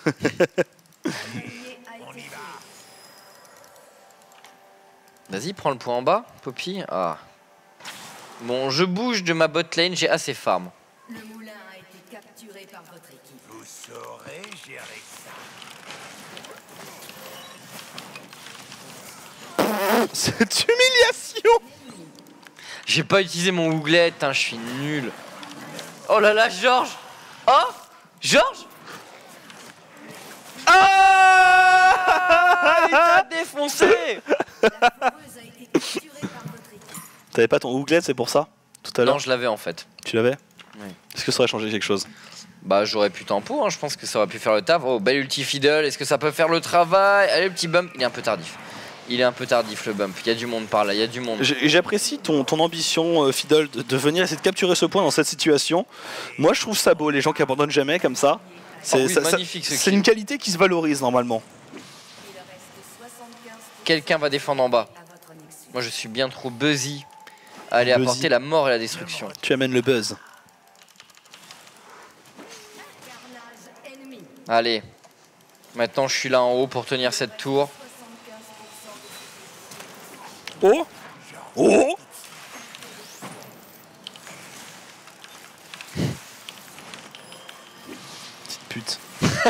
S2: Vas-y, prends le point en bas, Poppy. Ah. Bon, je bouge de ma bot lane, j'ai assez farm.
S4: Le moulin a été capturé par votre équipe.
S3: Vous saurez gérer ça.
S1: Cette humiliation.
S2: J'ai pas utilisé mon Wooglet, hein, je suis nul. Oh là là, Georges. Oh, Georges. Ah, il t'a défoncé.
S1: T'avais pas ton Wooglet, c'est pour ça? Tout à l'heure.
S2: Non, je l'avais en fait.
S1: Tu l'avais?
S2: Oui.
S1: Est-ce que ça aurait changé quelque chose?
S2: Bah, j'aurais pu tempo, hein, je pense que ça aurait pu faire le taf. Oh, belle ulti fiddle, est-ce que ça peut faire le travail? Allez, le petit bump, il est un peu tardif. Il est un peu tardif le bump, il y a du monde par là, il y a du monde.
S1: J'apprécie ton, ton ambition, euh, Fiddle, de, de venir essayer de capturer ce point dans cette situation. Moi, je trouve ça beau, les gens qui abandonnent jamais comme ça. C'est
S2: oh oui, magnifique, ce
S1: une qualité qui se valorise normalement.
S2: Quelqu'un va défendre en bas. Moi, je suis bien trop buzzy. Allez,
S1: Buzzy.
S2: apporter la mort et la destruction.
S1: Tu amènes le buzz.
S2: Allez. Maintenant, je suis là en haut pour tenir cette tour.
S1: Oh Oh Petite pute.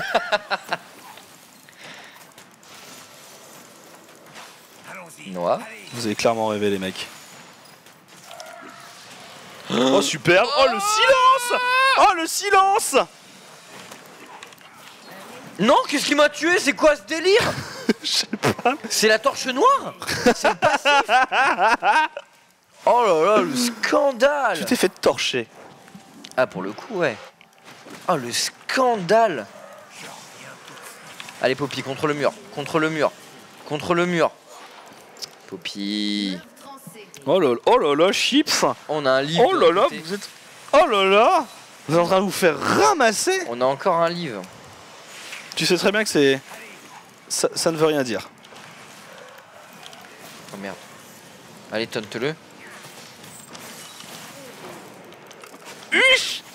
S2: Noah.
S1: Vous avez clairement rêvé les mecs. Oh super. Oh le silence. Oh le silence.
S2: Non, qu'est-ce qui m'a tué? C'est quoi ce délire?
S1: Je sais pas.
S2: C'est la torche noire? C'est le passif. Oh là là, le scandale.
S1: Tu t'es fait torcher.
S2: Ah, pour le coup, ouais. Oh, le scandale. Allez, Poppy, contre le mur. Contre le mur. Contre le mur. Poppy.
S1: Oh là là, oh là là, chips.
S2: On a un livre.
S1: Oh là là, vous êtes... Oh là là. Vous êtes en train de vous faire ramasser.
S2: On a encore un livre.
S1: Tu sais très bien que c'est... Ça, ça ne veut rien dire.
S2: Oh merde. Allez, tente-le.
S1: Huch.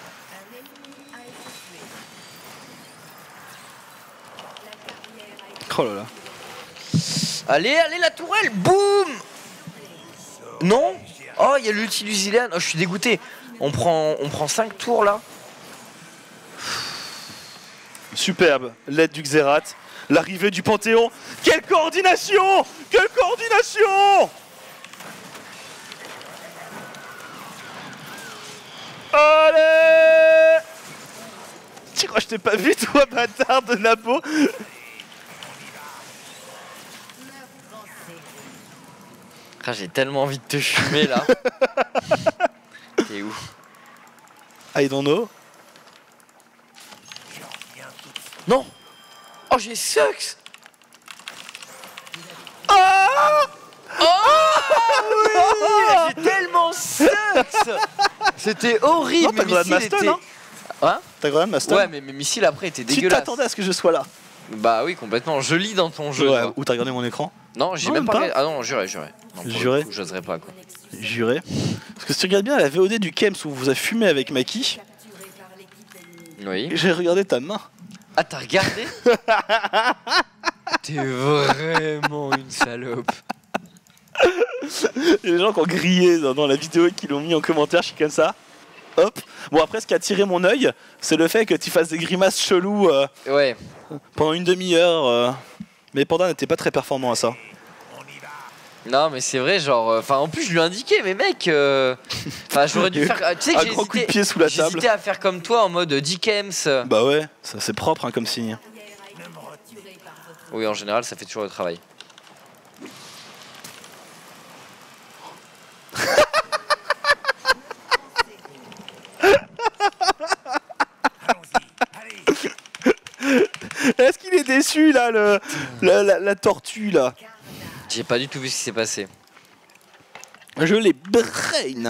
S1: Oh là là.
S2: Allez, allez, la tourelle. Boum. Non. Oh, il y a l'ulti du Zilean. Oh, je suis dégoûté. On prend, on prend cinq tours, là.
S1: Superbe. L'aide du Xerath. L'arrivée du Panthéon. Quelle coordination. Quelle coordination. Allez. Tu crois que je t'ai pas vu, toi, bâtard de Nabo?
S2: Ah, j'ai tellement envie de te fumer, là. T'es où?
S1: I don't know.
S2: Non. Oh, j'ai Sucks.
S1: Ah
S2: Oh oui, j'ai tellement Sucks. C'était horrible.
S1: Non, t'as
S2: mes
S1: Grenade
S2: missiles
S1: Maston,
S2: étaient-
S1: hein.
S2: Hein?
S1: T'as quand même ma stun.
S2: Ouais, mais mes missiles après étaient
S1: Tu
S2: dégueulasses.
S1: t'attendais à ce que je sois là.
S2: Bah oui, complètement. Je lis dans ton jeu.
S1: Ouais,
S2: toi.
S1: ou t'as regardé mon écran?
S2: Non, j'ai
S1: Non,
S2: même
S1: même
S2: pas.
S1: pas.
S2: regardé- Ah non, juré, juré. Non, pour le
S1: Juré.
S2: coup, j'oserais pas quoi.
S1: Juré. Parce que si tu regardes bien la V O D du Kems où vous avez fumé avec Maki,
S2: Oui.
S1: j'ai regardé ta main.
S2: Ah, t'as regardé? T'es vraiment une salope.
S1: Il y a des gens qui ont grillé dans, dans la vidéo et qui l'ont mis en commentaire, je suis comme ça. Hop. Bon, après, ce qui a attiré mon œil, c'est le fait que tu fasses des grimaces chelous euh,
S2: Ouais.
S1: pendant une demi-heure. euh. Mais Panda n'était pas très performant à ça.
S2: Non, mais c'est vrai, genre. Enfin, en plus, je lui ai indiqué, mais mec. euh, Enfin, j'aurais dû faire. Tu sais que
S1: Un
S2: j'ai
S1: grand coup de
S2: hésité-
S1: pied sous la
S2: j'ai
S1: table.
S2: hésité à faire comme toi en mode Dikems.
S1: Bah ouais, ça c'est propre hein, comme signe.
S2: Oui, en général, ça fait toujours le travail.
S1: Est-ce qu'il est déçu là, le, la, la- la tortue là?
S2: J'ai pas du tout vu ce qui s'est passé.
S1: Je les brain.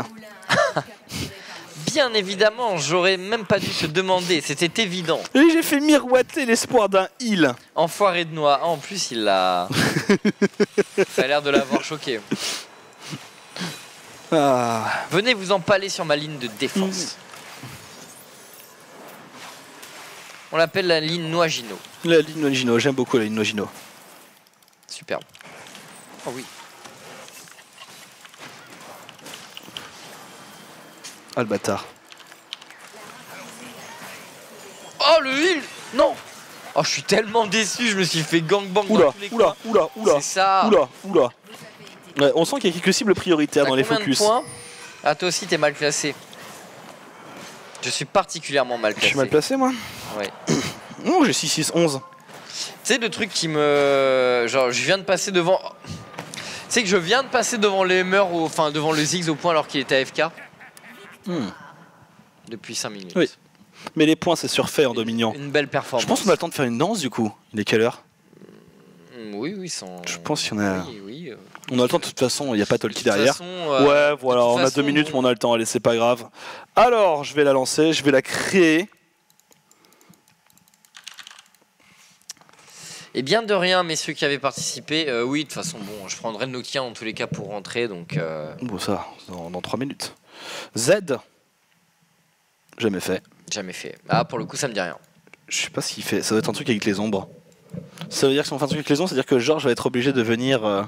S2: Bien évidemment, j'aurais même pas dû te demander, c'était évident.
S1: Et j'ai fait miroiter l'espoir d'un heal.
S2: Enfoiré de noix. Ah, en plus, il l'a. Ça a l'air de l'avoir choqué.
S1: Ah.
S2: Venez vous empaler sur ma ligne de défense. On l'appelle la ligne Noagino.
S1: La ligne Nogino, j'aime beaucoup la ligne Nogino.
S2: Superbe. Oh oui.
S1: Ah le bâtard.
S2: Oh le heal. Non. Oh, je suis tellement déçu, je me suis fait gangbang dans
S1: Oula,
S2: tous les
S1: oula,
S2: coins.
S1: oula, oula,
S2: C'est ça.
S1: oula, oula. Ouais, on sent qu'il y a quelques cibles prioritaires
S2: T'as
S1: dans les
S2: combien de
S1: focus.
S2: points? Ah, toi aussi, t'es mal classé. Je suis particulièrement mal
S1: Je
S2: placé.
S1: suis mal placé moi?
S2: Ouais.
S1: Non, j'ai six six onze.
S2: Tu sais, le truc qui me. Genre, je viens de passer devant. Tu sais que je viens de passer devant les meurs, au... enfin devant le Ziggs au point alors qu'il était A F K
S1: Hmm.
S2: depuis cinq minutes.
S1: Oui. Mais les points c'est surfait en Dominion.
S2: Une belle performance.
S1: Je pense qu'on a le temps de faire une danse du coup. Il est quelle heure?
S2: Mm, Oui, oui, sans.
S1: Je pense qu'il y en a.
S2: Oui, oui. euh,
S1: On a le temps de toute façon, il n'y a pas Tolki
S2: de toute
S1: derrière.
S2: façon, euh,
S1: Ouais, voilà,
S2: de toute
S1: on a
S2: façon,
S1: deux minutes,
S2: bon.
S1: mais on a le temps, allez, c'est pas grave. Alors, je vais la lancer, je vais la créer.
S2: Et bien de rien, messieurs qui avaient participé. euh, oui, de toute façon, bon, je prendrai le Nokia en tous les cas pour rentrer, donc. euh,
S1: Bon, ça, dans, dans trois minutes. Z. Jamais fait.
S2: Jamais fait. Ah, pour le coup, ça me dit rien.
S1: Je sais pas ce qu'il fait. Ça doit être un truc avec les ombres. Ça veut dire que si on fait un truc avec les ombres, c'est-à-dire que George va être obligé de venir. Euh...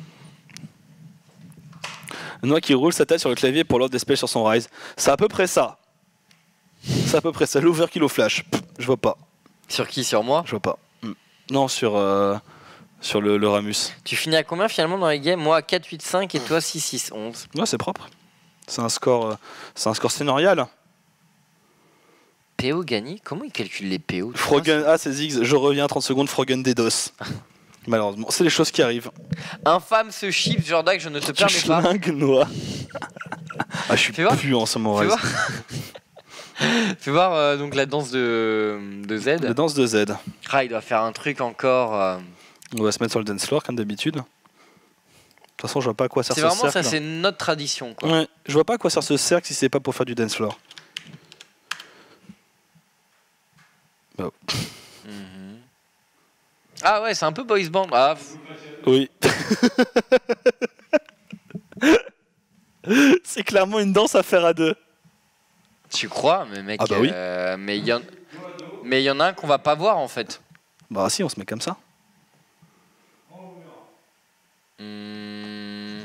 S1: Noix qui roule sa tête sur le clavier pour l'ordre des spells sur son Rise. C'est à peu près ça. C'est à peu près ça. L'overkill au flash. Pff, je vois pas.
S2: Sur qui? Sur moi?
S1: Je vois pas. Non, sur, euh, sur le, le Ramus.
S2: Tu finis à combien finalement dans les games? Moi à quatre huit cinq et toi six six onze.
S1: Ouais, c'est propre. C'est un score, euh, c'est un score scénarial.
S2: P O gagné? Comment il calcule les P O?
S1: Frogun, ah c'est Ziggs, je reviens trente secondes, Frogun Dedos. Malheureusement, c'est les choses qui arrivent.
S2: Infâme ce chips, Jordak, je ne te
S1: Tu
S2: permets pas.
S1: schlingues, Noah. Ah, je suis
S2: Fais voir.
S1: plus en ce moment.
S2: Fais voir, Fais voir euh, donc la danse de, de Z.
S1: La danse de Z.
S2: Ah, il doit faire un truc encore. euh,
S1: On va se mettre sur le dance floor comme d'habitude. De toute façon, je vois pas à quoi sert
S2: C'est
S1: ce
S2: vraiment
S1: cercle.
S2: ça, c'est notre tradition. Quoi.
S1: Ouais, je vois pas à quoi sert ce cercle si c'est pas pour faire du dance floor. Oh.
S2: Mhm. Ah ouais, c'est un peu boys band. Ah, f-
S1: Oui. C'est clairement une danse à faire à deux.
S2: tu crois, mais mec.
S1: Ah bah oui.
S2: euh, mais il y en, mais il y en a un qu'on va pas voir en fait.
S1: Bah si, on se met comme ça.
S2: Hmm.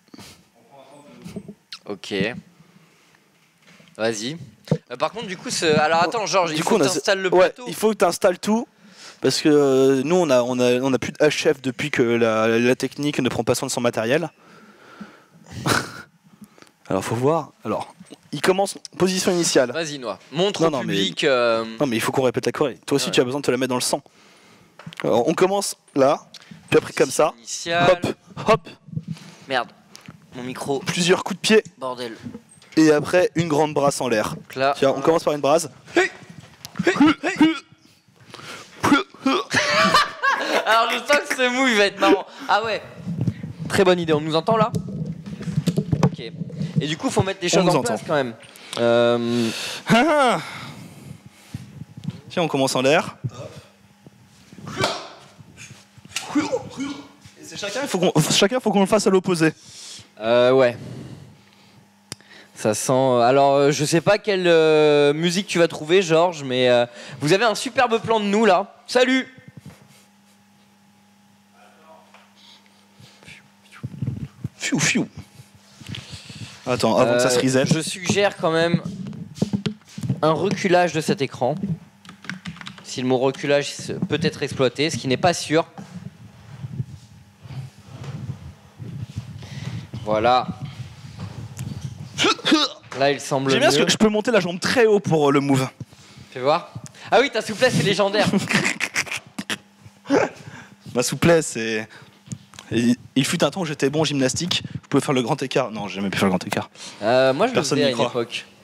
S2: Ok. Vas-y. Euh, par contre, du coup, ce... alors attends, Georges, il
S1: Du
S2: faut
S1: coup,
S2: que
S1: on a-
S2: t'installes le
S1: Ouais,
S2: plateau.
S1: il faut que tu installes tout. Parce que euh, nous, on a, on, a, on a plus de H F depuis que la, la technique ne prend pas soin de son matériel. Alors, faut voir. Alors, il commence position initiale.
S2: Vas-y, Noah. Montre
S1: Non,
S2: au
S1: non, mais-
S2: public. euh,
S1: Non, mais il faut qu'on répète la choré. Toi aussi,
S2: Ouais.
S1: tu as besoin de te la mettre dans le sang. Alors, on commence là, puis après comme ça.
S2: Initial.
S1: Hop, hop,
S2: Merde. Mon micro.
S1: plusieurs coups de pied.
S2: Bordel.
S1: Et après, une grande brasse en l'air.
S2: Donc là.
S1: Tiens, on commence par une brasse.
S2: Alors je sens que ce move il va être marrant. Ah ouais. Très bonne idée. On nous entend là? Ok. Et du coup, faut mettre les choses
S1: On vous
S2: en
S1: entend.
S2: place quand même. Euh...
S1: Ah. Tiens, on commence en l'air. Et c'est chacun, il faut qu'on, chacun, faut qu'on le fasse à l'opposé.
S2: Euh, ouais. Ça sent. Alors, euh, je sais pas quelle euh, musique tu vas trouver, Georges, mais euh, vous avez un superbe plan de nous là. Salut.
S1: Fiou, fiou. Attends, avant que ça se
S2: Euh,
S1: reset.
S2: Je suggère quand même un reculage de cet écran. Si le mot reculage peut être exploité, ce qui n'est pas sûr. Voilà. Là, il semble
S1: J'aime bien
S2: mieux.
S1: parce que je peux monter la jambe très haut pour euh, le move.
S2: Fais voir. Ah oui, ta souplesse est légendaire.
S1: Ma souplesse, c'est. Et il fut un temps où j'étais bon en gymnastique, je pouvais faire le grand écart. Non, j'ai jamais pu faire le grand écart.
S2: Euh, moi, je
S1: Personne
S2: le faisais à
S1: n'y
S2: une
S1: croit.
S2: époque.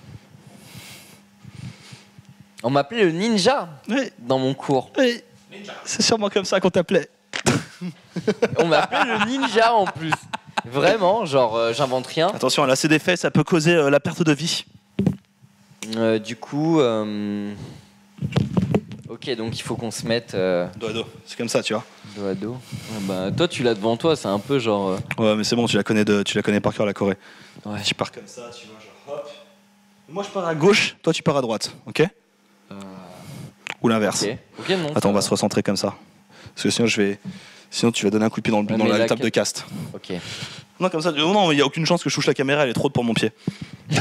S2: On m'appelait le ninja
S1: Oui,
S2: dans mon cours.
S1: oui. C'est sûrement comme ça qu'on t'appelait.
S2: On m'appelait le ninja en plus. Vraiment, genre, euh, j'invente rien.
S1: Attention, là, c'est des faits, ça peut causer euh, la perte de vie.
S2: Euh, du coup, euh... ok, donc il faut qu'on se mette euh,
S1: Dos à dos, c'est comme ça, tu vois.
S2: dos à dos. Ah bah, toi, tu l'as devant toi, c'est un peu genre. euh,
S1: Ouais, mais c'est bon, tu la connais, de, tu la connais par cœur, la Corée.
S2: Ouais.
S1: Tu pars comme ça, tu vois, genre hop. Moi, je pars à gauche, toi, tu pars à droite, ok Ou l'inverse.
S2: Ok. Ok, non.
S1: Attends,
S2: ça
S1: on va se recentrer comme ça. Parce que sinon, je vais. Sinon, tu vas donner un coup de pied dans, le,
S2: Ouais,
S1: dans
S2: mais
S1: la
S2: la
S1: table
S2: ca-
S1: de cast.
S2: Ok.
S1: Non, comme ça, non, non, il n'y a aucune chance que je touche la caméra, elle est trop haute pour mon pied. Tu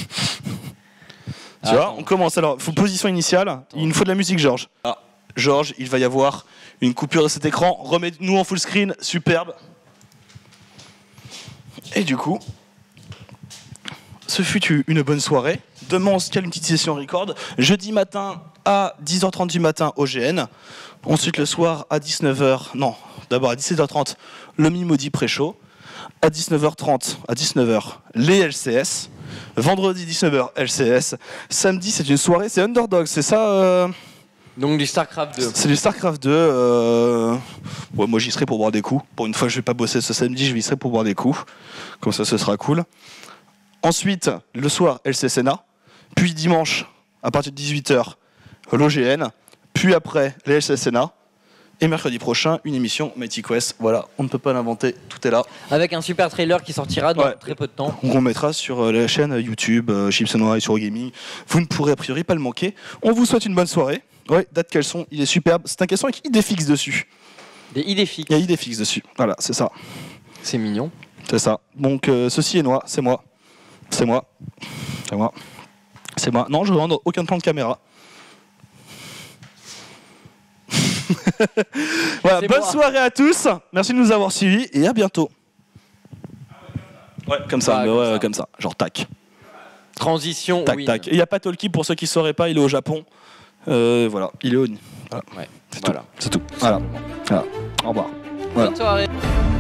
S2: Ah,
S1: vois,
S2: attends.
S1: on commence alors. Faut position initiale. Il nous faut de la musique, Georges. Ah, Georges, il va y avoir une coupure de cet écran. Remets-nous en full screen, superbe. Et du coup, ce fut une bonne soirée. Demain, on se cale une petite session record. Jeudi matin à dix heures trente du matin au G N. Ensuite, le soir à dix-neuf heures. Non, d'abord à dix-sept heures trente, le Mimodi pré-show. À dix-neuf heures trente, à dix-neuf heures, les L C S. Vendredi dix-neuf heures, L C S. Samedi, c'est une soirée, c'est Underdog, c'est ça euh...
S2: Donc du StarCraft deux.
S1: C'est du StarCraft deux. Euh... Ouais, moi, j'y serai pour boire des coups. Pour une fois, je vais pas bosser ce samedi, je y serai pour boire des coups. Comme ça, ce sera cool. Ensuite, le soir, L C S N A. Puis dimanche, à partir de dix-huit heures, l'O G N. Puis après, les L C S N A. Et mercredi prochain, une émission Mighty Quest. Voilà, on ne peut pas l'inventer, tout est là.
S2: Avec un super trailer qui sortira dans
S1: Ouais.
S2: très peu de temps.
S1: On mettra sur euh, la chaîne YouTube, euh, Chips and Noir et sur Gaming. Vous ne pourrez a priori pas le manquer. On vous souhaite une bonne soirée. Ouais, date quels sont, il est superbe. C'est un caisson avec idéfix dessus.
S2: Des idées fixes.
S1: Il y a idéfix dessus. Voilà, c'est ça.
S2: C'est mignon.
S1: C'est ça. Donc euh, ceci est moi, c'est moi. C'est moi. C'est moi. C'est moi. Non, je ne rends aucun plan de caméra. Voilà, bonne moi. soirée à tous. Merci de nous avoir suivis et à bientôt. Ouais, comme ça,
S2: Ah,
S1: mais
S2: comme
S1: ouais,
S2: ça.
S1: comme ça. Genre tac.
S2: Transition.
S1: Tac,
S2: win.
S1: tac. Il n'y a pas Tolki pour ceux qui ne sauraient pas, il est au Japon. Euh, voilà, il est au. Voilà.
S2: Ouais,
S1: C'est
S2: voilà.
S1: tout. C'est tout. Voilà. Voilà. Au revoir. Voilà.
S2: Bonne soirée.